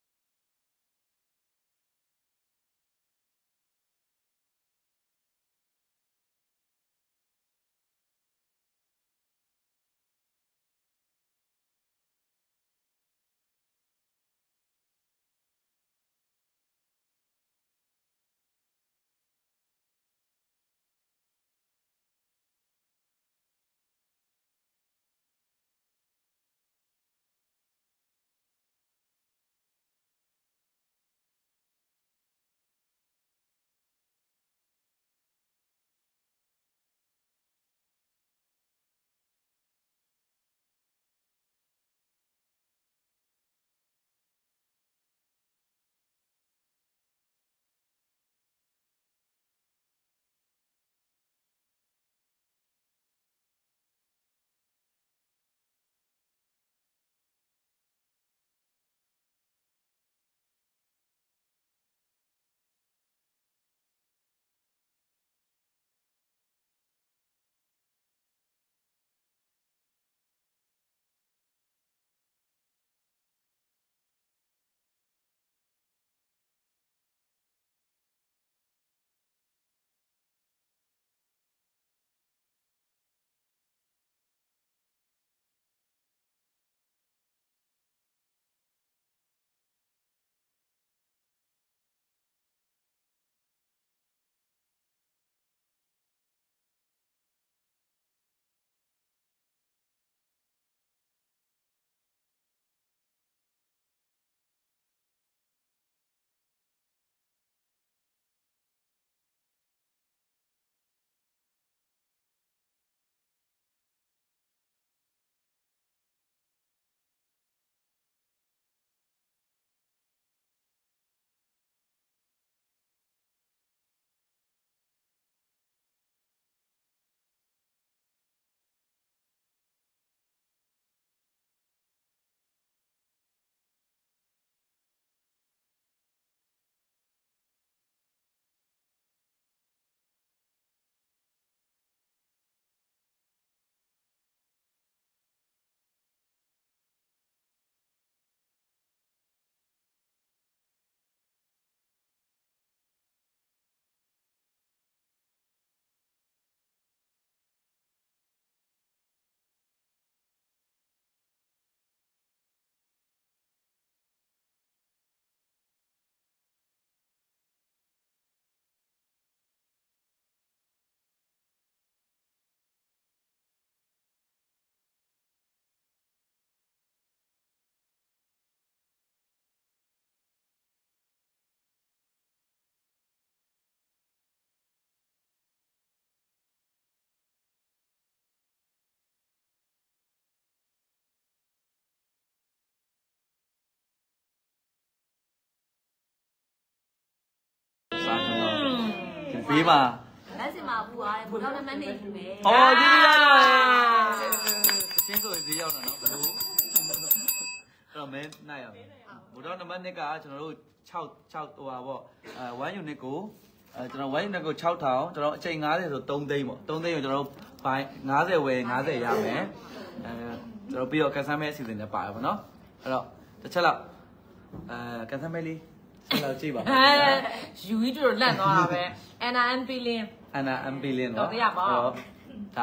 ဘေးမှာလက်စင်မှာပူသွားတယ်ဘူတော့လည်းမနေဘူးပဲအော်ဒီဒီရောက်လာရှင်းဆိုရင်ဒီရောက်လာနော်ဘလို့အဲ့တော့မဲနိုင်ရမယ်ဘူတော့နံပါတ်နှစ်ကကျွန်တော်တို့6 6ဟိုပါပေါ့အဲ1 unit ကိုအဲကျွန်တော်1 unit ကို၆ထောင်ကျွန်တော်အချိန်၅၀ဆို၃သိန်းပေါ့၃သိန်းကိုကျွန်တော်တို့ဘိုင်း၅၀ဝယ်၅၀ရမယ်အဲကျွန်တော်ပြီးတော့ကန်ဆယ်မဲအစီအစဉ်နဲ့ပါတယ်ပေါ့နော်အဲ့တော့တစ်ချက်လောက်အဲကန်ဆယ်မဲလေးဆက်လောက်ကြည့်ပါယူကြီးတို့လန့်သွားတာပဲ Anna and Billion Anna and Billion เนาะတော့ရပါတော့ဒါ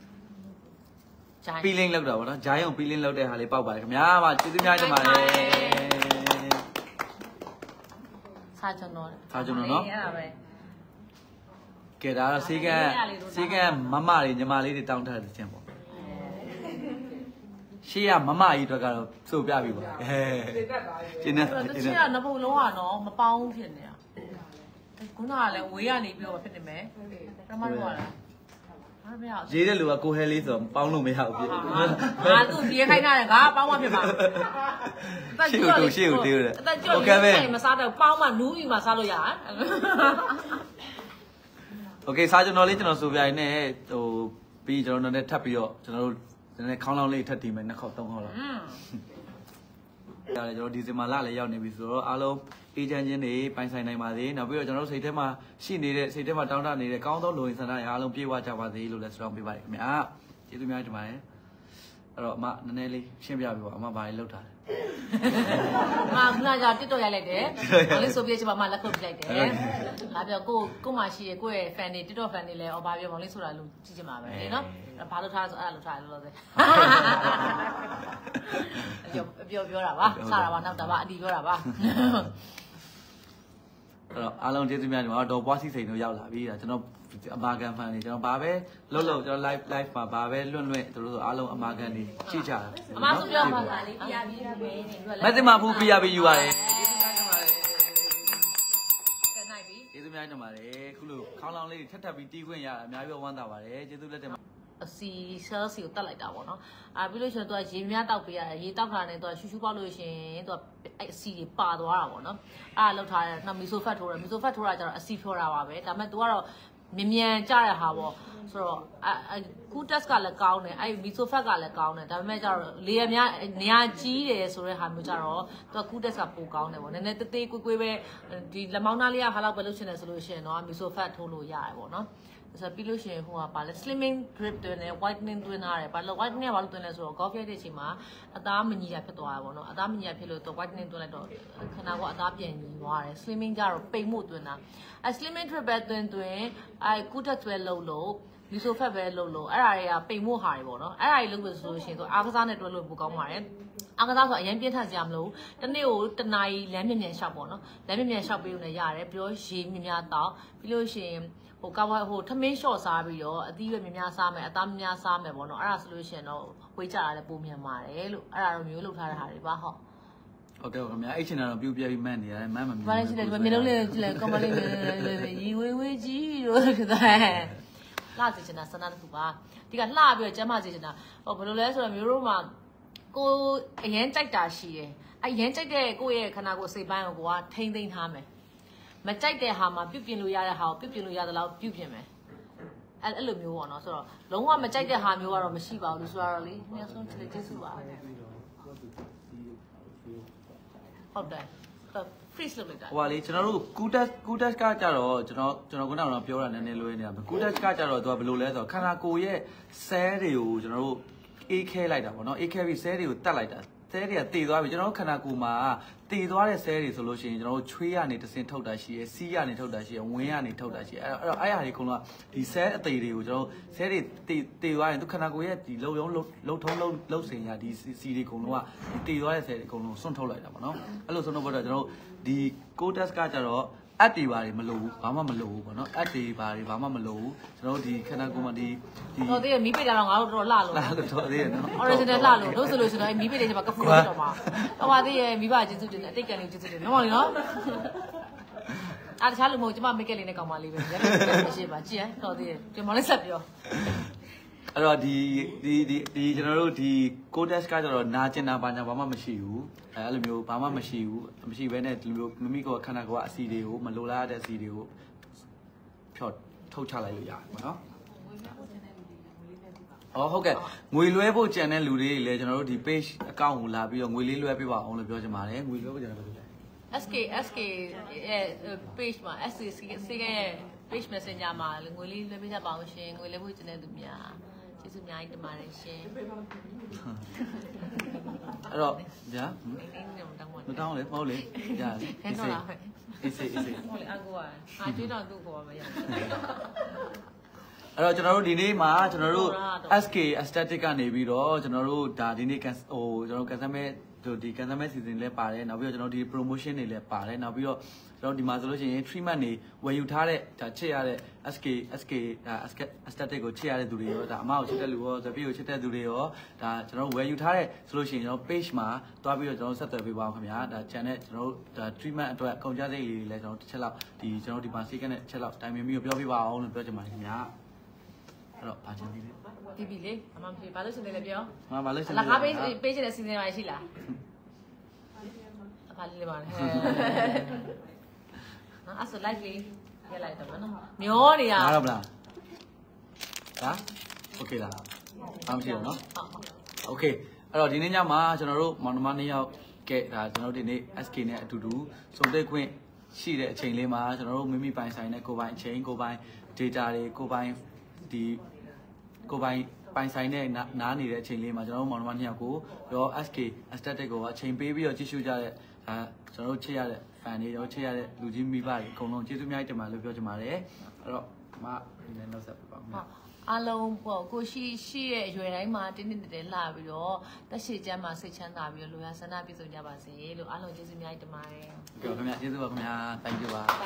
Billion လောက်တာပေါ့နော်ဂျိုင်းအောင် Billion လောက်တဲ့ဟာလေးပေါက်ပါတယ်ခင်ဗျာမကျေးဇူးများတင်ပါတယ်စာကျွန်တော်စာကျွန်တော်เนาะအဲ့ဒါပဲကဲဒါတော့စီကံစီကံမမလေးညီမလေးတွေတောင်းထားတဲ့ချင်းပေါ့ရှေ့ကမမကြီးအတွက်ကတော့စိုးပြပြီပေါ့ဟဲ့ကျင်းနေကျင်းနေနဘုံလုံးဟာနော်မပေါင်းဖြစ်နေတာခုနကလည်းဝေးရနေပြီးတော့ဖြစ်နေမယ်ပထမတော့လားရေးတဲ့လူကကိုဟဲလေးဆိုပေါင်းလို့မရဘူးပြည့်ငါသူ့ရေးခိုင်းတာလေငါပေါင်းမဖြစ်ပါရှေ့ကိုရှေ့ကိုတေးရတယ်အသက်ကျော်ရေးမစားတော့ပေါင်းမှနူးပြီးမှစားလို့ရโอเคစားကျွန်တော်လေးကျွန်တော်ဆိုပြရင်လည်းဟိုပြီးကျွန်တော်တို့ထပ်ပြီးတော့ကျွန်တော်တို့နည်းနည်းခေါင်းလောင်းလေးထပ်တီးမယ်နှစ်ခေါက်သုံးခေါက်လောက်ရတယ်ကျွန်တော်ဒီဇင်ဘာလလည်းရောက်နေပြီဆိုတော့အားလုံးအေဂျင့်ချင်းတွေပိုင်ဆိုင်နိုင်ပါစေနောက်ပြီးတော့ကျွန်တော်တို့စိတ်ထဲမှာရှိနေတဲ့စိတ်ထဲမှာတောင်းတနေတဲ့ကောင်းသောလူဝင်ဆန္ဒတွေအားလုံးပြေဝကြပါစေလို့လည်းဆုတောင်းပေးပါတယ်ခင်ဗျာကျေးဇူးများတင်ပါတယ်အဲ့တော့အမနည်းနည်းလေးရှင်းပြပေးပါအမဘာလေးလောက်တာလဲမခုနကတစ်တော့ရိုက်လိုက်တယ်ဘာလို့ဆိုပြချင်ပါမလက်ခုပ်ပြလိုက်တယ်ဟာပြောကိုကိုမှရှိရကိုရဲ့ fan တွေတစ်တော့ fan တွေလည်းအော်ဘာပြောမလဲဆိုတာလို့ကြည့်ချင်ပါပဲလေနော်ဘာလို့ထားဆိုအဲ့လိုထားလို့လို့ဆိုပြောပြောတာပါစတာပါနောက်တာပါအတီပြောတာပါအဲ့တော့အားလုံးကျေးဇူးများတင်ပါတော့ဒေါ်ပွားစီစိန်တို့ရောက်လာပြီဒါကျွန်တော်အမာကန် fan တွေကျွန်တော်ဘာပဲလှုပ်လှုပ်ကျွန်တော် live live မှာဘာပဲလွတ်လွတ်တို့ဆိုအားလုံးအမာကန်တွေကြည့်ကြတာအမဆိုပြောမှာလေးပြရပြီးပဲမက်တင်မှာဘူးပြရပြီးယူပါတယ်ကျေးဇူးများတင်ပါတယ်ကျေးဇူးများတင်ပါတယ်ခုလိုခေါင်းလောင်းလေးထပ်ထပ်ပြီးတီးခွင့်ရအများကြီးဝမ်းသာပါတယ်ကျေးဇူးလက်တင်ပါအစီ cell စီကိုတက်လိုက်တာပေါ့နော်အာပြီးလို့ရှိရင်သူကရေများတောက်ပေးရတယ်ရေတောက်ခါနဲ့သူကရှူရှူပေါက်လို့ရှိရင်သူကအဲ့အစီတွေပါသွားတာပေါ့နော်အဲ့ဒါလောက်ထားတယ်နောက်မီဆိုဖတ်ထိုးတယ်မီဆိုဖတ်ထိုးတာကျတော့အစီဖြောတာပါပဲဒါပေမဲ့သူကတော့မြ мян ကြတဲ့ဟာပေါ့ဆိုတော့အကူတက်စ်ကလည်းကောင်းတယ်အဲ့မီဆိုဖတ်ကလည်းကောင်းတယ်ဒါပေမဲ့ကျတော့လေရများနေရာကြီးတယ်ဆိုတဲ့ဟာမျိုးကျတော့သူကကူတက်ကပိုကောင်းတယ်ပေါ့နည်းနည်းတေးသေးကွေးကွေးပဲဒီလက်မောင်းသားလေးကဟာလောက်ပဲလုပ်ချင်တယ်ဆိုလို့ရှိရင်တော့မီဆိုဖတ်ထိုးလို့ရတယ်ပေါ့နော်ဆိုပြီးလို့ရှိရင်ဟိုကပါလဲ slimming drip တွင်နဲ့ whitening တွင်ထားတယ်ဘာလို့ whitening ကဘာလို့တွင်လဲဆိုတော့ golf ရိုက်တဲ့အချိန်မှာအသားမညီရဖြစ်သွားတာပေါ့နော်အသားမညီရဖြစ်လို့တော့ whitening တွင်လိုက်တော့ခန္ဓာကိုယ်အသားပြန်ညီသွားတယ် slimming ကြတော့ပိန်မှုတွင်တာအဲ slimming drip ပဲတွင်တွင်အဲကူတက်ဆွဲလုံးလို့လီဆိုဖက်ပဲလုံးလို့အဲ့ဒါတွေကပိန်မှုဟာတွေပေါ့နော်အဲ့ဒါတွေလုံးလို့ဆိုလို့ရှိရင်ဆိုအားကစားနဲ့တွဲလို့ပိုကောင်းပါတယ်အားကစားဆိုအရင်ပြင်းထန်စရာမလိုတနေ့ကိုတနာရီလမ်းမြင်မြန်ရှောက်ပေါ့နော်လမ်းမြင်မြန်ရှောက်ပေးလို့လည်းရတယ်ပြီးတော့ရေမြင်များတောက်ပြီးလို့ရှိရင်ဟိုကောင်းဟိုထမင်းလျှော့စားပြီးတော့အသီးရွက်များများစားမယ်အသားများများစားမယ်ပေါ့နော်အဲ့ဒါဆိုလို့ရှိရင်တော့ဝေးကြတာလည်းပုံမြန်ပါတယ်လို့အဲ့ဒါတော့မျိုးလုပ်ထားတဲ့ဟာတွေပါဟုတ်ဟုတ်ကဲ့ခင်ဗျာအဲ့ချင်တာတော့ပြုတ်ပြပြီးမှတ်နေရတယ်မှတ်မမြင်ဘာလဲရှိတယ်ဒီမျိုးလုံးလေးကြည့်လိုက်ကောင်းမလေးရီဝေးဝေးကြီးလို့ဖြစ်သွားတယ်လှစေချင်တာစနာတစ်ခုပါဒီကလှပြီးတော့ကျမ်းမာစေချင်တာဟိုဘယ်လိုလဲဆိုတော့မျိုးတို့မှာကိုအရင်ကြိုက်တာရှိတယ်အရင်ကြိုက်တဲ့ကိုယ့်ရဲ့ခန္ဓာကိုယ်စိတ်ပိုင်းကိုကိုကထိမ့်သိမ်းထားမယ်မကြိုက်တဲ့ဟာမှာပြုတ်ပြင်လို့ရတဲ့ဟာကိုပြုတ်ပြင်လို့ရသလောက်ပြုတ်ပြင်မယ်အဲ့အဲ့လိုမျိုးပေါ့နော်ဆိုတော့လုံးဝမကြိုက်တဲ့ဟာမျိုးကတော့မရှိပါဘူးလို့ဆိုတော့လေအများဆုံးကျေးဇူးပါဟုတ်တယ် freeze လုပ်လိုက်တာဟိုပါလေကျွန်တော်တို့ Kutas Kutas ကကြတော့ကျွန်တော်ကျွန်တော်ခုနကတော့ပြောတာနည်းနည်းလွဲနေတာ Kutas ကကြတော့သူကဘယ်လိုလဲဆိုတော့ခန္ဓာကိုယ်ရဲ့ cell တွေကိုကျွန်တော်တို့အေးခဲလိုက်တာပေါ့နော်အေးခဲပြီး cell တွေကိုတတ်လိုက်တာ cell တွေကတည်သွားပြီကျွန်တော်တို့ခန္ဓာကိုယ်မှာတည်သွားတဲ့ cell တွေဆိုလို့ရှိရင်ကျွန်တော်တို့ချွေးကနေတဆင်ထုတ်တာရှိရယ်စီးကနေထုတ်တာရှိရယ်ဝင်းကနေထုတ်တာရှိရယ်အဲ့တော့အဲ့ဟာတွေခုနကဒီ cell အသေးတွေကိုကျွန်တော်တို့ cell တွေတည်တည်သွားရင်သူခန္ဓာကိုယ်ရဲ့ဒီလုံရုံလုံထုံးလုံလုံစင်ရဒီစီတွေခုနကဒီတည်သွားတဲ့ cell တွေခုနစွန့်ထုတ်လိုက်တာပေါ့နော်အဲ့လိုစွန့်ထုတ်ဖို့တော့ကျွန်တော်တို့ဒီ Kotas ကကြတော့အတ်တွေပါတွေမလို့ဘူးဘာမှမလို့ဘူးပေါ့နော်အတ်တွေပါတွေဘာမှမလို့ဘူးကျွန်တော်တို့ဒီခန္ဓာကိုယ်မှာဒီဒီတော့ဒီမီးပိတ်တာတော့ငါတို့တော်လှလို့လှလို့တော်သေးရနော် original လှလို့တို့ဆိုလို့ရှိရင်မီးပိတ်တဲ့ချိန်မှာကဖူးတော့မှာတော့ပါသေးရဲ့မိဘကျေးဇူးတင်တယ်အတိတ်ကံလေးကျေးဇူးတင်နော်မောင်လေးနော်အားတခြားလူမဟုတ်ကျမမိတ်ကလေးနဲ့ကောင်းပါလေးပဲရမ်းမရှိပါကြည့်ရတော်သေးတယ်ဒီမောင်လေးဆက်ပြောအဲ့တော့ဒီဒီဒီဒီကျွန်တော်တို့ဒီ Kotas ကကျတော့နာကျင်တာဘာညာဘာမှမရှိဘူးအဲအဲ့လိုမျိုးဘာမှမရှိဘူးမရှိဘဲနဲ့ဒီလိုမမိကောခန္ဓာကိုယ်ကအစီတွေကိုမလိုလားတဲ့အစီတွေကိုဖြော့ထုတ်ချလိုက်လို့ရတယ်ပေါ့နော်အော်ဟုတ်ကဲ့ငွေလွှဲဖို့ကြံတဲ့လူတွေလည်းကျွန်တော်တို့ဒီ page account ကိုလာပြီးတော့ငွေလေးလွှဲပေးပါအောင်လို့ပြောချင်ပါတယ်ငွေလွှဲဖို့ကြံတဲ့လူတွေ SK SK ရဲ့ page မှာ SK စီကရဲ့ page messenger မှာငွေလေးလွှဲပေးကြပါအောင်ရှင်ငွေလွှဲဖို့ကြံတဲ့လူများကျေးဇူးများကြီးတင်ပါတယ်ရှင်အဲ့တော့ဗျာမတောင်းလေမဟုတ်လေကြာအေးစေးအေးစေးအေးစေးဟိုလေအကူကငါကျွေးတော့သူ့ခေါ်မှာမရဘူးအဲ့တော့ကျွန်တော်တို့ဒီနေ့မှာကျွန်တော်တို့ S K aesthetic ကနေပြီးတော့ကျွန်တော်တို့ဒါဒီနေ့ဟိုကျွန်တော်ကန်ဆယ်မဲ့တို့ဒီကန်ဆယ်မဲ့ season လည်းပါတယ်နောက်ပြီးတော့ကျွန်တော်ဒီ promotion တွေလည်းပါတယ်နောက်ပြီးတော့ကျွန်တော်ဒီမှာဆိုလို့ရှိရင် treatment တွေဝယ်ယူထားတဲ့ဒါချစ်ရတဲ့ S K S K ဒါ aesthetic ကိုချစ်ရတဲ့သူတွေရောဒါအမကိုချစ်တဲ့လူရောဇပီကိုချစ်တဲ့သူတွေရောဒါကျွန်တော်ဝယ်ယူထားတဲ့ဆိုလို့ရှိရင်ကျွန်တော် page မှာတွားပြီးတော့ကျွန်တော်ဆက်သွယ်ပေးပါအောင်ခင်ဗျာဒါ channel ကျွန်တော်ဒါ treatment အတွက်ကုန်ကြစိတ်လေးလည်းကျွန်တော်တစ်ချက်လောက်ဒီကျွန်တော်ဒီမှာ second နဲ့တစ်ချက်လောက်တိုင်ပင်ပြီးပြောပြပါအောင်လို့ပြောချင်ပါတယ်ခင်ဗျာအဲ့တော့ဘာချင်းပြီးလဲတီဗီလေအမမဖြစ်ဘာလို့ရှင်နေလဲပြောငါဘာလို့ရှင်လကားပေးပေးချင်တဲ့စီစဉ်ပါရှိလားဘာလေးပါလဲနော်အဲ့ဆို live လေးရလိုက်တော့နော်မျောနေတာငါတော့ဗလားဒါโอเคလားအားမရှိတော့နော်โอเคအဲ့တော့ဒီနေ့ညမှာကျွန်တော်တို့မောင်နှမနှစ်ယောက်ကဲဒါကျွန်တော်တို့ဒီနေ့ S K နဲ့အတူတူစုံတဲ့ခွင့်ရှိတဲ့အချိန်လေးမှာကျွန်တော်တို့မိမိပိုင်ဆိုင်တဲ့ကိုပိုင်အချိန်ကိုပိုင် data တွေကိုပိုင်ဒီကိုပိုင်ပိုင်ဆိုင်တဲ့နားနေတဲ့အချိန်လေးမှာကျွန်တော်တို့မောင်နှမနှစ်ယောက်ကိုရော S K aesthetic ကိုအချိန်ပေးပြီးတော့ကြည့်ရှုကြတဲ့ဒါကျွန်တော်တို့ချစ်ရတဲ့ fan တွေရောချစ်ရတဲ့လူကြီးမိဘတွေအကုန်လုံးကျေးဇူးများတင်ပါလို့ပြောချင်ပါတယ်အဲ့တော့မဒီနေ့နောက်ဆက်ပြပါမယ်အားလုံးပေါ့ကိုရှိရှိရဲ့အရွယ်တိုင်းမှာတင်းတင်းတဲလှပြီးတော့တက်ရှိချမ်းမှာစိတ်ချမ်းသာပြီးတော့လူရဆန္ဒပြည့်စုံကြပါစေလို့အားလုံးကျေးဇူးများတင်ပါတယ်ဟုတ်ကဲ့ခင်ဗျာကျေးဇူးပါခင်ဗျာ thank you ပါ